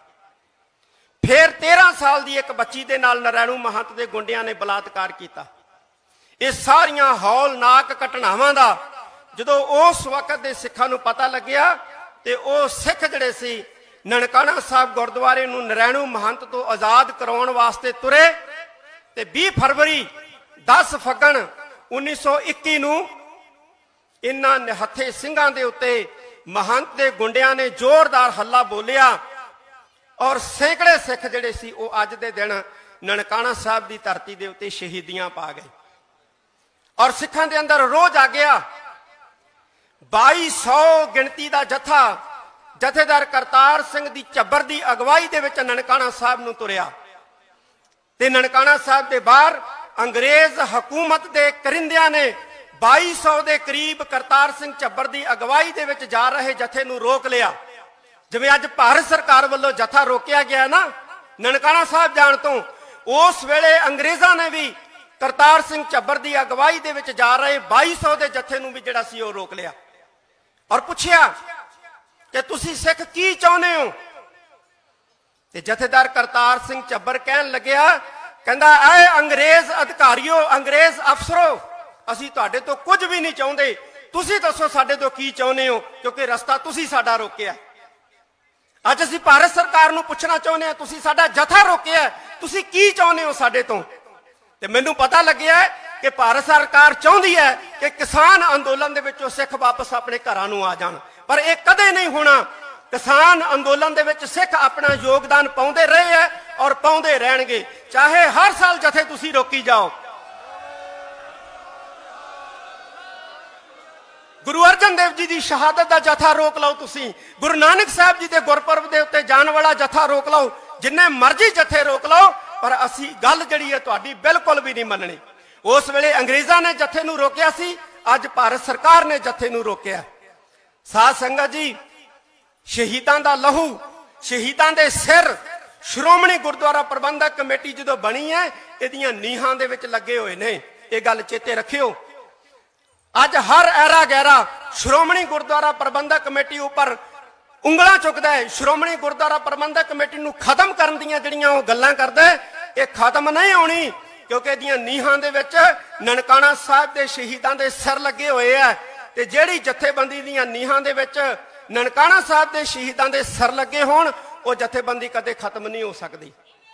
Speaker 10: ਫਿਰ ਤੇਰਾਂ ਸਾਲ ਦੀ ਇੱਕ ਬੱਚੀ ਦੇ ਨਾਲ ਨਰੈਣੂ ਮਹੰਤ ਦੇ ਗੁੰਡਿਆਂ ਨੇ ਬਲਾਤਕਾਰ ਕੀਤਾ। ਇਹ ਸਾਰੀਆਂ ਹੌਲਨਾਕ ਘਟਨਾਵਾਂ ਦਾ ਜਦੋਂ ਉਸ ਵਕਤ ਦੇ ਸਿੱਖਾਂ ਨੂੰ ਪਤਾ ਲੱਗਿਆ ਤੇ ਉਹ ਸਿੱਖ ਜਿਹੜੇ ਸੀ ਨਨਕਾਣਾ ਸਾਹਿਬ ਗੁਰਦੁਆਰੇ ਨੂੰ ਨਰੈਣੂ ਮਹੰਤ ਤੋਂ ਆਜ਼ਾਦ ਕਰਾਉਣ ਵਾਸਤੇ ਤੁਰੇ ਤੇ ਵੀਹ ਫਰਵਰੀ ਦਸ ਫੱਗਣ ਉੱਨੀ ਸੌ ਇੱਕੀ ਨੂੰ ਇਹਨਾਂ ਨਿਹੱਥੇ ਸਿੰਘਾਂ ਦੇ ਉੱਤੇ ਮਹੰਤ ਦੇ ਗੁੰਡਿਆਂ ਨੇ ਜ਼ੋਰਦਾਰ ਹੱਲਾ ਬੋਲਿਆ ਔਰ ਸੈਂਕੜੇ ਸਿੱਖ ਜਿਹੜੇ ਸੀ ਉਹ ਅੱਜ ਦੇ ਦਿਨ ਨਨਕਾਣਾ ਸਾਹਿਬ ਦੀ ਧਰਤੀ ਦੇ ਉੱਤੇ ਸ਼ਹੀਦੀਆਂ ਪਾ ਗਏ ਔਰ ਸਿੱਖਾਂ ਦੇ ਅੰਦਰ ਰੋਹ ਜਾਗਿਆ। ਬਾਈ ਸੌ ਗਿਣਤੀ ਦਾ ਜਥਾ ਜਥੇਦਾਰ ਕਰਤਾਰ ਸਿੰਘ ਦੀ ਝੱਬਰ ਦੀ ਅਗਵਾਈ ਦੇ ਵਿੱਚ ਨਨਕਾਣਾ ਸਾਹਿਬ ਨੂੰ ਤੁਰਿਆ ਤੇ ਨਨਕਾਣਾ ਸਾਹਿਬ ਦੇ ਬਾਹਰ ਅੰਗਰੇਜ਼ ਹਕੂਮਤ ਦੇ ਕਰਿੰਦਿਆਂ ਨੇ ਬਾਈ ਸੌ ਦੇ ਕਰੀਬ ਕਰਤਾਰ ਸਿੰਘ ਝੱਬਰ ਦੀ ਅਗਵਾਈ ਦੇ ਵਿੱਚ ਜਾ ਰਹੇ ਜਥੇ ਨੂੰ ਰੋਕ ਲਿਆ। ਜਿਵੇਂ ਅੱਜ ਭਾਰਤ ਸਰਕਾਰ ਵੱਲੋਂ ਜਥਾ ਰੋਕਿਆ ਗਿਆ ਨਾ ਨਨਕਾਣਾ ਸਾਹਿਬ ਜਾਣ ਤੋਂ, ਉਸ ਵੇਲੇ ਅੰਗਰੇਜ਼ਾਂ ਨੇ ਵੀ ਕਰਤਾਰ ਸਿੰਘ ਝੱਬਰ ਦੀ ਅਗਵਾਈ ਦੇ ਵਿੱਚ ਜਾ ਰਹੇ ਬਾਈ ਸੌ ਦੇ ਜਥੇ ਨੂੰ ਵੀ ਜਿਹੜਾ ਸੀ ਉਹ ਰੋਕ ਲਿਆ ਔਰ ਪੁੱਛਿਆ ਕਿ ਤੁਸੀਂ ਸਿੱਖ ਕੀ ਚਾਹੁੰਦੇ ਹੋ? ਤੇ ਜਥੇਦਾਰ ਕਰਤਾਰ ਸਿੰਘ ਝੱਬਰ ਕਹਿਣ ਲੱਗਿਆ, ਕਹਿੰਦਾ ਐ ਅੰਗਰੇਜ਼ ਅਧਿਕਾਰੀਓ, ਅੰਗਰੇਜ਼ ਅਫਸਰੋ, ਅਸੀਂ ਤੁਹਾਡੇ ਤੋਂ ਕੁਝ ਵੀ ਨਹੀਂ ਚਾਹੁੰਦੇ, ਤੁਸੀਂ ਦੱਸੋ ਸਾਡੇ ਤੋਂ ਕੀ ਚਾਹੁੰਦੇ ਹੋ, ਕਿਉਂਕਿ ਰਸਤਾ ਤੁਸੀਂ ਸਾਡਾ ਰੋਕਿਆ। ਅੱਜ ਅਸੀਂ ਭਾਰਤ ਸਰਕਾਰ ਨੂੰ ਪੁੱਛਣਾ ਚਾਹੁੰਦੇ ਹਾਂ, ਤੁਸੀਂ ਸਾਡਾ ਜਥਾ ਰੋਕਿਆ, ਤੁਸੀਂ ਕੀ ਚਾਹੁੰਦੇ ਹੋ ਸਾਡੇ ਤੋਂ? ਤੇ ਮੈਨੂੰ ਪਤਾ ਲੱਗਿਆ ਕਿ ਭਾਰਤ ਸਰਕਾਰ ਚਾਹੁੰਦੀ ਹੈ ਕਿ ਕਿਸਾਨ ਅੰਦੋਲਨ ਦੇ ਵਿੱਚੋਂ ਸਿੱਖ ਵਾਪਸ ਆਪਣੇ ਘਰਾਂ ਨੂੰ ਆ ਜਾਣ, ਪਰ ਇਹ ਕਦੇ ਨਹੀਂ ਹੋਣਾ। ਕਿਸਾਨ ਅੰਦੋਲਨ ਦੇ ਵਿੱਚ ਸਿੱਖ ਆਪਣਾ ਯੋਗਦਾਨ ਪਾਉਂਦੇ ਰਹੇ ਹੈ ਔਰ ਪਾਉਂਦੇ ਰਹਿਣਗੇ, ਚਾਹੇ ਹਰ ਸਾਲ ਜਥੇ ਤੁਸੀਂ ਰੋਕੀ ਜਾਓ। ਗੁਰੂ ਅਰਜਨ ਦੇਵ ਜੀ ਦੀ ਸ਼ਹਾਦਤ ਦਾ ਜਥਾ ਰੋਕ ਲਓ, ਤੁਸੀਂ ਗੁਰੂ ਨਾਨਕ ਸਾਹਿਬ ਜੀ ਦੇ ਗੁਰਪੁਰਬ ਦੇ ਉੱਤੇ ਜਾਣ ਵਾਲਾ ਜਥਾ ਰੋਕ ਲਓ, ਜਿੰਨੇ ਮਰਜ਼ੀ ਜਥੇ ਰੋਕ ਲਓ, ਪਰ ਅਸੀਂ ਗੱਲ ਜਿਹੜੀ ਹੈ ਤੁਹਾਡੀ ਬਿਲਕੁਲ ਵੀ ਨਹੀਂ ਮੰਨਣੀ। ਉਸ ਵੇਲੇ ਅੰਗਰੇਜ਼ਾਂ ਨੇ ਜਥੇ ਨੂੰ ਰੋਕਿਆ ਸੀ, ਅੱਜ ਭਾਰਤ ਸਰਕਾਰ ਨੇ ਜਥੇ ਨੂੰ ਰੋਕਿਆ। ਸਾਧ ਸੰਗਤ ਜੀ, ਸ਼ਹੀਦਾਂ ਦਾ ਲਹੂ, ਸ਼ਹੀਦਾਂ ਦੇ ਸਿਰ ਸ਼੍ਰੋਮਣੀ ਗੁਰਦੁਆਰਾ ਪ੍ਰਬੰਧਕ ਕਮੇਟੀ ਜਦੋਂ ਬਣੀ ਹੈ ਇਹਦੀਆਂ ਨੀਹਾਂ ਦੇ ਵਿੱਚ ਲੱਗੇ ਹੋਏ ਨੇ, ਇਹ ਗੱਲ ਚੇਤੇ ਰੱਖਿਓ। ਅੱਜ ਹਰ ਐਰਾ ਗੈਰਾ ਸ਼੍ਰੋਮਣੀ ਗੁਰਦੁਆਰਾ ਪ੍ਰਬੰਧਕ ਕਮੇਟੀ ਉੱਪਰ ਉਂਗਲਾਂ ਚੁੱਕਦਾ ਹੈ, ਸ਼੍ਰੋਮਣੀ ਗੁਰਦੁਆਰਾ ਪ੍ਰਬੰਧਕ ਕਮੇਟੀ ਨੂੰ ਖਤਮ ਕਰਨ ਦੀਆਂ ਜਿਹੜੀਆਂ ਉਹ ਗੱਲਾਂ ਕਰਦਾ ਹੈ, ਇਹ ਖਤਮ ਨਹੀਂ ਹੋਣੀ, ਕਿਉਂਕਿ ਇਹਦੀਆਂ ਨੀਹਾਂ ਦੇ ਵਿੱਚ ਨਨਕਾਣਾ ਸਾਹਿਬ ਦੇ ਸ਼ਹੀਦਾਂ ਦੇ ਸਿਰ ਲੱਗੇ ਹੋਏ ਆ ਤੇ ਜਿਹੜੀ ਜਥੇਬੰਦੀ ਦੀਆਂ ਨੀਹਾਂ ਦੇ ਵਿੱਚ ਨਨਕਾਣਾ ਸਾਹਿਬ ਦੇ ਸ਼ਹੀਦਾਂ ਦੇ ਸਿਰ ਲੱਗੇ ਹੋਣ, ਉਹ ਜਥੇਬੰਦੀ ਕਦੇ ਖਤਮ ਨਹੀਂ ਹੋ ਸਕਦੀ।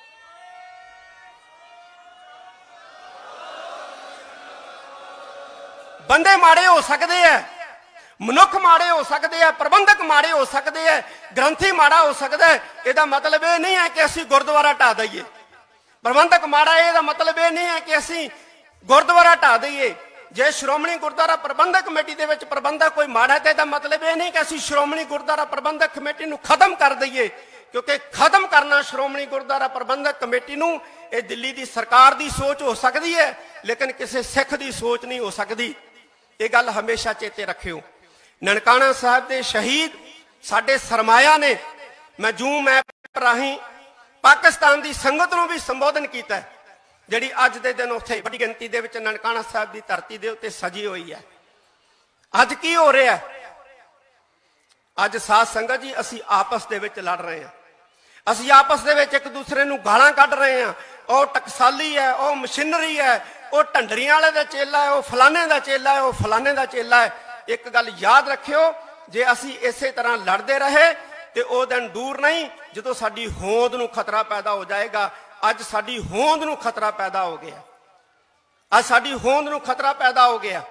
Speaker 10: ਬੰਦੇ ਮਾੜੇ ਹੋ ਸਕਦੇ ਆ, ਮਨੁੱਖ ਮਾੜੇ ਹੋ ਸਕਦੇ ਆ, ਪ੍ਰਬੰਧਕ ਮਾੜੇ ਹੋ ਸਕਦੇ ਆ, ਗ੍ਰੰਥੀ ਮਾੜਾ ਹੋ ਸਕਦਾ ਹੈ, ਇਹਦਾ ਮਤਲਬ ਇਹ ਨਹੀਂ ਹੈ ਕਿ ਅਸੀਂ ਗੁਰਦੁਆਰਾ ਢਾ ਦਈਏ। ਪ੍ਰਬੰਧਕ ਮਾੜਾ ਇਹਦਾ ਮਤਲਬ ਇਹ ਨਹੀਂ ਹੈ ਕਿ ਅਸੀਂ ਗੁਰਦੁਆਰਾ ਢਾ ਦਈਏ। ਜੇ ਸ਼੍ਰੋਮਣੀ ਗੁਰਦੁਆਰਾ ਪ੍ਰਬੰਧਕ ਕਮੇਟੀ ਦੇ ਵਿੱਚ ਪ੍ਰਬੰਧਕ ਕੋਈ ਮਾੜਾ ਤੇ ਇਹਦਾ ਮਤਲਬ ਇਹ ਨਹੀਂ ਕਿ ਅਸੀਂ ਸ਼੍ਰੋਮਣੀ ਗੁਰਦੁਆਰਾ ਪ੍ਰਬੰਧਕ ਕਮੇਟੀ ਨੂੰ ਖਤਮ ਕਰ ਦਈਏ, ਕਿਉਂਕਿ ਖਤਮ ਕਰਨਾ ਸ਼੍ਰੋਮਣੀ ਗੁਰਦੁਆਰਾ ਪ੍ਰਬੰਧਕ ਕਮੇਟੀ ਨੂੰ ਇਹ ਦਿੱਲੀ ਦੀ ਸਰਕਾਰ ਦੀ ਸੋਚ ਹੋ ਸਕਦੀ ਹੈ, ਲੇਕਿਨ ਕਿਸੇ ਸਿੱਖ ਦੀ ਸੋਚ ਨਹੀਂ ਹੋ ਸਕਦੀ। ਇਹ ਗੱਲ ਹਮੇਸ਼ਾ ਚੇਤੇ ਰੱਖਿਓ। ਨਨਕਾਣਾ ਸਾਹਿਬ ਦੇ ਸ਼ਹੀਦ ਸਾਡੇ ਸਰਮਾਇਆ ਨੇ। ਮੈਂ ਜੂਮ ਐਪ ਰਾਹੀਂ ਪਾਕਿਸਤਾਨ ਦੀ ਸੰਗਤ ਨੂੰ ਵੀ ਸੰਬੋਧਨ ਕੀਤਾ, ਜਿਹੜੀ ਅੱਜ ਦੇ ਦਿਨ ਉੱਥੇ ਵੱਡੀ ਗਿਣਤੀ ਦੇ ਵਿੱਚ ਨਨਕਾਣਾ ਸਾਹਿਬ ਦੀ ਧਰਤੀ ਦੇ ਉੱਤੇ ਸਜੀ ਹੋਈ ਹੈ। ਅੱਜ ਕੀ ਹੋ ਰਿਹਾ? ਅੱਜ ਸਾਧ ਸੰਗਤ ਜੀ, ਅਸੀਂ ਆਪਸ ਦੇ ਵਿੱਚ ਲੜ ਰਹੇ ਹਾਂ, ਅਸੀਂ ਆਪਸ ਦੇ ਵਿੱਚ ਇੱਕ ਦੂਸਰੇ ਨੂੰ ਗਾਲਾਂ ਕੱਢ ਰਹੇ ਹਾਂ। ਉਹ ਟਕਸਾਲੀ ਹੈ, ਉਹ ਮਸ਼ੀਨਰੀ ਹੈ, ਉਹ ਢੰਡਰੀਆਂ ਵਾਲੇ ਦਾ ਚੇਲਾ ਹੈ, ਉਹ ਫਲਾਣੇ ਦਾ ਚੇਲਾ ਹੈ, ਉਹ ਫਲਾਣੇ ਦਾ ਚੇਲਾ ਹੈ। ਇੱਕ ਗੱਲ ਯਾਦ ਰੱਖਿਓ, ਜੇ ਅਸੀਂ ਇਸੇ ਤਰ੍ਹਾਂ ਲੜਦੇ ਰਹੇ ਤੇ ਉਹ ਦਿਨ ਦੂਰ ਨਹੀਂ ਜਦੋਂ ਸਾਡੀ ਹੋਂਦ ਨੂੰ ਖਤਰਾ ਪੈਦਾ ਹੋ ਜਾਏਗਾ। ਅੱਜ ਸਾਡੀ ਹੋਂਦ ਨੂੰ ਖਤਰਾ ਪੈਦਾ ਹੋ ਗਿਆ, ਅੱਜ ਸਾਡੀ ਹੋਂਦ ਨੂੰ ਖਤਰਾ ਪੈਦਾ ਹੋ ਗਿਆ।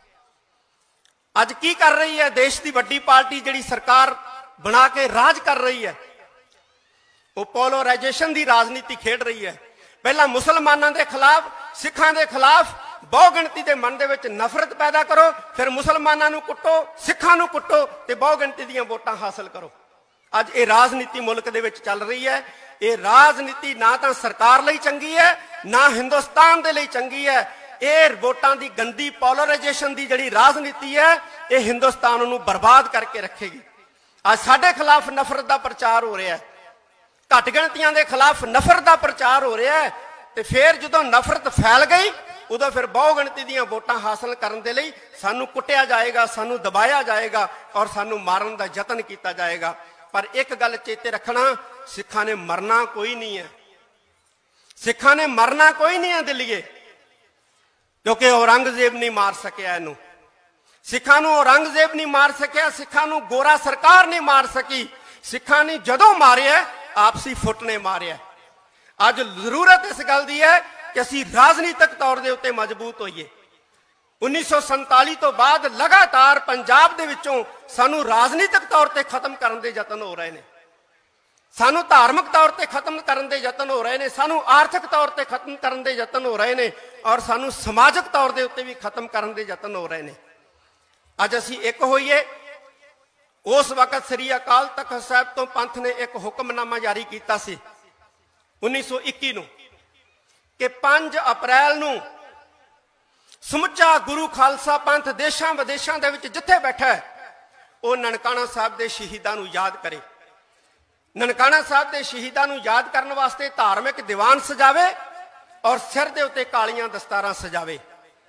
Speaker 10: ਅੱਜ ਕੀ ਕਰ ਰਹੀ ਹੈ ਦੇਸ਼ ਦੀ ਵੱਡੀ ਪਾਰਟੀ ਜਿਹੜੀ ਸਰਕਾਰ ਬਣਾ ਕੇ ਰਾਜ ਕਰ ਰਹੀ ਹੈ? ਉਹ ਪੋਲਰਾਈਜੇਸ਼ਨ ਦੀ ਰਾਜਨੀਤੀ ਖੇਡ ਰਹੀ ਹੈ। ਪਹਿਲਾਂ ਮੁਸਲਮਾਨਾਂ ਦੇ ਖਿਲਾਫ, ਸਿੱਖਾਂ ਦੇ ਖਿਲਾਫ ਬਹੁ ਗਿਣਤੀ ਦੇ ਮਨ ਦੇ ਵਿੱਚ ਨਫ਼ਰਤ ਪੈਦਾ ਕਰੋ, ਫਿਰ ਮੁਸਲਮਾਨਾਂ ਨੂੰ ਕੁੱਟੋ, ਸਿੱਖਾਂ ਨੂੰ ਕੁੱਟੋ ਤੇ ਬਹੁ ਗਿਣਤੀ ਦੀਆਂ ਵੋਟਾਂ ਹਾਸਲ ਕਰੋ। ਅੱਜ ਇਹ ਰਾਜਨੀਤੀ ਮੁਲਕ ਦੇ ਵਿੱਚ ਚੱਲ ਰਹੀ ਹੈ। ਇਹ ਰਾਜਨੀਤੀ ਨਾ ਤਾਂ ਸਰਕਾਰ ਲਈ ਚੰਗੀ ਹੈ, ਨਾ ਹਿੰਦੁਸਤਾਨ ਦੇ ਲਈ ਚੰਗੀ ਹੈ। ਇਹ ਵੋਟਾਂ ਦੀ ਗੰਦੀ ਪੋਲਰਾਈਜੇਸ਼ਨ ਦੀ ਜਿਹੜੀ ਰਾਜਨੀਤੀ ਹੈ, ਇਹ ਹਿੰਦੁਸਤਾਨ ਨੂੰ ਬਰਬਾਦ ਕਰਕੇ ਰੱਖੇਗੀ। ਅੱਜ ਸਾਡੇ ਖਿਲਾਫ ਨਫ਼ਰਤ ਦਾ ਪ੍ਰਚਾਰ ਹੋ ਰਿਹਾ ਹੈ, ਘੱਟ ਗਿਣਤੀਆਂ ਦੇ ਖਿਲਾਫ ਨਫ਼ਰਤ ਦਾ ਪ੍ਰਚਾਰ ਹੋ ਰਿਹਾ ਹੈ, ਤੇ ਫਿਰ ਜਦੋਂ ਨਫ਼ਰਤ ਫੈਲ ਗਈ ਉਦੋਂ ਫਿਰ ਬਹੁ ਗਿਣਤੀ ਦੀਆਂ ਵੋਟਾਂ ਹਾਸਲ ਕਰਨ ਦੇ ਲਈ ਸਾਨੂੰ ਕੁੱਟਿਆ ਜਾਏਗਾ, ਸਾਨੂੰ ਦਬਾਇਆ ਜਾਏਗਾ ਔਰ ਸਾਨੂੰ ਮਾਰਨ ਦਾ ਯਤਨ ਕੀਤਾ ਜਾਏਗਾ। ਪਰ ਇੱਕ ਗੱਲ ਚੇਤੇ ਰੱਖਣਾ, ਸਿੱਖਾਂ ਨੇ ਮਰਨਾ ਕੋਈ ਨਹੀਂ ਹੈ, ਸਿੱਖਾਂ ਨੇ ਮਰਨਾ ਕੋਈ ਨਹੀਂ ਹੈ ਦਿੱਲੀਏ, ਕਿਉਂਕਿ ਔਰੰਗਜ਼ੇਬ ਨਹੀਂ ਮਾਰ ਸਕਿਆ ਇਹਨੂੰ। ਸਿੱਖਾਂ ਨੂੰ ਔਰੰਗਜ਼ੇਬ ਨਹੀਂ ਮਾਰ ਸਕਿਆ, ਸਿੱਖਾਂ ਨੂੰ ਗੋਰਾ ਸਰਕਾਰ ਨਹੀਂ ਮਾਰ ਸਕੀ, ਸਿੱਖਾਂ ਨੇ ਜਦੋਂ ਮਾਰਿਆ ਆਪਸੀ ਫੁੱਟ ਨੇ ਮਾਰਿਆ। ਅੱਜ ਜ਼ਰੂਰਤ ਇਸ ਗੱਲ ਦੀ ਹੈ ਕਿ ਅਸੀਂ ਰਾਜਨੀਤਿਕ ਤੌਰ ਦੇ ਉੱਤੇ ਮਜ਼ਬੂਤ ਹੋਈਏ। ਉੱਨੀ ਸੌ ਸੰਤਾਲੀ ਤੋਂ ਬਾਅਦ ਲਗਾਤਾਰ ਪੰਜਾਬ ਦੇ ਵਿੱਚੋਂ ਸਾਨੂੰ ਰਾਜਨੀਤਿਕ ਤੌਰ ਤੇ ਖਤਮ ਕਰਨ ਦੇ ਯਤਨ ਹੋ ਰਹੇ ਨੇ, ਸਾਨੂੰ ਧਾਰਮਿਕ ਤੌਰ ਤੇ ਖਤਮ ਕਰਨ ਦੇ ਯਤਨ ਹੋ ਰਹੇ ਨੇ, ਸਾਨੂੰ ਆਰਥਿਕ ਤੌਰ ਤੇ ਖਤਮ ਕਰਨ ਦੇ ਯਤਨ ਹੋ ਰਹੇ ਨੇ, ਔਰ ਸਾਨੂੰ ਸਮਾਜਿਕ ਤੌਰ ਦੇ ਉੱਤੇ ਵੀ ਖਤਮ ਕਰਨ ਦੇ ਯਤਨ ਹੋ ਰਹੇ ਨੇ। ਅੱਜ ਅਸੀਂ ਇੱਕ ਹੋਈਏ। ਉਸ ਵਕਤ ਸ੍ਰੀ ਅਕਾਲ ਤਖਤ ਸਾਹਿਬ ਤੋਂ ਪੰਥ ਨੇ ਇੱਕ ਹੁਕਮਨਾਮਾ ਜਾਰੀ ਕੀਤਾ ਸੀ ਉੱਨੀ ਸੌ ਇੱਕੀ ਨੂੰ ਕਿ ਪੰਜ ਅਪ੍ਰੈਲ ਨੂੰ ਸਮੁੱਚਾ ਗੁਰੂ ਖਾਲਸਾ ਪੰਥ ਦੇਸ਼ਾਂ ਵਿਦੇਸ਼ਾਂ ਦੇ ਵਿੱਚ ਜਿੱਥੇ ਬੈਠਾ ਹੈ ਉਹ ਨਨਕਾਣਾ ਸਾਹਿਬ ਦੇ ਸ਼ਹੀਦਾਂ ਨੂੰ ਯਾਦ ਕਰੇ। ਨਨਕਾਣਾ ਸਾਹਿਬ ਦੇ ਸ਼ਹੀਦਾਂ ਨੂੰ ਯਾਦ ਕਰਨ ਵਾਸਤੇ ਧਾਰਮਿਕ ਦੀਵਾਨ ਸਜਾਵੇ ਔਰ ਸਿਰ ਦੇ ਉੱਤੇ ਕਾਲੀਆਂ ਦਸਤਾਰਾਂ ਸਜਾਵੇ।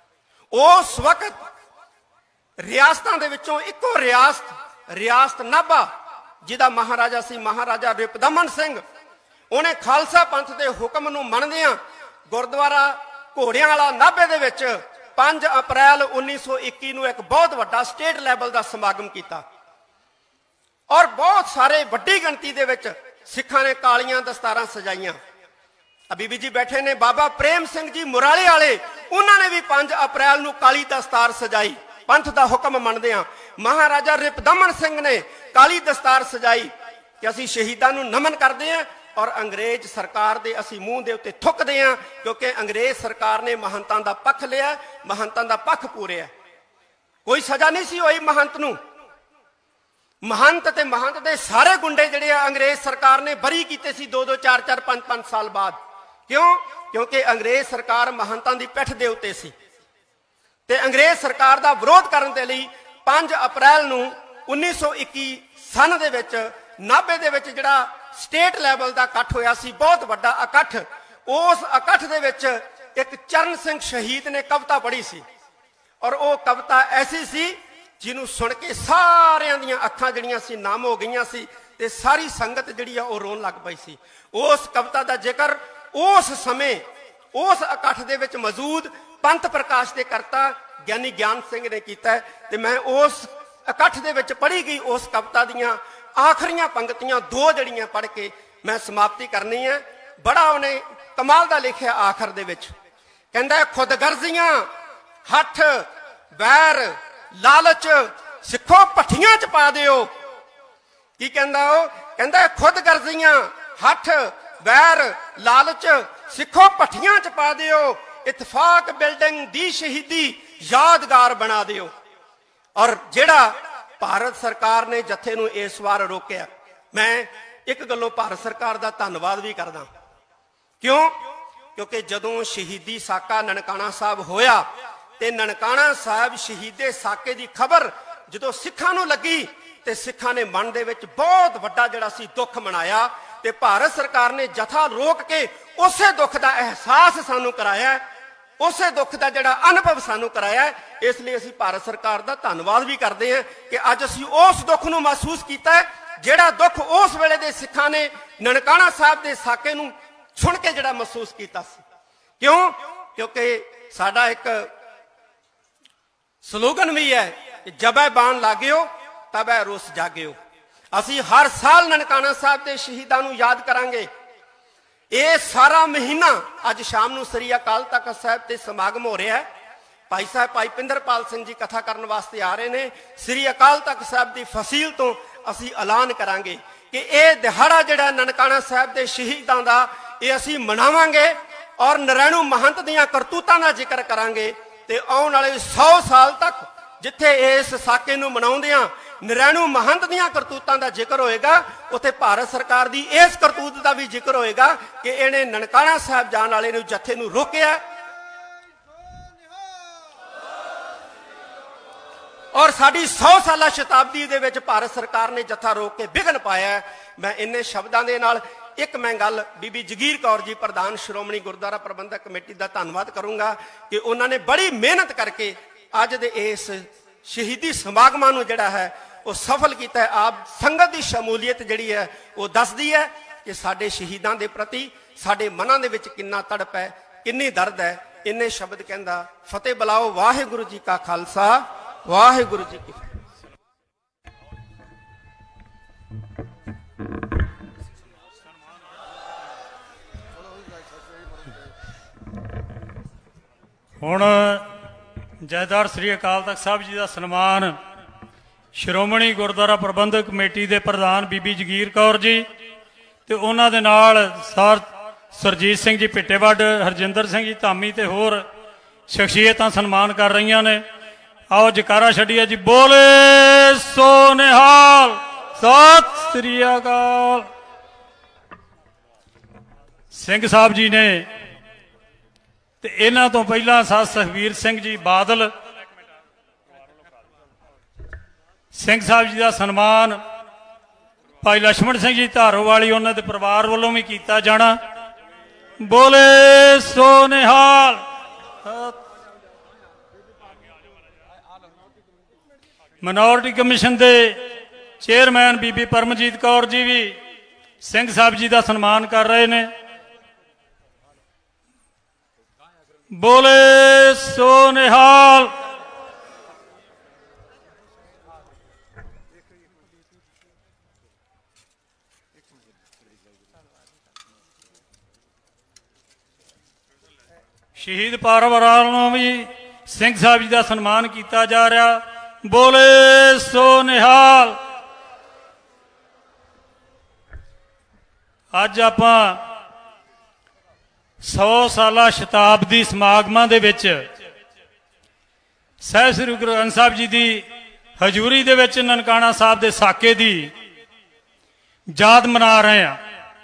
Speaker 10: ਉਸ ਵਕਤ ਰਿਆਸਤਾਂ ਦੇ ਵਿੱਚੋਂ ਇੱਕੋ ਰਿਆਸਤ ਰਿਆਸਤ ਨਾਭਾ, ਜਿਹਦਾ ਮਹਾਰਾਜਾ ਸੀ ਮਹਾਰਾਜਾ ਰਿਪਦਮਨ ਸਿੰਘ, ਉਹਨੇ ਖਾਲਸਾ ਪੰਥ ਦੇ ਹੁਕਮ ਨੂੰ ਮੰਨਦਿਆਂ ਗੁਰਦੁਆਰਾ ਘੋੜਿਆਂ ਵਾਲਾ ਨਾਭੇ ਦੇ ਵਿੱਚ ਪੰਜ ਅਪ੍ਰੈਲ ਉੱਨੀ ਸੌ ਇੱਕੀ ਨੂੰ ਇੱਕ ਬਹੁਤ ਵੱਡਾ ਸਟੇਟ ਲੈਵਲ ਦਾ ਸਮਾਗਮ ਕੀਤਾ ਔਰ ਬਹੁਤ ਸਾਰੇ ਵੱਡੀ ਗਿਣਤੀ ਦੇ ਵਿੱਚ ਸਿੱਖਾਂ ਨੇ ਕਾਲੀਆਂ ਦਸਤਾਰਾਂ ਸਜਾਈਆਂ। ਬੀਬੀ ਜੀ ਬੈਠੇ ਨੇ, ਬਾਬਾ ਪ੍ਰੇਮ ਸਿੰਘ ਜੀ ਮੁਰਾਲੇ ਵਾਲੇ, ਉਹਨਾਂ ਨੇ ਵੀ ਪੰਜ ਅਪ੍ਰੈਲ ਨੂੰ ਕਾਲੀ ਦਸਤਾਰ ਸਜਾਈ ਪੰਥ ਦਾ ਹੁਕਮ ਮੰਨਦਿਆਂ। ਮਹਾਰਾਜਾ ਰਿਪਦਮਨ ਸਿੰਘ ਨੇ ਕਾਲੀ ਦਸਤਾਰ ਸਜਾਈ ਕਿ ਅਸੀਂ ਸ਼ਹੀਦਾਂ ਨੂੰ ਨਮਨ ਕਰਦੇ ਹਾਂ ਔਰ ਅੰਗਰੇਜ਼ ਸਰਕਾਰ ਦੇ ਅਸੀਂ ਮੂੰਹ ਦੇ ਉੱਤੇ ਥੁੱਕਦੇ ਹਾਂ, ਕਿਉਂਕਿ ਅੰਗਰੇਜ਼ ਸਰਕਾਰ ਨੇ ਮਹੰਤਾਂ ਦਾ ਪੱਖ ਲਿਆ, ਮਹੰਤਾਂ ਦਾ ਪੱਖ ਪੂਰਿਆ। ਕੋਈ ਸਜ਼ਾ ਨਹੀਂ ਸੀ ਹੋਈ ਮਹੰਤ ਨੂੰ। ਮਹੰਤ ਤੇ ਮਹੰਤ ਦੇ ਸਾਰੇ ਗੁੰਡੇ ਜਿਹੜੇ ਆ ਅੰਗਰੇਜ਼ ਸਰਕਾਰ ਨੇ ਬਰੀ ਕੀਤੇ ਸੀ ਦੋ ਦੋ ਚਾਰ ਚਾਰ ਪੰਜ ਪੰਜ ਸਾਲ ਬਾਅਦ। ਕਿਉਂ? ਕਿਉਂਕਿ ਅੰਗਰੇਜ਼ ਸਰਕਾਰ ਮਹੰਤਾਂ ਦੀ ਪਿੱਠ ਦੇ ਉੱਤੇ ਸੀ ਤੇ ਅੰਗਰੇਜ਼ ਸਰਕਾਰ ਦਾ ਵਿਰੋਧ ਕਰਨ ਦੇ ਲਈ ਪੰਜ ਅਪ੍ਰੈਲ ਨੂੰ ਉੱਨੀ ਸੌ ਇੱਕੀ ਸਨ ਦੇ ਵਿੱਚ ਨਾਭੇ ਦੇ ਵਿੱਚ ਜਿਹੜਾ ਸਟੇਟ ਲੈਵਲ ਦਾ ਇਕੱਠ ਹੋਇਆ ਸੀ, ਬਹੁਤ ਵੱਡਾ ਇਕੱਠ, ਉਸ ਇਕੱਠ ਦੇ ਵਿੱਚ ਇੱਕ ਚਰਨ ਸਿੰਘ ਸ਼ਹੀਦ ਨੇ ਕਵਿਤਾ ਪੜ੍ਹੀ ਸੀ ਔਰ ਉਹ ਕਵਿਤਾ ਐਸੀ ਸੀ ਜਿਹਨੂੰ ਸੁਣ ਕੇ ਸਾਰਿਆਂ ਦੀਆਂ ਅੱਖਾਂ ਜਿਹੜੀਆਂ ਸੀ ਨਮ ਹੋ ਗਈਆਂ ਸੀ ਤੇ ਸਾਰੀ ਸੰਗਤ ਜਿਹੜੀ ਆ ਉਹ ਰੋਣ ਲੱਗ ਪਈ ਸੀ। ਉਸ ਕਵਿਤਾ ਦਾ ਜ਼ਿਕਰ ਉਸ ਸਮੇਂ ਉਸ ਇਕੱਠ ਦੇ ਵਿੱਚ ਮੌਜੂਦ ਪੰਥ ਪ੍ਰਕਾਸ਼ ਦੇ ਕਰਤਾ ਗਿਆਨੀ ਗਿਆਨ ਸਿੰਘ ਨੇ ਕੀਤਾ ਤੇ ਮੈਂ ਉਸ ਇਕੱਠ ਦੇ ਵਿੱਚ ਪੜ੍ਹੀ ਗਈ ਉਸ ਕਵਿਤਾ ਦੀਆਂ ਆਖਰੀਆਂ ਪੰਕਤੀਆਂ ਦੋ ਜੜੀਆਂ ਪੜ੍ਹ ਕੇ ਮੈਂ ਸਮਾਪਤੀ ਕਰਨੀ ਹੈ। ਬੜਾ ਉਹਨੇ ਕਮਾਲ ਦਾ ਲਿਖਿਆ ਆਖਰ ਦੇ ਵਿੱਚ, ਕਹਿੰਦਾ ਖੁਦਗਰਜ਼ੀਆਂ ਹੱਠ ਵੈਰ ਲਾਲਚ ਸਿੱਖੋ ਭੱਠੀਆਂ ਚ ਪਾ ਦਿਓ। ਕੀ ਕਹਿੰਦਾ ਉਹ? ਕਹਿੰਦਾ ਖੁਦਗਰਜ਼ੀਆਂ ਹੱਠ ਵੈਰ ਲਾਲਚ ਸਿੱਖੋ ਭੱਠੀਆਂ ਚ ਪਾ ਦਿਓ, ਇਤਫਾਕ ਬਿਲਡਿੰਗ ਦੀ ਸ਼ਹੀਦੀ ਯਾਦਗਾਰ ਬਣਾ ਦਿਓ। ਔਰ ਜਿਹੜਾ ਭਾਰਤ ਸਰਕਾਰ ਨੇ ਜਥੇ ਨੂੰ ਇਸ ਵਾਰ ਰੋਕਿਆ, ਮੈਂ ਇੱਕ ਗੱਲੋਂ ਭਾਰਤ ਸਰਕਾਰ ਦਾ ਧੰਨਵਾਦ ਵੀ ਕਰਦਾ। ਕਿਉਂ? ਕਿਉਂਕਿ ਜਦੋਂ ਸ਼ਹੀਦੀ ਸਾਕਾ ਨਨਕਾਣਾ ਸਾਹਿਬ ਹੋਇਆ ਤੇ ਨਨਕਾਣਾ ਸਾਹਿਬ ਸ਼ਹੀਦੇ ਸਾਕੇ ਦੀ ਖਬਰ ਜਦੋਂ ਸਿੱਖਾਂ ਨੂੰ ਲੱਗੀ ਤੇ ਸਿੱਖਾਂ ਨੇ ਮਨ ਦੇ ਵਿੱਚ ਬਹੁਤ ਵੱਡਾ ਜਿਹੜਾ ਸੀ ਦੁੱਖ ਮਨਾਇਆ ਤੇ ਭਾਰਤ ਸਰਕਾਰ ਨੇ ਜਥਾ ਰੋਕ ਕੇ ਉਸੇ ਦੁੱਖ ਦਾ ਅਹਿਸਾਸ ਸਾਨੂੰ ਕਰਾਇਆ, ਉਸੇ ਦੁੱਖ ਦਾ ਜਿਹੜਾ ਅਨੁਭਵ ਸਾਨੂੰ ਕਰਾਇਆ। ਇਸ ਲਈ ਅਸੀਂ ਭਾਰਤ ਸਰਕਾਰ ਦਾ ਧੰਨਵਾਦ ਵੀ ਕਰਦੇ ਹਾਂ ਕਿ ਅੱਜ ਅਸੀਂ ਉਸ ਦੁੱਖ ਨੂੰ ਮਹਿਸੂਸ ਕੀਤਾ ਜਿਹੜਾ ਦੁੱਖ ਉਸ ਵੇਲੇ ਦੇ ਸਿੱਖਾਂ ਨੇ ਨਨਕਾਣਾ ਸਾਹਿਬ ਦੇ ਸਾਕੇ ਨੂੰ ਸੁਣ ਕੇ ਜਿਹੜਾ ਮਹਿਸੂਸ ਕੀਤਾ ਸੀ। ਕਿਉਂ? ਕਿਉਂਕਿ ਸਾਡਾ ਇੱਕ ਸਲੋਗਨ ਵੀ ਹੈ ਕਿ ਜਬੈ ਬਾਣ ਲਾਗਿਓ ਤਬੈ ਰੁਸ ਜਾਗਿਓ। ਅਸੀਂ ਹਰ ਸਾਲ ਨਨਕਾਣਾ ਸਾਹਿਬ ਦੇ ਸ਼ਹੀਦਾਂ ਨੂੰ ਯਾਦ ਕਰਾਂਗੇ। ਇਹ ਸਾਰਾ ਮਹੀਨਾ ਅੱਜ ਸ਼ਾਮ ਨੂੰ ਸ੍ਰੀ ਅਕਾਲ ਤਖਤ ਸਾਹਿਬ ਤੇ ਸਮਾਗਮ ਹੋ ਰਿਹਾ ਹੈ। ਭਾਈ ਸਾਹਿਬ ਭਾਈ ਪਿੰਦਰਪਾਲ ਸਿੰਘ ਜੀ ਕਥਾ ਕਰਨ ਵਾਸਤੇ ਆ ਰਹੇ ਨੇ। ਸ੍ਰੀ ਅਕਾਲ ਤਖਤ ਸਾਹਿਬ ਦੀ ਫਸੀਲ ਤੋਂ ਅਸੀਂ ਐਲਾਨ ਕਰਾਂਗੇ ਕਿ ਇਹ ਦਿਹਾੜਾ ਜਿਹੜਾ ਨਨਕਾਣਾ ਸਾਹਿਬ ਦੇ ਸ਼ਹੀਦਾਂ ਦਾ ਇਹ ਅਸੀਂ ਮਨਾਵਾਂਗੇ ਔਰ ਨਰੈਣੂ ਮਹੰਤ ਦੀਆਂ ਕਰਤੂਤਾਂ ਦਾ ਜ਼ਿਕਰ ਕਰਾਂਗੇ ਤੇ ਆਉਣ ਵਾਲੇ ਸੌ ਸਾਲ ਤੱਕ ਜਿੱਥੇ ਇਸ ਸਾਕੇ ਨੂੰ ਮਨਾਉਂਦਿਆਂ ਨਰੈਣੂ ਮਹੰਤ ਦੀਆਂ ਕਰਤੂਤਾਂ ਦਾ ਜ਼ਿਕਰ ਹੋਏਗਾ, ਉੱਥੇ ਭਾਰਤ ਸਰਕਾਰ ਦੀ ਇਸ ਕਰਤੂਤ ਦਾ ਵੀ ਜ਼ਿਕਰ ਹੋਏਗਾ ਕਿ ਇਹਨੇ ਨਨਕਾਣਾ ਸਾਹਿਬ ਜਾਣ ਵਾਲੇ ਨੂੰ ਜਥੇ ਨੂੰ ਰੋਕਿਆ ਔਰ ਸਾਡੀ ਸੌ ਸਾਲਾ ਸ਼ਤਾਬਦੀ ਦੇ ਵਿੱਚ ਭਾਰਤ ਸਰਕਾਰ ਨੇ ਜਥਾ ਰੋਕ ਕੇ ਵਿਘਨ ਪਾਇਆ। ਮੈਂ ਇੰਨੇ ਸ਼ਬਦਾਂ ਦੇ ਨਾਲ ਇੱਕ ਮੈਂ ਗੱਲ ਬੀਬੀ ਜਗੀਰ ਕੌਰ ਜੀ ਪ੍ਰਧਾਨ ਸ਼੍ਰੋਮਣੀ ਗੁਰਦੁਆਰਾ ਪ੍ਰਬੰਧਕ ਕਮੇਟੀ ਦਾ ਧੰਨਵਾਦ ਕਰੂੰਗਾ ਕਿ ਉਹਨਾਂ ਨੇ ਬੜੀ ਮਿਹਨਤ ਕਰਕੇ ਅੱਜ ਦੇ ਇਸ ਸ਼ਹੀਦੀ ਸਮਾਗਮਾਂ ਨੂੰ ਜਿਹੜਾ ਹੈ ਉਹ ਸਫਲ ਕੀਤਾ ਹੈ। ਆਪ ਸੰਗਤ ਦੀ ਸ਼ਮੂਲੀਅਤ ਜਿਹੜੀ ਹੈ ਉਹ ਦੱਸਦੀ ਹੈ ਕਿ ਸਾਡੇ ਸ਼ਹੀਦਾਂ ਦੇ ਪ੍ਰਤੀ ਸਾਡੇ ਮਨਾਂ ਦੇ ਵਿੱਚ ਕਿੰਨਾ ਤੜਪ ਹੈ, ਕਿੰਨੀ ਦਰਦ ਹੈ। ਇੰਨੇ ਸ਼ਬਦ ਕਹਿੰਦਾ ਫਤਿਹ ਬੁਲਾਓ। ਵਾਹਿਗੁਰੂ ਜੀ ਕਾ ਖਾਲਸਾ, ਵਾਹਿਗੁਰੂ ਜੀ ਕੀ ਫਤਿਹ।
Speaker 11: ਹੁਣ ਜਥੇਦਾਰ ਸ੍ਰੀ ਅਕਾਲ ਤਖਤ ਸਾਹਿਬ ਜੀ ਦਾ ਸਨਮਾਨ ਸ਼੍ਰੋਮਣੀ ਗੁਰਦੁਆਰਾ ਪ੍ਰਬੰਧਕ ਕਮੇਟੀ ਦੇ ਪ੍ਰਧਾਨ ਬੀਬੀ ਜਗੀਰ ਕੌਰ ਜੀ ਤੇ ਉਹਨਾਂ ਦੇ ਨਾਲ ਸਰ ਸਰਜੀਤ ਸਿੰਘ ਜੀ ਪਿੱਟੇਵੱਡ, ਹਰਜਿੰਦਰ ਸਿੰਘ ਜੀ ਧਾਮੀ ਤੇ ਹੋਰ ਸ਼ਖਸੀਅਤਾਂ ਸਨਮਾਨ ਕਰ ਰਹੀਆਂ ਨੇ। आओ जकारा छड़िए जी, बोले सो निहाल, सत श्री अकाल। सिंह साहब जी ने ते इन्हां तो पहला साथ सुखबीर सिंह जी बादल सिंह साहब जी का सन्मान भाई लक्ष्मण सिंह जी धारोवाली उन्हां दे परिवार वालों भी किया जाना। बोले सो निहाल। माइनॉरिटी कमीशन के चेयरमैन बीबी परमजीत कौर जी भी सिंह साहब जी का सन्मान कर रहे हैं। बोले सो निहाल। शहीद परिवारों भी सिंह साहब जी का सन्मान किया जा रहा। बोले सो निहाल। अज आप सौ साल शताब्दी समागमां दे विच साहिब श्री गुरु ग्रंथ साहिब जी की हजूरी दे विच ननकाना साहब के साके की याद मना रहे हैं।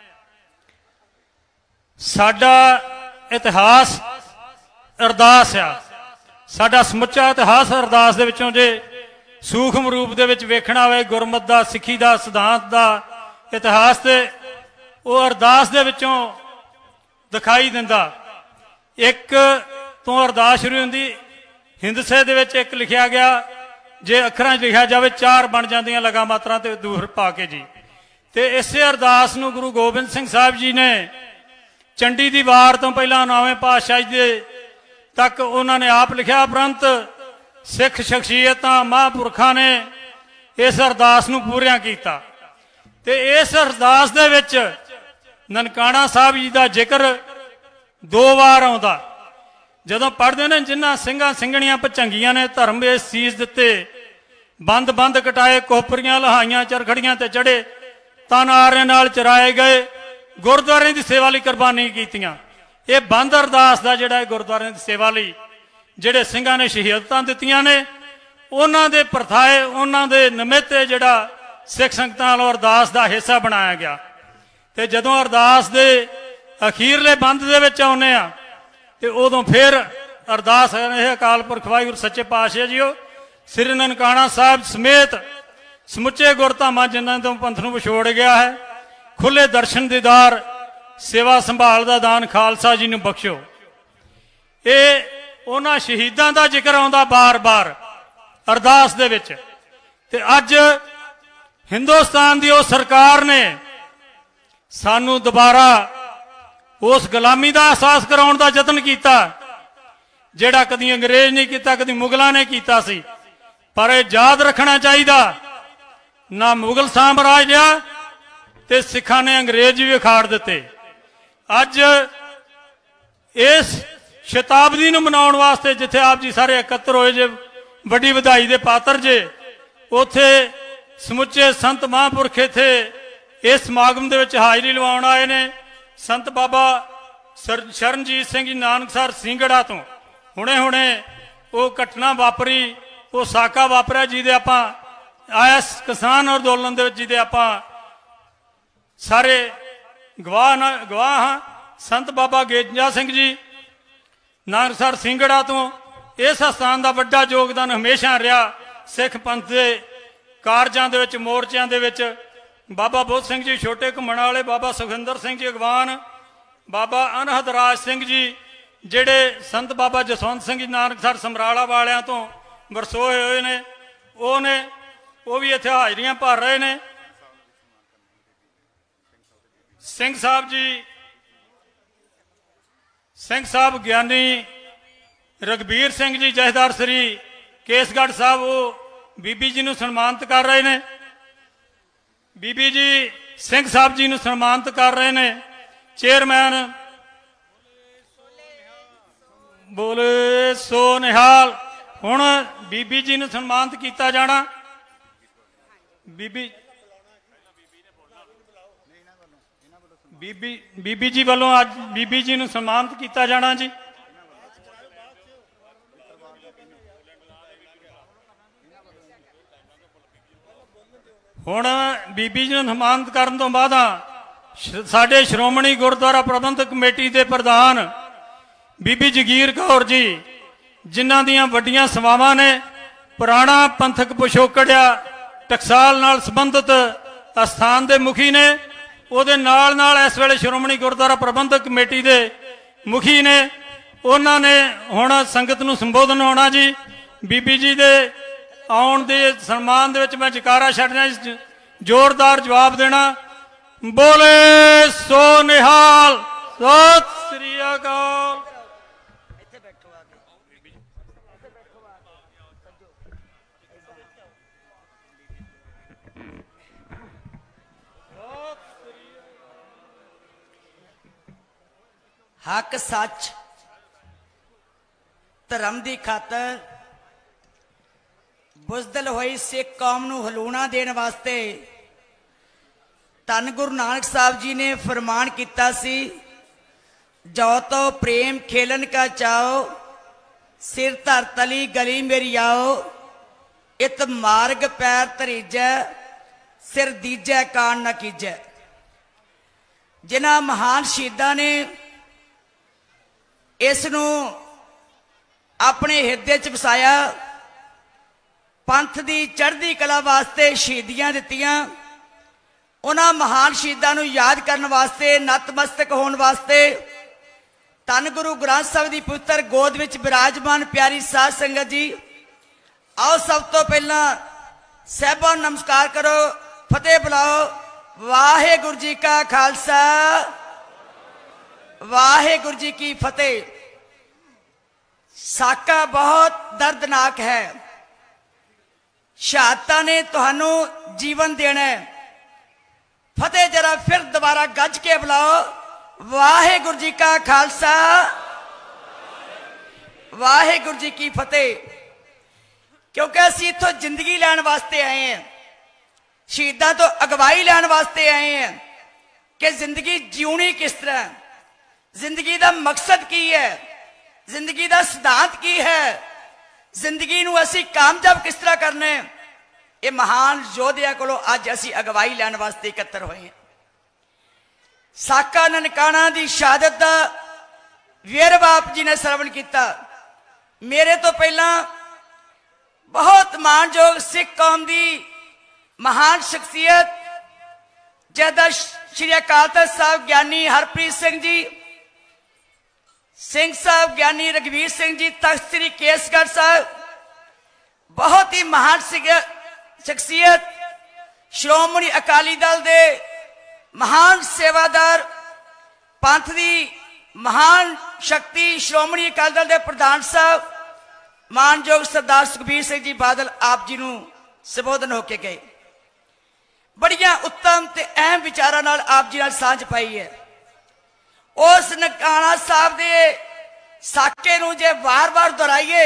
Speaker 11: साडा इतिहास अरदास आ, साडा समुचा इतिहास अरदास दे विचों जे सूखम रूप दे विच वेखना होवे गुरमत दा, सिੱਖੀ दा, सिद्धांत दा इतिहास ते वो अरदास दे विचों दिखाई दिंदा। एक तो अरदास शुरू हुंदी, हिंदसे दे विच एक लिखिया गया, जे अखरां लिखिया जावे चार बन जांदियां लगा मात्रां ते दूर पा के जी। ते इसे अरदास नूं गुरु गोबिंद सिंह साहब जी ने चंडी दी वार तो पहला नौवें पातशाही दे तक उन्होंने आप लिखा, उपरंत सिख शख्सियतां महापुरखा ने इस अरदास नूं पूरिया किया। ते इस अरदास दे विच ननकाना साहब जी का जिक्र दो बार आउंदा। जदों पढ़दे ने, जिन्हां ਸਿੰਘਾਂ ਸਿੰਘਣੀਆਂ भचंगियां ने धर्म वे सीस दिते, बंद बंद कटाए, कोहपरियां लहाइयां, चरखड़ियां ते चढ़े, तन आरे नाल चराए गए, गुरुद्वारे की सेवा लई कुर्बानी कीतियां। ये बंद अरदास का जिहड़ा गुरुद्वारे की सेवा लई जिहड़े ਸਿੰਘਾਂ ने शहीदतां दित्तियां ने, उन्हां दे परथाए, उन्हां दे निमित्त जिहड़ा सिख संगतां नालों अरदास का हिस्सा बनाया गया। ते जदों अरदास दे अखीरले बंद दे विच आउंदे आ ते उदों फिर अरदास है, अकाल पुरख वाहिगुरू सच्चे पातशाह जीओ, श्री ननकाना साहब समेत समुचे गुरधामां जिन्हां तों पंथ नूं विछोड़ गया है, खुले दर्शन दीदार सेवा संभाल का दान खालसा जी नूं बख्शो। ये उन्हां शहीदां दा जिक्र आउंदा बार बार अरदास दे विच। ते अज हिंदुस्तान दी उस सरकार ने सानू दोबारा उस गुलामी का एहसास कराउण दा यतन किया, जिहड़ा कदी अंग्रेज नहीं किया, कदी मुगलों ने किया सी। पर याद रखना चाहिए, ना मुगल साम्राज लिया ते सिखां ने अंग्रेज भी अखाड़ दिते। अज इस शताब्दी नूं मनाउण वास्ते जिथे आप जी सारे एकत्र होए जे, वड्डी वधाई दे पात्र जे, उत्थे समुचे संत महापुरख इत्थे इस समागम दे विच हाज़री लवाउण आए ने। संत बाबा सर शरणजीत सिंह जी नानकसर ਸਿੰਘੜਾ तो हुणे हुणे वो घटना वापरी, वो साका वापरिया जिहदे आपां आया किसान अंदोलन दे विच जिहदे आपां सारे गवाह न गवाह हाँ। संत बाबा गेजा सिंह जी नानकसर ਸਿੰਘੜਾ तो इस स्थान का वड्डा योगदान हमेशा रहा। सिख पंथ के कारजां दे विच, मोर्चियां दे विच बाबा बुद्ध सिंह जी छोटे घुमण वाले, बाबा सुखिंदर सिंह जी अगवान, बाबा अनहद राज सिंह जी जिहड़े संत बाबा जसवंत सिंह जी नानकसर समराला वालियां तो वरसोए हुए ने, वो ने वो भी इत्थे हाज़रियां भर रहे ने। सिंह साहब जी सिंह साहब ज्ञानी रघबीर सिंह जी जथेदार श्री केसगढ़ साहब वो बीबी जी नूं सन्मानित कर रहे हैं। बीबी जी सिंह साहब जी नूं सन्मानित कर रहे हैं। चेयरमैन बोले सो निहाल। हुण बीबी जी नूं सन्मानित किया जाना। बीबी बीबी बीबी जी वालों अज बीबी जी नूं सन्मानित किया जाना जी। हुण बीबी जी नूं सन्मानित करन तों बाद साडे श्रोमणी गुरुद्वारा प्रबंधक कमेटी के प्रधान बीबी जगीर कौर जी, जिन्हां दियां वड्डियां सेवावां ने, पुराना पंथक पिछोकड़िया टकसाल नाल संबंधित अस्थान के मुखी ने, उहदे नाल नाल इस वेले श्रोमणी गुरुद्वारा प्रबंधक कमेटी के मुखी ने। उन्हां ने हुण संगत नूं संबोधन होना जी। बीबी जी दे आउण दे सन्मान दे विच मैं जकारा छड्डना, जोरदार जवाब देना। बोले सो निहाल। सत श्री अकाल।
Speaker 12: हक सच धर्म की खातर बुजदल हुई सिख कौम नूं हलूणा देने वास्ते धन गुरु नानक साहब जी ने फरमान किया सी, जो तो प्रेम खेलन का चाओ, सिर धर तली गली मेरी आओ, इत मार्ग पैर धरीजै, सिर दीजै कान न कीजै। जिन्हां महान शहीदां ने इस नूं अपने हिरदे च वसाया, पंथ की चढ़ती कला वास्ते शहीदियां दित्तियां। उन्हां महान शहीदां नूं याद करन वास्ते, नतमस्तक होने वास्ते धन गुरु ग्रंथ साहिब की पुत्र गोद विच विराजमान प्यारी साध संगत जी, आओ सब तो पहला साहिबान नमस्कार करो, फतेह बुलाओ। वाहेगुरु जी का खालसा, वाहेगुरु जी की फतेह। साका बहुत दर्दनाक है। शहादतां ने तुहानू जीवन देना है। फतेह जरा फिर दोबारा गज के बुलाओ। वाहेगुरु जी का खालसा, वाहेगुरु जी की फतेह। क्योंकि असीं इत्थों जिंदगी लैण वास्ते आए हैं, शहीदां तो अगवाई लैण वास्ते आए हैं कि जिंदगी जीनी किस तरह, जिंदगी का मकसद की है, जिंदगी का सिद्धांत की है, जिंदगी नूं असीं कामयाब किस तरह करने। ये महान योद्धियां कोलों अज असीं अगवाई लैण वास्ते इकट्ठे होए हैं। साका ननकाणा की शहादत का वेरवा आप जी ने श्रवण किया। मेरे तो पहला बहुत मानयोग सिख कौम की महान शख्सियत जदा श्री अकाल तख्त साहब ज्ञानी हरप्रीत सिंह जी, सिंह साहब ज्ञानी रघुवीर सिंह जी, तख्त श्री केसगढ़ साहब, बहुत ही महान शख्सियत, श्रोमणी अकाली दल दे महान सेवादार, पंथ की महान शक्ति श्रोमणी अकाली दल के प्रधान साहब मानयोग सरदार सुखबीर सिंह जी बादल आप जी नूं संबोधन होके गए। बड़िया उत्तम ते अहम विचारां नाल आप जी नाल सांझ पाई है। उस ननकाणा साहब दे साके नूं जे वार वार दोहराइए,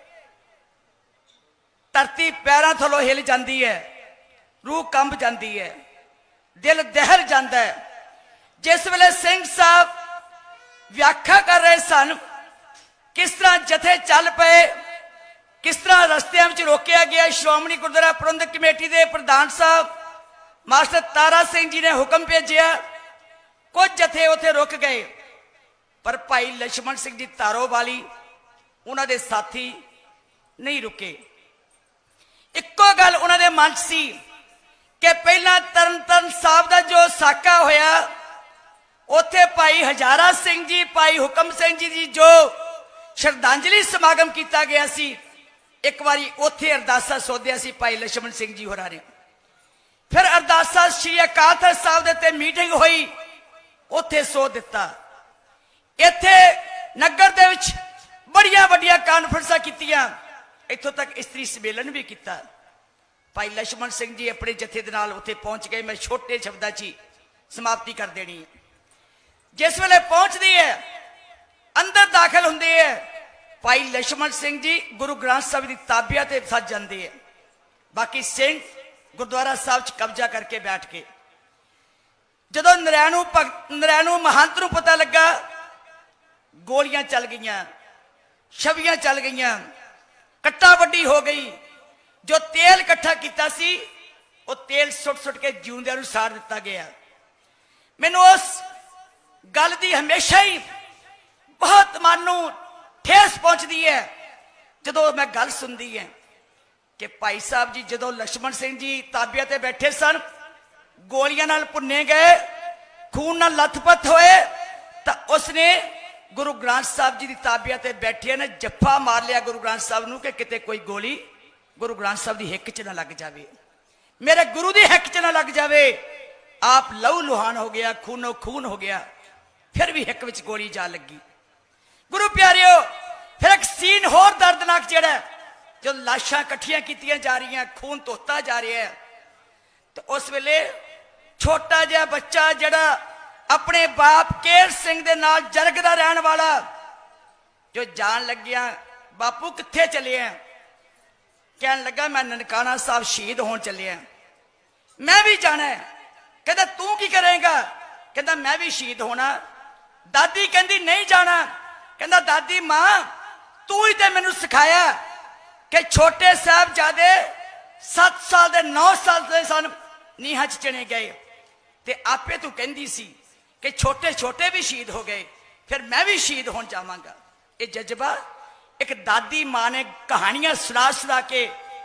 Speaker 12: धरती पैरों थलों हिल जाती है, रूह कंब जाती है, दिल दहल जाता है। जिस वेले सिंह साहब व्याख्या कर रहे सन, किस तरह जथे चल पे, किस तरह रस्तियां में रोकया गया। श्रोमणी गुरुद्वारा प्रबंधक कमेटी के प्रधान साहब मास्टर तारा सिंह जी ने हुक्म भेजिया, कुछ जथे उथे रुक गए, पर भाई लक्ष्मण सिंह जी तारो वाली उन्होंने साथी नहीं रुके। इक्को गल उन्होंने मन सी कि पहला तरन तारण साहब का जो साका होया, उथे भाई हजारा सिंह जी, भाई हुक्म सिंह जी जी जो श्रद्धांजलि समागम किया गया सी, एक बारी उथे अरदासा सोधिया सी भाई लक्ष्मण सिंह जी होरां ने। फिर अरदासा श्री अकाल तख्त साहब दे ते मीटिंग हुई, उथे सो दिता। इत्थे नगर दे विच बड़िया बड़िया कानफ्रेंसां कीतियां, इत्थों तक इस्त्री सम्मेलन भी किया। भाई लक्ष्मण सिंह जी अपने जथे दे नाल उत्थे पहुंच गए। मैं छोटे शब्दां च समाप्ति कर देनी है। जिस वेले पहुंचती है, अंदर दाखिल होंदे है, भाई लक्ष्मण सिंह जी गुरु ग्रंथ साहब की ताबिया ते सज जाते हैं, बाकी सिंह गुरुद्वारा साहब च कब्जा करके बैठ के। जदों नरैणू भगत नरैणू महंत नूं पता लगा, गोलियां चल गई, छवियां चल गई, कट्टा वड्डी हो गई। जो तेल इकट्ठा किया सी वो तेल सुट सुट के जिउंदियां नूं साड़ दिता गया। मैनूं उस गल दी हमेशा ही बहुत मन नूं ठेस पहुंचती है जदों मैं गल सुनती है कि भाई साहब जी जदों लक्ष्मण सिंह जी ताबिया ते बैठे सन, गोलियां नाल भुन्ने गए, खून नाल लथपथ होए, तो उसने गुरु ग्रंथ साहब जी की ताबिया ते बैठे ने जफ्फा मार लिया गुरु ग्रंथ साहब नूं कि किते कोई गोली गुरु ग्रंथ साहब की हिक च ना लग जाए, मेरे गुरु की हिक च ना लग जाए। आप लहू लुहान हो गया, खूनो खून हो गया, फिर भी हिक विच गोली जा लगी। गुरु प्यारियो, फिर एक सीन होर दर्दनाक जिहड़ा जो लाशां इकट्ठियां कीतियां जा रही, खून धोता जा रहा है, तो उस वेले छोटा जिहा बच्चा जिहड़ा अपने बाप केर सिंह दे नाल जरगदा रहन वाला, जो जान लग्या बापू कित्थे चले हैं, कहन लगा मैं ननकाना साहब शहीद होने चले हैं, मैं भी जाना है। कहता तू की करेगा? कहता मैं भी शहीद होना। दादी कहती नहीं जाना। कहता दादी मां तू ही तो मैनू सिखाया कि छोटे साहबजादे सत्त साल दे नौ साल दे सन नीहां च चने गए, ते आपे तू कहती सी कि छोटे छोटे भी शहीद हो गए, फिर मैं भी शहीद होने जावांगा। ये जज्बा एक दादी मां ने कहानियां सुना सुना के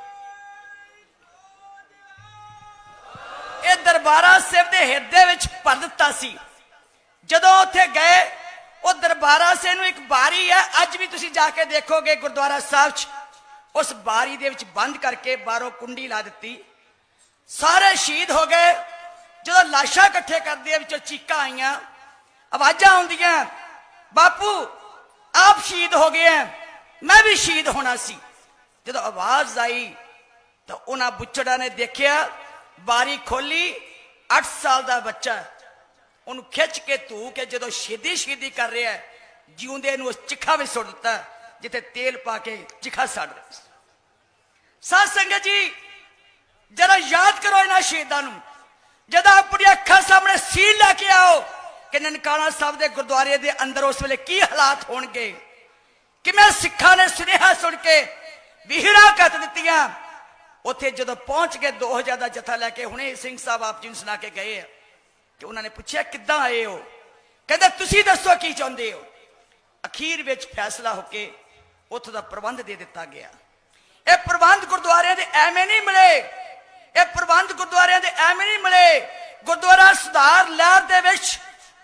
Speaker 12: ये दरबारा साहिब दे हिरदे विच भर दिता सी। जदों उत्थे गए वो दरबारा साहिब नूं एक बारी है, अज भी तुसीं जाके देखोगे गुरुद्वारा साहिब च, उस बारी दे विच बंद करके बाहरों कुंडी ला दी। सारे शहीद हो गए। जदों लाशां इकट्ठे करदे विचों चीकां आईयां, आवाजां आउंदियां, बापू आप शहीद हो गए हैं, मैं भी शहीद होना सी। जदों आवाज आई तो उन्हां बुच्चड़ां ने देखिया, बारी खोली, अठ साल का बच्चा उन्हें खिंच के धू के जो शहीदी शहीदी कर रहा है, जिउंदे नूं उस चिखा भी सुट दिता जिथे तेल पा के चिखा सड़ रहा। साध संगत जी जरा याद करो इन्हां शहीदां नूं, जद अपनी अखां सामने सील लैके आओ कि ननकाना साहब के गुरुद्वारे के अंदर उस वेले की हालात होणगे, कि मैं सिखां ने सुनेहा सुन के विहिड़ा कत दित्तियां। उत्थे जदों पहुंच गए दो हजार का जत्था लैके, हुणे सिंह साहब आप जी नूं सुना के गए हैं कि उन्होंने पूछा किद्दां आए हो, कहंदे तुसीं दसो की चाहुंदे हो। अखीर विच फैसला होके उत्थों दा प्रबंध दे दिता गया। ये प्रबंध गुरुद्वारे दे एवें नहीं मिले, ये प्रबंध गुरुद्वारे दे एवें नहीं मिले। गुरुद्वारा सुधार लहर दे विच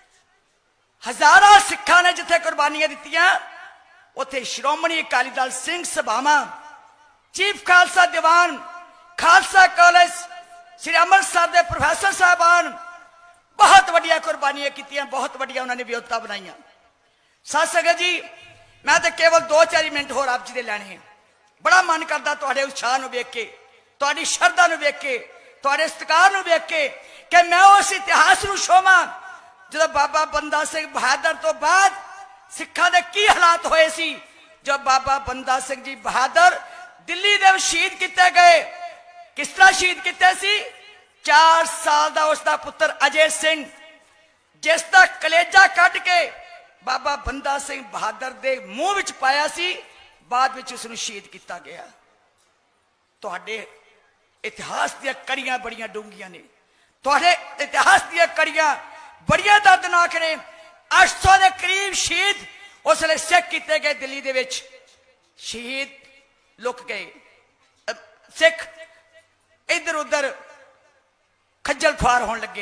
Speaker 12: हजारां सिखां ने जिथे कुर्बानियां दित्तियां, उत्थे श्रोमणी अकाली दल सिंह सभावां, चीफ खालसा दीवान, खालसा कॉलेज, श्री अमृतसर के प्रोफैसर साहबान बहुत वड्डिया कुर्बानियां कीतियां, बहुत वड्डिया उन्होंने विरोधता बनाई। साध संगत जी मैं तो केवल दो चार मिनट होर आप जी दे लैणे हैं। बड़ा मन करता तुहाडे उत्साह नूं वेख के, तुहाडी शरधा नूं वेख के, तुहाडे सत्कार नूं वेख के कि मैं उस इतिहास नूं छोवां जदों बाबा बंदा सिंह बहादुर तो बाद सिखां दे की हालात होए सी। जो बाबा बंदा सिंह जी बहादुर दिल्ली दे शहीद किए गए, किस तरह शहीद किए सी? चार साल का उसका पुत्र अजय सिंह, जिसका कलेजा कट के बाबा बंदा सिंह बहादुर के मुंह विच पाया सी, बाद विच उसनूं शहीद किया गया। तुहाडे इतिहास दी कड़ियां बड़ियां डूंघियां ने, तुहाडे इतिहास दी कड़ियां बड़ियां दर्दनाक ने। अठ सौ के करीब शहीद उस वेले सिख किए गए दिल्ली दे विच, शहीद लुक गए, सिख इधर उधर खज्जल खुआर होने लगे,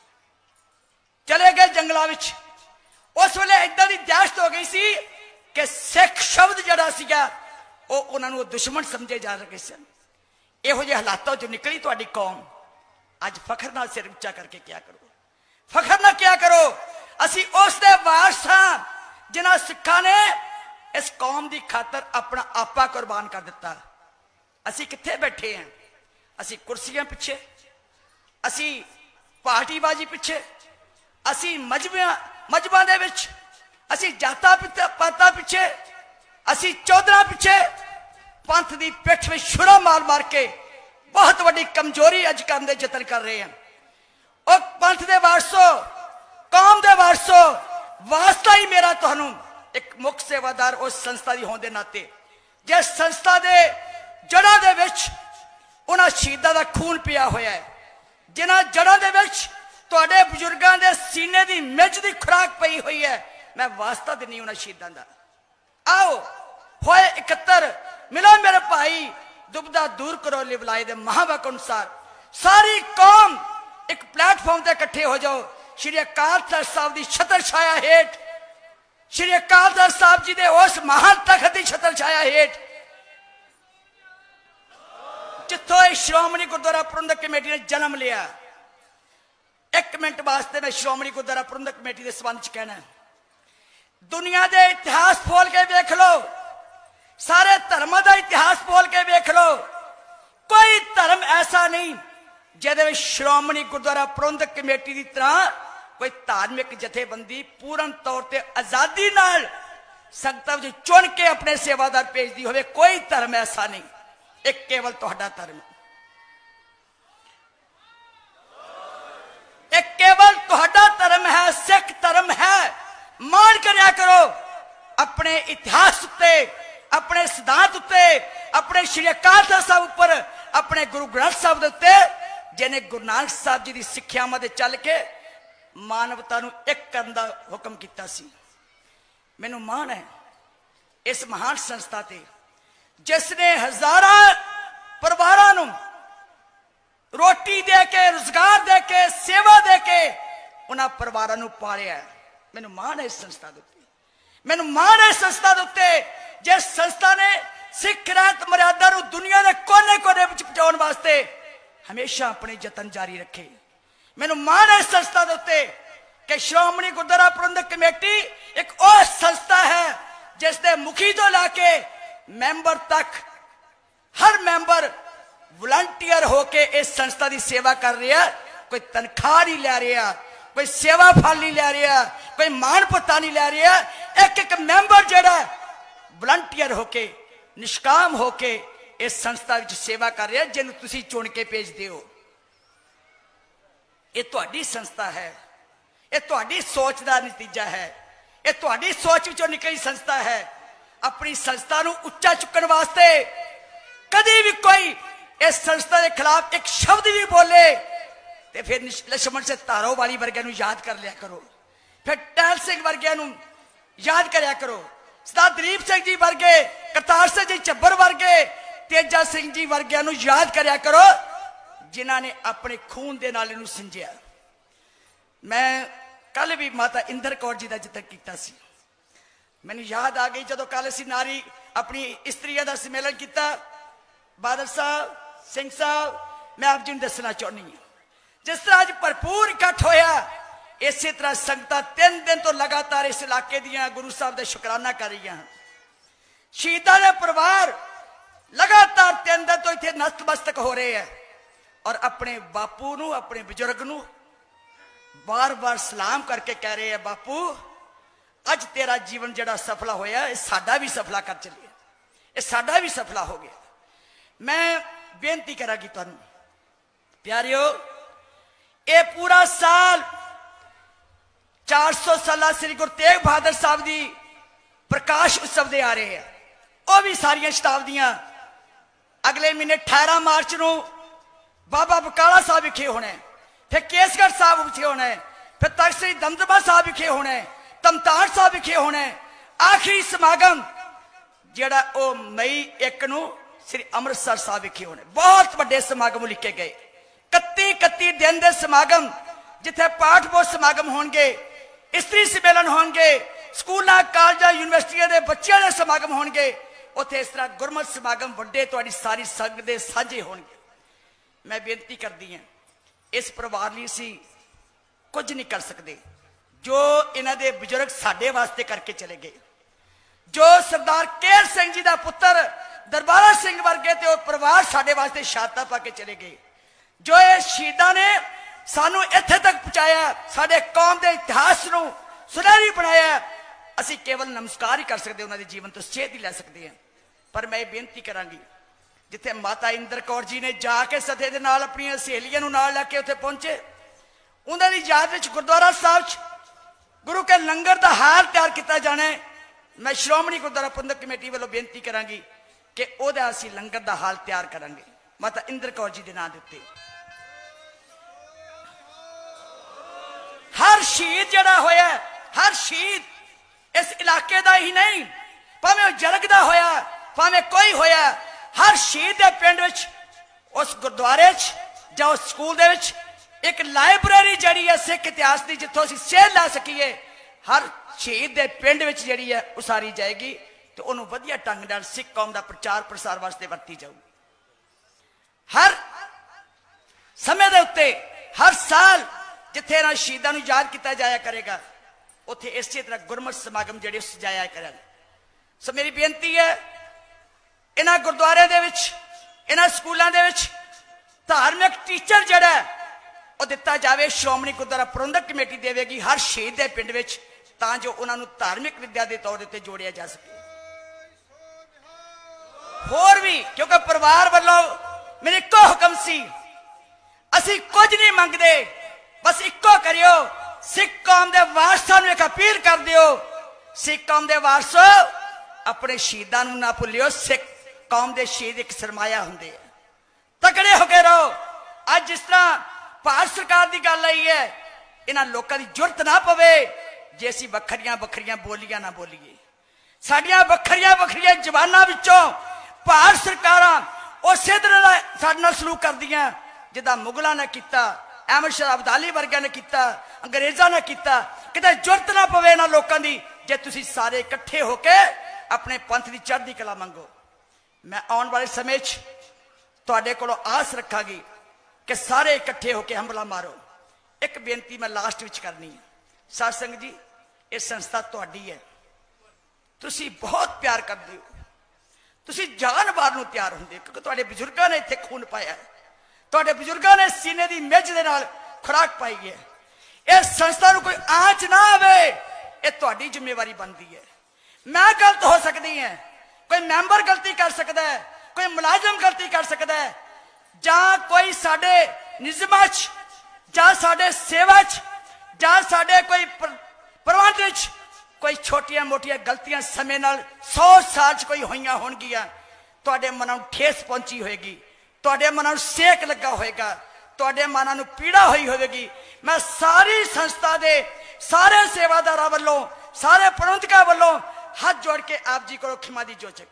Speaker 12: चले गए जंगलों में। उस वेले इदां दी दहशत हो गई सी कि सिख शब्द जड़ा सीगा वो उन्होंने दुश्मन समझे जा रहे सन। इहो जिहे हालातों चों निकली तुहाडी कौम। अज फखर नाल सिर उच्चा करके क्या करो, फखर ना क्या करो, असी उस दे वारस हां जिन्हां सिखां ने इस कौम की खातर अपना आपा कुर्बान कर दिता। असी कित्थे बैठे हैं? असी कुर्सियां पिछे, असी पार्टीबाजी पिछे, असी मजहबां मजहबां दे विच, असी जाता पाता पिछे, असी चौधरा पिछे पंथ की पिठ में छुरा मार मार के बहुत वड्डी कमजोरी अज करने के यतन कर रहे हैं। और पंथ के वारसो, कौम के वारसो, वास्ता ही मेरा तुहानू एक मुख सेवादार उस संस्था की होने के नाते, जिस संस्था के जड़ों के विच उन्हां शहीदां दा खून पिया होया है, जिन्हां जड़ों के विच तुहाडे बुजुर्गां दे सीने की मिज की खुराक पई हुई है। मैं वास्ता देनी उन्हां शहीदां दा। आओ होए इकहत्तर, मिलो मेरे भाई, दुबदा दूर करो लिवलाए दे महावाक अनुसार सारी कौम एक प्लेटफॉर्म से इकट्ठे हो जाओ। श्री अकाल तख्त साहब की छतर छाया हेठ, श्री अकाल तख्त साहब जी के उस महान तख्त की छतर छाया हेठ जिथों श्रोमणी गुरुद्वारा प्रबंधक कमेटी ने जन्म लिया। एक मिनट वास्ते मैं श्रोमणी गुरुद्वारा प्रबंधक कमेटी के संबंध च कहना, दुनिया के इतिहास खोल के देख लो, सारे धर्मों का इतिहास खोल के देख लो, कोई धर्म ऐसा नहीं जिहदे श्रोमणी गुरुद्वारा प्रबंधक कमेटी की तरह कोई धार्मिक जथेबंदी पूर्ण तौर पर आजादी नाल संगतां विच चुन के अपने सेवादार भेजदी होवे। कोई धर्म ऐसा नहीं, एक केवल तुहाडा धर्म, एक केवल तुहाडा धर्म है, सिख धर्म है। मान करया करो अपने इतिहास उत्ते, अपने सिद्धांत उत्ते, अपने श्री अकाल तख्त साहब उपर, अपने गुरु ग्रंथ साहब दे उत्ते, जिन्हें गुरु नानक साहब जी की सिक्ख्यावां दे चल के मानवता नूं एक करन दा हुक्म कीता सी। मैनूं माण है इस महान संस्था ते जिसने हजारां परिवारां नूं रोटी दे के, रोजगार दे के, सेवा दे के उन्हां परिवारां नूं पालिया है। मैनूं माण है इस संस्था दे उत्ते, मैनूं माण है इस संस्था दे उत्ते जिस संस्था ने सिख रहत मर्यादा नूं दुनिया के कोने कोने विच पहुंचाउण वास्ते हमेशा अपने यतन जारी रखे। मैनूं माण है इस संस्था दे उत्ते कि श्रोमणी गुरुद्वारा प्रबंधक कमेटी एक और संस्था है जिसके मुखी तो लाके मैंबर तक हर मैंबर वलंटियर होके इस संस्था की सेवा कर रहा। कोई तनख्वाह नहीं लै रहा, कोई सेवा फल नहीं लै रहा, कोई मान पता नहीं लै रहा। एक एक मैंबर जिहड़ा वलंटियर होके निष्काम होके इस संस्था विच सेवा कर रहा, जिन्होंने तुसीं चुन के भेजदे हो। ये तुहाडी संस्था है, ये तुहाडी सोच का नतीजा है, ये तुहाडी सोच विचों निकली संस्था है। अपनी संस्था नूं उच्चा चुकण वास्ते कदी भी कोई इस संस्था के खिलाफ एक शब्द भी बोले तो फिर लक्ष्मण से तारो वाली वर्गिया नूं याद कर लिया करो, फिर टहल सिंह वर्गिया नूं याद करया करो, सरदार दलीप सिंह जी वर्गे, करतार सिंह जी झब्बर वर्गे, तेजा सिंह जी वर्गिया नूं याद करया करो जिन्हां ने अपने खून दे नाल इहनूं सिंजिया। मैं कल भी माता इंदर कौर जी का जिक्र किया सी, मैनूं याद आ गई जदों कल असीं नारी अपनी इस्त्रियां का सम्मेलन किया। बादल साहब, सिंह साहब, मैं आप जी नूं दसना चाहुंदी हां जिस तरह अज भरपूर इकट्ठ होया, इस तरह संगतां तीन दिन तो लगातार इस इलाके दियां गुरु साहब का शुकराना कर रही हैं। शहीदां दे परिवार लगातार तीन दिन तो इत्थे नतमस्तक हो रहे हैं और अपने बापू नूं, अपने बुजुर्ग नूं बार बार सलाम करके कह रहे हैं, बापू अज तेरा जीवन जड़ा सफला होया, ये साडा भी सफला कर चलिए, ये साडा भी सफला हो गया। मैं बेनती करांगी तुहानूं प्यारिओ, ये पूरा साल चार सौ साल श्री गुरु तेग बहादुर साहब की प्रकाश उत्सव दे आ रहे हैं, वह भी सारिया शताब्दियां अगले महीने अठारह मार्च नूं बाबा बकाला साहब विखे होना है, फिर केसगढ़ साहब विखे होना है, फिर तख्त श्री दमदमा साहब विखे होना है, तमतान साहब विखे होना है। आखिरी समागम जिहड़ा ओ मई एक नूं श्री अमृतसर साहब विखे होने। बहुत बड़े समागम लिखे गए, इकत्ती इकत्ती दिन के समागम जिथे पाठ बोध समागम होंगे, इस्त्री सम्मेलन होंगे, स्कूलों कॉलेजों यूनिवर्सिटियों के बच्चों के समागम होंगे, उत्थे इस तरह गुरमत समागम वड्डे तुहाडी सारी संग दे साझे होंगे। मैं बेनती करदी हां, इस परिवार लई असीं कुछ नहीं कर सकते जो इन्हां दे बुजुर्ग साडे वास्ते करके चले गए, जो सरदार केर सिंह जी का पुत्र दरबारा सिंह वर्गे ते परिवार साडे वास्ते शहादतां पा के चले गए, जो ये शहीदां ने सानू इत्थे तक पहुंचाया, साडे कौम के इतिहास नूं सुनहरी बनाया। ਅਸੀਂ ਕੇਵਲ ਨਮਸਕਾਰ ਹੀ ਕਰ ਸਕਦੇ, ਉਹਨਾਂ ਦੇ ਜੀਵਨ ਤੋਂ ਸੇਧ ਹੀ ਲੈ ਸਕਦੇ ਹਾਂ। ਪਰ ਮੈਂ ਇਹ ਬੇਨਤੀ ਕਰਾਂਗੀ, ਜਿੱਥੇ ਮਾਤਾ ਇੰਦਰ ਕੌਰ ਜੀ ਨੇ ਜਾ ਕੇ ਸਦੇ ਦੇ ਨਾਲ ਆਪਣੀਆਂ ਸਹੇਲੀਆਂ ਨੂੰ ਨਾਲ ਲੈ ਕੇ ਉੱਥੇ ਪਹੁੰਚੇ, ਉਹਨਾਂ ਦੀ ਯਾਦ ਵਿੱਚ ਗੁਰਦੁਆਰਾ ਸਾਹਿਬ 'ਚ ਗੁਰੂ ਕੇ ਲੰਗਰ ਦਾ ਹਾਲ ਤਿਆਰ ਕੀਤਾ ਜਾਣਾ ਹੈ। ਮੈਂ ਸ਼੍ਰੋਮਣੀ ਗੁਰਦੁਆਰਾ ਪ੍ਰਬੰਧਕ ਕਮੇਟੀ ਵੱਲੋਂ ਬੇਨਤੀ ਕਰਾਂਗੀ ਕਿ ਉਹਦਾ ਅਸੀਂ ਲੰਗਰ ਦਾ ਹਾਲ ਤਿਆਰ ਕਰਾਂਗੇ ਮਾਤਾ ਇੰਦਰ ਕੌਰ ਜੀ ਦੇ ਨਾਂ ਦੇ ਉੱਤੇ। ਹਰ ਸ਼ਹੀਦ ਜਿਹੜਾ ਹੋਇਆ, ਹਰ ਸ਼ਹੀਦ ਇਸ ਇਲਾਕੇ ਦਾ ਹੀ ਨਹੀਂ, ਭਾਵੇਂ ਉਹ ਜਰਗ ਦਾ ਹੋਇਆ, ਭਾਵੇਂ ਕੋਈ ਹੋਇਆ, ਹਰ ਸ਼ਹੀਦ ਦੇ ਪਿੰਡ ਵਿੱਚ, ਉਸ ਗੁਰਦੁਆਰੇ 'ਚ ਜਾਂ ਉਸ ਸਕੂਲ ਦੇ ਵਿੱਚ ਇੱਕ ਲਾਇਬ੍ਰੇਰੀ ਜਿਹੜੀ ਹੈ ਸਿੱਖ ਇਤਿਹਾਸ ਦੀ, ਜਿੱਥੋਂ ਅਸੀਂ ਸੇਧ ਲੈ ਸਕੀਏ, ਹਰ ਸ਼ਹੀਦ ਦੇ ਪਿੰਡ ਵਿੱਚ ਜਿਹੜੀ ਹੈ ਉਸਾਰੀ ਜਾਏਗੀ ਤੇ ਉਹਨੂੰ ਵਧੀਆ ਢੰਗ ਨਾਲ ਸਿੱਖ ਕੌਮ ਦਾ ਪ੍ਰਚਾਰ ਪ੍ਰਸਾਰ ਵਾਸਤੇ ਵਰਤੀ ਜਾਊਗੀ। ਹਰ ਸਮੇਂ ਦੇ ਉੱਤੇ ਹਰ ਸਾਲ ਜਿੱਥੇ ਇਹਨਾਂ ਸ਼ਹੀਦਾਂ ਨੂੰ ਯਾਦ ਕੀਤਾ ਜਾਇਆ ਕਰੇਗਾ, ਉੱਥੇ ਇਸੇ ਤਰ੍ਹਾਂ ਗੁਰਮਤਿ ਸਮਾਗਮ ਜਿਹੜੇ ਸਜਾਇਆ ਕਰਾਂਗੇ। ਸੋ ਮੇਰੀ ਬੇਨਤੀ ਹੈ, ਇਹਨਾਂ ਗੁਰਦੁਆਰਿਆਂ ਦੇ ਵਿੱਚ, ਇਹਨਾਂ ਸਕੂਲਾਂ ਦੇ ਵਿੱਚ ਧਾਰਮਿਕ ਟੀਚਰ ਜਿਹੜਾ ਉਹ ਦਿੱਤਾ ਜਾਵੇ, ਸ਼੍ਰੋਮਣੀ ਗੁਰਦੁਆਰਾ ਪ੍ਰਬੰਧਕ ਕਮੇਟੀ ਦੇਵੇਗੀ ਹਰ ਸ਼ਹੀਦ ਦੇ ਪਿੰਡ ਵਿੱਚ, ਤਾਂ ਜੋ ਉਹਨਾਂ ਨੂੰ ਧਾਰਮਿਕ ਵਿਦਿਆ ਦੇ ਤੌਰ ਉੱਤੇ ਜੋੜਿਆ ਜਾ ਸਕੇ। ਹੋਰ ਵੀ, ਕਿਉਂਕਿ ਪਰਿਵਾਰ ਵੱਲੋਂ ਮੇਰੇ ਇੱਕੋ ਹੁਕਮ ਸੀ, ਅਸੀਂ ਕੁਝ ਨਹੀਂ ਮੰਗਦੇ, ਬਸ ਇੱਕੋ ਕਰਿਓ, ਸਿੱਖ ਕੌਮ ਦੇ ਵਾਰਸਾਂ ਨੂੰ ਇੱਕ ਅਪੀਲ ਕਰ ਦਿਓ, ਸਿੱਖ ਕੌਮ ਦੇ ਵਾਰਸੋ ਆਪਣੇ ਸ਼ਹੀਦਾਂ ਨੂੰ ਨਾ ਭੁੱਲਿਓ। ਸਿੱਖ ਕੌਮ ਦੇ ਸ਼ਹੀਦ ਇੱਕ ਸਰਮਾਇਆ ਹੁੰਦੇ ਆ, ਤਕੜੇ ਹੋ ਕੇ ਰਹੋ। ਅੱਜ ਜਿਸ ਤਰ੍ਹਾਂ ਭਾਰਤ ਸਰਕਾਰ ਦੀ ਗੱਲ ਆਈ ਹੈ, ਇਹਨਾਂ ਲੋਕਾਂ ਦੀ ਜ਼ਰੂਰਤ ਨਾ ਪਵੇ ਜੇ ਅਸੀਂ ਵੱਖਰੀਆਂ ਵੱਖਰੀਆਂ ਬੋਲੀਆਂ ਨਾ ਬੋਲੀਏ। ਸਾਡੀਆਂ ਵੱਖਰੀਆਂ ਵੱਖਰੀਆਂ ਜ਼ਬਾਨਾਂ ਵਿੱਚੋਂ ਭਾਰਤ ਸਰਕਾਰਾਂ ਉਸੇ ਤਰ੍ਹਾਂ ਸਾਡੇ ਨਾਲ ਸਲੂਕ ਕਰਦੀਆਂ ਜਿੱਦਾਂ ਮੁਗਲਾਂ ਨੇ ਕੀਤਾ, ਅਹਿਮਦ ਸ਼ਾਹ ਅਬਦਾਲੀ ਵਰਗਿਆਂ ਨੇ ਕੀਤਾ, ਅੰਗਰੇਜ਼ਾਂ ਨੇ ਕੀਤਾ। ਕਿਤੇ ਜ਼ਰੂਰਤ ਨਾ ਪਵੇ ਇਹਨਾਂ ਲੋਕਾਂ ਦੀ, ਜੇ ਤੁਸੀਂ ਸਾਰੇ ਇਕੱਠੇ ਹੋ ਕੇ ਆਪਣੇ ਪੰਥ ਦੀ ਚੜ੍ਹਦੀ ਕਲਾ ਮੰਗੋ। ਮੈਂ ਆਉਣ ਵਾਲੇ ਸਮੇਂ 'ਚ ਤੁਹਾਡੇ ਕੋਲੋਂ ਆਸ ਰੱਖਾਂਗੀ ਕਿ ਸਾਰੇ ਇਕੱਠੇ ਹੋ ਕੇ ਹੰਬਲਾ ਮਾਰੋ। ਇੱਕ ਬੇਨਤੀ ਮੈਂ ਲਾਸਟ ਵਿੱਚ ਕਰਨੀ ਹੈ, ਸਾਧ ਸੰਗਤ ਜੀ, ਇਹ ਸੰਸਥਾ ਤੁਹਾਡੀ ਹੈ, ਤੁਸੀਂ ਬਹੁਤ ਪਿਆਰ ਕਰਦੇ ਹੋ, ਤੁਸੀਂ ਜਾਨ ਵਾਰ ਨੂੰ ਤਿਆਰ ਹੁੰਦੇ ਹੋ, ਕਿਉਂਕਿ ਤੁਹਾਡੇ ਬਜ਼ੁਰਗਾਂ ਨੇ ਇੱਥੇ ਖੂਨ ਪਾਇਆ, ਤੁਹਾਡੇ ਬਜ਼ੁਰਗਾਂ ਨੇ ਸੀਨੇ ਦੀ ਮਿੱਝ ਦੇ ਨਾਲ ਖੁਰਾਕ ਪਾਈ ਹੈ। ਇਸ ਸੰਸਥਾ ਨੂੰ ਕੋਈ ਆਂਚ ਨਾ ਆਵੇ, ਇਹ ਤੁਹਾਡੀ ਜ਼ਿੰਮੇਵਾਰੀ ਬਣਦੀ ਹੈ। ਮੈਂ ਗਲਤ ਹੋ ਸਕਦੀ ਹੈ, ਕੋਈ ਮੈਂਬਰ ਗਲਤੀ ਕਰ ਸਕਦਾ ਹੈ, ਕੋਈ ਮੁਲਾਜ਼ਮ ਗਲਤੀ ਕਰ ਸਕਦਾ ਹੈ, ਜਾਂ ਕੋਈ ਸਾਡੇ ਨਿਯਮਾਂ 'ਚ ਜਾਂ ਸਾਡੇ ਸੇਵਾ 'ਚ ਜਾਂ ਸਾਡੇ ਕੋਈ ਪ੍ਰਬੰਧ ਵਿੱਚ ਕੋਈ ਛੋਟੀਆਂ ਮੋਟੀਆਂ ਗਲਤੀਆਂ ਸਮੇਂ ਨਾਲ ਸੌ ਸਾਲ 'ਚ ਕੋਈ ਹੋਈਆਂ ਹੋਣਗੀਆਂ। ਤੁਹਾਡੇ ਮਨਾਂ ਨੂੰ ਠੇਸ ਪਹੁੰਚੀ ਹੋਏਗੀ, ਤੁਹਾਡੇ ਮਨਾਂ ਨੂੰ ਸੇਕ ਲੱਗਾ ਹੋਏਗਾ, ਤੁਹਾਡੇ ਮਨਾਂ ਨੂੰ ਪੀੜਾ ਹੋਈ ਹੋਵੇਗੀ। ਮੈਂ ਸਾਰੀ ਸੰਸਥਾ ਦੇ ਸਾਰੇ ਸੇਵਾਦਾਰਾਂ ਵੱਲੋਂ, ਸਾਰੇ ਪ੍ਰਬੰਧਕਾਂ ਵੱਲੋਂ ਹੱਥ ਜੋੜ ਕੇ ਆਪ ਜੀ ਕੋਲੋਂ ਖਿਮਾ ਦੀ ਜੋਚਕ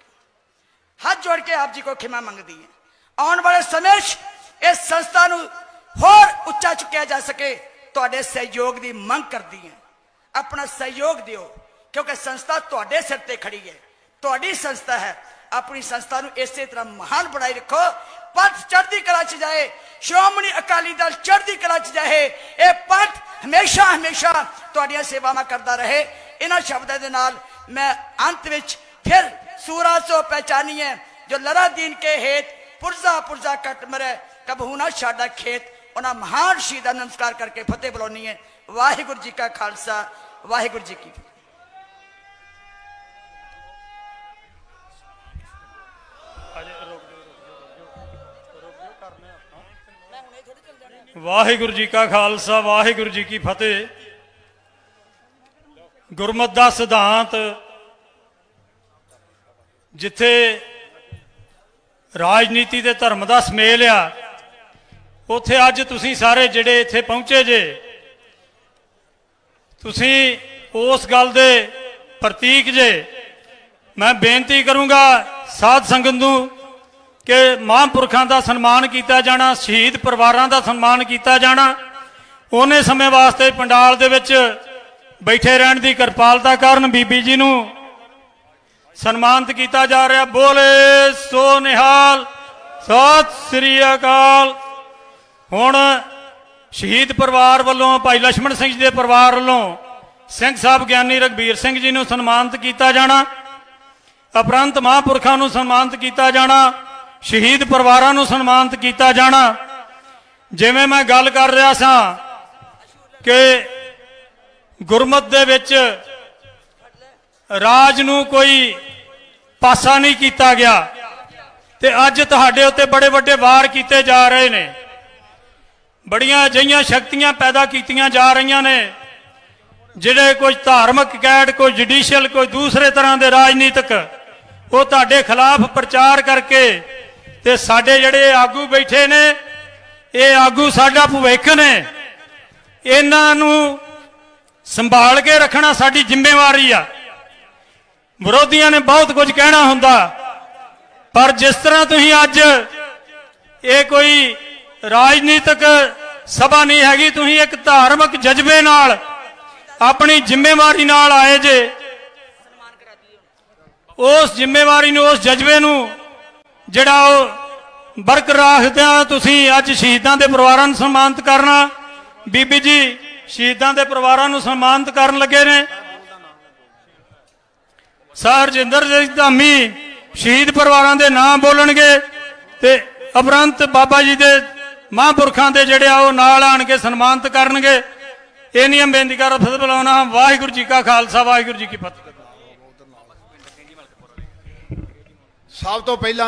Speaker 12: ਹੱਥ ਜੋੜ ਕੇ ਆਪ ਜੀ ਕੋਲ ਖਿਮਾ ਮੰਗਦੀ ਹੈ। ਆਉਣ ਵਾਲੇ ਸਮੇਂ 'ਚ ਇਸ ਸੰਸਥਾ ਨੂੰ ਹੋਰ ਉੱਚਾ ਚੁੱਕਿਆ ਜਾ ਸਕੇ, ਤੁਹਾਡੇ ਸਹਿਯੋਗ ਦੀ ਮੰਗ ਕਰਦੀ ਹੈ। ਆਪਣਾ ਸਹਿਯੋਗ ਦਿਓ, ਕਿਉਂਕਿ ਸੰਸਥਾ ਤੁਹਾਡੇ ਸਿਰ ਤੇ ਖੜੀ ਹੈ, ਤੁਹਾਡੀ ਸੰਸਥਾ ਹੈ। ਆਪਣੀ ਸੰਸਥਾ ਨੂੰ ਇਸੇ ਤਰ੍ਹਾਂ ਮਹਾਨ ਬਣਾਈ ਰੱਖੋ, ਪੰਥ ਚੜ੍ਹਦੀ ਕਲਾ 'ਚ ਜਾਏ, ਸ਼੍ਰੋਮਣੀ ਅਕਾਲੀ ਦਲ ਚੜ੍ਹਦੀ ਕਲਾ 'ਚ ਜਾਏ, ਇਹ ਪੰਥ ਹਮੇਸ਼ਾ ਹਮੇਸ਼ਾ ਤੁਹਾਡੀਆਂ ਸੇਵਾਵਾਂ ਕਰਦਾ ਰਹੇ। ਇਹਨਾਂ ਸ਼ਬਦਾਂ ਦੇ ਨਾਲ ਮੈਂ ਅੰਤ ਵਿੱਚ ਫਿਰ ਸੂਰਾ ਸੋ ਪਹਿਚਾਨੀਏ ਜੋ ਲੜਾ ਦੀਨ ਕੇ ਹੇਤ ਪੁਰਜ਼ਾ ਪੁਰਜ਼ਾ ਕੱਟ ਮਰੇ ਕਬਹੂ ਨਾ ਸਾਡਾ ਖੇਤ। ਉਹਨਾਂ ਮਹਾਨ ਸ਼ਹੀਦਾਂ ਨੂੰ ਨਮਸਕਾਰ ਕਰਕੇ ਫਤਿਹ ਬੁਲਾਉਣੀ ਹੈ। ਵਾਹਿਗੁਰੂ ਜੀ ਕਾ ਖਾਲਸਾ, ਵਾਹਿਗੁਰੂ ਜੀ ਕੀ ਫਤਿਹ।
Speaker 11: ਵਾਹਿਗੁਰੂ ਜੀ ਕਾ ਖਾਲਸਾ, ਵਾਹਿਗੁਰੂ ਜੀ ਕੀ ਫਤਿਹ। ਗੁਰਮਤਿ ਦਾ ਸਿਧਾਂਤ ਜਿੱਥੇ ਰਾਜਨੀਤੀ ਤੇ ਧਰਮ ਦਾ ਸਮੇਲ ਆ, ਉੱਥੇ ਅੱਜ ਤੁਸੀਂ ਸਾਰੇ ਜਿਹੜੇ ਇੱਥੇ ਪਹੁੰਚੇ ਜੇ, ਤੁਸੀਂ ਉਸ ਗੱਲ ਦੇ ਪ੍ਰਤੀਕ ਜੇ। ਮੈਂ ਬੇਨਤੀ ਕਰੂੰਗਾ ਸਾਧ ਸੰਗਤ ਨੂੰ ਕਿ ਮਹਾਂਪੁਰਖਾਂ ਦਾ ਸਨਮਾਨ ਕੀਤਾ ਜਾਣਾ, ਸ਼ਹੀਦ ਪਰਿਵਾਰਾਂ ਦਾ ਸਨਮਾਨ ਕੀਤਾ ਜਾਣਾ। ਉਹਨੇ ਸਮੇਂ ਵਾਸਤੇ ਪੰਡਾਲ ਦੇ ਵਿੱਚ ਬੈਠੇ ਰਹਿਣ ਦੀ ਕਿਰਪਾਲਤਾ ਕਾਰਨ ਬੀਬੀ ਜੀ ਨੂੰ ਸਨਮਾਨਿਤ ਕੀਤਾ ਜਾ ਰਿਹਾ। ਬੋਲੇ ਸੋ ਨਿਹਾਲ, ਸਤਿ ਸ੍ਰੀ ਅਕਾਲ। ਹੁਣ ਸ਼ਹੀਦ ਪਰਿਵਾਰ ਵੱਲੋਂ ਭਾਈ ਲਛਮਣ ਸਿੰਘ ਜੀ ਦੇ ਪਰਿਵਾਰ ਵੱਲੋਂ ਸਿੰਘ ਸਾਹਿਬ ਗਿਆਨੀ ਰਘਬੀਰ ਸਿੰਘ ਜੀ ਨੂੰ ਸਨਮਾਨਿਤ ਕੀਤਾ ਜਾਣਾ, ਉਪਰੰਤ ਮਹਾਂਪੁਰਖਾਂ ਨੂੰ ਸਨਮਾਨਿਤ ਕੀਤਾ ਜਾਣਾ, ਸ਼ਹੀਦ ਪਰਿਵਾਰਾਂ ਨੂੰ ਸਨਮਾਨਿਤ ਕੀਤਾ ਜਾਣਾ। ਜਿਵੇਂ ਮੈਂ ਗੱਲ ਕਰ ਰਿਹਾ ਸਾਂ ਕਿ ਗੁਰਮਤਿ ਦੇ ਵਿੱਚ राज नूं कोई पासा नहीं किया गया ते अज तुहाडे उत्ते बड़े बड़े वार किए जा रहे ने, बड़ियां अजिहियां शक्तियां पैदा कीतियां जा रही ने जिहड़े कोई धार्मिक कैड, कोई जुडिशियल, कोई दूसरे तरह के राजनीतिक वो तुहाडे खिलाफ प्रचार करके ते साडे जिहड़े आगू बैठे ने, ये आगू साडा भविख ने, इन्हां नूं संभाल के रखना साडी जिम्मेवारी आ। विरोधियों ने बहुत कुछ कहना हुंदा, पर जिस तरह तुसीं अज ये कोई राजनीतिक सभा नहीं हैगी, तुसीं एक धार्मिक जज्बे नाल अपनी जिम्मेवारी नाल आए जे, उस जिम्मेवारी नूं, उस जज्बे नूं जिहड़ा वो बरकरार रखदिआं तुसीं अज शहीदां दे परिवारां नूं सन्मानित करना। बीबी जी शहीदां दे परिवारां नूं सन्मानित करन लगे ने। सर हरजिंदर सिंह धामी शहीद परिवारां दे नाम बोलणगे ते उपरंत बाबा जी दे महापुरखां दे जिहड़े आ ओह नाल आण के सन्मानित करनगे। इन्नियां बेनती कर फतह बुलाउणा। वाहिगुरू जी का खालसा, वाहिगुरू जी की फतेह।
Speaker 7: सब तो पहला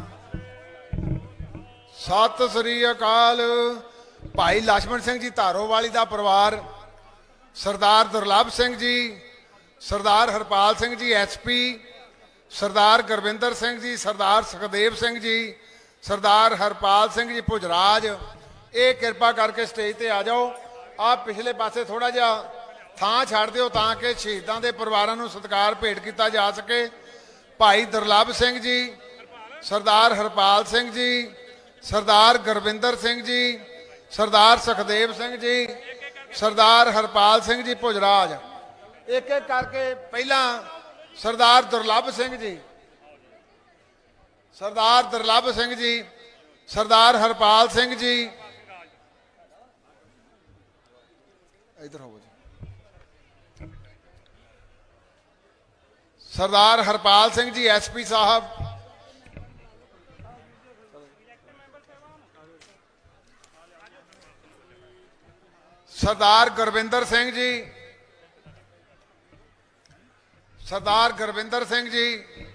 Speaker 7: सत श्री अकाल। भाई लक्ष्मण सिंह जी धारोवाली का परिवार, सरदार दुर्लभ सिंह जी, सरदार हरपाल सिंह जी एस पी, सरदार गुरविंदर सिंह जी, सरदार सुखदेव सिंह जी, सरदार हरपाल सिंह जी भुजराज, ये कृपा करके स्टेज पर आ जाओ। आप पिछले पासे थोड़ा जिहा थां छड्ड दिओ ताकि शहीदां दे परिवारां नूं सत्कार भेंट किया जा सके। भाई दुर्लभ सिंह जी, सरदार हरपाल सिंह जी, सरदार गुरविंदर सिंह जी, सरदार सुखदेव सिंह जी, सरदार हरपाल सिंह जी भुजराज, एक एक करके पहला सरदार दुर्लभ सिंह जी, सरदार दुर्लभ सिंह जी, सरदार हरपाल सिंह जी, इधर हो जी, सरदार हरपाल सिंह जी एस पी साहब, सरदार गुरविंदर सिंह जी, सरदार गुरविंदर सिंह जी,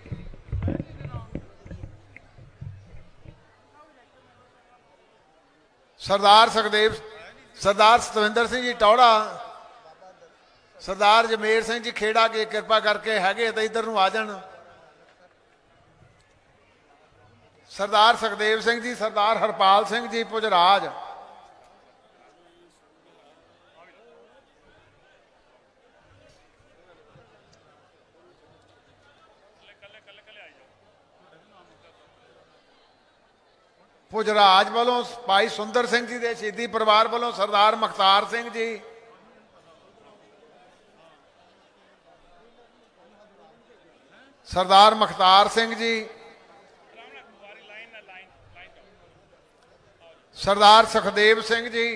Speaker 7: सरदार सुखदेव, सरदार सतविंदर सिंह जी टौड़ा, सरदार जमेर सिंह जी खेड़ा के कृपा करके हैगे तो इधर नूं आ जाण। सरदार सुखदेव सिंह जी, सरदार हरपाल सिंह जी भुजराज, भुजराज वालों भाई सुंदर सिंह जी के शहीदी परिवार वालों सरदार मुख्तार सिंह जी, सरदार मुख्तार सिंह जी, सरदार सुखदेव सिंह जी,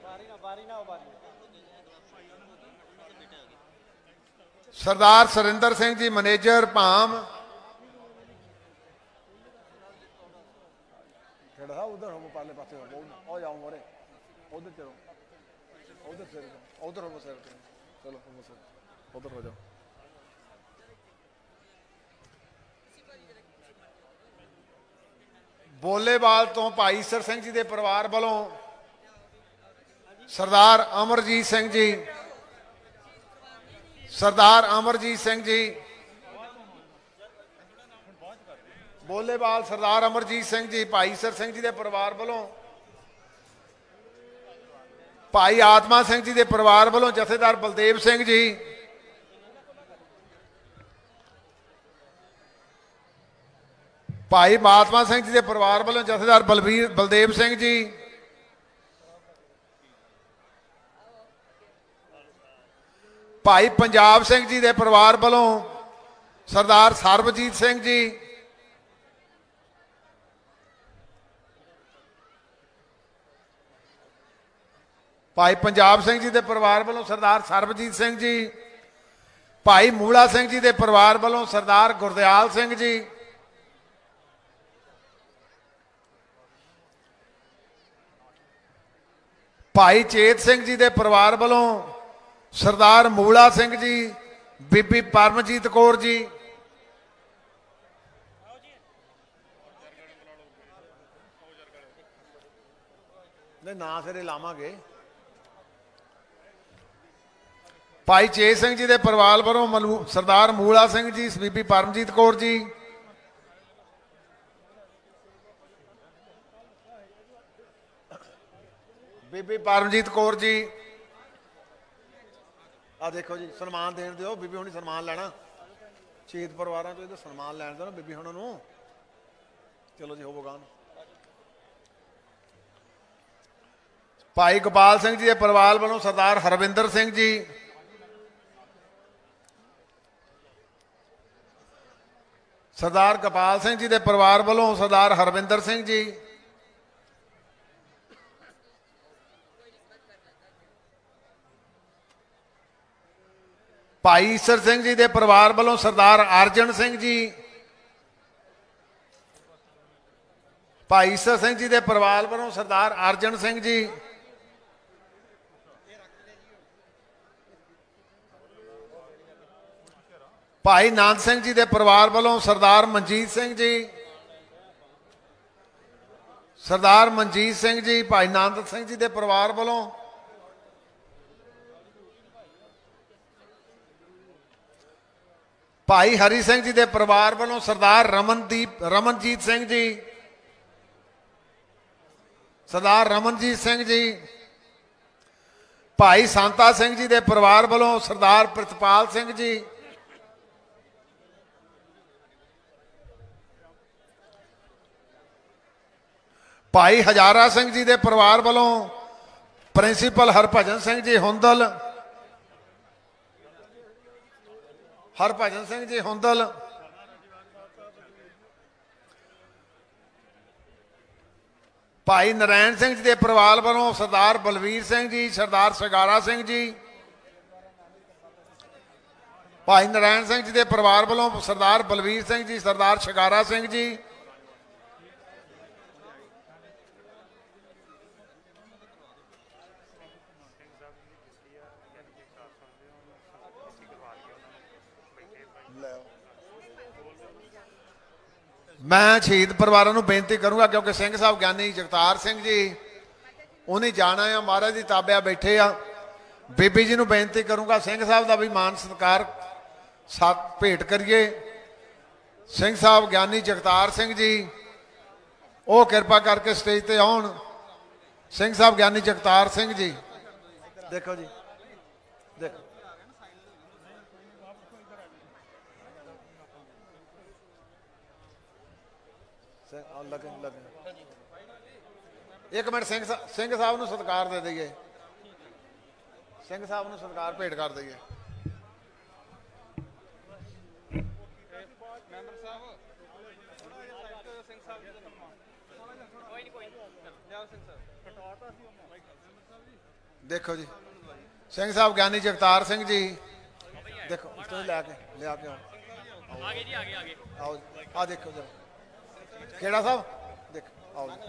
Speaker 7: सरदार सुरिंदर सिंह जी मैनेजर भाम, उधर हो पाले पासे हो जाओ मोरे उधर चलो उधर से उधर हो सर चलो उधर हो जाओ। बोलेवाल तो भाई ईसर सिंह जी के परिवार वालों सरदार अमरजीत सिंह जी, सरदार अमरजीत सिंह जी, बोलेवाल सरदार अमरजीत सिंह जी, भाई ईसर सिंह जी के परिवार वालों भाई आत्मा सिंह जी के परिवार वालों जथेदार बलदेव सिंह जी, भाई महात्मा सिंह जी के परिवार वालों जथेदार बलबीर बलदेव सिंह जी, भाई पंजाब सिंह जी के परिवार वालों सरदार सरबजीत सिंह जी, भाई पंजाब सिंह जी के परिवार वालों सरदार सरबजीत सिंह जी, भाई मूला सिंह जी के परिवार वालों सरदार गुरदयाल सिंह जी, भाई चेत सिंह जी के परिवार वालों सरदार मूला सिंह जी, ਬੀਬੀ ਪਰਮਜੀਤ ਕੌਰ ਜੀ, ਨੇ ਨਾਂ ਸਿਰੇ ਲਾਵਾਂਗੇ। ਭਾਈ ਚੇਤ ਸਿੰਘ ਜੀ ਦੇ ਪਰਿਵਾਰ ਵੱਲੋਂ ਮਲੂ ਸਰਦਾਰ ਮੂਲਾ ਸਿੰਘ ਜੀ, ਬੀਬੀ ਪਰਮਜੀਤ ਕੌਰ ਜੀ, ਬੀਬੀ ਪਰਮਜੀਤ ਕੌਰ ਜੀ। ਆ ਦੇਖੋ ਜੀ, ਸਨਮਾਨ ਦੇਣ ਦਿਓ, ਬੀਬੀ ਹੁਣੀ ਸਨਮਾਨ ਲੈਣਾ, ਸ਼ਹੀਦ ਪਰਿਵਾਰਾਂ ਤੋਂ ਇਹਦਾ ਸਨਮਾਨ ਲੈਣ ਦਿਓ ਨਾ ਬੀਬੀ ਹੁਣਾਂ ਨੂੰ। ਚਲੋ ਜੀ, ਹੋਵੋ ਗਾਨ। ਭਾਈ ਗੋਪਾਲ ਸਿੰਘ ਜੀ ਦੇ ਪਰਿਵਾਰ ਵੱਲੋਂ ਸਰਦਾਰ ਹਰਵਿੰਦਰ ਸਿੰਘ ਜੀ, ਸਰਦਾਰ ਗੋਪਾਲ ਸਿੰਘ ਜੀ ਦੇ ਪਰਿਵਾਰ ਵੱਲੋਂ ਸਰਦਾਰ ਹਰਵਿੰਦਰ ਸਿੰਘ ਜੀ, ਭਾਈ ਈਸਰ ਸਿੰਘ ਜੀ ਦੇ ਪਰਿਵਾਰ ਵੱਲੋਂ ਸਰਦਾਰ ਅਰਜਨ ਸਿੰਘ ਜੀ, ਭਾਈ ਈਸਰ ਸਿੰਘ ਜੀ ਦੇ ਪਰਿਵਾਰ ਵੱਲੋਂ ਸਰਦਾਰ ਅਰਜਨ ਸਿੰਘ ਜੀ, ਭਾਈ ਨੰਦ ਸਿੰਘ ਜੀ ਦੇ ਪਰਿਵਾਰ ਵੱਲੋਂ ਸਰਦਾਰ ਮਨਜੀਤ ਸਿੰਘ ਜੀ, ਸਰਦਾਰ ਮਨਜੀਤ ਸਿੰਘ ਜੀ, ਭਾਈ ਨੰਦ ਸਿੰਘ ਜੀ ਦੇ ਪਰਿਵਾਰ ਵੱਲੋਂ ਭਾਈ ਹਰੀ ਸਿੰਘ ਜੀ ਦੇ ਪਰਿਵਾਰ ਵੱਲੋਂ ਸਰਦਾਰ ਰਮਨਦੀਪ ਰਮਨਜੀਤ ਸਿੰਘ ਜੀ, ਸਰਦਾਰ ਰਮਨਜੀਤ ਸਿੰਘ ਜੀ, ਭਾਈ ਸੰਤਾ ਸਿੰਘ ਜੀ ਦੇ ਪਰਿਵਾਰ ਵੱਲੋਂ ਸਰਦਾਰ ਪ੍ਰਿਤਪਾਲ ਸਿੰਘ ਜੀ, ਭਾਈ ਹਜ਼ਾਰਾ ਸਿੰਘ ਜੀ ਦੇ ਪਰਿਵਾਰ ਵੱਲੋਂ ਪ੍ਰਿੰਸੀਪਲ ਹਰਭਜਨ ਸਿੰਘ ਜੀ ਹੁੰਦਲ, ਹਰਭਜਨ ਸਿੰਘ ਜੀ ਹੁੰਦਲ, ਭਾਈ ਨਰੈਣ ਸਿੰਘ ਜੀ ਦੇ ਪਰਿਵਾਰ ਵੱਲੋਂ ਸਰਦਾਰ ਬਲਵੀਰ ਸਿੰਘ ਜੀ, ਸਰਦਾਰ ਸ਼ਗਾਰਾ ਸਿੰਘ ਜੀ, ਭਾਈ ਨਰੈਣ ਸਿੰਘ ਜੀ ਦੇ ਪਰਿਵਾਰ ਵੱਲੋਂ ਸਰਦਾਰ ਬਲਵੀਰ ਸਿੰਘ ਜੀ, ਸਰਦਾਰ ਸ਼ਗਾਰਾ ਸਿੰਘ ਜੀ, मैं शहीद परिवारों को बेनती करूंगा क्योंकि सिंह साहब ज्ञानी जगतार सिंह जी उन्हें जाना है, महाराज की ताबिया बैठे आ। बीबी जी को बेनती करूंगा सिंह साहब का भी मान सत्कार साथ भेंट करिए। सिंह साहब ज्ञानी जगतार सिंह जी वो कृपा करके स्टेज पर आउण। सिंह साहब ज्ञानी जगतार सिंह जी, देखो जी, देखो लगे लगे एक मिनट सिंह सिंह साहब को सत्कार दे दईए, सिंह साहब को सत्कार भेंट कर दईए। देखो जी, सिंह साहब ज्ञानी जगतार सिंह जी, देखो लैके लिया के आओ, आ देखो जरा केड़ा साहब, देख आओ जी।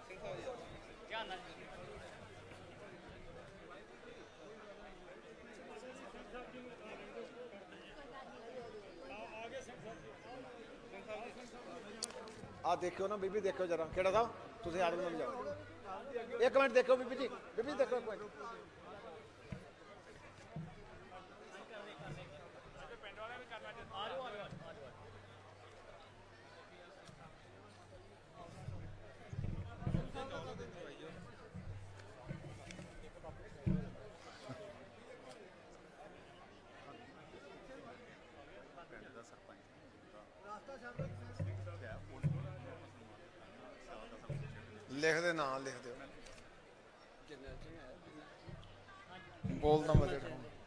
Speaker 7: आ देखो ना बीबी, देखो जरा केड़ा साहब, तुम आदमी मिल जाओ, एक मिनट देखो बीबी जी, बीबी देखो एक मिनट। लिख दे ना, लिख दो बोलना बजट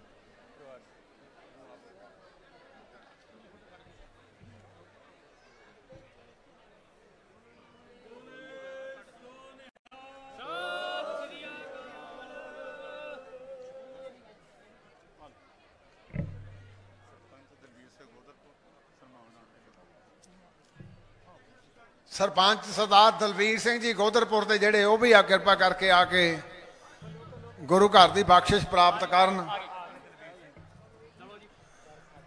Speaker 7: सरपंच सरदार दलवीर सिंह जी गोदरपुर के जेडे वो भी आ कृपा करके आके गुरु घर की बख्शिश प्राप्त करन।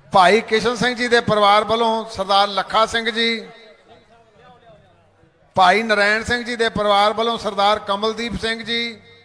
Speaker 7: ਭਾਈ ਕਿਸ਼ਨ ਸਿੰਘ ਜੀ ਦੇ ਪਰਿਵਾਰ ਵੱਲੋਂ ਸਰਦਾਰ ਲੱਖਾ ਸਿੰਘ ਜੀ, ਭਾਈ ਨਰੈਣ ਸਿੰਘ ਜੀ ਦੇ ਪਰਿਵਾਰ ਵੱਲੋਂ ਸਰਦਾਰ ਕਮਲਦੀਪ ਸਿੰਘ ਜੀ,